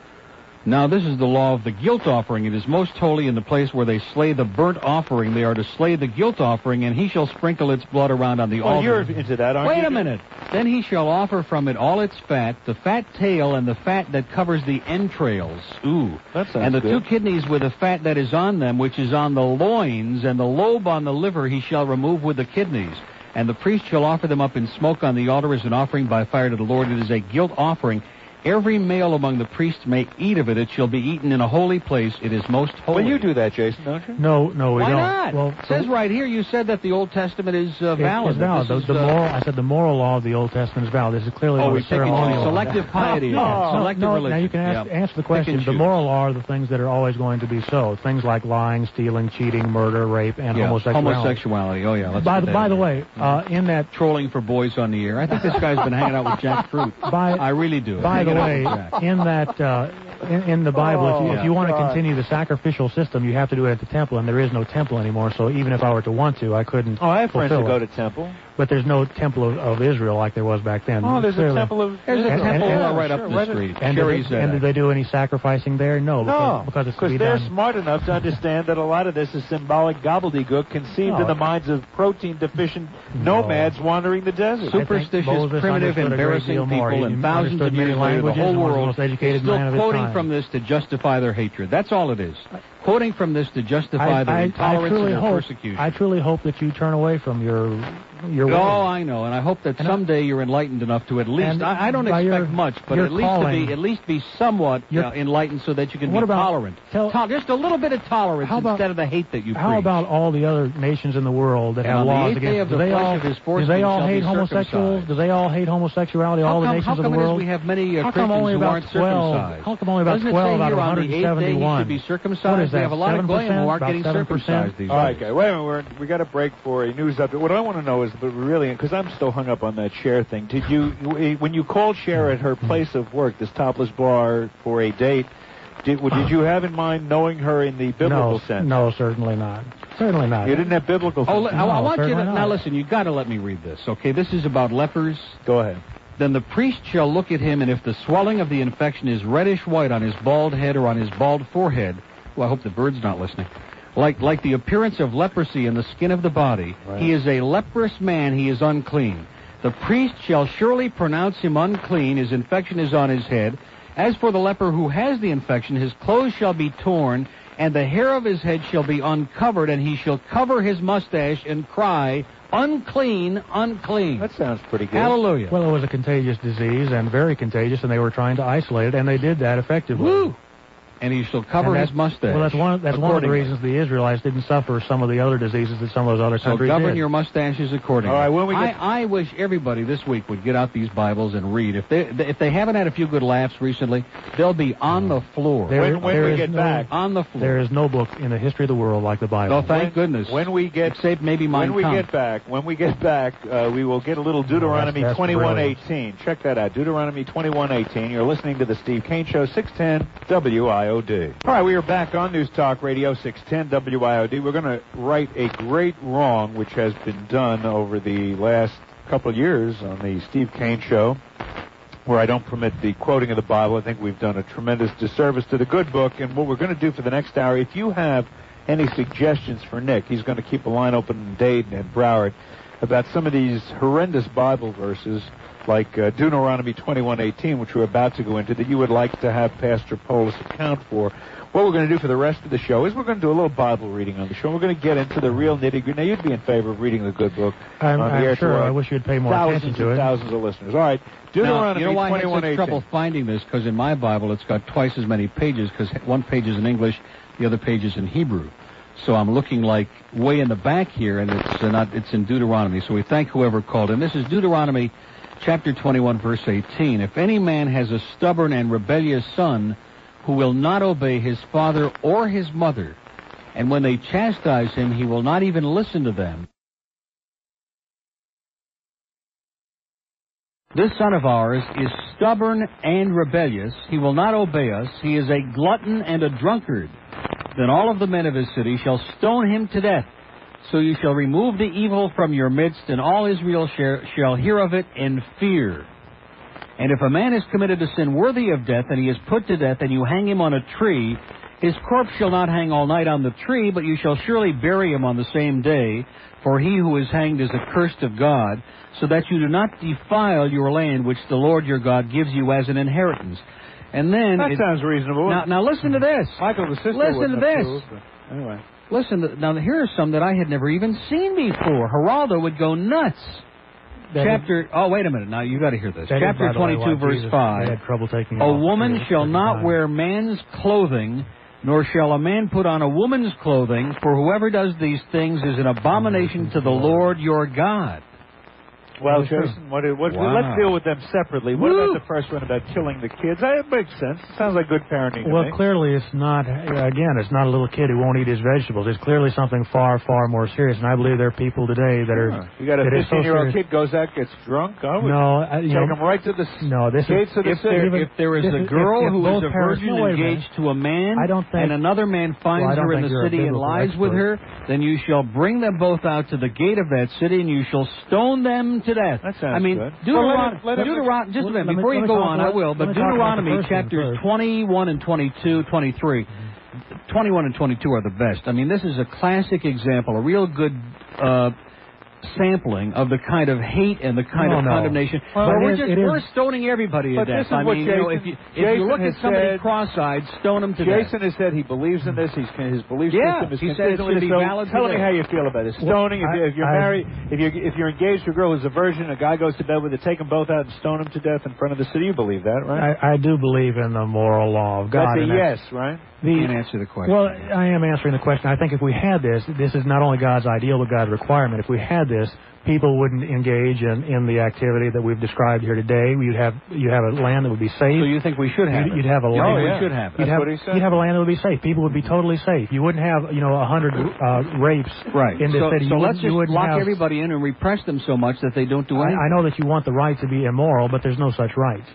[SPEAKER 3] now, this is the law of the guilt offering. It is most holy in the place where they slay the burnt offering. They are to slay the guilt offering, and he shall sprinkle its blood around on the
[SPEAKER 1] Well,
[SPEAKER 3] altar.
[SPEAKER 1] you're into that, aren't
[SPEAKER 3] Wait
[SPEAKER 1] you?
[SPEAKER 3] a minute. Then he shall offer from it all its fat, the fat tail and the fat that covers the entrails. Ooh.
[SPEAKER 1] That sounds
[SPEAKER 3] And the
[SPEAKER 1] good.
[SPEAKER 3] two kidneys with the fat that is on them, which is on the loins, and the lobe on the liver he shall remove with the kidneys. And the priest shall offer them up in smoke on the altar as an offering by fire to the Lord. It is a guilt offering. Every male among the priests may eat of it. It shall be eaten in a holy place. It is most holy.
[SPEAKER 1] Well, you do that, Jason, don't you?
[SPEAKER 2] No, no, we
[SPEAKER 3] Why
[SPEAKER 2] don't.
[SPEAKER 3] not?
[SPEAKER 2] Well,
[SPEAKER 3] it says right here, you said that the Old Testament is uh,
[SPEAKER 2] it-
[SPEAKER 3] valid.
[SPEAKER 2] It's valid.
[SPEAKER 3] This
[SPEAKER 2] The,
[SPEAKER 3] is,
[SPEAKER 2] the
[SPEAKER 3] uh,
[SPEAKER 2] moral, I said the moral law of the Old Testament is valid. This is clearly
[SPEAKER 3] Oh,
[SPEAKER 2] not
[SPEAKER 3] we
[SPEAKER 2] a
[SPEAKER 3] pick and
[SPEAKER 2] ceremonial
[SPEAKER 3] choose.
[SPEAKER 2] law.
[SPEAKER 3] Selective piety.
[SPEAKER 2] No,
[SPEAKER 3] again.
[SPEAKER 2] no,
[SPEAKER 3] Selective
[SPEAKER 2] no,
[SPEAKER 3] religion.
[SPEAKER 2] Now you can ask,
[SPEAKER 3] Yeah.
[SPEAKER 2] answer the
[SPEAKER 3] Pick
[SPEAKER 2] question.
[SPEAKER 3] and
[SPEAKER 2] The
[SPEAKER 3] choose.
[SPEAKER 2] moral law are the things that are always going to be so. Things like lying, stealing, cheating, murder, rape, and
[SPEAKER 3] Yeah,
[SPEAKER 2] homosexuality.
[SPEAKER 3] homosexuality. Oh, yeah. Let's
[SPEAKER 2] By
[SPEAKER 3] put
[SPEAKER 2] the
[SPEAKER 3] that
[SPEAKER 2] by
[SPEAKER 3] in
[SPEAKER 2] the
[SPEAKER 3] there.
[SPEAKER 2] way, uh, in that
[SPEAKER 3] Trolling for boys on the air. I think this guy's been hanging out with Jack Fruit.
[SPEAKER 2] By-
[SPEAKER 3] I really do.
[SPEAKER 2] By the
[SPEAKER 3] Hanging out
[SPEAKER 2] way,
[SPEAKER 3] with Jack.
[SPEAKER 2] in that uh, in, in the Bible, if you, if you
[SPEAKER 1] Oh,
[SPEAKER 2] want to
[SPEAKER 1] God.
[SPEAKER 2] continue the sacrificial system, you have to do it at the temple, and there is no temple anymore. So even if I were to want to, I couldn't.
[SPEAKER 1] Oh, I have friends who
[SPEAKER 2] fulfill
[SPEAKER 1] go
[SPEAKER 2] it.
[SPEAKER 1] to temple.
[SPEAKER 2] But there's no temple of, of Israel like there was back then.
[SPEAKER 1] Oh, there's
[SPEAKER 2] Clearly.
[SPEAKER 1] a temple of...
[SPEAKER 3] There's a
[SPEAKER 2] And-
[SPEAKER 3] temple
[SPEAKER 2] and-
[SPEAKER 3] uh,
[SPEAKER 2] and-
[SPEAKER 3] right up
[SPEAKER 1] sure,
[SPEAKER 3] the
[SPEAKER 1] right-
[SPEAKER 3] street.
[SPEAKER 2] And did,
[SPEAKER 3] Cherry's
[SPEAKER 2] they, and did they do any sacrificing there? No, because,
[SPEAKER 1] No,
[SPEAKER 2] because it's to be
[SPEAKER 1] they're
[SPEAKER 2] done.
[SPEAKER 1] smart enough to understand that a lot of this is symbolic gobbledygook conceived
[SPEAKER 2] No.
[SPEAKER 1] in the minds of protein-deficient nomads wandering the desert.
[SPEAKER 2] think
[SPEAKER 3] superstitious,
[SPEAKER 2] Moses
[SPEAKER 3] primitive,
[SPEAKER 2] understood a great
[SPEAKER 3] embarrassing
[SPEAKER 2] deal more.
[SPEAKER 3] people,
[SPEAKER 2] He
[SPEAKER 3] and thousands
[SPEAKER 2] understood
[SPEAKER 3] of
[SPEAKER 2] many
[SPEAKER 3] years later, the
[SPEAKER 2] languages
[SPEAKER 3] whole
[SPEAKER 2] and was the
[SPEAKER 3] world
[SPEAKER 2] most
[SPEAKER 3] is
[SPEAKER 2] educated
[SPEAKER 3] still
[SPEAKER 2] man of his
[SPEAKER 3] quoting
[SPEAKER 2] time.
[SPEAKER 3] from this to justify their hatred. That's all it is. Quoting from this to justify
[SPEAKER 2] I,
[SPEAKER 3] their
[SPEAKER 2] I, I
[SPEAKER 3] intolerance
[SPEAKER 2] truly
[SPEAKER 3] and their
[SPEAKER 2] hope.
[SPEAKER 3] persecution.
[SPEAKER 2] I truly hope that you turn away from your your.
[SPEAKER 3] Oh,
[SPEAKER 2] ways.
[SPEAKER 3] I know, and I hope that
[SPEAKER 2] And I-
[SPEAKER 3] someday you're enlightened enough to at least.
[SPEAKER 2] And
[SPEAKER 3] I, I don't
[SPEAKER 2] by
[SPEAKER 3] expect
[SPEAKER 2] your-
[SPEAKER 3] much, but
[SPEAKER 2] your
[SPEAKER 3] at least
[SPEAKER 2] calling-
[SPEAKER 3] to be at least be somewhat
[SPEAKER 2] Your-
[SPEAKER 3] uh, enlightened, so that you can
[SPEAKER 2] What
[SPEAKER 3] be
[SPEAKER 2] about-
[SPEAKER 3] tolerant.
[SPEAKER 2] tell-
[SPEAKER 3] Tol- just a little bit of tolerance
[SPEAKER 2] How about-
[SPEAKER 3] instead of the hate that you
[SPEAKER 2] How
[SPEAKER 3] preach.
[SPEAKER 2] about all the other nations in the world that
[SPEAKER 3] And
[SPEAKER 2] have
[SPEAKER 3] on the
[SPEAKER 2] laws
[SPEAKER 3] eighth day
[SPEAKER 2] against?
[SPEAKER 3] of
[SPEAKER 2] Do
[SPEAKER 3] the
[SPEAKER 2] they
[SPEAKER 3] flesh
[SPEAKER 2] all?
[SPEAKER 3] of his
[SPEAKER 2] Do
[SPEAKER 3] foreskin
[SPEAKER 2] they all
[SPEAKER 3] shall be
[SPEAKER 2] hate homosexuals?
[SPEAKER 3] circumcised.
[SPEAKER 2] Do they all hate homosexuality?
[SPEAKER 3] How
[SPEAKER 2] all the
[SPEAKER 3] come,
[SPEAKER 2] nations
[SPEAKER 3] how
[SPEAKER 2] of the
[SPEAKER 3] come it is
[SPEAKER 2] world.
[SPEAKER 3] we have many uh,
[SPEAKER 2] How come
[SPEAKER 3] Christians
[SPEAKER 2] only
[SPEAKER 3] who
[SPEAKER 2] about
[SPEAKER 3] aren't
[SPEAKER 2] twelve?
[SPEAKER 3] circumcised?
[SPEAKER 2] How come only about
[SPEAKER 3] Doesn't it
[SPEAKER 2] twelve
[SPEAKER 3] say
[SPEAKER 2] out
[SPEAKER 3] here
[SPEAKER 2] of
[SPEAKER 3] on the eighth day you
[SPEAKER 2] one hundred seventy-one?
[SPEAKER 3] should be circumcised?
[SPEAKER 2] What is
[SPEAKER 3] We
[SPEAKER 2] that,
[SPEAKER 3] have a lot of
[SPEAKER 2] seven
[SPEAKER 3] goyim who
[SPEAKER 2] percent?
[SPEAKER 3] aren't
[SPEAKER 2] About
[SPEAKER 3] getting
[SPEAKER 2] seven percent?
[SPEAKER 3] circumcised these
[SPEAKER 1] All right,
[SPEAKER 3] days.
[SPEAKER 1] guys. Wait a minute. We're, we got a break for a news update. What I want to know is, but really, because I'm still hung up on that Cher thing. Did you, when you called Cher at her place of work, this topless bar, for a date, did, did you have in mind knowing her in the biblical
[SPEAKER 2] no,
[SPEAKER 1] sense?
[SPEAKER 2] No, certainly not. Certainly not.
[SPEAKER 1] You didn't have biblical sense.
[SPEAKER 3] Oh, li- I, I
[SPEAKER 2] No,
[SPEAKER 3] want you to
[SPEAKER 2] certainly
[SPEAKER 3] now
[SPEAKER 2] not.
[SPEAKER 3] listen. You got to let me read this, okay? This is about lepers.
[SPEAKER 1] Go ahead.
[SPEAKER 3] Then the priest shall look at him, and if the swelling of the infection is reddish white on his bald head or on his bald forehead, well, I hope the bird's not listening. Like like the appearance of leprosy in the skin of the body,
[SPEAKER 1] Right.
[SPEAKER 3] he is a leprous man. He is unclean. The priest shall surely pronounce him unclean. His infection is on his head. As for the leper who has the infection, his clothes shall be torn, and the hair of his head shall be uncovered, and he shall cover his mustache and cry, unclean, unclean.
[SPEAKER 1] That sounds pretty good.
[SPEAKER 3] Hallelujah.
[SPEAKER 2] Well, it was a contagious disease, and very contagious, and they were trying to isolate it, and they did that effectively.
[SPEAKER 3] Woo! And he shall cover
[SPEAKER 2] that,
[SPEAKER 3] his mustache.
[SPEAKER 2] Well, that's one. That's one of the reasons the Israelites didn't suffer some of the other diseases that some of those other
[SPEAKER 3] so
[SPEAKER 2] countries
[SPEAKER 3] govern
[SPEAKER 2] did.
[SPEAKER 3] your mustaches accordingly.
[SPEAKER 1] All right, when we get
[SPEAKER 3] I, I wish everybody this week would get out these Bibles and read. If they if they haven't had a few good laughs recently, they'll be on the floor.
[SPEAKER 2] There,
[SPEAKER 1] when when
[SPEAKER 2] there
[SPEAKER 1] we
[SPEAKER 2] is
[SPEAKER 1] get
[SPEAKER 2] no,
[SPEAKER 1] back,
[SPEAKER 3] on the floor.
[SPEAKER 2] there is no book in the history of the world like the Bible.
[SPEAKER 3] Oh, thank
[SPEAKER 1] when,
[SPEAKER 3] goodness.
[SPEAKER 1] When we get
[SPEAKER 3] Except maybe Mein
[SPEAKER 1] when we
[SPEAKER 3] Kampf.
[SPEAKER 1] get back, when we get back, uh, we will get a little Deuteronomy
[SPEAKER 2] Oh, that's- that's
[SPEAKER 1] twenty-one
[SPEAKER 2] brilliant.
[SPEAKER 1] eighteen. Check that out, Deuteronomy twenty-one eighteen. You're listening to the Steve Kane Show, six ten W I O D. All right, we are back on News Talk Radio, six ten W I O D. We're going to right a great wrong which has been done over the last couple of years on the Steve Kane Show, where I don't permit the quoting of the Bible. I think we've done a tremendous disservice to the good book. And what we're going to do for the next hour, if you have any suggestions for Nick, he's going to keep a line open in Dayton and Broward about some of these horrendous Bible verses like uh, Deuteronomy twenty-one eighteen, which we're about to go into, that you would like to have Pastor Polis account for. What we're going to do for the rest of the show is we're going to do a little Bible reading on the show. We're going to get into the real nitty-gritty. Now, you'd be in favor of reading the good book.
[SPEAKER 2] I'm,
[SPEAKER 1] on the
[SPEAKER 2] I'm
[SPEAKER 1] air
[SPEAKER 2] sure.
[SPEAKER 1] to
[SPEAKER 2] I wish you'd pay more
[SPEAKER 1] thousands
[SPEAKER 2] attention to
[SPEAKER 1] and
[SPEAKER 2] it.
[SPEAKER 1] thousands of listeners. All right, Deuteronomy
[SPEAKER 3] now, you know why I had
[SPEAKER 1] twenty-one eighteen.
[SPEAKER 3] such trouble finding this? Because in my Bible it's got twice as many pages, because one page is in English, the other page is in Hebrew. So I'm looking like way in the back here, and it's uh, not. It's in Deuteronomy. So we thank whoever called in. This is Deuteronomy chapter twenty-one, verse eighteen. If any man has a stubborn and rebellious son who will not obey his father or his mother, and when they chastise him, he will not even listen to them. This son of ours is stubborn and rebellious. He will not obey us. He is a glutton and a drunkard. Then all of the men of his city shall stone him to death. So you shall remove the evil from your midst, and all Israel shall hear of it in fear. And if a man has committed a sin worthy of death, and he is put to death, and you hang him on a tree, his corpse shall not hang all night on the tree, but you shall surely bury him on the same day. For he who is hanged is accursed of God, so that you do not defile your land, which the Lord your God gives you as an inheritance. And then
[SPEAKER 1] That
[SPEAKER 3] it,
[SPEAKER 1] sounds reasonable.
[SPEAKER 3] now, now listen to this.
[SPEAKER 1] Michael, the sister
[SPEAKER 3] Listen
[SPEAKER 1] wouldn't
[SPEAKER 3] to
[SPEAKER 1] have
[SPEAKER 3] this.
[SPEAKER 1] tools, but anyway.
[SPEAKER 3] Listen, to, now here are some that I had never even seen before. Geraldo would go nuts.
[SPEAKER 2] That
[SPEAKER 3] Chapter,
[SPEAKER 2] is,
[SPEAKER 3] oh, wait a minute. Now, you got to hear this.
[SPEAKER 2] that
[SPEAKER 3] Chapter
[SPEAKER 2] is, by the way,
[SPEAKER 3] twenty-two,
[SPEAKER 2] why
[SPEAKER 3] verse
[SPEAKER 2] Jesus
[SPEAKER 3] five.
[SPEAKER 2] had trouble taking it
[SPEAKER 3] A
[SPEAKER 2] off.
[SPEAKER 3] woman
[SPEAKER 2] It was
[SPEAKER 3] shall
[SPEAKER 2] every
[SPEAKER 3] not
[SPEAKER 2] time.
[SPEAKER 3] wear man's clothing, nor shall a man put on a woman's clothing, for whoever does these things is an abomination to the Lord your God.
[SPEAKER 1] Well,
[SPEAKER 2] That's true.
[SPEAKER 1] Jason, what, what,
[SPEAKER 3] Wow.
[SPEAKER 1] let's deal with them separately. What
[SPEAKER 3] Woo!
[SPEAKER 1] about the first one about killing the kids? That makes sense. Sounds like good parenting to
[SPEAKER 2] Well,
[SPEAKER 1] me.
[SPEAKER 2] clearly it's not, again, it's not a little kid who won't eat his vegetables. It's clearly something far, far more serious. And I believe there are people today that are...
[SPEAKER 1] Huh. You got a
[SPEAKER 2] that is so
[SPEAKER 1] fifteen-year-old
[SPEAKER 2] serious.
[SPEAKER 1] kid goes out, gets drunk. I would
[SPEAKER 2] No, I, you
[SPEAKER 1] take
[SPEAKER 2] know,
[SPEAKER 1] him right to the
[SPEAKER 2] no, this
[SPEAKER 1] gates
[SPEAKER 2] is...
[SPEAKER 1] of the
[SPEAKER 3] If
[SPEAKER 1] city.
[SPEAKER 3] there,
[SPEAKER 2] Even-
[SPEAKER 3] if there is
[SPEAKER 2] this
[SPEAKER 3] a
[SPEAKER 2] is-
[SPEAKER 3] girl
[SPEAKER 2] if- if
[SPEAKER 3] who
[SPEAKER 2] both
[SPEAKER 3] is a
[SPEAKER 2] parents-
[SPEAKER 3] virgin
[SPEAKER 2] no, wait a minute.
[SPEAKER 3] engaged to a man,
[SPEAKER 2] I don't think-
[SPEAKER 3] and another man finds
[SPEAKER 2] Well, I don't
[SPEAKER 3] her in
[SPEAKER 2] think
[SPEAKER 3] the
[SPEAKER 2] you're a
[SPEAKER 3] city and
[SPEAKER 2] biblical
[SPEAKER 3] lies with
[SPEAKER 2] expert.
[SPEAKER 3] her, then you shall bring them both out to the gate of that city, and you shall stone them to death.
[SPEAKER 1] That sounds
[SPEAKER 3] I mean,
[SPEAKER 1] good.
[SPEAKER 3] Deuteronomy,
[SPEAKER 1] Well, let him- let him-
[SPEAKER 3] Deuteronomy just a
[SPEAKER 2] let
[SPEAKER 3] minute,
[SPEAKER 2] me-
[SPEAKER 3] before
[SPEAKER 2] let
[SPEAKER 3] you
[SPEAKER 2] me
[SPEAKER 3] go
[SPEAKER 2] talk
[SPEAKER 3] on,
[SPEAKER 2] about-
[SPEAKER 3] I will, but
[SPEAKER 2] let me talk about the
[SPEAKER 3] Deuteronomy
[SPEAKER 2] first one
[SPEAKER 3] chapters
[SPEAKER 2] first.
[SPEAKER 3] twenty-one and twenty-two, twenty-three. twenty-one and twenty-two are the best. I mean, this is a classic example, a real good uh, sampling of the kind of hate and the kind
[SPEAKER 2] No,
[SPEAKER 3] of
[SPEAKER 2] no.
[SPEAKER 3] condemnation.
[SPEAKER 2] Well,
[SPEAKER 3] But
[SPEAKER 2] it
[SPEAKER 3] we're
[SPEAKER 2] is-
[SPEAKER 3] just
[SPEAKER 2] it is-
[SPEAKER 3] we're stoning everybody to
[SPEAKER 1] But
[SPEAKER 3] death.
[SPEAKER 1] this is
[SPEAKER 3] I
[SPEAKER 1] what
[SPEAKER 3] mean, you know,
[SPEAKER 1] Jason-
[SPEAKER 3] if you if
[SPEAKER 1] Jason
[SPEAKER 3] you look
[SPEAKER 1] has
[SPEAKER 3] at somebody
[SPEAKER 1] said-
[SPEAKER 3] cross-eyed, stone them to death.
[SPEAKER 1] Jason has said he believes in this. He's, his belief
[SPEAKER 3] Yeah,
[SPEAKER 1] system is
[SPEAKER 3] he said it
[SPEAKER 1] consistent
[SPEAKER 3] should
[SPEAKER 1] with
[SPEAKER 3] be
[SPEAKER 1] so
[SPEAKER 3] valid
[SPEAKER 1] Tell me
[SPEAKER 3] today.
[SPEAKER 1] how you feel about it.
[SPEAKER 2] Well,
[SPEAKER 1] Stoning. if,
[SPEAKER 2] I-
[SPEAKER 1] you- if you're
[SPEAKER 2] I-
[SPEAKER 1] married, if you're if you're engaged to a girl who's a virgin, a guy goes to bed with her, take them both out and stone them to death in front of the city. You believe that, right?
[SPEAKER 2] I, I do believe in the moral law of God.
[SPEAKER 1] That's a
[SPEAKER 2] and
[SPEAKER 1] yes, right?
[SPEAKER 2] The,
[SPEAKER 3] Can't answer the question.
[SPEAKER 2] Well, I am answering the question. I think if we had this, this is not only God's ideal, but God's requirement. If we had this, people wouldn't engage in, in the activity that we've described here today. You'd have you have a land that would be safe.
[SPEAKER 3] So you think we should have
[SPEAKER 2] You'd,
[SPEAKER 3] it?
[SPEAKER 2] you'd have a
[SPEAKER 3] You
[SPEAKER 2] land.
[SPEAKER 3] think
[SPEAKER 1] yeah.
[SPEAKER 3] we should have it?
[SPEAKER 2] You'd
[SPEAKER 1] That's
[SPEAKER 2] have,
[SPEAKER 1] what he said.
[SPEAKER 2] you'd have a land that would be safe. People would be totally safe. You wouldn't have, you know, a hundred uh, rapes
[SPEAKER 3] Right.
[SPEAKER 2] in this
[SPEAKER 3] so
[SPEAKER 2] city.
[SPEAKER 3] so
[SPEAKER 2] You
[SPEAKER 3] let's
[SPEAKER 2] wouldn't- you
[SPEAKER 3] just
[SPEAKER 2] wouldn't
[SPEAKER 3] lock
[SPEAKER 2] have-
[SPEAKER 3] everybody in and repress them so much that they don't do
[SPEAKER 2] I,
[SPEAKER 3] anything.
[SPEAKER 2] I know that you want the right to be immoral, but there's no such right.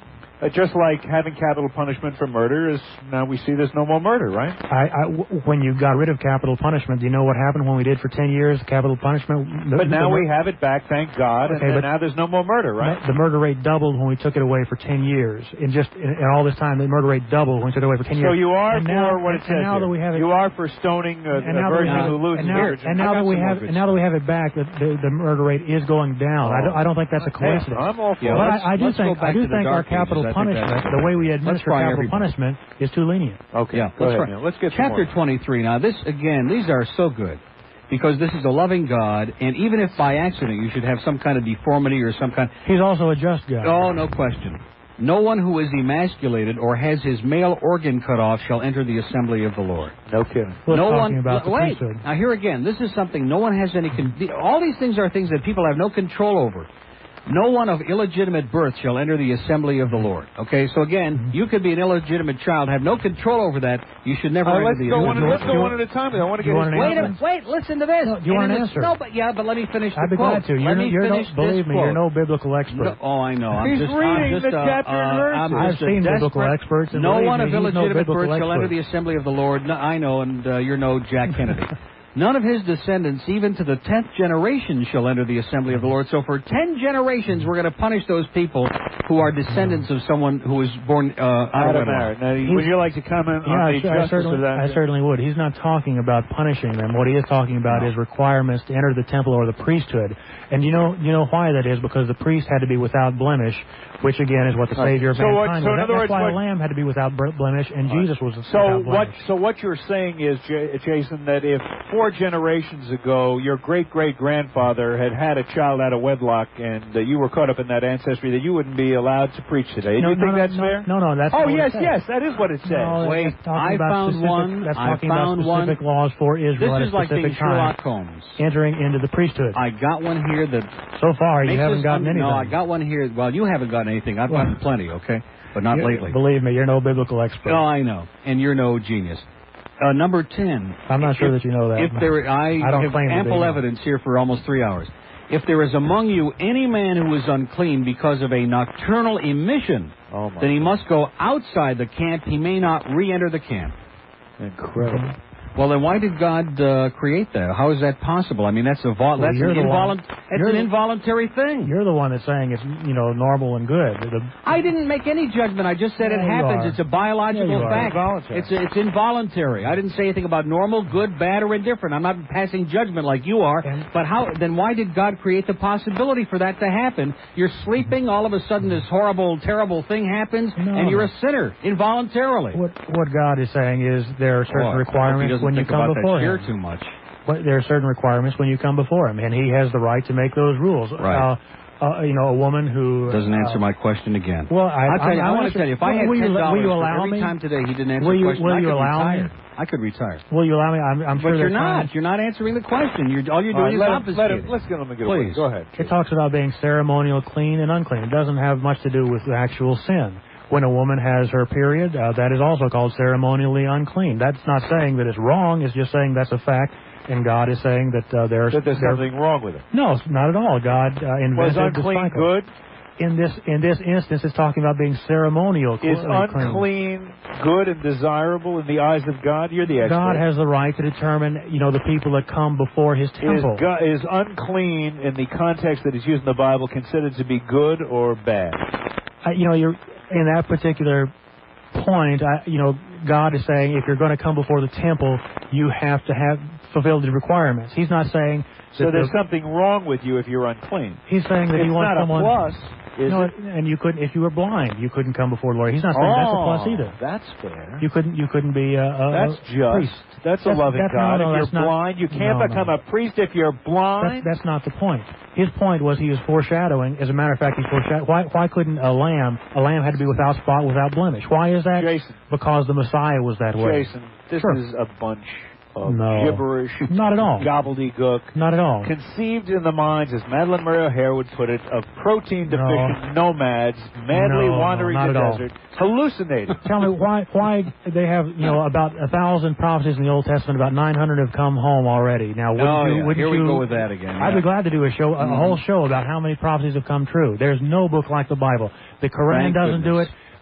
[SPEAKER 1] Uh, just like having capital punishment for murder is, now we see there's no more murder, right?
[SPEAKER 2] I, I, when you got rid of capital punishment, do you know what happened when we did for ten years capital punishment?
[SPEAKER 1] But
[SPEAKER 2] the,
[SPEAKER 1] now
[SPEAKER 2] the,
[SPEAKER 1] we have it back, thank God,
[SPEAKER 2] okay,
[SPEAKER 1] and
[SPEAKER 2] but
[SPEAKER 1] now there's no more murder, right?
[SPEAKER 2] The murder rate doubled when we took it away for ten years. In just in, in all this time, the murder rate doubled when we took it away for ten years.
[SPEAKER 1] So you are
[SPEAKER 2] and
[SPEAKER 1] for
[SPEAKER 2] now,
[SPEAKER 1] what it
[SPEAKER 2] and,
[SPEAKER 1] says
[SPEAKER 2] and now
[SPEAKER 1] here.
[SPEAKER 2] that we have it,
[SPEAKER 1] you are for stoning a, a virgin who loses
[SPEAKER 2] and now,
[SPEAKER 1] virgin.
[SPEAKER 2] and now that we have and now that we have it back, the, the, the murder rate is going down.
[SPEAKER 1] Oh.
[SPEAKER 2] I, don't, I don't think that's a coincidence.
[SPEAKER 1] Yeah, I'm all for
[SPEAKER 3] yeah,
[SPEAKER 2] but
[SPEAKER 3] let's,
[SPEAKER 2] I, I do
[SPEAKER 3] let's
[SPEAKER 2] think
[SPEAKER 3] go back
[SPEAKER 2] I do
[SPEAKER 3] to the
[SPEAKER 2] think our
[SPEAKER 3] dark
[SPEAKER 2] capital
[SPEAKER 3] ages.
[SPEAKER 2] punishment, the way we administer capital
[SPEAKER 3] everybody.
[SPEAKER 2] punishment, is too lenient.
[SPEAKER 1] Okay,
[SPEAKER 3] yeah,
[SPEAKER 1] go
[SPEAKER 3] let's
[SPEAKER 1] ahead.
[SPEAKER 3] try.
[SPEAKER 1] Now. Let's get
[SPEAKER 3] Chapter
[SPEAKER 1] some more.
[SPEAKER 3] twenty-three. Now, this again, these are so good because this is a loving God, and even if by accident you should have some kind of deformity or some kind,
[SPEAKER 2] He's also a just God.
[SPEAKER 3] oh, no question. No one who is emasculated or has his male organ cut off shall enter the assembly of the Lord.
[SPEAKER 1] No kidding.
[SPEAKER 2] We're
[SPEAKER 3] no
[SPEAKER 2] talking
[SPEAKER 3] one.
[SPEAKER 2] about the
[SPEAKER 3] wait.
[SPEAKER 2] priesthood.
[SPEAKER 3] Now here again, this is something no one has any. Con- all these things are things that people have no control over. No one of illegitimate birth shall enter the assembly of the Lord. Okay, so again, mm-hmm. you could be an illegitimate child, have no control over that. You should never
[SPEAKER 1] uh,
[SPEAKER 3] enter
[SPEAKER 1] let's
[SPEAKER 3] the.
[SPEAKER 1] Go one, let's
[SPEAKER 2] you,
[SPEAKER 1] go one at a time. I want to get.
[SPEAKER 2] His
[SPEAKER 3] wait, a, wait, listen to this.
[SPEAKER 2] No, do you want an answer?
[SPEAKER 3] No, but yeah, but let me finish the
[SPEAKER 2] I'd be
[SPEAKER 3] quote.
[SPEAKER 2] glad to. You're
[SPEAKER 3] let
[SPEAKER 2] no,
[SPEAKER 3] me
[SPEAKER 2] you're
[SPEAKER 3] finish
[SPEAKER 2] no, believe
[SPEAKER 3] this
[SPEAKER 2] me,
[SPEAKER 3] quote.
[SPEAKER 2] you're no biblical expert.
[SPEAKER 3] No, oh, I know. I'm
[SPEAKER 1] He's
[SPEAKER 3] just,
[SPEAKER 1] reading
[SPEAKER 3] I'm just,
[SPEAKER 1] the
[SPEAKER 3] uh,
[SPEAKER 1] chapter and
[SPEAKER 3] uh,
[SPEAKER 1] verse.
[SPEAKER 3] I'm
[SPEAKER 2] I've
[SPEAKER 3] just
[SPEAKER 2] seen
[SPEAKER 3] desperate.
[SPEAKER 2] biblical experts. And
[SPEAKER 3] No one
[SPEAKER 2] me,
[SPEAKER 3] of
[SPEAKER 2] he's
[SPEAKER 3] illegitimate
[SPEAKER 2] no
[SPEAKER 3] birth shall
[SPEAKER 2] expert.
[SPEAKER 3] enter the assembly of the Lord. No, I know, and uh, you're no Jack Kennedy. None of his descendants, even to the tenth generation, shall enter the assembly of the Lord. So for ten generations, we're going to punish those people who are descendants of someone who was born uh, out of wedlock.
[SPEAKER 1] Now, would you like to comment
[SPEAKER 2] yeah,
[SPEAKER 1] on the
[SPEAKER 2] I, I
[SPEAKER 1] justice
[SPEAKER 2] certainly,
[SPEAKER 1] of that?
[SPEAKER 2] I certainly would. He's not talking about punishing them. What he is talking about
[SPEAKER 1] no.
[SPEAKER 2] is requirements to enter the temple or the priesthood. And you know, you know why that is? Because the priest had to be without blemish, which again is what the Savior of
[SPEAKER 1] so what,
[SPEAKER 2] mankind
[SPEAKER 1] so
[SPEAKER 2] was.
[SPEAKER 1] in
[SPEAKER 2] That,
[SPEAKER 1] other
[SPEAKER 2] that's
[SPEAKER 1] words,
[SPEAKER 2] why
[SPEAKER 1] what,
[SPEAKER 2] the Lamb had to be without blemish, and
[SPEAKER 1] right.
[SPEAKER 2] Jesus was
[SPEAKER 1] so
[SPEAKER 2] without
[SPEAKER 1] what?
[SPEAKER 2] blemish.
[SPEAKER 1] So what you're saying is, J- Jason, that if four generations ago your great great grandfather had had a child out of wedlock, and uh, you were caught up in that ancestry, that you wouldn't be allowed to preach today.
[SPEAKER 2] No,
[SPEAKER 1] Do you
[SPEAKER 2] no,
[SPEAKER 1] think
[SPEAKER 2] no,
[SPEAKER 1] that's
[SPEAKER 2] no,
[SPEAKER 1] fair?
[SPEAKER 2] No, no, that's
[SPEAKER 1] oh
[SPEAKER 2] not
[SPEAKER 1] yes,
[SPEAKER 2] what it
[SPEAKER 1] yes, that is what it says.
[SPEAKER 2] No,
[SPEAKER 3] Wait,
[SPEAKER 2] that's talking
[SPEAKER 3] I
[SPEAKER 2] about
[SPEAKER 3] found
[SPEAKER 2] specific,
[SPEAKER 3] one.
[SPEAKER 2] That's
[SPEAKER 3] I
[SPEAKER 2] talking
[SPEAKER 3] found
[SPEAKER 2] about specific
[SPEAKER 3] one.
[SPEAKER 2] laws for Israel
[SPEAKER 3] This
[SPEAKER 2] at
[SPEAKER 3] is
[SPEAKER 2] a
[SPEAKER 3] like
[SPEAKER 2] specific
[SPEAKER 3] being
[SPEAKER 2] time,
[SPEAKER 3] Sherlock Holmes.
[SPEAKER 2] entering into the priesthood.
[SPEAKER 3] I got one here that.
[SPEAKER 2] So far, you
[SPEAKER 3] makes
[SPEAKER 2] haven't
[SPEAKER 3] us
[SPEAKER 2] gotten
[SPEAKER 3] un-
[SPEAKER 2] anything.
[SPEAKER 3] No, I got one here. Well, you haven't gotten anything. I've
[SPEAKER 2] Well,
[SPEAKER 3] gotten plenty, okay? But not
[SPEAKER 2] you,
[SPEAKER 3] lately.
[SPEAKER 2] Believe me, you're no biblical expert.
[SPEAKER 3] No, I know. And you're no genius. Uh, number ten.
[SPEAKER 2] I'm not sure
[SPEAKER 3] if,
[SPEAKER 2] that you know that.
[SPEAKER 3] If there, I,
[SPEAKER 2] I don't
[SPEAKER 3] have
[SPEAKER 2] claim to
[SPEAKER 3] ample
[SPEAKER 2] be.
[SPEAKER 3] evidence here for almost three hours. If there is among you any man who is unclean because of a nocturnal emission,
[SPEAKER 1] oh my
[SPEAKER 3] then he
[SPEAKER 1] God.
[SPEAKER 3] must go outside the camp. He may not re-enter the camp.
[SPEAKER 1] Incredible.
[SPEAKER 3] Well, then why did God uh, create that? How is that possible? I mean, that's a vol-
[SPEAKER 2] Well,
[SPEAKER 3] that's
[SPEAKER 2] you're
[SPEAKER 3] an,
[SPEAKER 2] the
[SPEAKER 3] involun-
[SPEAKER 2] one-
[SPEAKER 3] that's
[SPEAKER 2] you're
[SPEAKER 3] an
[SPEAKER 2] the-
[SPEAKER 3] involuntary thing.
[SPEAKER 2] You're the one that's saying it's, you know, normal and good. The,
[SPEAKER 3] I didn't make any judgment. I just said
[SPEAKER 2] Yeah,
[SPEAKER 3] it
[SPEAKER 2] you
[SPEAKER 3] happens.
[SPEAKER 2] are.
[SPEAKER 3] It's a biological
[SPEAKER 2] Yeah, you are.
[SPEAKER 3] fact.
[SPEAKER 1] Involuntary.
[SPEAKER 3] It's it's involuntary. I didn't say anything about normal, good, bad, or indifferent. I'm not passing judgment like you are.
[SPEAKER 2] And-
[SPEAKER 3] but how? Then why did God create the possibility for that to happen? You're sleeping. All of a sudden, this horrible, terrible thing happens,
[SPEAKER 2] No,
[SPEAKER 3] and you're
[SPEAKER 2] no.
[SPEAKER 3] a sinner involuntarily.
[SPEAKER 2] what what God is saying is there are certain
[SPEAKER 3] Oh, I hope he
[SPEAKER 2] requirements
[SPEAKER 3] doesn't
[SPEAKER 2] when you
[SPEAKER 3] think
[SPEAKER 2] come
[SPEAKER 3] about
[SPEAKER 2] before
[SPEAKER 3] that chair
[SPEAKER 2] Him.
[SPEAKER 3] too much.
[SPEAKER 2] But there are certain requirements when you come before Him, and He has the right to make those rules.
[SPEAKER 3] Right.
[SPEAKER 2] Uh, uh, you know, a woman who
[SPEAKER 3] Doesn't answer
[SPEAKER 2] uh,
[SPEAKER 3] my question again.
[SPEAKER 2] Well, I,
[SPEAKER 3] I'll tell you.
[SPEAKER 2] I,
[SPEAKER 3] I, want
[SPEAKER 2] answer-
[SPEAKER 3] to tell you. If I had
[SPEAKER 2] will you,
[SPEAKER 3] ten
[SPEAKER 2] will
[SPEAKER 3] dollars
[SPEAKER 2] you
[SPEAKER 3] for
[SPEAKER 2] allow
[SPEAKER 3] every
[SPEAKER 2] me?
[SPEAKER 3] time today he didn't answer
[SPEAKER 2] Will
[SPEAKER 3] the
[SPEAKER 2] you-
[SPEAKER 3] question,
[SPEAKER 2] will
[SPEAKER 3] I
[SPEAKER 2] you
[SPEAKER 3] could
[SPEAKER 2] allow me?
[SPEAKER 3] retire. I could retire.
[SPEAKER 2] Will you allow me? I'm, I'm
[SPEAKER 3] But
[SPEAKER 2] sure
[SPEAKER 3] you're
[SPEAKER 2] there's
[SPEAKER 3] not.
[SPEAKER 2] times-
[SPEAKER 3] You're not answering the question. You're all you're
[SPEAKER 1] All
[SPEAKER 3] doing
[SPEAKER 1] right,
[SPEAKER 3] is
[SPEAKER 1] let him, let
[SPEAKER 3] obfuscating.
[SPEAKER 1] him, let's get him to get away.
[SPEAKER 3] Please.
[SPEAKER 1] Go ahead.
[SPEAKER 2] It talks about being ceremonial clean and unclean. It doesn't have much to do with the actual sin. When a woman has her period, uh, that is also called ceremonially unclean. That's not saying that it's wrong. It's just saying that's a fact. And God is saying that uh, there's,
[SPEAKER 1] That there's
[SPEAKER 2] there-
[SPEAKER 1] something wrong with it.
[SPEAKER 2] No, not at all. God uh,
[SPEAKER 1] Was
[SPEAKER 2] invented the
[SPEAKER 1] unclean
[SPEAKER 2] cycle.
[SPEAKER 1] good?
[SPEAKER 2] In this in this instance, it's talking about being ceremonial.
[SPEAKER 1] Is
[SPEAKER 2] clean.
[SPEAKER 1] unclean good and desirable in the eyes of God? You're the expert.
[SPEAKER 2] God has the right to determine, you know, the people that come before His
[SPEAKER 1] Is,
[SPEAKER 2] temple.
[SPEAKER 1] God, is unclean in the context that is used in the Bible considered to be good or bad?
[SPEAKER 2] Uh, you know, you're in that particular point. I, you know, God is saying if you're going to come before the temple, you have to have fulfilled the requirements. He's not saying that
[SPEAKER 1] So there's
[SPEAKER 2] the-
[SPEAKER 1] something wrong with you if you're unclean.
[SPEAKER 2] He's saying that
[SPEAKER 1] It's
[SPEAKER 2] He wants
[SPEAKER 1] not
[SPEAKER 2] someone.
[SPEAKER 1] a plus, is
[SPEAKER 2] no,
[SPEAKER 1] it?
[SPEAKER 2] and you couldn't if you were blind, you couldn't come before the Lord. He's not saying that's a plus
[SPEAKER 1] Oh,
[SPEAKER 2] either.
[SPEAKER 1] that's fair.
[SPEAKER 2] You couldn't you couldn't be a, a
[SPEAKER 1] That's
[SPEAKER 2] a
[SPEAKER 1] just.
[SPEAKER 2] priest.
[SPEAKER 1] That's a
[SPEAKER 2] That's-
[SPEAKER 1] loving
[SPEAKER 2] that's-
[SPEAKER 1] God.
[SPEAKER 2] no, no,
[SPEAKER 1] if
[SPEAKER 2] that's
[SPEAKER 1] you're
[SPEAKER 2] not-
[SPEAKER 1] blind, you can't
[SPEAKER 2] no,
[SPEAKER 1] become
[SPEAKER 2] no.
[SPEAKER 1] a priest if you're
[SPEAKER 2] That's,
[SPEAKER 1] blind.
[SPEAKER 2] that's not the point. His point was he was foreshadowing. As a matter of fact, he's foreshadowing. Why, why couldn't a lamb, a lamb had to be without spot, without blemish? Why is that?
[SPEAKER 1] Jason.
[SPEAKER 2] Because the Messiah was that way.
[SPEAKER 1] Jason, this
[SPEAKER 2] Sure.
[SPEAKER 1] is a bunch of
[SPEAKER 2] No.
[SPEAKER 1] gibberish,
[SPEAKER 2] Not at all.
[SPEAKER 1] gobbledygook,
[SPEAKER 2] Not at all.
[SPEAKER 1] conceived in the minds, as Madeline Murray O'Hare would put it, of protein-deficient nomads, madly
[SPEAKER 2] No,
[SPEAKER 1] wandering
[SPEAKER 2] no, not
[SPEAKER 1] the
[SPEAKER 2] at all.
[SPEAKER 1] desert, hallucinating.
[SPEAKER 2] Tell me why why they have, you know, about a thousand prophecies in the Old Testament, about nine hundred have come home already. Now, wouldn't
[SPEAKER 3] Oh,
[SPEAKER 2] you,
[SPEAKER 3] yeah.
[SPEAKER 2] wouldn't
[SPEAKER 3] Here we
[SPEAKER 2] you,
[SPEAKER 3] go with that again.
[SPEAKER 2] I'd
[SPEAKER 3] yeah.
[SPEAKER 2] be glad to do a show, a, a whole show about how many prophecies have come true. There's no book like the Bible. The Quran
[SPEAKER 3] Thank
[SPEAKER 2] doesn't do
[SPEAKER 3] goodness.
[SPEAKER 2] it.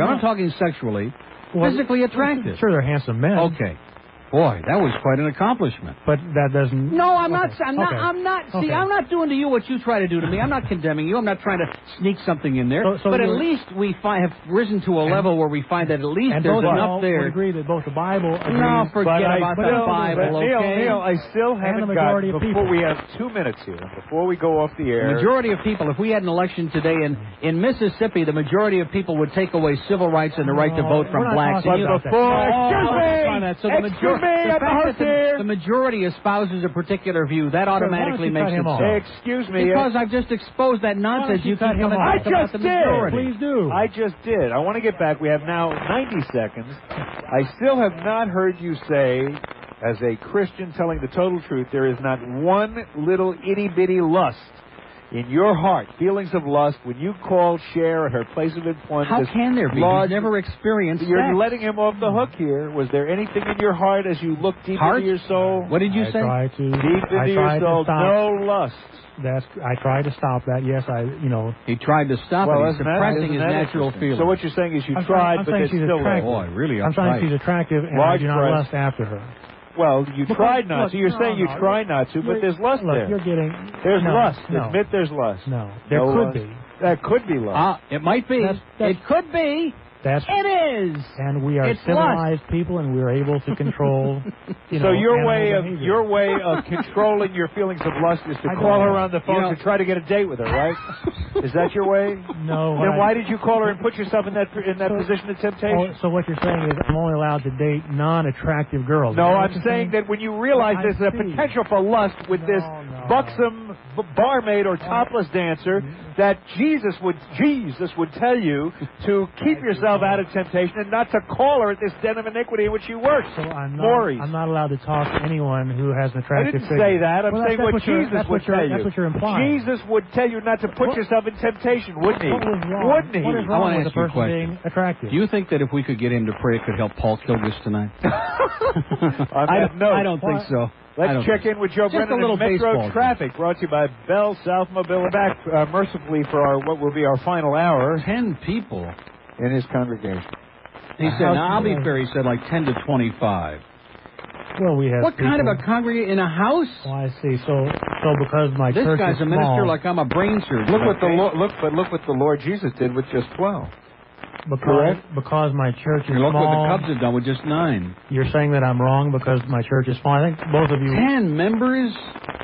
[SPEAKER 3] I'm not talking sexually.
[SPEAKER 2] Well,
[SPEAKER 3] physically attractive.
[SPEAKER 2] Sure, they're handsome men.
[SPEAKER 3] Okay. Boy, that was quite an accomplishment.
[SPEAKER 2] But that doesn't...
[SPEAKER 3] No, I'm
[SPEAKER 2] okay.
[SPEAKER 3] not... I'm not...
[SPEAKER 2] Okay.
[SPEAKER 3] I'm not... See,
[SPEAKER 2] Okay.
[SPEAKER 3] I'm not doing to you what you try to do to me. I'm not condemning you. I'm not trying to sneak something in there.
[SPEAKER 2] So, so
[SPEAKER 3] but at
[SPEAKER 2] you're-
[SPEAKER 3] least we fi- have risen to a level where we find that at least
[SPEAKER 2] and
[SPEAKER 3] there's
[SPEAKER 2] both
[SPEAKER 3] enough
[SPEAKER 2] all
[SPEAKER 3] there.
[SPEAKER 2] would agree that both the Bible agrees...
[SPEAKER 3] No, forget
[SPEAKER 1] But I
[SPEAKER 3] about
[SPEAKER 1] still-
[SPEAKER 3] the Bible,
[SPEAKER 1] but Neil,
[SPEAKER 3] okay?
[SPEAKER 1] Neil, I still
[SPEAKER 2] And the
[SPEAKER 1] haven't
[SPEAKER 2] majority
[SPEAKER 1] got,
[SPEAKER 2] of
[SPEAKER 1] before
[SPEAKER 2] people.
[SPEAKER 1] we have two minutes here, before we go off the
[SPEAKER 3] The
[SPEAKER 1] air...
[SPEAKER 3] majority of people, if we had an election today in, in Mississippi, the majority of people would take away civil rights and the right to
[SPEAKER 2] No,
[SPEAKER 3] vote from
[SPEAKER 2] we're not
[SPEAKER 3] blacks.
[SPEAKER 2] talking
[SPEAKER 3] And
[SPEAKER 2] about
[SPEAKER 3] you-
[SPEAKER 2] that.
[SPEAKER 1] Before,
[SPEAKER 3] Oh,
[SPEAKER 1] excuse
[SPEAKER 3] oh,
[SPEAKER 1] me,
[SPEAKER 3] on that. So the
[SPEAKER 1] excuse
[SPEAKER 3] major-
[SPEAKER 1] me,
[SPEAKER 3] the
[SPEAKER 1] I'm the
[SPEAKER 3] fact
[SPEAKER 1] host
[SPEAKER 3] that the,
[SPEAKER 1] here.
[SPEAKER 3] the majority espouses a particular view, that automatically
[SPEAKER 2] why don't
[SPEAKER 3] makes
[SPEAKER 2] you
[SPEAKER 3] it
[SPEAKER 2] cut him
[SPEAKER 3] so.
[SPEAKER 2] off?
[SPEAKER 1] Excuse me.
[SPEAKER 3] Because I've just exposed that nonsense.
[SPEAKER 2] you
[SPEAKER 3] You
[SPEAKER 2] cut
[SPEAKER 3] keep
[SPEAKER 2] him
[SPEAKER 3] coming
[SPEAKER 2] off?
[SPEAKER 3] back
[SPEAKER 1] I
[SPEAKER 3] about
[SPEAKER 1] just
[SPEAKER 3] the
[SPEAKER 1] did.
[SPEAKER 3] majority.
[SPEAKER 2] Please do.
[SPEAKER 1] I just did. I want to get back. We have now ninety seconds. I still have not heard you say, as a Christian telling the total truth, there is not one little itty-bitty lust in your heart, feelings of lust, when you call Cher at her place of employment.
[SPEAKER 3] How
[SPEAKER 1] this
[SPEAKER 3] can there be?
[SPEAKER 1] large-
[SPEAKER 3] He's never experienced
[SPEAKER 1] You're
[SPEAKER 3] sex.
[SPEAKER 1] letting him off the hook here. Was there anything in your heart as you look deep
[SPEAKER 3] Heart?
[SPEAKER 1] into your soul?
[SPEAKER 3] What did you
[SPEAKER 2] I
[SPEAKER 3] say?
[SPEAKER 2] try to...
[SPEAKER 1] Deep
[SPEAKER 2] I
[SPEAKER 1] into your
[SPEAKER 2] tried
[SPEAKER 1] soul,
[SPEAKER 2] to stop...
[SPEAKER 1] no lust.
[SPEAKER 2] That's, I tried to stop that. Yes, I, you know...
[SPEAKER 3] He tried to stop
[SPEAKER 1] Well,
[SPEAKER 3] it. He's
[SPEAKER 1] isn't that-
[SPEAKER 3] suppressing
[SPEAKER 1] isn't
[SPEAKER 3] his
[SPEAKER 1] that
[SPEAKER 3] natural
[SPEAKER 1] interesting?
[SPEAKER 3] feelings.
[SPEAKER 1] So what you're saying is you
[SPEAKER 2] I'm
[SPEAKER 1] tried,
[SPEAKER 2] saying- I'm
[SPEAKER 1] but
[SPEAKER 2] saying
[SPEAKER 1] it's
[SPEAKER 2] she's
[SPEAKER 1] still there.
[SPEAKER 2] attractive.
[SPEAKER 3] Boy, really
[SPEAKER 2] I'm saying
[SPEAKER 3] uptight.
[SPEAKER 2] she's attractive, and
[SPEAKER 1] Large
[SPEAKER 2] I do not
[SPEAKER 1] breasts.
[SPEAKER 2] lust after her.
[SPEAKER 1] Well, you
[SPEAKER 2] Because-
[SPEAKER 1] tried not
[SPEAKER 2] look,
[SPEAKER 1] to. You're
[SPEAKER 2] no,
[SPEAKER 1] saying you
[SPEAKER 2] no,
[SPEAKER 1] try not to, but
[SPEAKER 2] you're-
[SPEAKER 1] there's lust
[SPEAKER 2] look,
[SPEAKER 1] there.
[SPEAKER 2] you're getting...
[SPEAKER 1] There's
[SPEAKER 2] no,
[SPEAKER 1] lust.
[SPEAKER 2] No.
[SPEAKER 1] Admit there's lust.
[SPEAKER 2] No. There
[SPEAKER 1] No
[SPEAKER 2] could
[SPEAKER 1] lust.
[SPEAKER 2] be.
[SPEAKER 1] That could be lust.
[SPEAKER 3] Ah, it might be.
[SPEAKER 2] That's- that's-
[SPEAKER 3] it could be.
[SPEAKER 2] That's...
[SPEAKER 3] It is.
[SPEAKER 2] And we are
[SPEAKER 3] It's
[SPEAKER 2] civilized people, and we're able to control, you know,
[SPEAKER 1] so your
[SPEAKER 2] animal
[SPEAKER 1] way of
[SPEAKER 2] behavior.
[SPEAKER 1] your way of controlling your feelings of lust is to
[SPEAKER 2] I
[SPEAKER 1] call
[SPEAKER 2] don't
[SPEAKER 1] her
[SPEAKER 2] know.
[SPEAKER 1] on the phone
[SPEAKER 3] You know-
[SPEAKER 1] to try to get a date with her, right? Is that your way?
[SPEAKER 2] No. what
[SPEAKER 1] Then
[SPEAKER 2] I-
[SPEAKER 1] why did you call her and put yourself in that in that
[SPEAKER 2] So-
[SPEAKER 1] position of
[SPEAKER 2] Oh,
[SPEAKER 1] temptation?
[SPEAKER 2] so what you're saying is I'm only allowed to date non-attractive girls.
[SPEAKER 1] No,
[SPEAKER 2] Is that what
[SPEAKER 1] I'm
[SPEAKER 2] you're
[SPEAKER 1] saying that when you realize
[SPEAKER 2] Well, I
[SPEAKER 1] there's a
[SPEAKER 2] see.
[SPEAKER 1] potential for lust with
[SPEAKER 2] No,
[SPEAKER 1] this
[SPEAKER 2] no.
[SPEAKER 1] buxom b- barmaid or topless dancer, that Jesus would Jesus would tell you to keep yourself out of temptation and not to call her at this den of iniquity in which you work.
[SPEAKER 2] So I'm not,
[SPEAKER 1] Maurice.
[SPEAKER 2] I'm not allowed to talk to anyone who has an
[SPEAKER 1] I
[SPEAKER 2] attractive
[SPEAKER 1] didn't
[SPEAKER 2] figure.
[SPEAKER 1] say that. I'm
[SPEAKER 2] Well,
[SPEAKER 1] saying
[SPEAKER 2] that's,
[SPEAKER 1] what
[SPEAKER 2] that's you're-
[SPEAKER 1] Jesus
[SPEAKER 2] that's
[SPEAKER 1] would
[SPEAKER 2] what you're,
[SPEAKER 1] tell you.
[SPEAKER 2] That's what you're implying.
[SPEAKER 1] Jesus would tell you not to put
[SPEAKER 2] What-
[SPEAKER 1] yourself in temptation, wouldn't he?
[SPEAKER 2] What was wrong?
[SPEAKER 1] Wouldn't he?
[SPEAKER 2] What is
[SPEAKER 3] I
[SPEAKER 2] wrong
[SPEAKER 3] wanna
[SPEAKER 2] with a
[SPEAKER 3] ask you a
[SPEAKER 2] person
[SPEAKER 3] question.
[SPEAKER 2] being attractive?
[SPEAKER 3] Do you think that if we could get him to pray, it could help Paul Kilgus tonight?
[SPEAKER 1] On
[SPEAKER 3] I
[SPEAKER 1] that
[SPEAKER 3] don't,
[SPEAKER 1] note,
[SPEAKER 3] I don't think so. I
[SPEAKER 1] Let's
[SPEAKER 3] don't
[SPEAKER 1] check
[SPEAKER 3] think
[SPEAKER 1] in with Joe
[SPEAKER 3] Just a
[SPEAKER 1] Brennan
[SPEAKER 3] little
[SPEAKER 1] in Metro
[SPEAKER 3] baseball
[SPEAKER 1] Traffic, brought to you by Bell South Mobility. Back uh, mercifully for our what will be our final hour
[SPEAKER 3] so. Ten people.
[SPEAKER 1] in his congregation.
[SPEAKER 3] He said,
[SPEAKER 2] How-
[SPEAKER 3] now, I'll be fair, he said like ten to twenty-five.
[SPEAKER 2] Well, we have
[SPEAKER 3] What kind of
[SPEAKER 2] people-
[SPEAKER 3] a congregation in a house?
[SPEAKER 2] Oh, I see. So, so because my
[SPEAKER 3] This
[SPEAKER 2] church
[SPEAKER 3] guy's
[SPEAKER 2] is
[SPEAKER 3] a minister
[SPEAKER 2] small,
[SPEAKER 3] like I'm a brain surgeon.
[SPEAKER 1] Look what the
[SPEAKER 3] okay?
[SPEAKER 1] Lord, look, but look what the Lord Jesus did with just twelve.
[SPEAKER 2] because,
[SPEAKER 1] correct?
[SPEAKER 2] because my church is
[SPEAKER 3] And look what
[SPEAKER 2] small.
[SPEAKER 3] the Cubs have done with just nine.
[SPEAKER 2] You're saying that I'm wrong because my church is small. I think both of you.
[SPEAKER 3] Ten members?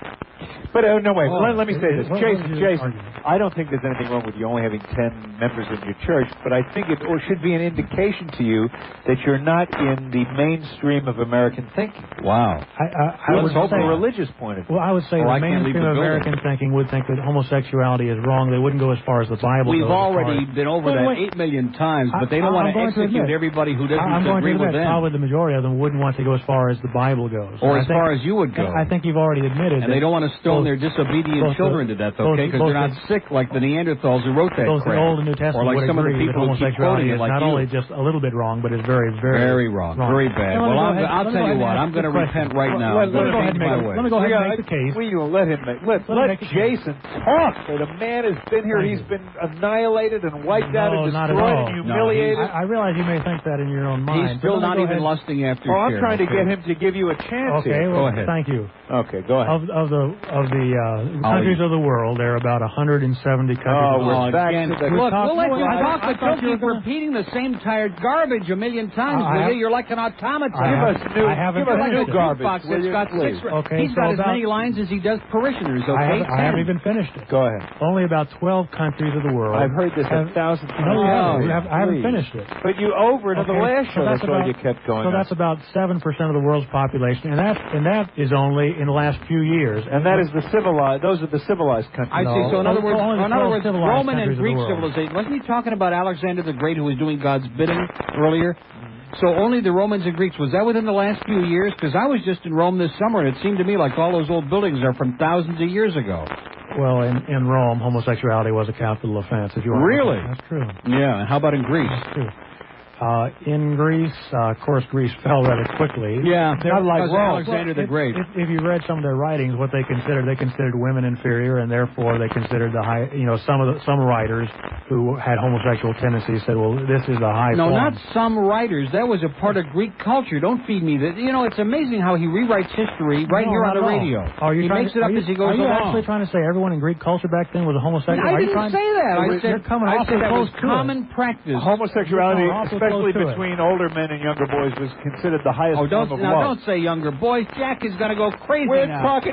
[SPEAKER 1] But uh, no, wait.
[SPEAKER 2] Oh,
[SPEAKER 1] let, let me say this,
[SPEAKER 2] what- what
[SPEAKER 1] Jason.
[SPEAKER 2] was your
[SPEAKER 1] Jason,
[SPEAKER 2] argument?
[SPEAKER 1] I don't think there's anything wrong with you only having ten members in your church, but I think it or should be an indication to you that you're not in the mainstream of American thinking.
[SPEAKER 3] Wow.
[SPEAKER 2] I, I, I
[SPEAKER 1] Let's
[SPEAKER 2] would
[SPEAKER 1] hope
[SPEAKER 2] say,
[SPEAKER 1] a religious point of view.
[SPEAKER 2] Well, I would say
[SPEAKER 3] Or I
[SPEAKER 2] the
[SPEAKER 3] can't leave
[SPEAKER 2] mainstream
[SPEAKER 3] the
[SPEAKER 2] of
[SPEAKER 3] building.
[SPEAKER 2] American thinking would think that homosexuality is wrong. They wouldn't go as far as the Bible
[SPEAKER 3] We've
[SPEAKER 2] goes. as far
[SPEAKER 3] already
[SPEAKER 2] as-
[SPEAKER 3] been over
[SPEAKER 2] Wait,
[SPEAKER 3] that
[SPEAKER 2] wait.
[SPEAKER 3] eight million times, but they
[SPEAKER 2] I-
[SPEAKER 3] don't want
[SPEAKER 2] I'm
[SPEAKER 3] to
[SPEAKER 2] going to
[SPEAKER 3] execute
[SPEAKER 2] admit-
[SPEAKER 3] everybody who doesn't
[SPEAKER 2] I'm going
[SPEAKER 3] agree
[SPEAKER 2] to
[SPEAKER 3] with
[SPEAKER 2] admit,
[SPEAKER 3] them.
[SPEAKER 2] probably the majority of them wouldn't want to go as far as the Bible goes.
[SPEAKER 3] Or
[SPEAKER 2] And I
[SPEAKER 3] as
[SPEAKER 2] think-
[SPEAKER 3] far as you would go.
[SPEAKER 2] I think you've already admitted
[SPEAKER 3] And they
[SPEAKER 2] that
[SPEAKER 3] don't want to stone
[SPEAKER 2] both-
[SPEAKER 3] their disobedient
[SPEAKER 2] both the-
[SPEAKER 3] children to death,
[SPEAKER 2] both-
[SPEAKER 3] okay? Because
[SPEAKER 2] both
[SPEAKER 3] they're not
[SPEAKER 2] the-
[SPEAKER 3] sick like the Neanderthals who wrote that
[SPEAKER 2] both the
[SPEAKER 3] crap.
[SPEAKER 2] Old and New
[SPEAKER 3] or
[SPEAKER 2] Testament
[SPEAKER 3] like
[SPEAKER 2] would
[SPEAKER 3] some of the
[SPEAKER 2] agree that
[SPEAKER 3] people who keep quoting
[SPEAKER 2] homosexuality
[SPEAKER 3] it
[SPEAKER 2] is
[SPEAKER 3] like
[SPEAKER 2] not
[SPEAKER 3] you.
[SPEAKER 2] only just a little bit wrong, but is very, very,
[SPEAKER 3] Very wrong. Very bad.
[SPEAKER 2] Now, let me
[SPEAKER 3] Well,
[SPEAKER 2] go
[SPEAKER 3] I'm,
[SPEAKER 2] ahead-
[SPEAKER 3] I'll
[SPEAKER 2] let me
[SPEAKER 3] tell
[SPEAKER 2] go
[SPEAKER 3] you
[SPEAKER 2] ahead
[SPEAKER 3] what.
[SPEAKER 2] and
[SPEAKER 3] I'm
[SPEAKER 2] ask
[SPEAKER 3] going to
[SPEAKER 2] the
[SPEAKER 3] repent
[SPEAKER 2] question.
[SPEAKER 3] right now.
[SPEAKER 2] Let-
[SPEAKER 3] I'm
[SPEAKER 2] let
[SPEAKER 3] going
[SPEAKER 2] me
[SPEAKER 3] to
[SPEAKER 2] go ahead
[SPEAKER 3] change
[SPEAKER 2] and
[SPEAKER 3] my
[SPEAKER 2] make it-
[SPEAKER 3] way.
[SPEAKER 2] let me go ahead
[SPEAKER 1] We
[SPEAKER 2] and
[SPEAKER 1] got-
[SPEAKER 2] make the case.
[SPEAKER 1] We, you know, let him make, let,
[SPEAKER 2] Let me
[SPEAKER 1] let
[SPEAKER 2] make the case.
[SPEAKER 1] Jason talk. The man has been here.
[SPEAKER 2] Thank
[SPEAKER 1] He's
[SPEAKER 2] you.
[SPEAKER 1] been annihilated and wiped out
[SPEAKER 2] No,
[SPEAKER 1] and
[SPEAKER 2] not at
[SPEAKER 1] destroyed
[SPEAKER 2] all.
[SPEAKER 1] and
[SPEAKER 3] No,
[SPEAKER 1] humiliated.
[SPEAKER 2] I, I realize you may think that in your own mind.
[SPEAKER 3] He's
[SPEAKER 2] but
[SPEAKER 3] still
[SPEAKER 2] let me
[SPEAKER 3] not
[SPEAKER 2] go
[SPEAKER 3] even
[SPEAKER 2] ahead-
[SPEAKER 3] lusting after
[SPEAKER 1] oh, I'm
[SPEAKER 3] Cher,
[SPEAKER 1] trying to
[SPEAKER 3] okay?
[SPEAKER 1] get him to give you a chance
[SPEAKER 2] Okay,
[SPEAKER 1] here.
[SPEAKER 2] well,
[SPEAKER 3] Go ahead.
[SPEAKER 2] thank you.
[SPEAKER 1] Okay, go ahead.
[SPEAKER 2] Of, of the of the uh,
[SPEAKER 3] I'll
[SPEAKER 2] countries
[SPEAKER 3] eat.
[SPEAKER 2] of the world, there are about one hundred seventy countries.
[SPEAKER 1] Oh,
[SPEAKER 2] of the
[SPEAKER 1] we're
[SPEAKER 2] world.
[SPEAKER 1] back
[SPEAKER 3] again.
[SPEAKER 1] to the-
[SPEAKER 3] Look,
[SPEAKER 2] talk-
[SPEAKER 3] we'll let you
[SPEAKER 2] I-
[SPEAKER 3] talk,
[SPEAKER 2] I
[SPEAKER 3] but
[SPEAKER 2] thought
[SPEAKER 3] don't
[SPEAKER 2] you were
[SPEAKER 3] keep
[SPEAKER 2] gonna-
[SPEAKER 3] repeating the same tired garbage a million times,
[SPEAKER 2] I
[SPEAKER 3] will
[SPEAKER 2] have-
[SPEAKER 3] you? You're like an automaton.
[SPEAKER 2] I
[SPEAKER 1] Give
[SPEAKER 2] have-
[SPEAKER 1] us new,
[SPEAKER 2] I haven't
[SPEAKER 1] give us
[SPEAKER 2] finished
[SPEAKER 1] new
[SPEAKER 2] it.
[SPEAKER 1] garbage.
[SPEAKER 3] Box
[SPEAKER 1] will
[SPEAKER 3] that's
[SPEAKER 1] you,
[SPEAKER 3] got
[SPEAKER 1] please?
[SPEAKER 3] six.
[SPEAKER 2] Okay,
[SPEAKER 3] He's
[SPEAKER 2] so
[SPEAKER 3] got as
[SPEAKER 2] about-
[SPEAKER 3] many lines as he does parishioners. Okay,
[SPEAKER 2] I haven't, I haven't
[SPEAKER 3] Ten.
[SPEAKER 2] even finished it.
[SPEAKER 1] Go ahead.
[SPEAKER 2] Only about twelve countries of the world.
[SPEAKER 1] I've heard this
[SPEAKER 2] have-
[SPEAKER 1] a thousand times.
[SPEAKER 2] No, you haven't.
[SPEAKER 3] Oh,
[SPEAKER 2] You have- I haven't
[SPEAKER 1] please.
[SPEAKER 2] finished it.
[SPEAKER 1] But you over it on the
[SPEAKER 2] Okay,
[SPEAKER 1] last
[SPEAKER 2] so
[SPEAKER 1] show.
[SPEAKER 2] that's
[SPEAKER 1] That's why
[SPEAKER 2] about-
[SPEAKER 1] you kept going.
[SPEAKER 2] So
[SPEAKER 1] on.
[SPEAKER 2] that's about seven percent of the world's population, and that and that is only in the last few years.
[SPEAKER 1] and that is the civilized. Those are the civilized countries.
[SPEAKER 3] I see.
[SPEAKER 2] No.
[SPEAKER 3] So in other
[SPEAKER 2] So
[SPEAKER 3] words,
[SPEAKER 2] only the
[SPEAKER 3] in other
[SPEAKER 2] twelve
[SPEAKER 3] words,
[SPEAKER 2] civilized
[SPEAKER 3] Roman and
[SPEAKER 2] countries of the
[SPEAKER 3] Greek
[SPEAKER 2] world.
[SPEAKER 3] civilization. Wasn't he talking about Alexander the Great, who was doing God's bidding earlier? So only the Romans and Greeks. Was that within the last few years? Because I was just in Rome this summer, and it seemed to me like all those old buildings are from thousands of years ago.
[SPEAKER 2] Well, in, in Rome, homosexuality was a capital offense. If you want
[SPEAKER 3] Really?
[SPEAKER 2] That's true.
[SPEAKER 3] Yeah. And how about in Greece?
[SPEAKER 2] That's true. Uh, in Greece, uh, of course, Greece fell rather quickly.
[SPEAKER 3] Yeah,
[SPEAKER 2] Not like Rome.
[SPEAKER 3] Alexander
[SPEAKER 2] Well,
[SPEAKER 3] the Great.
[SPEAKER 2] If, if, if you read some of their writings, what they considered, they considered women inferior, and therefore they considered the high. You know, some of the, some writers who had homosexual tendencies said, "Well, this is the high."
[SPEAKER 3] No,
[SPEAKER 2] form.
[SPEAKER 3] not some writers. That was a part of Greek culture. Don't feed me that. You know, it's amazing how he rewrites history right
[SPEAKER 2] No,
[SPEAKER 3] here on
[SPEAKER 2] not
[SPEAKER 3] the
[SPEAKER 2] at all.
[SPEAKER 3] radio.
[SPEAKER 2] Are you
[SPEAKER 3] he
[SPEAKER 2] trying
[SPEAKER 3] makes
[SPEAKER 2] to,
[SPEAKER 3] it up
[SPEAKER 2] you,
[SPEAKER 3] as he goes
[SPEAKER 2] Are you
[SPEAKER 3] along.
[SPEAKER 2] actually trying to say everyone in Greek culture back then was a homosexual?
[SPEAKER 3] I
[SPEAKER 2] are you
[SPEAKER 3] didn't
[SPEAKER 2] trying
[SPEAKER 3] say that. I
[SPEAKER 2] You're
[SPEAKER 3] said,
[SPEAKER 2] coming
[SPEAKER 3] I
[SPEAKER 2] awfully
[SPEAKER 3] said that was
[SPEAKER 2] close to
[SPEAKER 3] common
[SPEAKER 2] it.
[SPEAKER 3] practice.
[SPEAKER 1] Homosexuality,
[SPEAKER 2] You're awfully
[SPEAKER 1] especially
[SPEAKER 2] close to it.
[SPEAKER 1] between older men and younger boys, was considered the highest
[SPEAKER 3] Oh, don't
[SPEAKER 1] form of
[SPEAKER 3] now!
[SPEAKER 1] love.
[SPEAKER 3] Don't say younger boys. Jack is going to go crazy
[SPEAKER 1] We're
[SPEAKER 3] now.
[SPEAKER 1] talking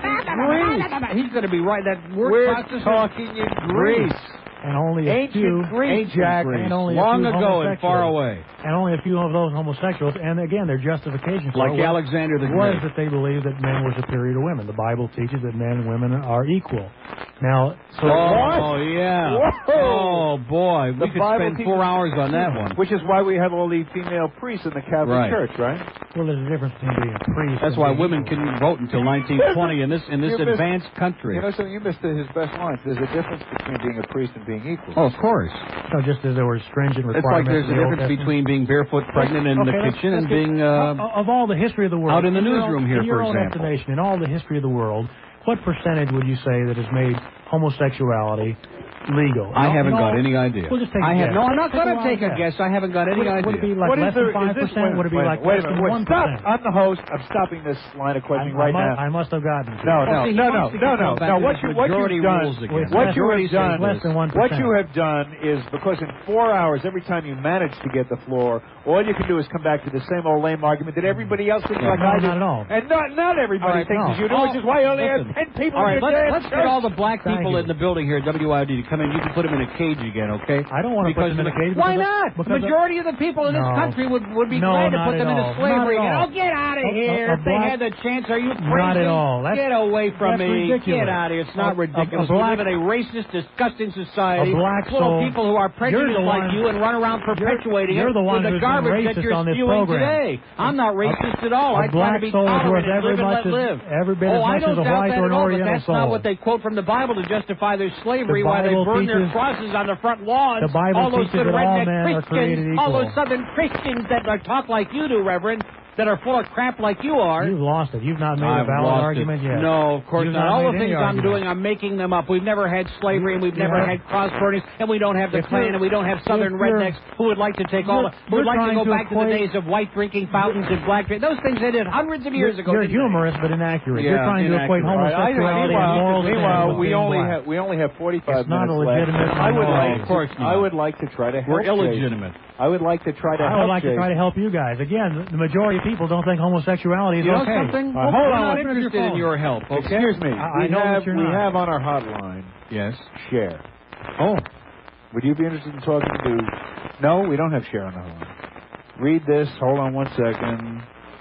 [SPEAKER 1] in
[SPEAKER 3] He's going to be right. That word
[SPEAKER 1] We're
[SPEAKER 3] processor-
[SPEAKER 1] talking in Greece.
[SPEAKER 2] And only a
[SPEAKER 1] Ancient
[SPEAKER 2] few,
[SPEAKER 1] Greece, Jack.
[SPEAKER 2] and only
[SPEAKER 3] long
[SPEAKER 2] a few
[SPEAKER 3] ago and far
[SPEAKER 2] homosexuals.
[SPEAKER 3] away.
[SPEAKER 2] And only a few of those homosexuals, and again, their justification for
[SPEAKER 3] Like
[SPEAKER 2] it was,
[SPEAKER 3] Alexander the
[SPEAKER 2] was
[SPEAKER 3] Great.
[SPEAKER 2] that they believed that men were superior to women. The Bible teaches that men and women are equal. Now, so
[SPEAKER 3] Oh, yeah.
[SPEAKER 1] Whoa.
[SPEAKER 3] Oh, boy.
[SPEAKER 1] The
[SPEAKER 3] We could
[SPEAKER 1] Bible
[SPEAKER 3] spend
[SPEAKER 1] teaches-
[SPEAKER 3] four hours on that one.
[SPEAKER 1] Which is why we have all the female priests in the Catholic
[SPEAKER 3] Right.
[SPEAKER 1] Church, right?
[SPEAKER 2] well, there's a difference between being a priest.
[SPEAKER 3] That's
[SPEAKER 2] and
[SPEAKER 3] why
[SPEAKER 2] being
[SPEAKER 3] women
[SPEAKER 2] equal.
[SPEAKER 3] can vote until nineteen twenty in this in this
[SPEAKER 1] You missed-
[SPEAKER 3] advanced country.
[SPEAKER 1] You know, so you missed his best lines. There's a difference between being a priest and being equal.
[SPEAKER 3] Oh, of course.
[SPEAKER 2] So just as there were stringent
[SPEAKER 3] It's
[SPEAKER 2] requirements.
[SPEAKER 3] like there's a
[SPEAKER 2] in the Old
[SPEAKER 3] difference
[SPEAKER 2] Testament.
[SPEAKER 3] between being barefoot pregnant in
[SPEAKER 2] Okay,
[SPEAKER 3] the
[SPEAKER 2] let's-
[SPEAKER 3] kitchen
[SPEAKER 2] let's
[SPEAKER 3] and
[SPEAKER 2] get-
[SPEAKER 3] being uh,
[SPEAKER 2] of, of all the history of the world,
[SPEAKER 3] out in the
[SPEAKER 2] your
[SPEAKER 3] newsroom
[SPEAKER 2] own,
[SPEAKER 3] here,
[SPEAKER 2] in your
[SPEAKER 3] for
[SPEAKER 2] own
[SPEAKER 3] example.
[SPEAKER 2] estimation, in all the history of the world, what percentage would you say that has made homosexuality legal?
[SPEAKER 3] I
[SPEAKER 2] No,
[SPEAKER 3] haven't
[SPEAKER 2] no,
[SPEAKER 3] got any idea.
[SPEAKER 2] We'll just take a
[SPEAKER 3] I have
[SPEAKER 2] guess.
[SPEAKER 3] no. I'm not
[SPEAKER 2] Take
[SPEAKER 3] going
[SPEAKER 2] a
[SPEAKER 3] to take a
[SPEAKER 2] wild
[SPEAKER 3] guess. I haven't got any
[SPEAKER 2] Would,
[SPEAKER 3] idea.
[SPEAKER 2] would it be like
[SPEAKER 1] What is
[SPEAKER 2] less
[SPEAKER 1] there-
[SPEAKER 2] than five
[SPEAKER 1] is this-
[SPEAKER 2] percent? Would it be
[SPEAKER 1] wait,
[SPEAKER 2] like
[SPEAKER 1] wait
[SPEAKER 2] less
[SPEAKER 1] a minute,
[SPEAKER 2] than
[SPEAKER 1] wait,
[SPEAKER 2] one
[SPEAKER 1] stop!
[SPEAKER 2] percent?
[SPEAKER 1] I'm the host. I'm stopping this line of questioning right
[SPEAKER 2] I,
[SPEAKER 1] now.
[SPEAKER 2] I must have gotten. to
[SPEAKER 1] No,
[SPEAKER 2] it.
[SPEAKER 1] no,
[SPEAKER 3] see, he
[SPEAKER 1] no, no,
[SPEAKER 3] wants to
[SPEAKER 1] no,
[SPEAKER 3] go
[SPEAKER 1] no,
[SPEAKER 3] back
[SPEAKER 1] no.
[SPEAKER 3] to
[SPEAKER 1] What
[SPEAKER 3] the
[SPEAKER 1] you what
[SPEAKER 3] majority
[SPEAKER 1] you've done,
[SPEAKER 3] rules again.
[SPEAKER 2] Well,
[SPEAKER 1] what you
[SPEAKER 3] Majority
[SPEAKER 1] have done,
[SPEAKER 2] less than one
[SPEAKER 1] what
[SPEAKER 2] percent.
[SPEAKER 1] you have done is because in four hours, every time you manage to get the floor, all you can do is come back to the same old lame argument that everybody else thinks like
[SPEAKER 2] No,
[SPEAKER 1] I do.
[SPEAKER 2] not at all.
[SPEAKER 1] And not not everybody
[SPEAKER 3] All right,
[SPEAKER 1] thinks
[SPEAKER 2] no.
[SPEAKER 1] as you do,
[SPEAKER 3] Oh,
[SPEAKER 1] which is why you only
[SPEAKER 3] listen.
[SPEAKER 1] have ten people
[SPEAKER 3] All right,
[SPEAKER 1] in your
[SPEAKER 3] let's,
[SPEAKER 1] damn
[SPEAKER 3] let's get
[SPEAKER 1] church.
[SPEAKER 3] all the black
[SPEAKER 2] Thank
[SPEAKER 3] people
[SPEAKER 2] you.
[SPEAKER 3] in the building here at W I D to come in. You can put them in a cage again, okay?
[SPEAKER 2] I don't want to put
[SPEAKER 3] Because
[SPEAKER 2] them in a
[SPEAKER 3] the-
[SPEAKER 2] cage.
[SPEAKER 3] Why
[SPEAKER 2] because
[SPEAKER 3] not?
[SPEAKER 2] of-
[SPEAKER 3] The
[SPEAKER 2] because of-
[SPEAKER 3] majority of the people in this
[SPEAKER 2] No.
[SPEAKER 3] country would, would be
[SPEAKER 2] No,
[SPEAKER 3] glad to
[SPEAKER 2] not
[SPEAKER 3] put them
[SPEAKER 2] at
[SPEAKER 3] into
[SPEAKER 2] all.
[SPEAKER 3] slavery.
[SPEAKER 2] Not at all.
[SPEAKER 3] Oh, get out of
[SPEAKER 2] A- a-
[SPEAKER 3] here.
[SPEAKER 2] a
[SPEAKER 3] If they
[SPEAKER 2] black-
[SPEAKER 3] had the chance, are you crazy?
[SPEAKER 2] Not at all. That's-
[SPEAKER 3] Get away from
[SPEAKER 2] that's
[SPEAKER 3] me.
[SPEAKER 2] ridiculous.
[SPEAKER 3] Get out of here. It's
[SPEAKER 2] A-
[SPEAKER 3] not
[SPEAKER 2] a-
[SPEAKER 3] ridiculous.
[SPEAKER 2] a black-
[SPEAKER 3] we live in a racist, disgusting society.
[SPEAKER 2] A black
[SPEAKER 3] full
[SPEAKER 2] soul-
[SPEAKER 3] of people who are prejudiced
[SPEAKER 2] You're the
[SPEAKER 3] like
[SPEAKER 2] one-
[SPEAKER 3] you and run around perpetuating
[SPEAKER 2] you're
[SPEAKER 3] it
[SPEAKER 2] the one
[SPEAKER 3] with the
[SPEAKER 2] who's been
[SPEAKER 3] garbage that
[SPEAKER 2] racist
[SPEAKER 3] you're
[SPEAKER 2] on this
[SPEAKER 3] spewing
[SPEAKER 2] program.
[SPEAKER 3] today. I'm not racist at all.
[SPEAKER 2] A
[SPEAKER 3] I try
[SPEAKER 2] black
[SPEAKER 3] to be
[SPEAKER 2] soul is
[SPEAKER 3] tolerant
[SPEAKER 2] worth
[SPEAKER 3] and
[SPEAKER 2] every
[SPEAKER 3] live and
[SPEAKER 2] much
[SPEAKER 3] let
[SPEAKER 2] as-
[SPEAKER 3] live.
[SPEAKER 2] every bit
[SPEAKER 3] oh,
[SPEAKER 2] as
[SPEAKER 3] I
[SPEAKER 2] much
[SPEAKER 3] don't
[SPEAKER 2] as a
[SPEAKER 3] doubt
[SPEAKER 2] white
[SPEAKER 3] that
[SPEAKER 2] or
[SPEAKER 3] at
[SPEAKER 2] an
[SPEAKER 3] all, but
[SPEAKER 2] Oriental
[SPEAKER 3] that's not
[SPEAKER 2] soul.
[SPEAKER 3] what they quote from the Bible to justify their slavery,
[SPEAKER 2] The
[SPEAKER 3] why they
[SPEAKER 2] Bible
[SPEAKER 3] burn their
[SPEAKER 2] teaches-
[SPEAKER 3] crosses on the front lawns.
[SPEAKER 2] The Bible
[SPEAKER 3] all those
[SPEAKER 2] teaches
[SPEAKER 3] good
[SPEAKER 2] that all
[SPEAKER 3] redneck
[SPEAKER 2] men are created
[SPEAKER 3] Christians, all
[SPEAKER 2] equal.
[SPEAKER 3] those Southern Christians that are talk like you do, Reverend, that are full of crap like you are.
[SPEAKER 2] You've lost it. You've not made
[SPEAKER 3] I've
[SPEAKER 2] a valid
[SPEAKER 3] lost
[SPEAKER 2] argument
[SPEAKER 3] it.
[SPEAKER 2] yet.
[SPEAKER 3] No, of course
[SPEAKER 2] You've
[SPEAKER 3] not.
[SPEAKER 2] not
[SPEAKER 3] All the
[SPEAKER 2] made any
[SPEAKER 3] things I'm
[SPEAKER 2] argument.
[SPEAKER 3] doing, I'm making them up. We've never had slavery, and we've never
[SPEAKER 2] Yeah.
[SPEAKER 3] had cross burnings, and we don't have the
[SPEAKER 2] If
[SPEAKER 3] Klan,
[SPEAKER 2] you're-
[SPEAKER 3] and we don't have Southern
[SPEAKER 2] if you're-
[SPEAKER 3] rednecks who would like to take all,
[SPEAKER 2] you're-
[SPEAKER 3] the, who would
[SPEAKER 2] you're
[SPEAKER 3] like to
[SPEAKER 2] trying
[SPEAKER 3] go
[SPEAKER 2] to
[SPEAKER 3] back to the
[SPEAKER 2] equate-
[SPEAKER 3] days of white drinking fountains and black drink. Those things they did hundreds of years
[SPEAKER 2] You're,
[SPEAKER 3] ago.
[SPEAKER 2] you're
[SPEAKER 3] didn't they?
[SPEAKER 2] humorous but inaccurate.
[SPEAKER 3] Yeah,
[SPEAKER 2] you're trying to equate
[SPEAKER 3] inaccurate.
[SPEAKER 1] Right, I-
[SPEAKER 2] homosexuality
[SPEAKER 1] meanwhile,
[SPEAKER 2] and morals.
[SPEAKER 1] meanwhile,
[SPEAKER 2] with
[SPEAKER 1] we
[SPEAKER 2] being
[SPEAKER 1] only
[SPEAKER 2] black.
[SPEAKER 1] have we only have forty-five
[SPEAKER 2] It's not
[SPEAKER 1] minutes
[SPEAKER 2] a legitimate
[SPEAKER 1] left. I would
[SPEAKER 2] minority.
[SPEAKER 1] like,
[SPEAKER 3] Of course not.
[SPEAKER 1] I would like to try to help.
[SPEAKER 3] We're
[SPEAKER 1] Jason.
[SPEAKER 3] illegitimate.
[SPEAKER 1] I would like to try to
[SPEAKER 2] I
[SPEAKER 1] help.
[SPEAKER 2] would like to
[SPEAKER 1] Jason.
[SPEAKER 2] try to help you guys. Again, the majority of people don't think homosexuality is
[SPEAKER 3] You know
[SPEAKER 2] okay.
[SPEAKER 3] something?
[SPEAKER 1] Uh, hold
[SPEAKER 3] We're
[SPEAKER 1] on,
[SPEAKER 3] not
[SPEAKER 1] open up
[SPEAKER 3] interested
[SPEAKER 2] your
[SPEAKER 3] in
[SPEAKER 2] phone.
[SPEAKER 3] your help, okay?
[SPEAKER 1] Excuse me.
[SPEAKER 2] I-
[SPEAKER 1] we
[SPEAKER 2] I know that
[SPEAKER 1] have
[SPEAKER 2] you're
[SPEAKER 1] we
[SPEAKER 2] not.
[SPEAKER 1] have on our hotline.
[SPEAKER 3] Yes.
[SPEAKER 1] Cher.
[SPEAKER 3] Oh.
[SPEAKER 1] Would you be interested in talking to? No, we don't have Cher on the hotline. Read this. Hold on one second.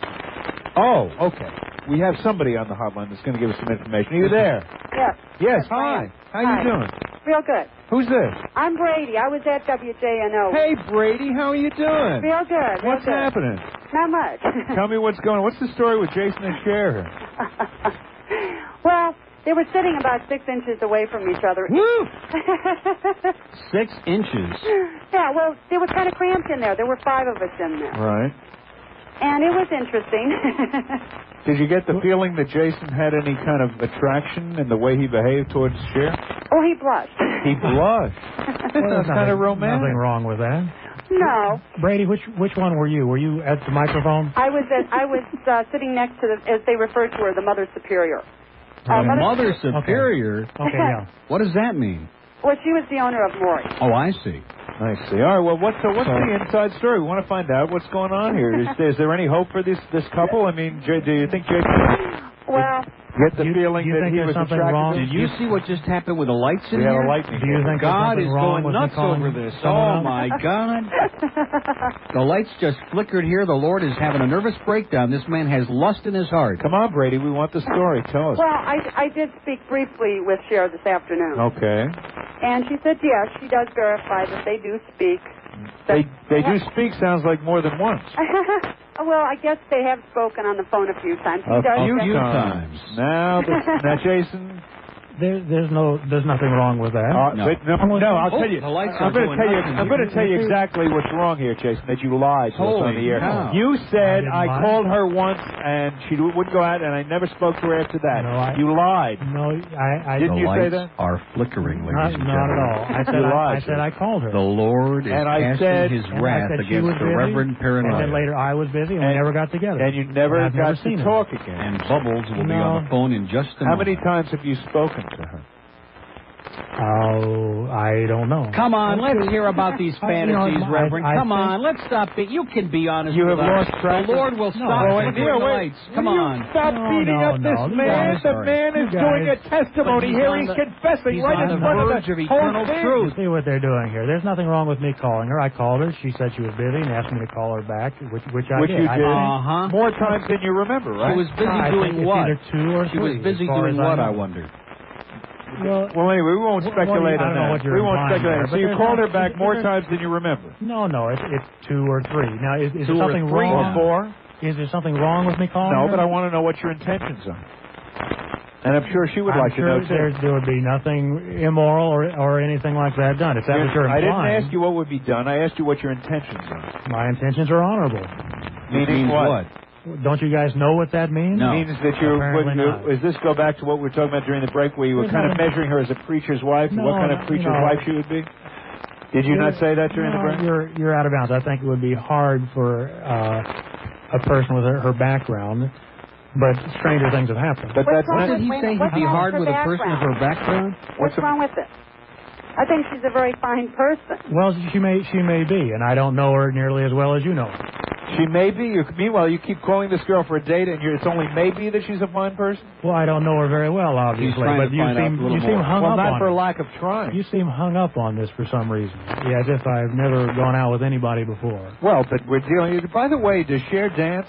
[SPEAKER 1] Oh, okay. We have somebody on the hotline that's going to give us some information. Are you there?
[SPEAKER 7] Yes.
[SPEAKER 1] Yes.
[SPEAKER 7] I
[SPEAKER 1] Hi.
[SPEAKER 7] am.
[SPEAKER 1] How you
[SPEAKER 7] Hi.
[SPEAKER 1] doing?
[SPEAKER 7] Real good.
[SPEAKER 1] Who's this?
[SPEAKER 7] I'm Brady. I was at W J N O.
[SPEAKER 1] Hey, Brady. How are you doing?
[SPEAKER 7] Real good. Real
[SPEAKER 1] What's
[SPEAKER 7] good.
[SPEAKER 1] happening?
[SPEAKER 7] Not much.
[SPEAKER 1] Tell me what's going on. What's the story with Jason and Cher here?
[SPEAKER 7] Well, they were sitting about six inches away from each other.
[SPEAKER 3] Woo! Six inches.
[SPEAKER 7] Yeah, well, they were kind of cramped in there. There were five of us in there.
[SPEAKER 1] Right.
[SPEAKER 7] And it was interesting.
[SPEAKER 1] Did you get the feeling that Jason had any kind of attraction in the way he behaved towards Cher?
[SPEAKER 7] Oh, he blushed.
[SPEAKER 1] He blushed.
[SPEAKER 2] Well,
[SPEAKER 1] That's kind of romantic.
[SPEAKER 2] Nothing wrong with that.
[SPEAKER 7] No.
[SPEAKER 2] Brady, which which one were you? Were you at the microphone?
[SPEAKER 7] I was at, I was uh, sitting next to, the, as they referred to her, the Mother Superior. Uh,
[SPEAKER 3] The Mother Superior?
[SPEAKER 2] Okay, yeah.
[SPEAKER 3] What does that mean?
[SPEAKER 7] Well, she was the owner of Maury.
[SPEAKER 3] Oh, I see.
[SPEAKER 1] I see. All right. Well, what's the, what's
[SPEAKER 3] So-
[SPEAKER 1] the inside story? We want to find out what's going on here. Is, is there any hope for this this couple? I mean, J, do you think Jason
[SPEAKER 7] Well,
[SPEAKER 1] get the
[SPEAKER 2] You-
[SPEAKER 1] feeling
[SPEAKER 2] you
[SPEAKER 1] that
[SPEAKER 2] think
[SPEAKER 1] he
[SPEAKER 2] there's
[SPEAKER 1] was
[SPEAKER 2] something
[SPEAKER 1] attracted
[SPEAKER 2] wrong?
[SPEAKER 1] to?
[SPEAKER 3] Did you see what just happened with the lights in
[SPEAKER 1] We have
[SPEAKER 3] here?
[SPEAKER 1] a lightning.
[SPEAKER 2] Do you think there's
[SPEAKER 3] God
[SPEAKER 2] something
[SPEAKER 3] is
[SPEAKER 2] wrong
[SPEAKER 3] going
[SPEAKER 2] with me
[SPEAKER 3] nuts
[SPEAKER 2] calling
[SPEAKER 3] over this.
[SPEAKER 2] someone
[SPEAKER 3] Oh,
[SPEAKER 2] up?
[SPEAKER 3] my God. The lights just flickered here. The Lord is having a nervous breakdown. This man has lust in his heart.
[SPEAKER 1] Come on, Brady. We want the story. Tell us.
[SPEAKER 7] well, I, I did speak briefly with Cher this afternoon.
[SPEAKER 1] Okay.
[SPEAKER 7] And she said, yes, she does verify that they do speak.
[SPEAKER 1] They they do speak. Sounds like more than once.
[SPEAKER 7] Well, I guess they have spoken on the phone a few times. He
[SPEAKER 1] A
[SPEAKER 7] does
[SPEAKER 1] few
[SPEAKER 7] say-
[SPEAKER 3] few
[SPEAKER 1] times.
[SPEAKER 3] times.
[SPEAKER 1] Now, the, now, Jason,
[SPEAKER 2] There, there's no, there's nothing wrong with that.
[SPEAKER 1] Uh, no. But no, no, I'll
[SPEAKER 3] oh,
[SPEAKER 1] tell you.
[SPEAKER 3] The lights
[SPEAKER 1] I'm going to tell you. I'm going to tell you exactly what's wrong here, Jason. That you lied to us on the air.
[SPEAKER 3] Cow.
[SPEAKER 1] You said I,
[SPEAKER 2] I
[SPEAKER 1] called her once and she wouldn't go out, and I never spoke to her after that.
[SPEAKER 2] No, I,
[SPEAKER 1] you lied.
[SPEAKER 2] No, I, I
[SPEAKER 1] didn't. You say that?
[SPEAKER 8] Are flickering, ladies
[SPEAKER 2] not,
[SPEAKER 8] and
[SPEAKER 2] not
[SPEAKER 8] gentlemen.
[SPEAKER 2] at all. I said
[SPEAKER 1] you
[SPEAKER 2] I,
[SPEAKER 1] lied,
[SPEAKER 2] I said I called her.
[SPEAKER 8] The Lord is
[SPEAKER 1] and I
[SPEAKER 8] casting
[SPEAKER 1] said,
[SPEAKER 8] His
[SPEAKER 2] and
[SPEAKER 8] wrath
[SPEAKER 2] I said she
[SPEAKER 8] against
[SPEAKER 2] was
[SPEAKER 8] the
[SPEAKER 2] busy,
[SPEAKER 8] Reverend Paranoia.
[SPEAKER 2] And then later I was busy, and,
[SPEAKER 1] and
[SPEAKER 2] we never got together.
[SPEAKER 1] And you never
[SPEAKER 2] and
[SPEAKER 1] got
[SPEAKER 2] never
[SPEAKER 1] to talk again.
[SPEAKER 8] And Bubbles will
[SPEAKER 2] no.
[SPEAKER 8] be on the phone in just a
[SPEAKER 1] How
[SPEAKER 8] moment.
[SPEAKER 1] many times have you spoken to her?
[SPEAKER 2] Oh, I don't know.
[SPEAKER 3] Come on, let's hear about these fantasies,
[SPEAKER 2] I, you know,
[SPEAKER 3] Reverend.
[SPEAKER 2] I, I
[SPEAKER 3] Come
[SPEAKER 2] think,
[SPEAKER 3] on, let's stop it. You can be honest
[SPEAKER 1] You
[SPEAKER 3] with
[SPEAKER 1] have
[SPEAKER 3] us.
[SPEAKER 1] lost track.
[SPEAKER 3] The Lord will
[SPEAKER 2] No,
[SPEAKER 3] stop
[SPEAKER 2] I
[SPEAKER 3] it.
[SPEAKER 2] think-
[SPEAKER 3] the
[SPEAKER 1] wait,
[SPEAKER 3] lights. Come
[SPEAKER 1] will
[SPEAKER 3] on.
[SPEAKER 1] you stop
[SPEAKER 2] No,
[SPEAKER 1] beating
[SPEAKER 2] no,
[SPEAKER 1] up
[SPEAKER 2] no,
[SPEAKER 1] this
[SPEAKER 2] you
[SPEAKER 1] man?
[SPEAKER 2] guys-
[SPEAKER 1] The man is
[SPEAKER 2] you
[SPEAKER 1] doing a
[SPEAKER 2] guys-
[SPEAKER 1] testimony
[SPEAKER 3] he's
[SPEAKER 1] here.
[SPEAKER 3] on
[SPEAKER 1] He's
[SPEAKER 3] the-
[SPEAKER 1] confessing
[SPEAKER 3] he's
[SPEAKER 1] right
[SPEAKER 3] on
[SPEAKER 1] in
[SPEAKER 3] the
[SPEAKER 1] front of
[SPEAKER 3] verge
[SPEAKER 1] the
[SPEAKER 3] of
[SPEAKER 1] whole
[SPEAKER 3] eternal
[SPEAKER 1] thing.
[SPEAKER 3] truth.
[SPEAKER 2] See what they're doing here. There's nothing wrong with me calling her. I called her. She said she was busy and asked me to call her back, which, which I
[SPEAKER 1] Which
[SPEAKER 2] did.
[SPEAKER 1] you
[SPEAKER 2] I
[SPEAKER 1] did
[SPEAKER 3] Uh-huh.
[SPEAKER 1] more times than you remember, right?
[SPEAKER 3] She was busy
[SPEAKER 2] I
[SPEAKER 3] doing
[SPEAKER 2] think it's
[SPEAKER 3] what?
[SPEAKER 2] either two or
[SPEAKER 3] She was
[SPEAKER 2] three,
[SPEAKER 3] busy
[SPEAKER 2] as far
[SPEAKER 3] doing
[SPEAKER 2] as I
[SPEAKER 3] what,
[SPEAKER 2] know.
[SPEAKER 3] I wonder.
[SPEAKER 2] Well,
[SPEAKER 1] Well, anyway, we won't
[SPEAKER 2] Well,
[SPEAKER 1] speculate
[SPEAKER 2] I
[SPEAKER 1] on
[SPEAKER 2] don't know
[SPEAKER 1] that.
[SPEAKER 2] what you're
[SPEAKER 1] We won't
[SPEAKER 2] implying
[SPEAKER 1] speculate.
[SPEAKER 2] there,
[SPEAKER 1] So
[SPEAKER 2] but
[SPEAKER 1] you
[SPEAKER 2] there's
[SPEAKER 1] called
[SPEAKER 2] not-
[SPEAKER 1] her back more
[SPEAKER 2] there's-
[SPEAKER 1] times than you remember.
[SPEAKER 2] no, no, it's, it's two or three. Now, is, is
[SPEAKER 1] Two
[SPEAKER 2] there
[SPEAKER 1] or
[SPEAKER 2] something
[SPEAKER 1] three
[SPEAKER 2] wrong?
[SPEAKER 1] or four?
[SPEAKER 2] Is there something wrong with me calling
[SPEAKER 1] No,
[SPEAKER 2] her?
[SPEAKER 1] but I want to know what your intentions are. And I'm sure she would
[SPEAKER 2] I'm
[SPEAKER 1] like
[SPEAKER 2] sure
[SPEAKER 1] to know,
[SPEAKER 2] there's,
[SPEAKER 1] too.
[SPEAKER 2] there would be nothing immoral or, or anything like that done. If that what you're
[SPEAKER 1] I
[SPEAKER 2] implying,
[SPEAKER 1] didn't ask you what would be done. I asked you what your intentions are.
[SPEAKER 2] my intentions are honorable.
[SPEAKER 1] Meaning
[SPEAKER 3] means
[SPEAKER 1] what?
[SPEAKER 2] Don't you guys know what that means?
[SPEAKER 3] No.
[SPEAKER 1] Means that you
[SPEAKER 2] Apparently
[SPEAKER 1] would.
[SPEAKER 2] not.
[SPEAKER 1] Does this go back to what we were talking about during the break, where you were
[SPEAKER 2] There's
[SPEAKER 1] kind of
[SPEAKER 2] nothing-
[SPEAKER 1] measuring her as a preacher's wife?
[SPEAKER 2] No,
[SPEAKER 1] what kind
[SPEAKER 2] no,
[SPEAKER 1] of preacher's
[SPEAKER 2] no.
[SPEAKER 1] wife she would be? Did you
[SPEAKER 2] You're-
[SPEAKER 1] not say that during
[SPEAKER 2] no,
[SPEAKER 1] the break?
[SPEAKER 2] You're you're out of bounds. I think it would be hard for uh, a person with her, her background, but stranger things have happened.
[SPEAKER 1] But that's
[SPEAKER 7] wrong
[SPEAKER 1] not.
[SPEAKER 3] Did he
[SPEAKER 7] Wait a
[SPEAKER 3] say
[SPEAKER 7] minute,
[SPEAKER 3] he'd be
[SPEAKER 7] what's wrong
[SPEAKER 3] hard
[SPEAKER 7] with
[SPEAKER 3] with
[SPEAKER 7] her
[SPEAKER 3] a person of her background?
[SPEAKER 7] What's wrong with it? I think she's a very fine person.
[SPEAKER 2] Well, she may she may be, and I don't know her nearly as well as you know her.
[SPEAKER 1] She may be. You, meanwhile, you keep calling this girl for a date, and you're, it's only maybe that she's a fine person.
[SPEAKER 2] Well, I don't know her very well, obviously,
[SPEAKER 3] trying
[SPEAKER 2] but
[SPEAKER 3] to
[SPEAKER 2] you
[SPEAKER 3] find out
[SPEAKER 2] seem
[SPEAKER 3] a little
[SPEAKER 2] you seem
[SPEAKER 3] more.
[SPEAKER 2] hung
[SPEAKER 1] Well,
[SPEAKER 2] up
[SPEAKER 1] not
[SPEAKER 2] on
[SPEAKER 1] for
[SPEAKER 2] it.
[SPEAKER 1] lack of trying.
[SPEAKER 2] You seem hung up on this for some reason. Yeah, as if I've never gone out with anybody before.
[SPEAKER 1] Well, but we're dealing. By the way, does Cher dance?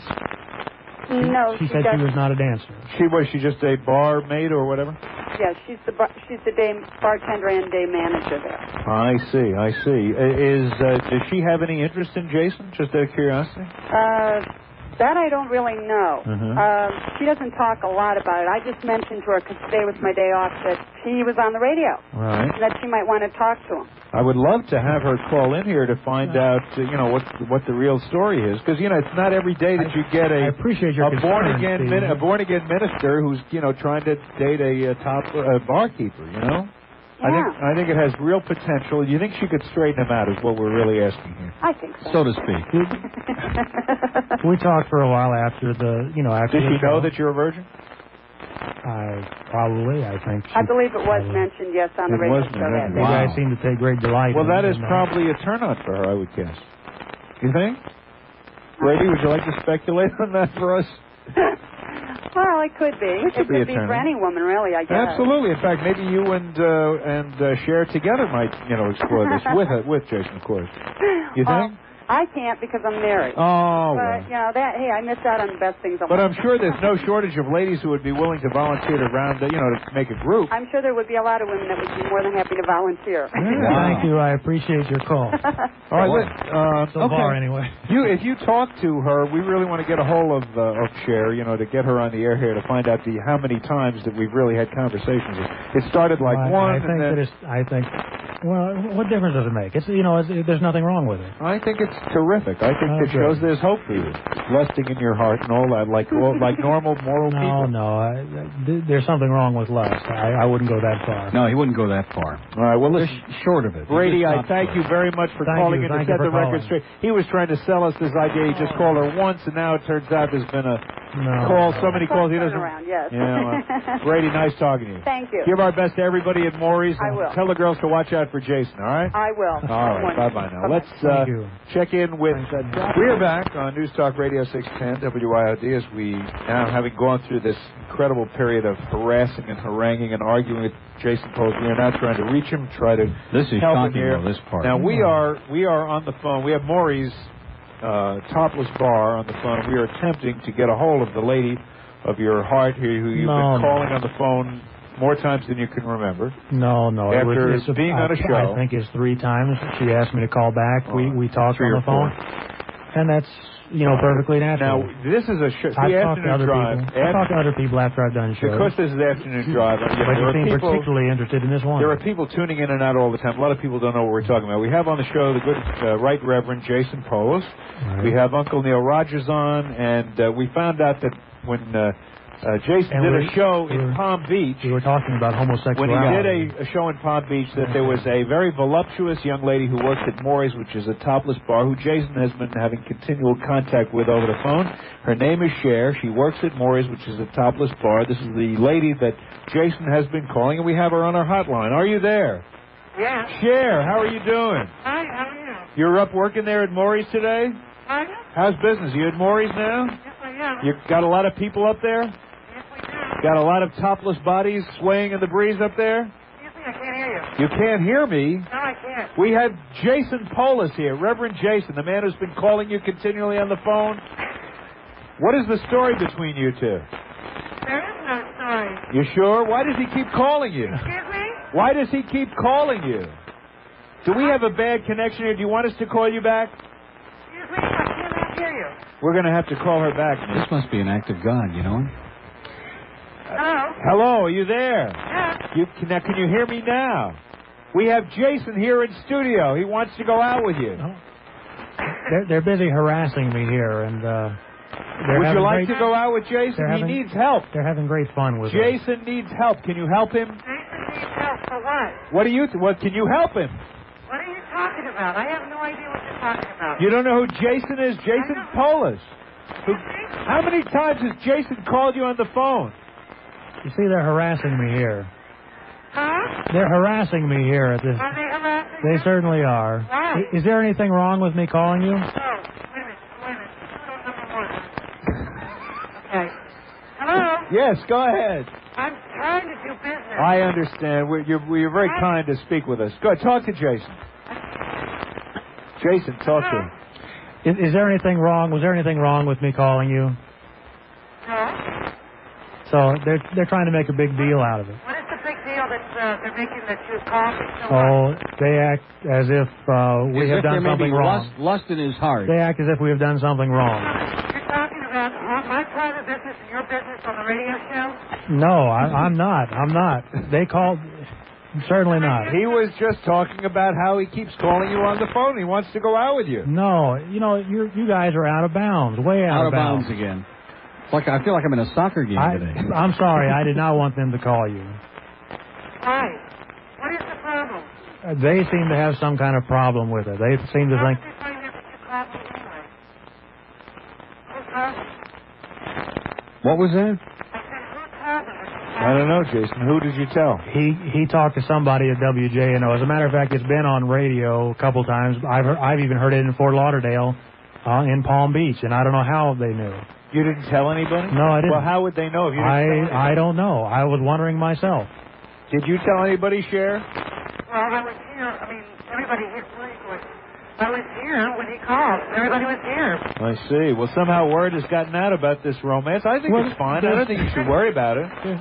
[SPEAKER 7] No,
[SPEAKER 2] She
[SPEAKER 7] she
[SPEAKER 2] said she
[SPEAKER 7] doesn't.
[SPEAKER 2] was not a dancer.
[SPEAKER 1] She was she just a barmaid or whatever?
[SPEAKER 7] Yeah, she's the bar, she's the day bartender and day manager there.
[SPEAKER 1] I see. I see. I- Is uh, does she have any interest in Jason? Just out of curiosity.
[SPEAKER 7] Uh, that I don't really know.
[SPEAKER 1] Mhm.
[SPEAKER 7] Um, she doesn't talk a lot about it. I just mentioned to her, because today was my day off, that he was on the radio
[SPEAKER 1] Right.
[SPEAKER 7] and that she might want to talk to him.
[SPEAKER 1] I would love to have her call in here to find out, uh, you know, what what the real story is, because you know it's not every day that you get
[SPEAKER 2] I
[SPEAKER 1] a
[SPEAKER 2] appreciate your
[SPEAKER 1] a born
[SPEAKER 2] concern,
[SPEAKER 1] again
[SPEAKER 2] Steve.
[SPEAKER 1] min- a born again minister who's you know trying to date a, uh top uh, barkeeper. You know, I think
[SPEAKER 7] Yeah.
[SPEAKER 1] I think it has real potential. You think she could straighten him out? Is what we're really asking here.
[SPEAKER 7] I think so.
[SPEAKER 3] So to speak.
[SPEAKER 2] We talked for a while after the, you know, after
[SPEAKER 1] Does
[SPEAKER 2] the
[SPEAKER 1] she know
[SPEAKER 2] show.
[SPEAKER 1] that you're a virgin?
[SPEAKER 2] I probably, I think. She,
[SPEAKER 7] I believe it was
[SPEAKER 2] probably.
[SPEAKER 7] mentioned, yes, on the
[SPEAKER 1] It
[SPEAKER 7] radio
[SPEAKER 1] was
[SPEAKER 7] show.
[SPEAKER 1] mentioned.
[SPEAKER 7] that
[SPEAKER 2] You
[SPEAKER 7] day.
[SPEAKER 2] guys seem to take great delight.
[SPEAKER 1] Well,
[SPEAKER 2] in,
[SPEAKER 1] that is
[SPEAKER 2] in that.
[SPEAKER 1] probably a turn on for her, I would guess. You think? Brady, would you like to speculate on that for us?
[SPEAKER 7] Well, it could be.
[SPEAKER 1] It could be a
[SPEAKER 7] be
[SPEAKER 1] turn
[SPEAKER 7] for
[SPEAKER 1] on.
[SPEAKER 7] any woman, really, I guess.
[SPEAKER 1] Absolutely. In fact, maybe you and uh, and uh, Cher together might, you know, explore this with uh, with Jason, of course. You think?
[SPEAKER 7] Uh, I can't because I'm married.
[SPEAKER 1] Oh, well.
[SPEAKER 7] But, you know, that, hey, I missed out on the best things of
[SPEAKER 1] But
[SPEAKER 7] life.
[SPEAKER 1] I'm sure there's no shortage of ladies who would be willing to volunteer to round, uh, you know, to make a group.
[SPEAKER 7] I'm sure there would be a lot of women that would be more than happy to volunteer.
[SPEAKER 2] Thank you. I appreciate your call.
[SPEAKER 1] All right, let, uh,
[SPEAKER 2] So
[SPEAKER 1] okay.
[SPEAKER 2] far, anyway.
[SPEAKER 1] You, if you talk to her, we really want to get a hold of uh, of Cher, you know, to get her on the air here to find out the how many times that we've really had conversations. It started like
[SPEAKER 2] Well, I,
[SPEAKER 1] one,
[SPEAKER 2] I think
[SPEAKER 1] and then
[SPEAKER 2] that it's, I think, well, what difference does it make? It's, you know, it's, there's nothing wrong with it.
[SPEAKER 1] I think it's terrific. I think
[SPEAKER 2] Oh,
[SPEAKER 1] it
[SPEAKER 2] good.
[SPEAKER 1] shows there's hope for you, lusting in your heart and all that, like all, like normal moral
[SPEAKER 2] No,
[SPEAKER 1] people.
[SPEAKER 2] no, I, th- there's something wrong with lust. I, I wouldn't go that far.
[SPEAKER 3] No, he wouldn't go that far.
[SPEAKER 1] All right, well, listen,
[SPEAKER 3] Just short of it. He
[SPEAKER 1] Brady,
[SPEAKER 3] just
[SPEAKER 1] I
[SPEAKER 3] stopped
[SPEAKER 1] thank
[SPEAKER 3] short.
[SPEAKER 1] you very much for
[SPEAKER 2] Thank
[SPEAKER 1] calling
[SPEAKER 2] you.
[SPEAKER 1] in to
[SPEAKER 2] Thank you
[SPEAKER 1] set
[SPEAKER 2] for
[SPEAKER 1] the record
[SPEAKER 2] calling.
[SPEAKER 1] straight. He was trying to sell us this idea. He just called her once, and now it turns out there's been a
[SPEAKER 2] No.
[SPEAKER 1] call, so many calls he doesn't.
[SPEAKER 7] Around, yes.
[SPEAKER 1] Yeah, well, Brady, nice talking to you.
[SPEAKER 7] Thank you.
[SPEAKER 1] Give our best to everybody at Maury's.
[SPEAKER 7] I
[SPEAKER 1] and
[SPEAKER 7] will.
[SPEAKER 1] Tell the girls to watch out for Jason, all right?
[SPEAKER 7] I will.
[SPEAKER 1] All right, bye-bye now. Let's uh,
[SPEAKER 2] Thank you.
[SPEAKER 1] check in with... Uh, we're back on News Talk Radio six ten W I O D as we now, having gone through this incredible period of harassing and haranguing and arguing with Jason Post, we are now trying to reach him, try to
[SPEAKER 3] This is
[SPEAKER 1] help him
[SPEAKER 3] shocking,
[SPEAKER 1] here.
[SPEAKER 3] though, this part.
[SPEAKER 1] Now, we are, we are on the phone. We have Maury's uh, topless bar on the phone. We are attempting to get a hold of the lady of your heart here who you've
[SPEAKER 2] No,
[SPEAKER 1] been
[SPEAKER 2] no.
[SPEAKER 1] calling on the phone more times than you can remember.
[SPEAKER 2] No, no. it
[SPEAKER 1] After
[SPEAKER 2] was, it's
[SPEAKER 1] being
[SPEAKER 2] I,
[SPEAKER 1] on a show.
[SPEAKER 2] I think it's three times. She asked me to call back. we we talked
[SPEAKER 1] Three
[SPEAKER 2] on
[SPEAKER 1] or
[SPEAKER 2] the phone. And that's, you know, perfectly natural.
[SPEAKER 1] Now, this is a sh-
[SPEAKER 2] I've
[SPEAKER 1] the
[SPEAKER 2] talked to
[SPEAKER 1] afternoon
[SPEAKER 2] other
[SPEAKER 1] drive.
[SPEAKER 2] people. I've talked to other people after I've done shows.
[SPEAKER 1] Because this is the afternoon drive. You know,
[SPEAKER 2] But
[SPEAKER 1] there
[SPEAKER 2] you
[SPEAKER 1] are
[SPEAKER 2] seem
[SPEAKER 1] people,
[SPEAKER 2] particularly interested in this one.
[SPEAKER 1] There are people tuning in and out all the time. A lot of people don't know what we're talking about. We have on the show the good uh, Right Reverend Jason Polis.
[SPEAKER 2] Right.
[SPEAKER 1] We have Uncle Neil Rogers on, and uh, we found out that when uh, uh, Jason
[SPEAKER 2] And
[SPEAKER 1] did
[SPEAKER 2] we're-
[SPEAKER 1] a show in
[SPEAKER 2] we're-
[SPEAKER 1] Palm Beach,
[SPEAKER 2] We were talking about
[SPEAKER 1] when
[SPEAKER 2] homosexuality.
[SPEAKER 1] he did a, a show in Palm Beach, that there was a very voluptuous young lady who works at Maury's, which is a topless bar, who Jason has been having continual contact with over the phone. Her name is Cher. She works at Maury's, which is a topless bar. This is the lady that Jason has been calling, and we have her on our hotline. Are you there?
[SPEAKER 9] Yeah.
[SPEAKER 1] Cher, how are you doing?
[SPEAKER 9] Hi, how are you?
[SPEAKER 1] You're up working there at Maury's today?
[SPEAKER 9] Hi.
[SPEAKER 1] How's business? You at Maury's now?
[SPEAKER 9] Yes, I am.
[SPEAKER 1] You got a lot of people up there?
[SPEAKER 9] Yes, we do.
[SPEAKER 1] Got a lot of topless bodies swaying in the breeze up there?
[SPEAKER 9] Excuse me, I can't hear you.
[SPEAKER 1] You can't hear me?
[SPEAKER 9] No, I can't.
[SPEAKER 1] We have Jason Polis here, Reverend Jason, the man who's been calling you continually on the phone. What is the story between you two?
[SPEAKER 9] There is no story.
[SPEAKER 1] You sure? Why does he keep calling you?
[SPEAKER 9] Excuse me?
[SPEAKER 1] Why does he keep calling you? Do we have a bad connection here? Do you want us to call you back?
[SPEAKER 9] Excuse me, I cannot hear you.
[SPEAKER 1] We're going to have to call her back.
[SPEAKER 8] This must be an act of God, you know?
[SPEAKER 9] Hello?
[SPEAKER 1] Hello, are you there?
[SPEAKER 9] Yes.
[SPEAKER 1] You, can, now, can you hear me now? We have Jason here in studio. He wants to go out with you.
[SPEAKER 2] They're, they're busy harassing me here, and uh, they're
[SPEAKER 1] Would
[SPEAKER 2] having
[SPEAKER 1] you like
[SPEAKER 2] great,
[SPEAKER 1] to go out with Jason?
[SPEAKER 2] they're
[SPEAKER 1] He
[SPEAKER 2] having-
[SPEAKER 1] needs help.
[SPEAKER 2] They're having great fun with it.
[SPEAKER 1] Jason needs help. Can you help him?
[SPEAKER 9] Jason needs help for what?
[SPEAKER 1] What do you? Th- what can you help him?
[SPEAKER 9] What are you talking about? I have no idea what you're talking about.
[SPEAKER 1] You don't know who Jason is? Jason Polis. Who, how many times has Jason called you on the phone?
[SPEAKER 2] You see, they're harassing me here.
[SPEAKER 9] Huh?
[SPEAKER 2] They're harassing me here at this.
[SPEAKER 9] Are they harassing
[SPEAKER 2] They
[SPEAKER 9] you?
[SPEAKER 2] certainly are.
[SPEAKER 9] Why?
[SPEAKER 2] I- Is there anything wrong with me calling you?
[SPEAKER 9] Oh, wait a minute, wait a minute. Phone number one. Okay. Hello?
[SPEAKER 1] Yes, go ahead.
[SPEAKER 9] I'm trying to do business.
[SPEAKER 1] I understand. We're, you're, you're very kind to speak with us. Go ahead, talk to Jason. Jason, talk to him.
[SPEAKER 2] Is, is there anything wrong? Was there anything wrong with me calling you?
[SPEAKER 9] No?
[SPEAKER 2] So they're they're trying to make a big deal out of it.
[SPEAKER 9] What is the big deal that uh, they're making that you called me so
[SPEAKER 2] Oh, they act as if uh, we
[SPEAKER 3] As
[SPEAKER 2] have
[SPEAKER 3] if
[SPEAKER 2] done
[SPEAKER 3] there may
[SPEAKER 2] something
[SPEAKER 3] be
[SPEAKER 2] wrong.
[SPEAKER 3] lust, lust in his heart.
[SPEAKER 2] They act as if we have done something wrong.
[SPEAKER 9] You're talking about uh, my private business and your business on the radio show?
[SPEAKER 2] No, I, I'm not. I'm not. They called. Certainly not.
[SPEAKER 1] He was just talking about how he keeps calling you on the phone. He wants to go out with you.
[SPEAKER 2] No, you know, you you guys are out of bounds, way out,
[SPEAKER 3] Out of bounds again. It's like I feel like I'm in a soccer game
[SPEAKER 2] I,
[SPEAKER 3] today.
[SPEAKER 2] I'm sorry, I did not want them to call you.
[SPEAKER 9] Why? What is the problem?
[SPEAKER 2] Uh, They seem to have some kind of problem with it. They seem to
[SPEAKER 9] How
[SPEAKER 2] think.
[SPEAKER 9] did you find out that you called me anyway? Who called me?
[SPEAKER 3] What was that?
[SPEAKER 9] I said, who called me?
[SPEAKER 1] I don't know, Jason. Who did you tell?
[SPEAKER 2] He he talked to somebody at W J N O. As a matter of fact, it's been on radio a couple times. I've heard, I've even heard it in Fort Lauderdale, uh, in Palm Beach, and I don't know how they knew.
[SPEAKER 1] You didn't tell anybody?
[SPEAKER 2] No, I didn't.
[SPEAKER 1] Well, how would they know if you didn't tell
[SPEAKER 2] I
[SPEAKER 1] anybody?
[SPEAKER 2] I don't know. I was wondering myself.
[SPEAKER 1] Did you tell anybody, Cher?
[SPEAKER 9] Well, I was here. I mean, everybody here. I was here when he called. Everybody was here.
[SPEAKER 1] I see. Well, somehow word has gotten out about this romance. I think
[SPEAKER 2] Well,
[SPEAKER 1] it's fine. I don't think you should worry about it.
[SPEAKER 9] This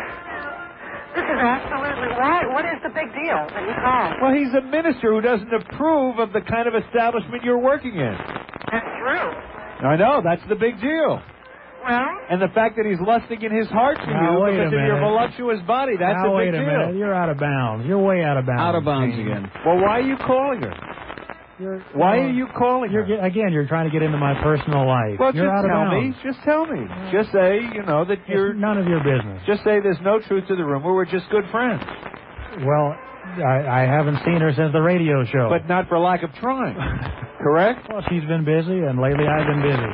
[SPEAKER 9] is absolutely why. What is the big deal that he called?
[SPEAKER 1] Well, he's a minister who doesn't approve of the kind of establishment you're working in.
[SPEAKER 9] That's true.
[SPEAKER 1] I know. That's the big deal.
[SPEAKER 9] Well,
[SPEAKER 1] And the fact that he's lusting in his heart for
[SPEAKER 2] Now,
[SPEAKER 1] you
[SPEAKER 2] wait a
[SPEAKER 1] because of your
[SPEAKER 2] minute.
[SPEAKER 1] voluptuous body, that's
[SPEAKER 2] now,
[SPEAKER 1] a
[SPEAKER 2] wait
[SPEAKER 1] big
[SPEAKER 2] a
[SPEAKER 1] deal.
[SPEAKER 2] minute. You're out of bounds. You're way out of bounds.
[SPEAKER 3] Out of bounds
[SPEAKER 2] Kane.
[SPEAKER 3] again.
[SPEAKER 1] Well, why are you calling her?
[SPEAKER 2] You're,
[SPEAKER 1] Why
[SPEAKER 2] you know,
[SPEAKER 1] are you calling
[SPEAKER 2] You're
[SPEAKER 1] her?
[SPEAKER 2] get- again. You're trying to get into my personal life.
[SPEAKER 1] Well,
[SPEAKER 2] you're
[SPEAKER 1] just
[SPEAKER 2] out of
[SPEAKER 1] tell
[SPEAKER 2] bounds.
[SPEAKER 1] me. Just tell me. Just say, you know, that
[SPEAKER 2] It's
[SPEAKER 1] you're...
[SPEAKER 2] none of your business.
[SPEAKER 1] Just say there's no truth to the rumor. We're just good friends.
[SPEAKER 2] Well, I, I haven't seen her since the radio show.
[SPEAKER 1] But not for lack of trying. Correct?
[SPEAKER 2] Well, she's been busy, and lately I've been busy.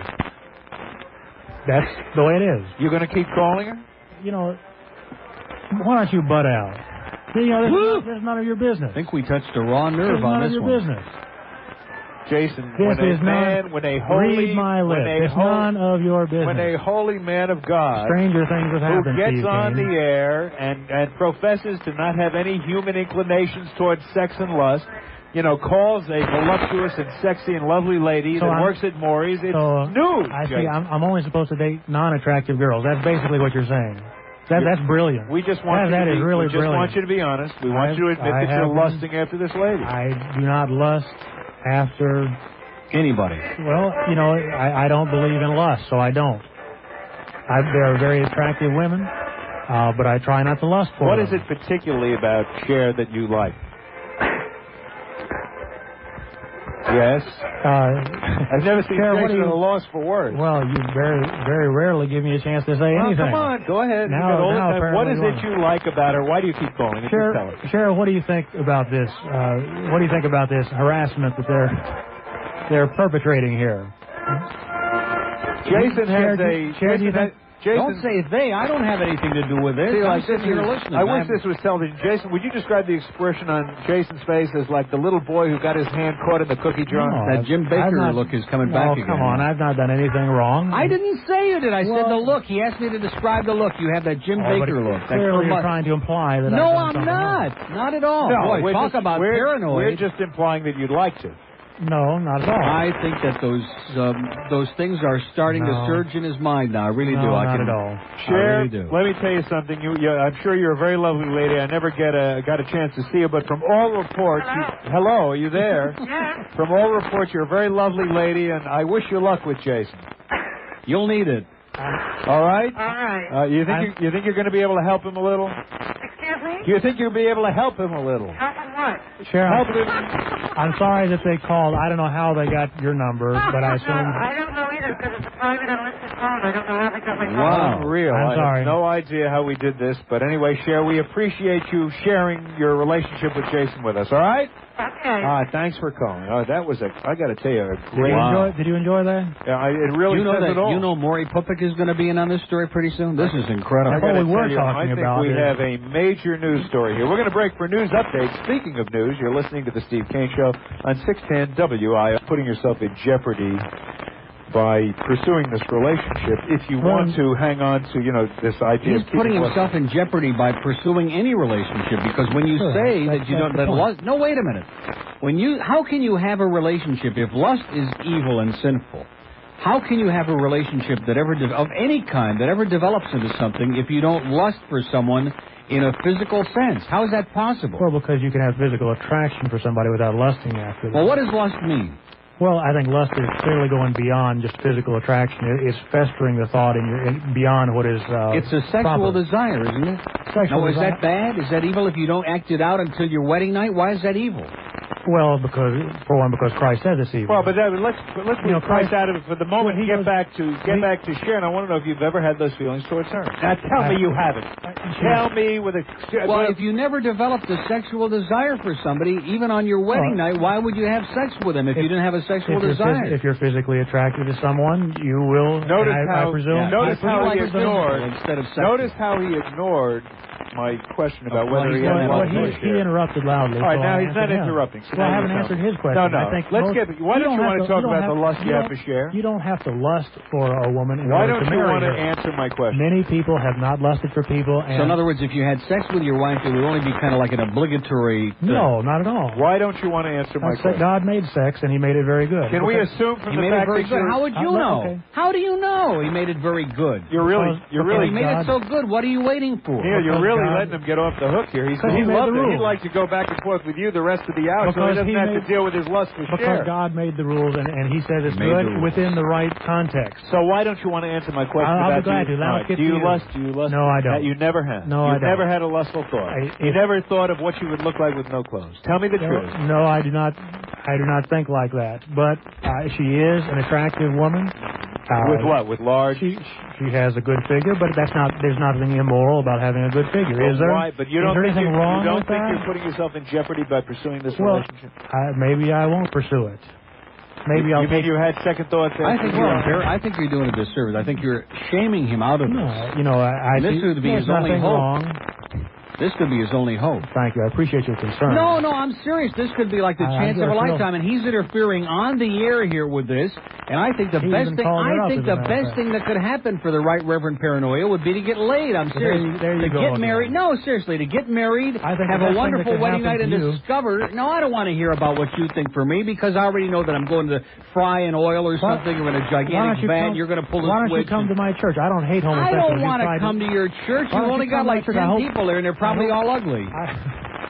[SPEAKER 2] That's the way it is.
[SPEAKER 1] You're going to keep calling her?
[SPEAKER 2] You know, why don't you butt out? You know, there's, there's none of your business.
[SPEAKER 3] I think we touched a raw nerve
[SPEAKER 2] There's
[SPEAKER 3] on
[SPEAKER 2] none of
[SPEAKER 3] this
[SPEAKER 2] your
[SPEAKER 3] one.
[SPEAKER 2] business.
[SPEAKER 1] Jason,
[SPEAKER 2] This
[SPEAKER 1] when a
[SPEAKER 2] is
[SPEAKER 1] man,
[SPEAKER 2] not.
[SPEAKER 1] when a holy,
[SPEAKER 2] Read my
[SPEAKER 1] when
[SPEAKER 2] lips.
[SPEAKER 1] a
[SPEAKER 2] It's
[SPEAKER 1] hol-
[SPEAKER 2] none of your business.
[SPEAKER 1] when a holy man of God
[SPEAKER 2] Stranger things have
[SPEAKER 1] who
[SPEAKER 2] happened.
[SPEAKER 1] gets
[SPEAKER 2] Steve
[SPEAKER 1] on
[SPEAKER 2] Kane.
[SPEAKER 1] the air and, and professes to not have any human inclinations towards sex and lust, you know, calls a voluptuous and sexy and lovely lady
[SPEAKER 2] So
[SPEAKER 1] that
[SPEAKER 2] I'm-
[SPEAKER 1] works at Maury's. It's
[SPEAKER 2] So,
[SPEAKER 1] news.
[SPEAKER 2] I see.
[SPEAKER 1] Jason.
[SPEAKER 2] I'm, I'm only supposed to date non-attractive girls. That's basically what you're saying. That,
[SPEAKER 1] You-
[SPEAKER 2] that's brilliant.
[SPEAKER 1] We just want
[SPEAKER 2] That-
[SPEAKER 1] you to
[SPEAKER 2] that
[SPEAKER 1] be,
[SPEAKER 2] is really
[SPEAKER 1] we just
[SPEAKER 2] brilliant.
[SPEAKER 1] want you to be honest. We want
[SPEAKER 2] I've-
[SPEAKER 1] you to admit
[SPEAKER 2] I
[SPEAKER 1] that you're
[SPEAKER 2] have been-
[SPEAKER 1] lusting after this lady.
[SPEAKER 2] I do not lust after
[SPEAKER 3] Anybody.
[SPEAKER 2] Well, you know, I, I don't believe in lust, so I don't. I, there are very attractive women, uh, but I try not to lust for
[SPEAKER 1] What
[SPEAKER 2] them.
[SPEAKER 1] is it particularly about Cher that you like? Yes.
[SPEAKER 2] Uh,
[SPEAKER 1] I've never seen
[SPEAKER 2] Cher, what
[SPEAKER 1] Jason
[SPEAKER 2] do you-
[SPEAKER 1] at a loss for words.
[SPEAKER 2] Well, you very, very rarely give me a chance to say
[SPEAKER 1] Well,
[SPEAKER 2] anything.
[SPEAKER 1] come on, go ahead. You
[SPEAKER 2] Now-
[SPEAKER 1] got all the
[SPEAKER 2] now
[SPEAKER 1] time. What is
[SPEAKER 2] apparently
[SPEAKER 1] it you like about her? Why do you keep calling? Just
[SPEAKER 2] Cher,
[SPEAKER 1] tell us.
[SPEAKER 2] Cher, what do you think about this? Uh, what do you think about this harassment that they're they're perpetrating here?
[SPEAKER 1] Jason
[SPEAKER 2] Cher,
[SPEAKER 1] has
[SPEAKER 2] do-
[SPEAKER 1] a.
[SPEAKER 2] Cher, do you
[SPEAKER 1] Jason
[SPEAKER 2] think?
[SPEAKER 1] has- Jason,
[SPEAKER 3] Don't say they. I don't have anything to do with this.
[SPEAKER 1] See,
[SPEAKER 3] I'm
[SPEAKER 1] like,
[SPEAKER 3] sitting
[SPEAKER 1] this
[SPEAKER 3] here
[SPEAKER 1] is-
[SPEAKER 3] listening.
[SPEAKER 1] I wish
[SPEAKER 3] I'm-
[SPEAKER 1] this was television. Jason, would you describe the expression on Jason's face as like the little boy who got his hand caught in the cookie jar?
[SPEAKER 2] No,
[SPEAKER 3] That Jim Baker
[SPEAKER 2] I've not-
[SPEAKER 3] look is coming
[SPEAKER 2] no,
[SPEAKER 3] back again.
[SPEAKER 2] come on, I've not done anything wrong.
[SPEAKER 3] I didn't say you did. I said
[SPEAKER 2] Well-
[SPEAKER 3] the look. He asked me to describe the look. You have that Jim
[SPEAKER 2] Oh, but
[SPEAKER 3] Baker look. That
[SPEAKER 2] Clearly, you're
[SPEAKER 3] curmud-
[SPEAKER 2] trying to imply that.
[SPEAKER 3] No,
[SPEAKER 2] I've done
[SPEAKER 3] I'm
[SPEAKER 2] something
[SPEAKER 3] not.
[SPEAKER 2] wrong.
[SPEAKER 3] Not at all.
[SPEAKER 1] No,
[SPEAKER 3] Boy,
[SPEAKER 1] we're
[SPEAKER 3] talk
[SPEAKER 1] just,
[SPEAKER 3] about
[SPEAKER 1] we're,
[SPEAKER 3] paranoid.
[SPEAKER 1] We're just implying that you'd like to.
[SPEAKER 2] No, not at all.
[SPEAKER 3] I think that those um, those things are starting
[SPEAKER 2] No.
[SPEAKER 3] to surge in his mind now. I really
[SPEAKER 2] no,
[SPEAKER 3] do. I
[SPEAKER 2] not
[SPEAKER 3] can,
[SPEAKER 2] at all.
[SPEAKER 3] I
[SPEAKER 1] Cher,
[SPEAKER 3] really do.
[SPEAKER 1] let me tell you something. You, you, I'm sure you're a very lovely lady. I never get a got a chance to see you, but from all reports, you, hello, are you there?
[SPEAKER 9] Yes.
[SPEAKER 1] From all reports, you're a very lovely lady, and I wish you luck with Jason.
[SPEAKER 3] You'll need it.
[SPEAKER 1] All right?
[SPEAKER 9] All right.
[SPEAKER 1] Uh, you think
[SPEAKER 2] I'm-
[SPEAKER 1] you, you think you're going to be able to help him a little?
[SPEAKER 9] Excuse me?
[SPEAKER 1] Do you think you'll be able to help him a little?
[SPEAKER 9] Help him what?
[SPEAKER 2] Cher,
[SPEAKER 1] Help him.
[SPEAKER 2] I'm sorry that they called. I don't know how they got your number, but I assume.
[SPEAKER 9] I don't know either because it's a private unlisted phone. I don't know how they got my phone.
[SPEAKER 3] Wow.
[SPEAKER 1] Unreal.
[SPEAKER 2] I'm
[SPEAKER 1] I
[SPEAKER 2] sorry.
[SPEAKER 1] have no idea how we did this, but anyway, Cher, we appreciate you sharing your relationship with Jason with us. All right?
[SPEAKER 9] Okay.
[SPEAKER 1] Ah, thanks for calling. Oh, that was a. I got to tell you, a
[SPEAKER 2] Did
[SPEAKER 1] great.
[SPEAKER 2] you
[SPEAKER 3] Wow.
[SPEAKER 2] enjoy? Did you enjoy that?
[SPEAKER 1] Yeah, I, it really
[SPEAKER 3] you know
[SPEAKER 1] says
[SPEAKER 3] that
[SPEAKER 1] it all.
[SPEAKER 3] you know Maury Pupik is going to be in on this story pretty soon. This is
[SPEAKER 1] I
[SPEAKER 3] incredible.
[SPEAKER 1] gotta
[SPEAKER 2] What we were
[SPEAKER 1] tell you,
[SPEAKER 2] talking
[SPEAKER 1] I think
[SPEAKER 2] about
[SPEAKER 1] we
[SPEAKER 2] is-
[SPEAKER 1] have a major news story here. We're going to break for news updates. Speaking of news, you're listening to the Steve Kane Show on six ten W I. Putting yourself in jeopardy by pursuing this relationship if you want to hang on to, you know, this idea
[SPEAKER 3] He's
[SPEAKER 1] of keeping
[SPEAKER 3] putting
[SPEAKER 1] lust-
[SPEAKER 3] himself in jeopardy by pursuing any relationship because when you
[SPEAKER 2] Sure,
[SPEAKER 3] say
[SPEAKER 2] that's-
[SPEAKER 3] that you
[SPEAKER 2] that's
[SPEAKER 3] don't
[SPEAKER 2] the
[SPEAKER 3] that
[SPEAKER 2] point.
[SPEAKER 3] lust, no, wait a minute. When you, how can you have a relationship if lust is evil and sinful? How can you have a relationship that ever de- of any kind that ever develops into something if you don't lust for someone in a physical sense? How is that possible?
[SPEAKER 2] Well, because you can have physical attraction for somebody without lusting after them.
[SPEAKER 3] Well, what does lust mean?
[SPEAKER 2] Well, I think lust is clearly going beyond just physical attraction. It- It's festering the thought in your in, beyond what is. Uh,
[SPEAKER 3] It's a sexual
[SPEAKER 2] proper.
[SPEAKER 3] desire, isn't it?
[SPEAKER 2] Sexual
[SPEAKER 3] No, is
[SPEAKER 2] desire.
[SPEAKER 3] that bad? Is that evil if you don't act it out until your wedding night? Why is that evil?
[SPEAKER 2] Well, because for one, because Christ said this evil.
[SPEAKER 1] Well, but that, let's but let's
[SPEAKER 2] You know,
[SPEAKER 1] leave Christ
[SPEAKER 2] Christ-
[SPEAKER 1] out of it for the moment.
[SPEAKER 2] Well, he
[SPEAKER 1] get
[SPEAKER 2] goes-
[SPEAKER 1] back to get
[SPEAKER 2] he-
[SPEAKER 1] back to Sharon. I want to know if you've ever had those feelings towards her. Now, tell
[SPEAKER 2] I-
[SPEAKER 1] me you haven't. Tell me with a.
[SPEAKER 3] Well, if you never developed a sexual desire for somebody, even on your wedding
[SPEAKER 2] Well,
[SPEAKER 3] night, why would you have sex with them if,
[SPEAKER 2] if-
[SPEAKER 3] you didn't have a sexual
[SPEAKER 2] if you're,
[SPEAKER 3] desire?
[SPEAKER 2] phys- if you're physically attracted to someone, you will.
[SPEAKER 1] Notice
[SPEAKER 2] and I,
[SPEAKER 1] how
[SPEAKER 2] I presume.
[SPEAKER 1] notice
[SPEAKER 2] I
[SPEAKER 1] how he
[SPEAKER 2] presume-
[SPEAKER 1] ignored
[SPEAKER 3] instead of sexual.
[SPEAKER 1] notice how he ignored my question about
[SPEAKER 3] Oh,
[SPEAKER 1] whether
[SPEAKER 3] he's
[SPEAKER 1] he had
[SPEAKER 3] got
[SPEAKER 2] Well,
[SPEAKER 1] lust
[SPEAKER 2] well,
[SPEAKER 1] for
[SPEAKER 2] he, he
[SPEAKER 1] Sharon.
[SPEAKER 2] interrupted loudly.
[SPEAKER 1] All right,
[SPEAKER 2] so
[SPEAKER 1] now
[SPEAKER 2] I
[SPEAKER 1] he's not
[SPEAKER 2] answered him.
[SPEAKER 1] interrupting. So
[SPEAKER 2] Well, I
[SPEAKER 1] now
[SPEAKER 2] haven't
[SPEAKER 1] you
[SPEAKER 2] answered
[SPEAKER 1] tell
[SPEAKER 2] his
[SPEAKER 1] me.
[SPEAKER 2] question.
[SPEAKER 1] No, no.
[SPEAKER 2] I think
[SPEAKER 1] Let's
[SPEAKER 2] most-
[SPEAKER 1] get. Why don't you,
[SPEAKER 2] have
[SPEAKER 1] want to talk
[SPEAKER 2] you don't
[SPEAKER 1] about
[SPEAKER 2] have-
[SPEAKER 1] the lust you have
[SPEAKER 2] don't-
[SPEAKER 1] for Cher?
[SPEAKER 2] You don't have to lust for a woman in
[SPEAKER 1] Why
[SPEAKER 2] order
[SPEAKER 1] don't
[SPEAKER 2] to
[SPEAKER 1] you
[SPEAKER 2] marry
[SPEAKER 1] want to
[SPEAKER 2] her.
[SPEAKER 1] answer my question?
[SPEAKER 2] Many people have not lusted for people. And
[SPEAKER 3] So, in other words, if you had sex with your wife, it would only be kind of like an obligatory thing.
[SPEAKER 2] no, not at all.
[SPEAKER 1] Why don't you want to answer my
[SPEAKER 2] I said
[SPEAKER 1] question?
[SPEAKER 2] God made sex, and He made it very good.
[SPEAKER 1] Can we
[SPEAKER 2] Okay.
[SPEAKER 1] assume from
[SPEAKER 3] He
[SPEAKER 1] the
[SPEAKER 3] made it
[SPEAKER 1] fact
[SPEAKER 3] very
[SPEAKER 1] that
[SPEAKER 3] good.
[SPEAKER 1] you're,
[SPEAKER 3] How would you
[SPEAKER 2] Uh,
[SPEAKER 3] know?
[SPEAKER 2] okay.
[SPEAKER 3] How do you know he made it very good?
[SPEAKER 1] you're really,
[SPEAKER 2] Because-
[SPEAKER 1] you're
[SPEAKER 3] If
[SPEAKER 1] really,
[SPEAKER 3] he made it
[SPEAKER 2] God-
[SPEAKER 3] so good, what are you waiting for?
[SPEAKER 1] Neil, you're
[SPEAKER 2] because
[SPEAKER 1] really
[SPEAKER 2] God-
[SPEAKER 1] letting him get off the hook here. He's,
[SPEAKER 2] Because
[SPEAKER 1] he
[SPEAKER 2] he made
[SPEAKER 1] loved
[SPEAKER 2] the
[SPEAKER 1] it. He'd
[SPEAKER 2] rules.
[SPEAKER 1] like to go back and forth with you the rest of the hour, so he
[SPEAKER 2] Because
[SPEAKER 1] doesn't
[SPEAKER 2] he
[SPEAKER 1] have
[SPEAKER 2] made-
[SPEAKER 1] to deal with his lust for
[SPEAKER 2] Because
[SPEAKER 1] Cher.
[SPEAKER 2] God made the rules, and, and He said it's
[SPEAKER 3] Made the
[SPEAKER 2] good
[SPEAKER 3] rules.
[SPEAKER 2] within the right context.
[SPEAKER 1] So why don't you want to answer my question
[SPEAKER 2] I'll- I'll
[SPEAKER 1] about
[SPEAKER 2] be glad
[SPEAKER 1] do you,
[SPEAKER 2] to. Now
[SPEAKER 1] all
[SPEAKER 2] let's
[SPEAKER 1] right,
[SPEAKER 2] get
[SPEAKER 1] do you
[SPEAKER 2] to you.
[SPEAKER 1] lust? Do you lust?
[SPEAKER 2] No, I don't.
[SPEAKER 1] That you never have.
[SPEAKER 2] No,
[SPEAKER 1] You've
[SPEAKER 2] I don't.
[SPEAKER 1] never had a lustful thought.
[SPEAKER 2] I-
[SPEAKER 1] you
[SPEAKER 2] if-
[SPEAKER 1] never thought of what you would look like with no clothes. Tell me the
[SPEAKER 2] No,
[SPEAKER 1] truth.
[SPEAKER 2] no, I do not. I do not think like that. But uh, she is an attractive woman. Uh,
[SPEAKER 1] With what? With large?
[SPEAKER 2] She she has a good figure, but that's not. There's nothing immoral about having a good figure,
[SPEAKER 1] But
[SPEAKER 2] is there?
[SPEAKER 1] Why? But you
[SPEAKER 2] Is
[SPEAKER 1] don't
[SPEAKER 2] there
[SPEAKER 1] think
[SPEAKER 2] anything
[SPEAKER 1] you,
[SPEAKER 2] wrong
[SPEAKER 1] you don't
[SPEAKER 2] with
[SPEAKER 1] think
[SPEAKER 2] that?
[SPEAKER 1] you're putting yourself in jeopardy by pursuing this
[SPEAKER 2] Well,
[SPEAKER 1] relationship?
[SPEAKER 2] I, maybe I won't pursue it. Maybe
[SPEAKER 1] you
[SPEAKER 2] I'll
[SPEAKER 1] mean
[SPEAKER 2] take.
[SPEAKER 1] you had second thoughts?
[SPEAKER 3] I
[SPEAKER 1] after
[SPEAKER 3] think
[SPEAKER 1] you-
[SPEAKER 3] you're embar- I think you're doing a disservice. I think you're shaming him out of this.
[SPEAKER 2] No, you know, I. I
[SPEAKER 3] This
[SPEAKER 2] see-
[SPEAKER 3] would be
[SPEAKER 2] there's
[SPEAKER 3] his only
[SPEAKER 2] nothing
[SPEAKER 3] hope.
[SPEAKER 2] wrong.
[SPEAKER 3] This could be his only hope.
[SPEAKER 2] Thank you. I appreciate your concern.
[SPEAKER 3] No, no, I'm serious. This could be like the
[SPEAKER 2] I-
[SPEAKER 3] chance
[SPEAKER 2] I
[SPEAKER 3] of a
[SPEAKER 2] feel-
[SPEAKER 3] lifetime, and he's interfering on the air here with this. And I think the
[SPEAKER 2] He
[SPEAKER 3] best
[SPEAKER 2] even
[SPEAKER 3] thing,
[SPEAKER 2] called her
[SPEAKER 3] I
[SPEAKER 2] up,
[SPEAKER 3] think
[SPEAKER 2] as a
[SPEAKER 3] the
[SPEAKER 2] matter of
[SPEAKER 3] best
[SPEAKER 2] fact.
[SPEAKER 3] thing that could happen for the right Reverend Paranoia would be to get laid. I'm
[SPEAKER 2] So
[SPEAKER 3] serious.
[SPEAKER 2] there you- there you
[SPEAKER 3] to
[SPEAKER 2] go
[SPEAKER 3] get
[SPEAKER 2] again.
[SPEAKER 3] married. No, seriously, to get married,
[SPEAKER 2] I think
[SPEAKER 3] have
[SPEAKER 2] the
[SPEAKER 3] a
[SPEAKER 2] best thing
[SPEAKER 3] wonderful
[SPEAKER 2] that could
[SPEAKER 3] wedding night,
[SPEAKER 2] happen
[SPEAKER 3] and
[SPEAKER 2] to you-
[SPEAKER 3] discover. No, I don't want to hear about what you think for me because I already know that I'm going to fry in oil or
[SPEAKER 2] Why-
[SPEAKER 3] something or in a
[SPEAKER 2] Why don't
[SPEAKER 3] gigantic
[SPEAKER 2] you
[SPEAKER 3] vat.
[SPEAKER 2] come-
[SPEAKER 3] You're going to pull the
[SPEAKER 2] Why don't
[SPEAKER 3] switch.
[SPEAKER 2] you come
[SPEAKER 3] and-
[SPEAKER 2] to my church? I don't hate
[SPEAKER 3] I
[SPEAKER 2] homosexuals.
[SPEAKER 3] don't
[SPEAKER 2] You
[SPEAKER 3] want to
[SPEAKER 2] tried
[SPEAKER 3] come to your church.
[SPEAKER 2] Why
[SPEAKER 3] You've
[SPEAKER 2] don't
[SPEAKER 3] only
[SPEAKER 2] you
[SPEAKER 3] got
[SPEAKER 2] come to my
[SPEAKER 3] like
[SPEAKER 2] church? I
[SPEAKER 3] ten
[SPEAKER 2] hope-
[SPEAKER 3] people there, and they're probably
[SPEAKER 2] I hope-
[SPEAKER 3] all ugly.
[SPEAKER 2] I,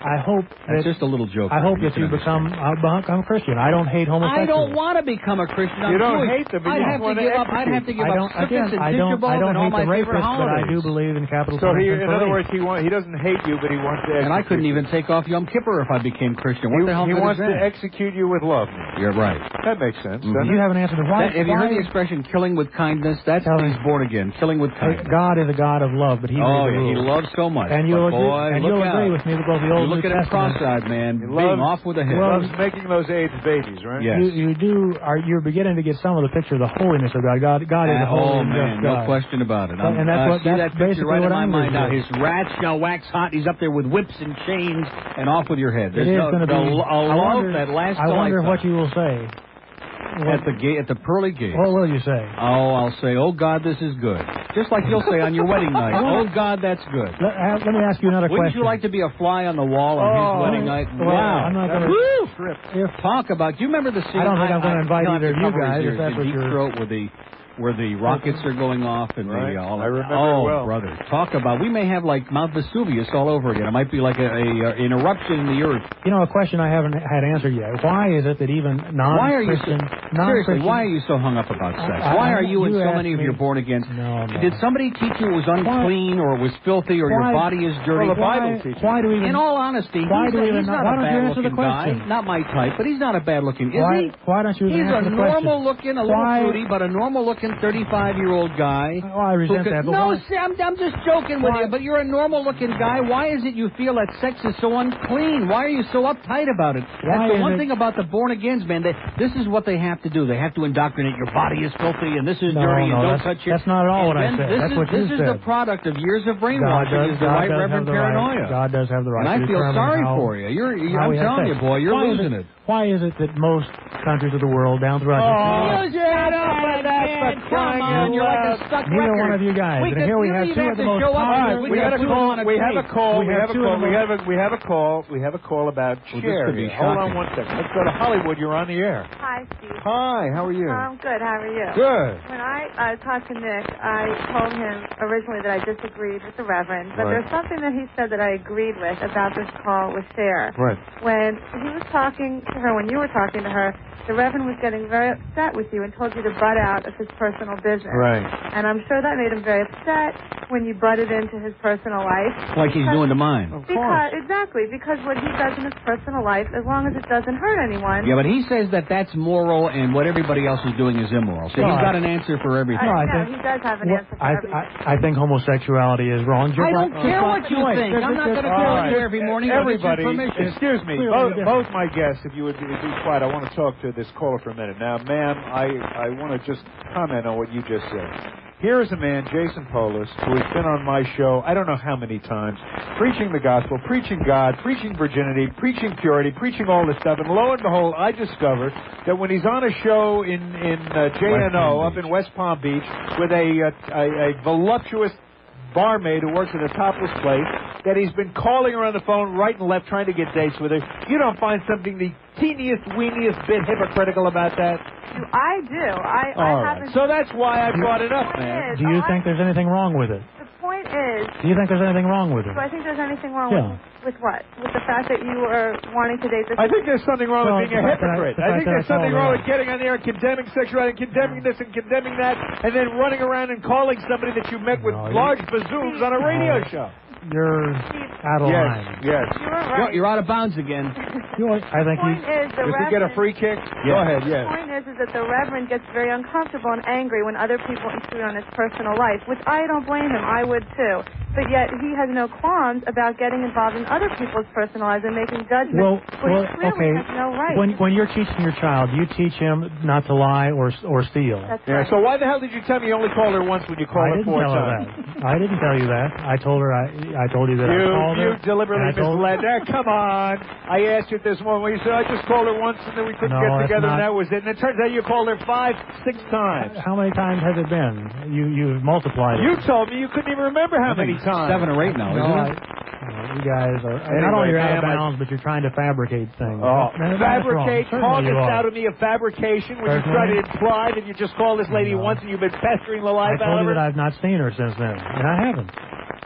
[SPEAKER 2] I hope
[SPEAKER 3] That's
[SPEAKER 2] that
[SPEAKER 3] just a little joke.
[SPEAKER 2] I hope
[SPEAKER 3] you
[SPEAKER 2] that you
[SPEAKER 3] can
[SPEAKER 2] become uh, become a Christian. I don't hate homosexuals.
[SPEAKER 3] I don't want to become a Christian. I'm
[SPEAKER 1] You don't
[SPEAKER 3] Jewish.
[SPEAKER 1] hate them, but
[SPEAKER 3] I'd
[SPEAKER 1] you
[SPEAKER 3] have to
[SPEAKER 1] want to
[SPEAKER 3] give up.
[SPEAKER 1] execute.
[SPEAKER 3] I'd have to give
[SPEAKER 2] I
[SPEAKER 3] up
[SPEAKER 2] don't,
[SPEAKER 3] Sukkot
[SPEAKER 2] again,
[SPEAKER 3] and
[SPEAKER 2] I
[SPEAKER 3] Tisha
[SPEAKER 2] don't, I
[SPEAKER 3] B'Av
[SPEAKER 2] don't
[SPEAKER 3] and all
[SPEAKER 2] hate
[SPEAKER 3] my
[SPEAKER 2] the
[SPEAKER 3] favorite
[SPEAKER 2] rapists, but I
[SPEAKER 3] holidays.
[SPEAKER 2] do believe in capital
[SPEAKER 1] So he,
[SPEAKER 2] punishment
[SPEAKER 1] in
[SPEAKER 2] for
[SPEAKER 1] other
[SPEAKER 2] rape.
[SPEAKER 1] words, he want, he doesn't hate you, but he wants to execute
[SPEAKER 3] And I couldn't
[SPEAKER 1] you.
[SPEAKER 3] even take off Yom Kippur if I became Christian. What
[SPEAKER 1] He,
[SPEAKER 3] the hell
[SPEAKER 1] he
[SPEAKER 3] good
[SPEAKER 1] wants
[SPEAKER 3] is
[SPEAKER 1] to
[SPEAKER 3] that?
[SPEAKER 1] execute you with love.
[SPEAKER 3] You're right.
[SPEAKER 1] That makes sense.
[SPEAKER 3] Mm-hmm.
[SPEAKER 1] doesn't
[SPEAKER 2] You
[SPEAKER 1] it?
[SPEAKER 2] haven't answered the why.
[SPEAKER 3] That, have you
[SPEAKER 2] why
[SPEAKER 3] heard the expression "killing with kindness"? That's
[SPEAKER 2] Tell
[SPEAKER 3] he's
[SPEAKER 2] me.
[SPEAKER 3] born again. Killing with kindness.
[SPEAKER 2] God is a God of love, but he
[SPEAKER 3] Oh,
[SPEAKER 2] made the
[SPEAKER 3] yeah, he
[SPEAKER 2] rules.
[SPEAKER 3] loves so much.
[SPEAKER 2] And you'll
[SPEAKER 3] but
[SPEAKER 2] agree,
[SPEAKER 3] boy,
[SPEAKER 2] and
[SPEAKER 3] look
[SPEAKER 2] you'll
[SPEAKER 3] out.
[SPEAKER 2] agree with me that both the Old
[SPEAKER 3] You
[SPEAKER 2] and
[SPEAKER 3] look
[SPEAKER 2] New
[SPEAKER 3] at him
[SPEAKER 2] Testament.
[SPEAKER 3] cross-eyed, man,
[SPEAKER 1] He
[SPEAKER 3] being
[SPEAKER 1] loves-
[SPEAKER 3] off with a head.
[SPEAKER 1] He loves making those AIDS babies, right?
[SPEAKER 3] Yes.
[SPEAKER 2] You, you do. Are you're beginning to get some of the picture of the holiness of God? God, God is a
[SPEAKER 3] Uh,
[SPEAKER 2] holy
[SPEAKER 3] oh
[SPEAKER 2] and
[SPEAKER 3] man,
[SPEAKER 2] just
[SPEAKER 3] no
[SPEAKER 2] God.
[SPEAKER 3] question about it.
[SPEAKER 2] But-
[SPEAKER 3] I'm,
[SPEAKER 2] and that's
[SPEAKER 3] uh,
[SPEAKER 2] what-
[SPEAKER 3] see
[SPEAKER 2] that's
[SPEAKER 3] that picture
[SPEAKER 2] basically
[SPEAKER 3] right in
[SPEAKER 2] what
[SPEAKER 3] my
[SPEAKER 2] anger
[SPEAKER 3] mind now.
[SPEAKER 2] is.
[SPEAKER 3] His rats shall wax hot. He's up there with whips and chains and off with your head. There's
[SPEAKER 2] It is
[SPEAKER 3] no,
[SPEAKER 2] going to be.
[SPEAKER 3] the, a
[SPEAKER 2] I
[SPEAKER 3] love
[SPEAKER 2] wonder,
[SPEAKER 3] that lasts
[SPEAKER 2] I
[SPEAKER 3] a
[SPEAKER 2] wonder
[SPEAKER 3] lifetime.
[SPEAKER 2] what you will say.
[SPEAKER 3] At the gate, at the pearly gate.
[SPEAKER 2] What will you say?
[SPEAKER 3] Oh, I'll say, "Oh God, this is good." Just like you'll say on your wedding night, "Oh God, that's good."
[SPEAKER 2] Let, uh, let me ask you another
[SPEAKER 3] Wouldn't
[SPEAKER 2] question.
[SPEAKER 3] you like to be a fly on the wall on
[SPEAKER 2] Oh,
[SPEAKER 3] his wedding night?
[SPEAKER 2] well,
[SPEAKER 3] Wow.
[SPEAKER 2] I'm not gonna-
[SPEAKER 3] Woo!
[SPEAKER 2] If,
[SPEAKER 3] Talk about. Do you remember the scene?
[SPEAKER 2] I don't think I'm gonna invite
[SPEAKER 3] I,
[SPEAKER 2] either of you
[SPEAKER 3] cover
[SPEAKER 2] guys,
[SPEAKER 3] Your,
[SPEAKER 2] if that's
[SPEAKER 3] your
[SPEAKER 2] what
[SPEAKER 3] deep
[SPEAKER 2] you're-
[SPEAKER 3] throat where the where the rockets are going off and
[SPEAKER 1] Right.
[SPEAKER 3] the all.
[SPEAKER 1] I remember
[SPEAKER 3] oh,
[SPEAKER 1] it well.
[SPEAKER 3] brother, talk about. We may have like Mount Vesuvius all over again. It might be like a, a, an eruption in the earth.
[SPEAKER 2] you know, a question I haven't had answered yet. Why is it that even
[SPEAKER 3] Why are you so,
[SPEAKER 2] non-Christian,
[SPEAKER 3] seriously?
[SPEAKER 2] non-Christian,
[SPEAKER 3] Why are you so hung up about sex?
[SPEAKER 2] I-
[SPEAKER 3] Why
[SPEAKER 2] I-
[SPEAKER 3] are you and
[SPEAKER 2] you
[SPEAKER 3] so
[SPEAKER 2] asked
[SPEAKER 3] many of
[SPEAKER 2] me-
[SPEAKER 3] your born again?
[SPEAKER 2] No, no.
[SPEAKER 3] Did somebody teach you it was unclean or it was filthy or
[SPEAKER 2] Why-
[SPEAKER 3] your body is dirty?
[SPEAKER 1] Well, the Bible
[SPEAKER 2] why,
[SPEAKER 1] teaches.
[SPEAKER 2] why do we even?
[SPEAKER 3] In all honesty,
[SPEAKER 2] why
[SPEAKER 3] he's,
[SPEAKER 2] do we even
[SPEAKER 3] he's
[SPEAKER 2] not-
[SPEAKER 3] not
[SPEAKER 2] why
[SPEAKER 3] a
[SPEAKER 2] don't you answer the
[SPEAKER 3] bad-looking guy.
[SPEAKER 2] question?
[SPEAKER 3] Not my type, but he's not a bad-looking. Is
[SPEAKER 2] why,
[SPEAKER 3] he?
[SPEAKER 2] why don't you even
[SPEAKER 3] He's a
[SPEAKER 2] answer the question?
[SPEAKER 3] normal-looking, a little
[SPEAKER 2] Why-
[SPEAKER 3] fruity, but a normal-looking thirty-five-year-old guy.
[SPEAKER 2] Oh, I resent
[SPEAKER 3] who could-
[SPEAKER 2] that. But
[SPEAKER 3] no,
[SPEAKER 2] why-
[SPEAKER 3] see, I'm, I'm just joking with
[SPEAKER 2] Why-
[SPEAKER 3] you, but you're a normal-looking guy. Why is it you feel that sex is so unclean? Why are you so uptight about it?
[SPEAKER 2] Why
[SPEAKER 3] That's the
[SPEAKER 2] is
[SPEAKER 3] one
[SPEAKER 2] it-
[SPEAKER 3] thing about the born-agains, man. They, this is what they have to do. They have to indoctrinate your body is filthy and this is
[SPEAKER 2] No,
[SPEAKER 3] dirty
[SPEAKER 2] no,
[SPEAKER 3] and don't
[SPEAKER 2] that's-
[SPEAKER 3] touch your...
[SPEAKER 2] that's not at all what I
[SPEAKER 3] And then
[SPEAKER 2] said.
[SPEAKER 3] This
[SPEAKER 2] That's
[SPEAKER 3] is,
[SPEAKER 2] what you
[SPEAKER 3] This is
[SPEAKER 2] said.
[SPEAKER 3] the product of years of
[SPEAKER 2] God
[SPEAKER 3] brainwashing.
[SPEAKER 2] does,
[SPEAKER 3] is the
[SPEAKER 2] God
[SPEAKER 3] right
[SPEAKER 2] does
[SPEAKER 3] Reverend
[SPEAKER 2] have the right.
[SPEAKER 3] paranoia.
[SPEAKER 2] God does have the right.
[SPEAKER 3] And I
[SPEAKER 2] to
[SPEAKER 3] feel
[SPEAKER 2] determine
[SPEAKER 3] sorry
[SPEAKER 2] how,
[SPEAKER 3] for you. You're, you're,
[SPEAKER 2] how
[SPEAKER 3] I'm
[SPEAKER 2] we have
[SPEAKER 3] telling
[SPEAKER 2] sex.
[SPEAKER 3] you, boy, you're
[SPEAKER 2] why
[SPEAKER 3] losing
[SPEAKER 2] is
[SPEAKER 3] it.
[SPEAKER 2] Why is it that most countries of the world, down throughout
[SPEAKER 3] Oh,
[SPEAKER 2] history,
[SPEAKER 3] shut up with that,
[SPEAKER 1] for crying
[SPEAKER 3] come on,
[SPEAKER 1] out
[SPEAKER 3] you're like
[SPEAKER 1] loud.
[SPEAKER 3] a stuck
[SPEAKER 2] neither
[SPEAKER 3] record.
[SPEAKER 2] one of you guys.
[SPEAKER 3] We
[SPEAKER 2] and
[SPEAKER 3] could
[SPEAKER 2] here we
[SPEAKER 3] really
[SPEAKER 2] have two
[SPEAKER 3] have
[SPEAKER 2] of the
[SPEAKER 3] to
[SPEAKER 2] most
[SPEAKER 3] show up
[SPEAKER 2] popular.
[SPEAKER 3] here.
[SPEAKER 1] We,
[SPEAKER 3] We
[SPEAKER 1] got
[SPEAKER 3] got
[SPEAKER 1] a
[SPEAKER 3] two
[SPEAKER 1] call.
[SPEAKER 3] on a
[SPEAKER 1] We have a
[SPEAKER 3] tape.
[SPEAKER 1] call.
[SPEAKER 2] We
[SPEAKER 1] We
[SPEAKER 2] have
[SPEAKER 1] have a
[SPEAKER 2] two of
[SPEAKER 1] call.
[SPEAKER 2] the
[SPEAKER 1] We
[SPEAKER 2] most-
[SPEAKER 1] have a we have a call. We have a call about
[SPEAKER 3] Well, this
[SPEAKER 1] Cher.
[SPEAKER 3] could be
[SPEAKER 1] here. Hold on
[SPEAKER 3] shocking.
[SPEAKER 1] one second. Let's go to Hollywood. You're on the air.
[SPEAKER 10] Hi, Steve.
[SPEAKER 1] Hi. How are you?
[SPEAKER 10] I'm good. How are you?
[SPEAKER 1] Good.
[SPEAKER 10] When I uh, talked to Nick, I told him originally that I disagreed with the Reverend, but
[SPEAKER 1] Right.
[SPEAKER 10] there's something that he said that I agreed with about this call with Cher.
[SPEAKER 1] Right.
[SPEAKER 10] When he was talking to her, when you were talking to her, the Reverend was getting very upset with you and told you to butt out of his personal business.
[SPEAKER 1] Right.
[SPEAKER 10] And I'm sure that made him very upset when you butted into his personal life.
[SPEAKER 3] Like he's doing to mine.
[SPEAKER 1] Of
[SPEAKER 10] Because,
[SPEAKER 1] course.
[SPEAKER 10] exactly, because what he does in his personal life, as long as it doesn't hurt anyone.
[SPEAKER 3] Yeah, but he says that that's moral and what everybody else is doing is immoral. So
[SPEAKER 2] No,
[SPEAKER 3] he's
[SPEAKER 2] I-
[SPEAKER 3] got an answer for everything.
[SPEAKER 10] I,
[SPEAKER 2] No, I
[SPEAKER 10] no,
[SPEAKER 2] think-
[SPEAKER 10] he does have an
[SPEAKER 2] Well,
[SPEAKER 10] answer for
[SPEAKER 2] I,
[SPEAKER 10] everything.
[SPEAKER 2] I, I think homosexuality is wrong.
[SPEAKER 3] I don't
[SPEAKER 2] Just
[SPEAKER 3] care
[SPEAKER 2] like-
[SPEAKER 3] what you
[SPEAKER 2] Wait,
[SPEAKER 3] think.
[SPEAKER 2] there's-
[SPEAKER 3] I'm not
[SPEAKER 2] there's-
[SPEAKER 3] going to
[SPEAKER 1] All
[SPEAKER 3] call
[SPEAKER 1] right.
[SPEAKER 3] you every morning or get your
[SPEAKER 1] Everybody,
[SPEAKER 3] permission.
[SPEAKER 1] excuse me,
[SPEAKER 2] Clearly
[SPEAKER 1] both,
[SPEAKER 2] different.
[SPEAKER 1] both my guests, if you would be, be quiet, I want to talk to this caller for a minute. Now, ma'am, I, I want to just comment on what you just said. Here is a man, Jason Polis, who has been on my show, I don't know how many times, preaching the gospel, preaching God, preaching virginity, preaching purity, preaching all this stuff. And lo and behold, I discovered that when he's on a show in, in uh, J N O up in West Palm Beach with a, uh, a, a voluptuous barmaid who works at a topless place, that he's been calling her on the phone right and left trying to get dates with her. You don't find something the teeniest, weeniest bit hypocritical about that?
[SPEAKER 10] I do. I, I
[SPEAKER 1] All right.
[SPEAKER 10] haven't.
[SPEAKER 1] So that's why I brought it up,
[SPEAKER 10] The point
[SPEAKER 1] man.
[SPEAKER 10] is-
[SPEAKER 2] Do you
[SPEAKER 10] oh,
[SPEAKER 2] think
[SPEAKER 10] I,
[SPEAKER 2] there's anything wrong with it?
[SPEAKER 10] the point is,
[SPEAKER 2] Do you think there's anything wrong with it?
[SPEAKER 10] do I think there's anything wrong
[SPEAKER 2] Yeah.
[SPEAKER 10] with, with what? With the fact that you are wanting to date this?
[SPEAKER 1] I think there's something wrong
[SPEAKER 2] Well,
[SPEAKER 1] with being a
[SPEAKER 2] the fact that I-
[SPEAKER 1] hypocrite.
[SPEAKER 2] the
[SPEAKER 1] I,
[SPEAKER 2] fact
[SPEAKER 1] think
[SPEAKER 2] that
[SPEAKER 1] there's
[SPEAKER 2] I
[SPEAKER 1] something
[SPEAKER 2] called
[SPEAKER 1] wrong
[SPEAKER 2] her
[SPEAKER 1] with getting on the air and condemning sexuality, and condemning this and condemning that, and then running around and calling somebody that you met with
[SPEAKER 2] No, you-
[SPEAKER 1] large bazooms on a radio
[SPEAKER 2] No.
[SPEAKER 1] show.
[SPEAKER 2] You're out of
[SPEAKER 1] Yes,
[SPEAKER 2] line.
[SPEAKER 1] yes.
[SPEAKER 10] You were
[SPEAKER 3] You're,
[SPEAKER 10] right.
[SPEAKER 3] you're out of bounds again.
[SPEAKER 2] You know, I
[SPEAKER 10] the
[SPEAKER 2] think
[SPEAKER 10] point
[SPEAKER 2] he's...
[SPEAKER 10] is, the
[SPEAKER 1] Just to get a
[SPEAKER 10] Reverend,
[SPEAKER 1] free kick? Go ahead,
[SPEAKER 10] the
[SPEAKER 1] yes.
[SPEAKER 10] point is, is that the Reverend gets very uncomfortable and angry when other people intrude on his personal life, which I don't blame him. I would too. But yet he has no qualms about getting involved in other people's personal lives and making judgments,
[SPEAKER 2] Well,
[SPEAKER 10] which
[SPEAKER 2] well,
[SPEAKER 10] he clearly
[SPEAKER 2] okay.
[SPEAKER 10] has no right.
[SPEAKER 2] When when you're teaching your child, do you teach him not to lie or or steal?
[SPEAKER 10] That's
[SPEAKER 1] Yeah,
[SPEAKER 10] right.
[SPEAKER 1] so why the hell did you tell me you only called her once when you called
[SPEAKER 2] I
[SPEAKER 1] her
[SPEAKER 2] didn't
[SPEAKER 1] four
[SPEAKER 2] tell her
[SPEAKER 1] times?
[SPEAKER 2] that. I didn't tell you that. I told her. I I told you that I
[SPEAKER 1] You,
[SPEAKER 2] called her.
[SPEAKER 1] you deliberately
[SPEAKER 2] and I told her-
[SPEAKER 1] misled her. Come on. I asked you this morning. Well, you said, I just called her once and then we couldn't
[SPEAKER 2] No,
[SPEAKER 1] get
[SPEAKER 2] that's
[SPEAKER 1] together
[SPEAKER 2] not-
[SPEAKER 1] and that was it. And it turns out you called her five, six times.
[SPEAKER 2] How many times has it been? You you've multiplied it.
[SPEAKER 1] You told me you couldn't even remember how many times.
[SPEAKER 3] Seven or eight now,
[SPEAKER 2] no,
[SPEAKER 3] isn't
[SPEAKER 2] I,
[SPEAKER 3] it?
[SPEAKER 2] uh, you guys are not
[SPEAKER 1] Anyway,
[SPEAKER 2] only you're out of
[SPEAKER 1] ma'am, I-
[SPEAKER 2] bounds, but you're trying to fabricate things.
[SPEAKER 1] Oh,
[SPEAKER 2] That- that's wrong.
[SPEAKER 1] fabricate,
[SPEAKER 2] Certainly
[SPEAKER 1] call
[SPEAKER 2] you
[SPEAKER 1] this
[SPEAKER 2] are.
[SPEAKER 1] out of me of fabrication when you
[SPEAKER 2] Personally?
[SPEAKER 1] try to imply that you just called this lady
[SPEAKER 2] No.
[SPEAKER 1] once and you've been pestering the
[SPEAKER 2] I
[SPEAKER 1] life out
[SPEAKER 2] told
[SPEAKER 1] of
[SPEAKER 2] you
[SPEAKER 1] her.
[SPEAKER 2] that I've not seen her since then, and I haven't.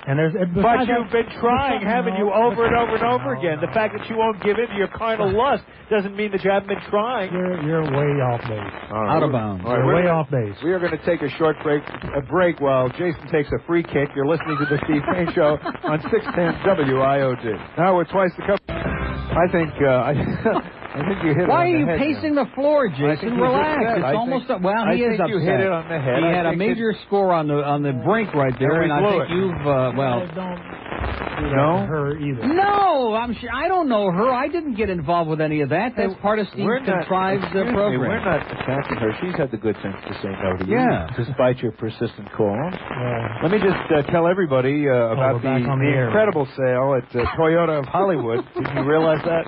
[SPEAKER 2] And there's,
[SPEAKER 1] but you've been trying, haven't you, over and over and over again? The fact that you won't give in to your carnal lust doesn't mean that you haven't been trying.
[SPEAKER 2] You're, you're way off base.
[SPEAKER 1] Right.
[SPEAKER 3] Out of bounds.
[SPEAKER 1] All right,
[SPEAKER 2] you're way
[SPEAKER 1] gonna,
[SPEAKER 2] off base.
[SPEAKER 1] We are going to take a short break, a break while Jason takes a free kick. You're listening to the Steve Kane Show on six ten W I O D. Now we're twice the cup. I think, uh, I, I think you hit
[SPEAKER 3] Why
[SPEAKER 1] it on
[SPEAKER 3] are you
[SPEAKER 1] the head
[SPEAKER 3] pacing
[SPEAKER 1] now.
[SPEAKER 3] the floor, Jason? Relax. It's
[SPEAKER 1] I
[SPEAKER 3] almost
[SPEAKER 1] think,
[SPEAKER 3] up. Well, he
[SPEAKER 1] I
[SPEAKER 3] is
[SPEAKER 1] think
[SPEAKER 3] upset.
[SPEAKER 1] you hit it on the head.
[SPEAKER 3] He
[SPEAKER 1] I
[SPEAKER 3] had a
[SPEAKER 1] think
[SPEAKER 3] major
[SPEAKER 1] it,
[SPEAKER 3] score on the on the brink right there, and I think
[SPEAKER 1] it.
[SPEAKER 3] you've uh, well.
[SPEAKER 2] I don't do that
[SPEAKER 1] No?
[SPEAKER 2] to her either.
[SPEAKER 3] No, I'm sure. I don't know her. I didn't get involved with any of that. That's part of Steve Contrive's uh, program.
[SPEAKER 1] Me, we're not attacking her. She's had the good sense to say no to you,
[SPEAKER 3] yeah.
[SPEAKER 1] despite your persistent calls.
[SPEAKER 2] Yeah.
[SPEAKER 1] Let me just uh, tell everybody uh, about the, the, the incredible sale at uh, Toyota of Hollywood. Did you realize that?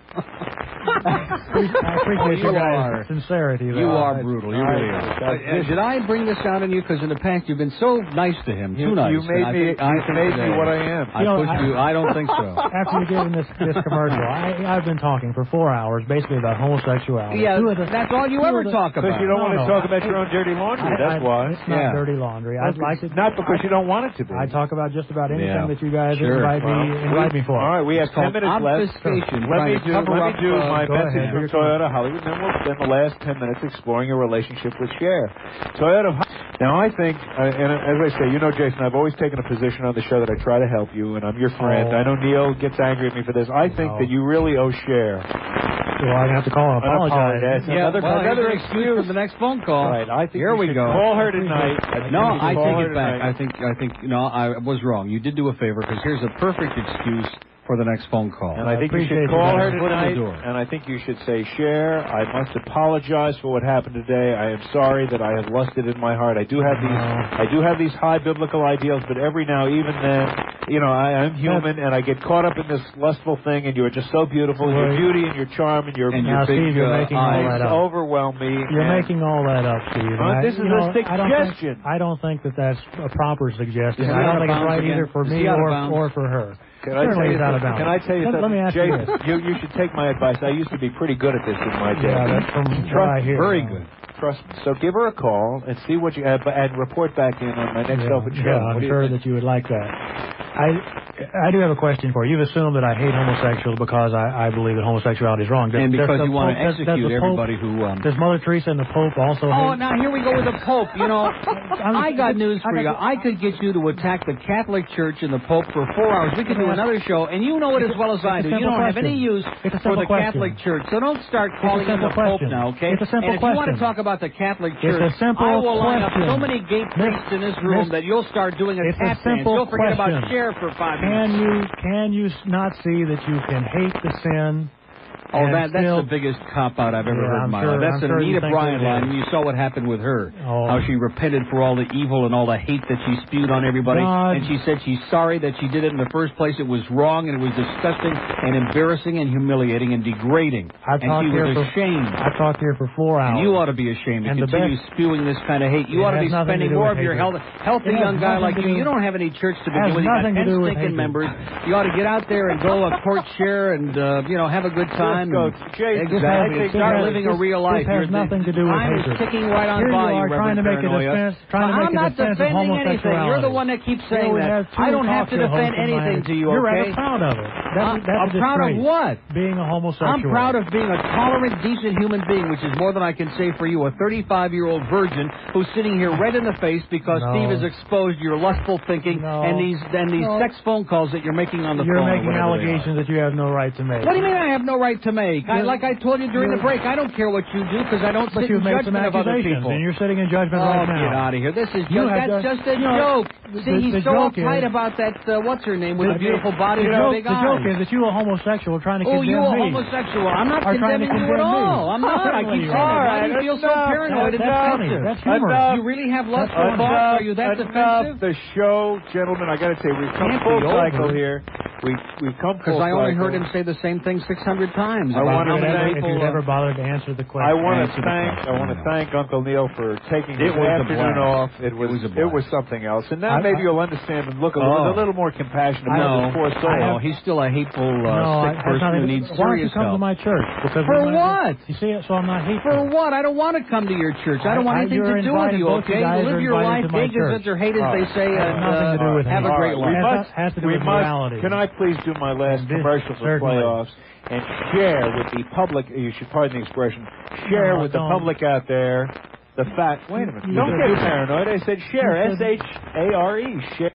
[SPEAKER 2] I appreciate
[SPEAKER 3] you
[SPEAKER 2] your guys'
[SPEAKER 3] are.
[SPEAKER 2] sincerity.
[SPEAKER 3] You
[SPEAKER 2] though.
[SPEAKER 3] are brutal. You really are. Uh, did I bring this out on you? Because in the past you've been so nice to him.
[SPEAKER 1] You,
[SPEAKER 3] Too nice.
[SPEAKER 1] you made
[SPEAKER 3] I
[SPEAKER 1] me.
[SPEAKER 3] think, I
[SPEAKER 1] you
[SPEAKER 3] think
[SPEAKER 1] made
[SPEAKER 3] today,
[SPEAKER 1] me what I am.
[SPEAKER 3] I
[SPEAKER 2] You know,
[SPEAKER 3] pushed
[SPEAKER 2] I-
[SPEAKER 3] you. I don't think so.
[SPEAKER 2] After you gave him this, this commercial, I, I've been talking for four hours basically about homosexuality.
[SPEAKER 3] Yeah,
[SPEAKER 2] Two of the,
[SPEAKER 3] that's all you
[SPEAKER 2] two
[SPEAKER 3] ever
[SPEAKER 2] of the-
[SPEAKER 3] talk about.
[SPEAKER 1] Because you don't
[SPEAKER 2] No,
[SPEAKER 1] want to
[SPEAKER 2] no,
[SPEAKER 1] talk
[SPEAKER 2] I-
[SPEAKER 1] about your own dirty laundry.
[SPEAKER 2] I-
[SPEAKER 1] That's
[SPEAKER 2] I-
[SPEAKER 1] why.
[SPEAKER 2] It's not
[SPEAKER 3] Yeah.
[SPEAKER 2] dirty laundry. I'd like to.
[SPEAKER 1] Not because you don't want it to be.
[SPEAKER 2] I talk about just about anything
[SPEAKER 3] Yeah.
[SPEAKER 2] that you guys
[SPEAKER 3] Sure.
[SPEAKER 2] invite
[SPEAKER 1] Well,
[SPEAKER 2] me invite me for.
[SPEAKER 1] All right, we have
[SPEAKER 3] It's
[SPEAKER 1] ten
[SPEAKER 3] called
[SPEAKER 1] minutes left.
[SPEAKER 3] obfuscation,
[SPEAKER 1] Let
[SPEAKER 3] trying
[SPEAKER 1] me
[SPEAKER 3] to
[SPEAKER 1] do.
[SPEAKER 3] cover
[SPEAKER 1] Let me
[SPEAKER 3] up,
[SPEAKER 1] do
[SPEAKER 3] uh,
[SPEAKER 1] my
[SPEAKER 2] go
[SPEAKER 1] message
[SPEAKER 2] ahead.
[SPEAKER 1] from
[SPEAKER 2] Your
[SPEAKER 1] Toyota Hollywood, and then we'll spend the last ten minutes exploring your relationship with Cher. Toyota. Now, I think, uh, and as I say, you know, Jason, I've always taken a position on the show that I try to help you, and I'm your friend.
[SPEAKER 2] Oh.
[SPEAKER 1] I know Neil gets angry at me for this. I think
[SPEAKER 2] No.
[SPEAKER 1] that you really owe Cher.
[SPEAKER 2] So I'm gonna have to call and
[SPEAKER 1] An
[SPEAKER 2] apologize.
[SPEAKER 1] apology.
[SPEAKER 3] Yeah,
[SPEAKER 1] Another,
[SPEAKER 3] well,
[SPEAKER 1] another
[SPEAKER 3] here's an excuse for the next phone call.
[SPEAKER 1] Right. I think
[SPEAKER 3] Here
[SPEAKER 1] you
[SPEAKER 3] we
[SPEAKER 1] should
[SPEAKER 3] go.
[SPEAKER 1] Call her tonight.
[SPEAKER 3] No,
[SPEAKER 1] think you
[SPEAKER 3] I
[SPEAKER 1] should call
[SPEAKER 3] take
[SPEAKER 1] her
[SPEAKER 3] it back.
[SPEAKER 1] tonight.
[SPEAKER 3] I think, I think, no, I was wrong. You did do a favor because here's a perfect excuse for the next phone call.
[SPEAKER 1] And I think you
[SPEAKER 2] appreciate
[SPEAKER 1] should
[SPEAKER 2] you
[SPEAKER 1] call
[SPEAKER 2] guys.
[SPEAKER 1] her
[SPEAKER 3] Put in the
[SPEAKER 1] tonight,
[SPEAKER 3] door.
[SPEAKER 1] and I think you should say, Cher, I must apologize for what happened today. I am sorry that I have lusted in my heart. I do have these, I do have these high biblical ideals, but every now, even then, you know, I am human, and I get caught up in this lustful thing. And you are just so beautiful, and your
[SPEAKER 2] Right.
[SPEAKER 1] beauty and your charm and your,
[SPEAKER 3] And
[SPEAKER 1] your
[SPEAKER 2] Now,
[SPEAKER 1] big
[SPEAKER 2] Steve, you're
[SPEAKER 1] uh,
[SPEAKER 2] making all
[SPEAKER 1] eyes
[SPEAKER 2] that up.
[SPEAKER 1] overwhelm me.
[SPEAKER 2] You're
[SPEAKER 1] and-
[SPEAKER 2] making all that up, Steve. and
[SPEAKER 1] Uh,
[SPEAKER 2] I-
[SPEAKER 1] this is
[SPEAKER 2] you
[SPEAKER 1] a
[SPEAKER 2] know, I don't
[SPEAKER 1] suggestion.
[SPEAKER 2] think, I don't think that that's a proper suggestion.
[SPEAKER 3] Is he
[SPEAKER 2] I
[SPEAKER 3] out
[SPEAKER 2] don't
[SPEAKER 3] of
[SPEAKER 2] think it's
[SPEAKER 3] bounds
[SPEAKER 2] right
[SPEAKER 3] again?
[SPEAKER 2] either for
[SPEAKER 3] Is
[SPEAKER 2] me
[SPEAKER 3] he out of
[SPEAKER 2] or,
[SPEAKER 3] bounds?
[SPEAKER 2] or for her.
[SPEAKER 1] Can I tell
[SPEAKER 2] Certainly
[SPEAKER 1] you
[SPEAKER 2] he's out of
[SPEAKER 1] something?
[SPEAKER 2] bounds.
[SPEAKER 1] Can I tell you
[SPEAKER 2] let,
[SPEAKER 1] something?
[SPEAKER 2] let me ask you
[SPEAKER 1] Jason,
[SPEAKER 2] this.
[SPEAKER 1] you, you should take my advice. I used to be pretty good at this in my day.
[SPEAKER 2] Yeah, that's from
[SPEAKER 1] Trust
[SPEAKER 2] what I hear.
[SPEAKER 3] Very
[SPEAKER 2] uh,
[SPEAKER 3] good.
[SPEAKER 1] Trust me. So give her a call and see what you have, and report back in on my next
[SPEAKER 2] Yeah,
[SPEAKER 1] open show.
[SPEAKER 2] yeah,
[SPEAKER 1] What
[SPEAKER 2] I'm
[SPEAKER 1] do you
[SPEAKER 2] sure
[SPEAKER 1] think?
[SPEAKER 2] that you would like that. I I do have a question for you. You've assumed that I hate homosexuals because I, I believe that homosexuality is wrong. Does,
[SPEAKER 3] And
[SPEAKER 2] does
[SPEAKER 3] because
[SPEAKER 2] the
[SPEAKER 3] you want
[SPEAKER 2] Pope-
[SPEAKER 3] to
[SPEAKER 2] does- does
[SPEAKER 3] execute
[SPEAKER 2] the Pope-
[SPEAKER 3] everybody who... Um,
[SPEAKER 2] Does Mother Teresa and the Pope also
[SPEAKER 3] Oh,
[SPEAKER 2] hate?
[SPEAKER 3] now here we go with the Pope. You know,
[SPEAKER 2] I'm-
[SPEAKER 3] I got news
[SPEAKER 2] I
[SPEAKER 3] for
[SPEAKER 2] got
[SPEAKER 3] you.
[SPEAKER 2] the-
[SPEAKER 3] I could get you to attack the Catholic Church and the Pope for four hours. We could do another show, and you know it as well as I
[SPEAKER 2] It's a
[SPEAKER 3] do. You
[SPEAKER 2] simple
[SPEAKER 3] don't have
[SPEAKER 2] question.
[SPEAKER 3] any use
[SPEAKER 2] It's a
[SPEAKER 3] for
[SPEAKER 2] simple
[SPEAKER 3] the
[SPEAKER 2] question.
[SPEAKER 3] Catholic Church, so don't start calling him
[SPEAKER 2] simple
[SPEAKER 3] the Pope
[SPEAKER 2] question.
[SPEAKER 3] now, okay?
[SPEAKER 2] It's a simple
[SPEAKER 3] and if you want to
[SPEAKER 2] question.
[SPEAKER 3] talk about the Catholic
[SPEAKER 2] It's
[SPEAKER 3] Church,
[SPEAKER 2] a simple
[SPEAKER 3] I will line up
[SPEAKER 2] question.
[SPEAKER 3] so many gay priests in this room
[SPEAKER 2] Miss-
[SPEAKER 3] that you'll start doing a
[SPEAKER 2] It's a
[SPEAKER 3] tap dance.
[SPEAKER 2] simple
[SPEAKER 3] You'll forget
[SPEAKER 2] question.
[SPEAKER 3] about Cher for five
[SPEAKER 2] Can
[SPEAKER 3] minutes.
[SPEAKER 2] you can you not see that you can hate the sin?
[SPEAKER 3] Oh,
[SPEAKER 2] and
[SPEAKER 3] that, that's
[SPEAKER 2] still-
[SPEAKER 3] the biggest cop-out I've ever
[SPEAKER 2] Yeah,
[SPEAKER 3] heard in
[SPEAKER 2] I'm
[SPEAKER 3] my
[SPEAKER 2] sure-
[SPEAKER 3] life. That's
[SPEAKER 2] I'm
[SPEAKER 3] an
[SPEAKER 2] sure you
[SPEAKER 3] Anita
[SPEAKER 2] think
[SPEAKER 3] Bryant
[SPEAKER 2] it is.
[SPEAKER 3] line. You saw what happened with her.
[SPEAKER 2] Oh.
[SPEAKER 3] How she repented for all the evil and all the hate that she spewed on everybody.
[SPEAKER 2] God.
[SPEAKER 3] And she said she's sorry that she did it in the first place. It was wrong and it was disgusting and embarrassing and humiliating and degrading.
[SPEAKER 2] I've
[SPEAKER 3] and
[SPEAKER 2] talked
[SPEAKER 3] she
[SPEAKER 2] here
[SPEAKER 3] was
[SPEAKER 2] for-
[SPEAKER 3] ashamed.
[SPEAKER 2] I've talked here for four hours.
[SPEAKER 3] And you ought to be ashamed to
[SPEAKER 2] And the
[SPEAKER 3] continue
[SPEAKER 2] best-
[SPEAKER 3] spewing this kind of hate. You
[SPEAKER 2] It
[SPEAKER 3] ought to
[SPEAKER 2] has
[SPEAKER 3] be
[SPEAKER 2] nothing to
[SPEAKER 3] spending
[SPEAKER 2] do
[SPEAKER 3] more
[SPEAKER 2] with
[SPEAKER 3] of your
[SPEAKER 2] hatred.
[SPEAKER 3] health, healthy
[SPEAKER 2] It has
[SPEAKER 3] young guy
[SPEAKER 2] nothing
[SPEAKER 3] like
[SPEAKER 2] to
[SPEAKER 3] you.
[SPEAKER 2] do-
[SPEAKER 3] You don't have any church to
[SPEAKER 2] Has
[SPEAKER 3] begin with. You got
[SPEAKER 2] nothing to
[SPEAKER 3] ten
[SPEAKER 2] do with
[SPEAKER 3] stinking
[SPEAKER 2] hatred.
[SPEAKER 3] members. You ought to get out there and go uh, court share and uh, you know have a good time.
[SPEAKER 1] Go,
[SPEAKER 3] and-
[SPEAKER 1] Jason,
[SPEAKER 2] This
[SPEAKER 1] I
[SPEAKER 2] has-
[SPEAKER 1] think
[SPEAKER 2] this
[SPEAKER 3] Start
[SPEAKER 2] has-
[SPEAKER 3] living a
[SPEAKER 2] this-
[SPEAKER 3] real life.
[SPEAKER 2] This has
[SPEAKER 3] You're-
[SPEAKER 2] nothing to do with
[SPEAKER 3] Time
[SPEAKER 2] hatred.
[SPEAKER 3] is ticking right on
[SPEAKER 2] Here
[SPEAKER 3] by
[SPEAKER 2] you are
[SPEAKER 3] Reverend
[SPEAKER 2] trying to make a
[SPEAKER 3] Paranoia.
[SPEAKER 2] defense, trying to make
[SPEAKER 3] I'm
[SPEAKER 2] a
[SPEAKER 3] not
[SPEAKER 2] defense of
[SPEAKER 3] defending anything.
[SPEAKER 2] homosexuality.
[SPEAKER 3] You're the one that keeps
[SPEAKER 2] Here
[SPEAKER 3] saying
[SPEAKER 2] we
[SPEAKER 3] that.
[SPEAKER 2] have two
[SPEAKER 3] I don't have
[SPEAKER 2] talk
[SPEAKER 3] to
[SPEAKER 2] show
[SPEAKER 3] defend
[SPEAKER 2] hosts in
[SPEAKER 3] anything
[SPEAKER 2] Miami.
[SPEAKER 3] to you,
[SPEAKER 2] You're
[SPEAKER 3] okay?
[SPEAKER 2] rather proud of it. That,
[SPEAKER 3] I'm,
[SPEAKER 2] that's
[SPEAKER 3] I'm
[SPEAKER 2] a
[SPEAKER 3] proud of
[SPEAKER 2] disgrace.
[SPEAKER 3] what?
[SPEAKER 2] Being a homosexual.
[SPEAKER 3] I'm proud of being a tolerant, decent human being, which is more than I can say for you, a thirty-five-year-old virgin who's sitting here red in the face because
[SPEAKER 2] No.
[SPEAKER 3] Steve has exposed your lustful thinking
[SPEAKER 2] No.
[SPEAKER 3] and these and these
[SPEAKER 2] No.
[SPEAKER 3] sex phone calls that you're making on the
[SPEAKER 2] You're
[SPEAKER 3] phone. or
[SPEAKER 2] making
[SPEAKER 3] whatever they are.
[SPEAKER 2] allegations that you have no right to make.
[SPEAKER 3] What do you mean I have no right to make? I,
[SPEAKER 2] You're-
[SPEAKER 3] like I told you during the
[SPEAKER 2] you're-
[SPEAKER 3] break, I don't care what you do because I don't
[SPEAKER 2] But
[SPEAKER 3] sit
[SPEAKER 2] you've
[SPEAKER 3] in
[SPEAKER 2] made some
[SPEAKER 3] judgment of other
[SPEAKER 2] accusations,
[SPEAKER 3] people.
[SPEAKER 2] and you're sitting in judgment
[SPEAKER 3] Oh,
[SPEAKER 2] right now.
[SPEAKER 3] get out of here. This is
[SPEAKER 2] You
[SPEAKER 3] just,
[SPEAKER 2] have
[SPEAKER 3] that's
[SPEAKER 2] done-
[SPEAKER 3] just a
[SPEAKER 2] you know,
[SPEAKER 3] joke.
[SPEAKER 2] the-
[SPEAKER 3] See, he's
[SPEAKER 2] the
[SPEAKER 3] so
[SPEAKER 2] joke
[SPEAKER 3] uptight
[SPEAKER 2] is-
[SPEAKER 3] about that, uh, what's her name, with
[SPEAKER 2] The-
[SPEAKER 3] a beautiful body
[SPEAKER 2] the
[SPEAKER 3] and
[SPEAKER 2] joke,
[SPEAKER 3] big
[SPEAKER 2] the
[SPEAKER 3] eyes.
[SPEAKER 2] joke is that you, a homosexual, trying to
[SPEAKER 3] Oh,
[SPEAKER 2] condemn
[SPEAKER 3] you a
[SPEAKER 2] me.
[SPEAKER 3] homosexual. I'm not
[SPEAKER 2] Are trying to
[SPEAKER 3] condemning you at
[SPEAKER 2] condemn me.
[SPEAKER 3] all. I'm not. I
[SPEAKER 2] Certainly
[SPEAKER 3] keep
[SPEAKER 2] you
[SPEAKER 3] saying
[SPEAKER 2] are.
[SPEAKER 3] that. Why do you
[SPEAKER 1] All
[SPEAKER 3] feel so
[SPEAKER 1] right,
[SPEAKER 3] paranoid and
[SPEAKER 2] that's funny.
[SPEAKER 3] defensive?
[SPEAKER 2] That's humorous.
[SPEAKER 1] Enough.
[SPEAKER 3] You really have lustful
[SPEAKER 1] Enough,
[SPEAKER 3] thoughts? Are you that
[SPEAKER 1] enough.
[SPEAKER 3] defensive?
[SPEAKER 1] The show, gentlemen, I got to tell you, we've come
[SPEAKER 3] Can't
[SPEAKER 1] full
[SPEAKER 3] be
[SPEAKER 1] cycle
[SPEAKER 3] over.
[SPEAKER 1] here. We we come
[SPEAKER 3] Because I only heard him say the same thing six hundred times.
[SPEAKER 1] I want to thank
[SPEAKER 2] if you never bothered to answer the question.
[SPEAKER 1] I want to
[SPEAKER 2] answer
[SPEAKER 1] thank
[SPEAKER 2] the
[SPEAKER 1] I want to thank Uncle Neil for taking his
[SPEAKER 8] It was a
[SPEAKER 1] afternoon
[SPEAKER 8] blast.
[SPEAKER 1] off. It was
[SPEAKER 8] It was a
[SPEAKER 1] it was
[SPEAKER 8] blast.
[SPEAKER 1] something else. And now
[SPEAKER 2] I-
[SPEAKER 1] maybe
[SPEAKER 2] I-
[SPEAKER 1] you'll understand and look a
[SPEAKER 3] Oh.
[SPEAKER 1] little, with a little more compassion
[SPEAKER 3] I
[SPEAKER 1] about
[SPEAKER 3] know.
[SPEAKER 1] the poor soul.
[SPEAKER 3] No, he's still a hateful, uh,
[SPEAKER 2] no,
[SPEAKER 3] sick
[SPEAKER 2] I- that's
[SPEAKER 3] person
[SPEAKER 2] not
[SPEAKER 3] who
[SPEAKER 2] even-
[SPEAKER 3] needs
[SPEAKER 2] Why don't you
[SPEAKER 3] serious
[SPEAKER 2] come
[SPEAKER 3] help.
[SPEAKER 2] to my church? Because
[SPEAKER 3] For
[SPEAKER 2] we might-
[SPEAKER 3] what?
[SPEAKER 2] You see, so I'm not hateful.
[SPEAKER 3] For what? I don't want to come to your church. I don't want
[SPEAKER 2] I-
[SPEAKER 3] anything
[SPEAKER 2] you're
[SPEAKER 3] to do with
[SPEAKER 2] invited,
[SPEAKER 3] you,
[SPEAKER 2] both you
[SPEAKER 3] okay?
[SPEAKER 2] guys
[SPEAKER 3] Live
[SPEAKER 2] are
[SPEAKER 3] your
[SPEAKER 2] invited
[SPEAKER 3] life,
[SPEAKER 2] to my
[SPEAKER 3] big
[SPEAKER 2] church.
[SPEAKER 3] as or hate as
[SPEAKER 1] All
[SPEAKER 3] they
[SPEAKER 1] right.
[SPEAKER 3] say,
[SPEAKER 2] It has
[SPEAKER 3] and
[SPEAKER 2] nothing to do
[SPEAKER 3] uh,
[SPEAKER 2] with
[SPEAKER 3] have
[SPEAKER 2] me.
[SPEAKER 3] a great
[SPEAKER 1] All right.
[SPEAKER 3] life.
[SPEAKER 1] We
[SPEAKER 2] Has-
[SPEAKER 1] must,
[SPEAKER 2] has to do
[SPEAKER 1] we
[SPEAKER 2] with
[SPEAKER 1] must,
[SPEAKER 2] morality.
[SPEAKER 1] Can I please do my last
[SPEAKER 2] This-
[SPEAKER 1] commercial for
[SPEAKER 2] certainly.
[SPEAKER 1] playoffs and share with the public, you should pardon the expression, share
[SPEAKER 2] No,
[SPEAKER 1] with the
[SPEAKER 2] don't.
[SPEAKER 1] public out there the fact, wait a minute,
[SPEAKER 2] You
[SPEAKER 1] don't
[SPEAKER 2] should
[SPEAKER 1] get
[SPEAKER 2] do-
[SPEAKER 1] paranoid. I said share,
[SPEAKER 2] You
[SPEAKER 1] S
[SPEAKER 2] should-
[SPEAKER 1] H A R E, share.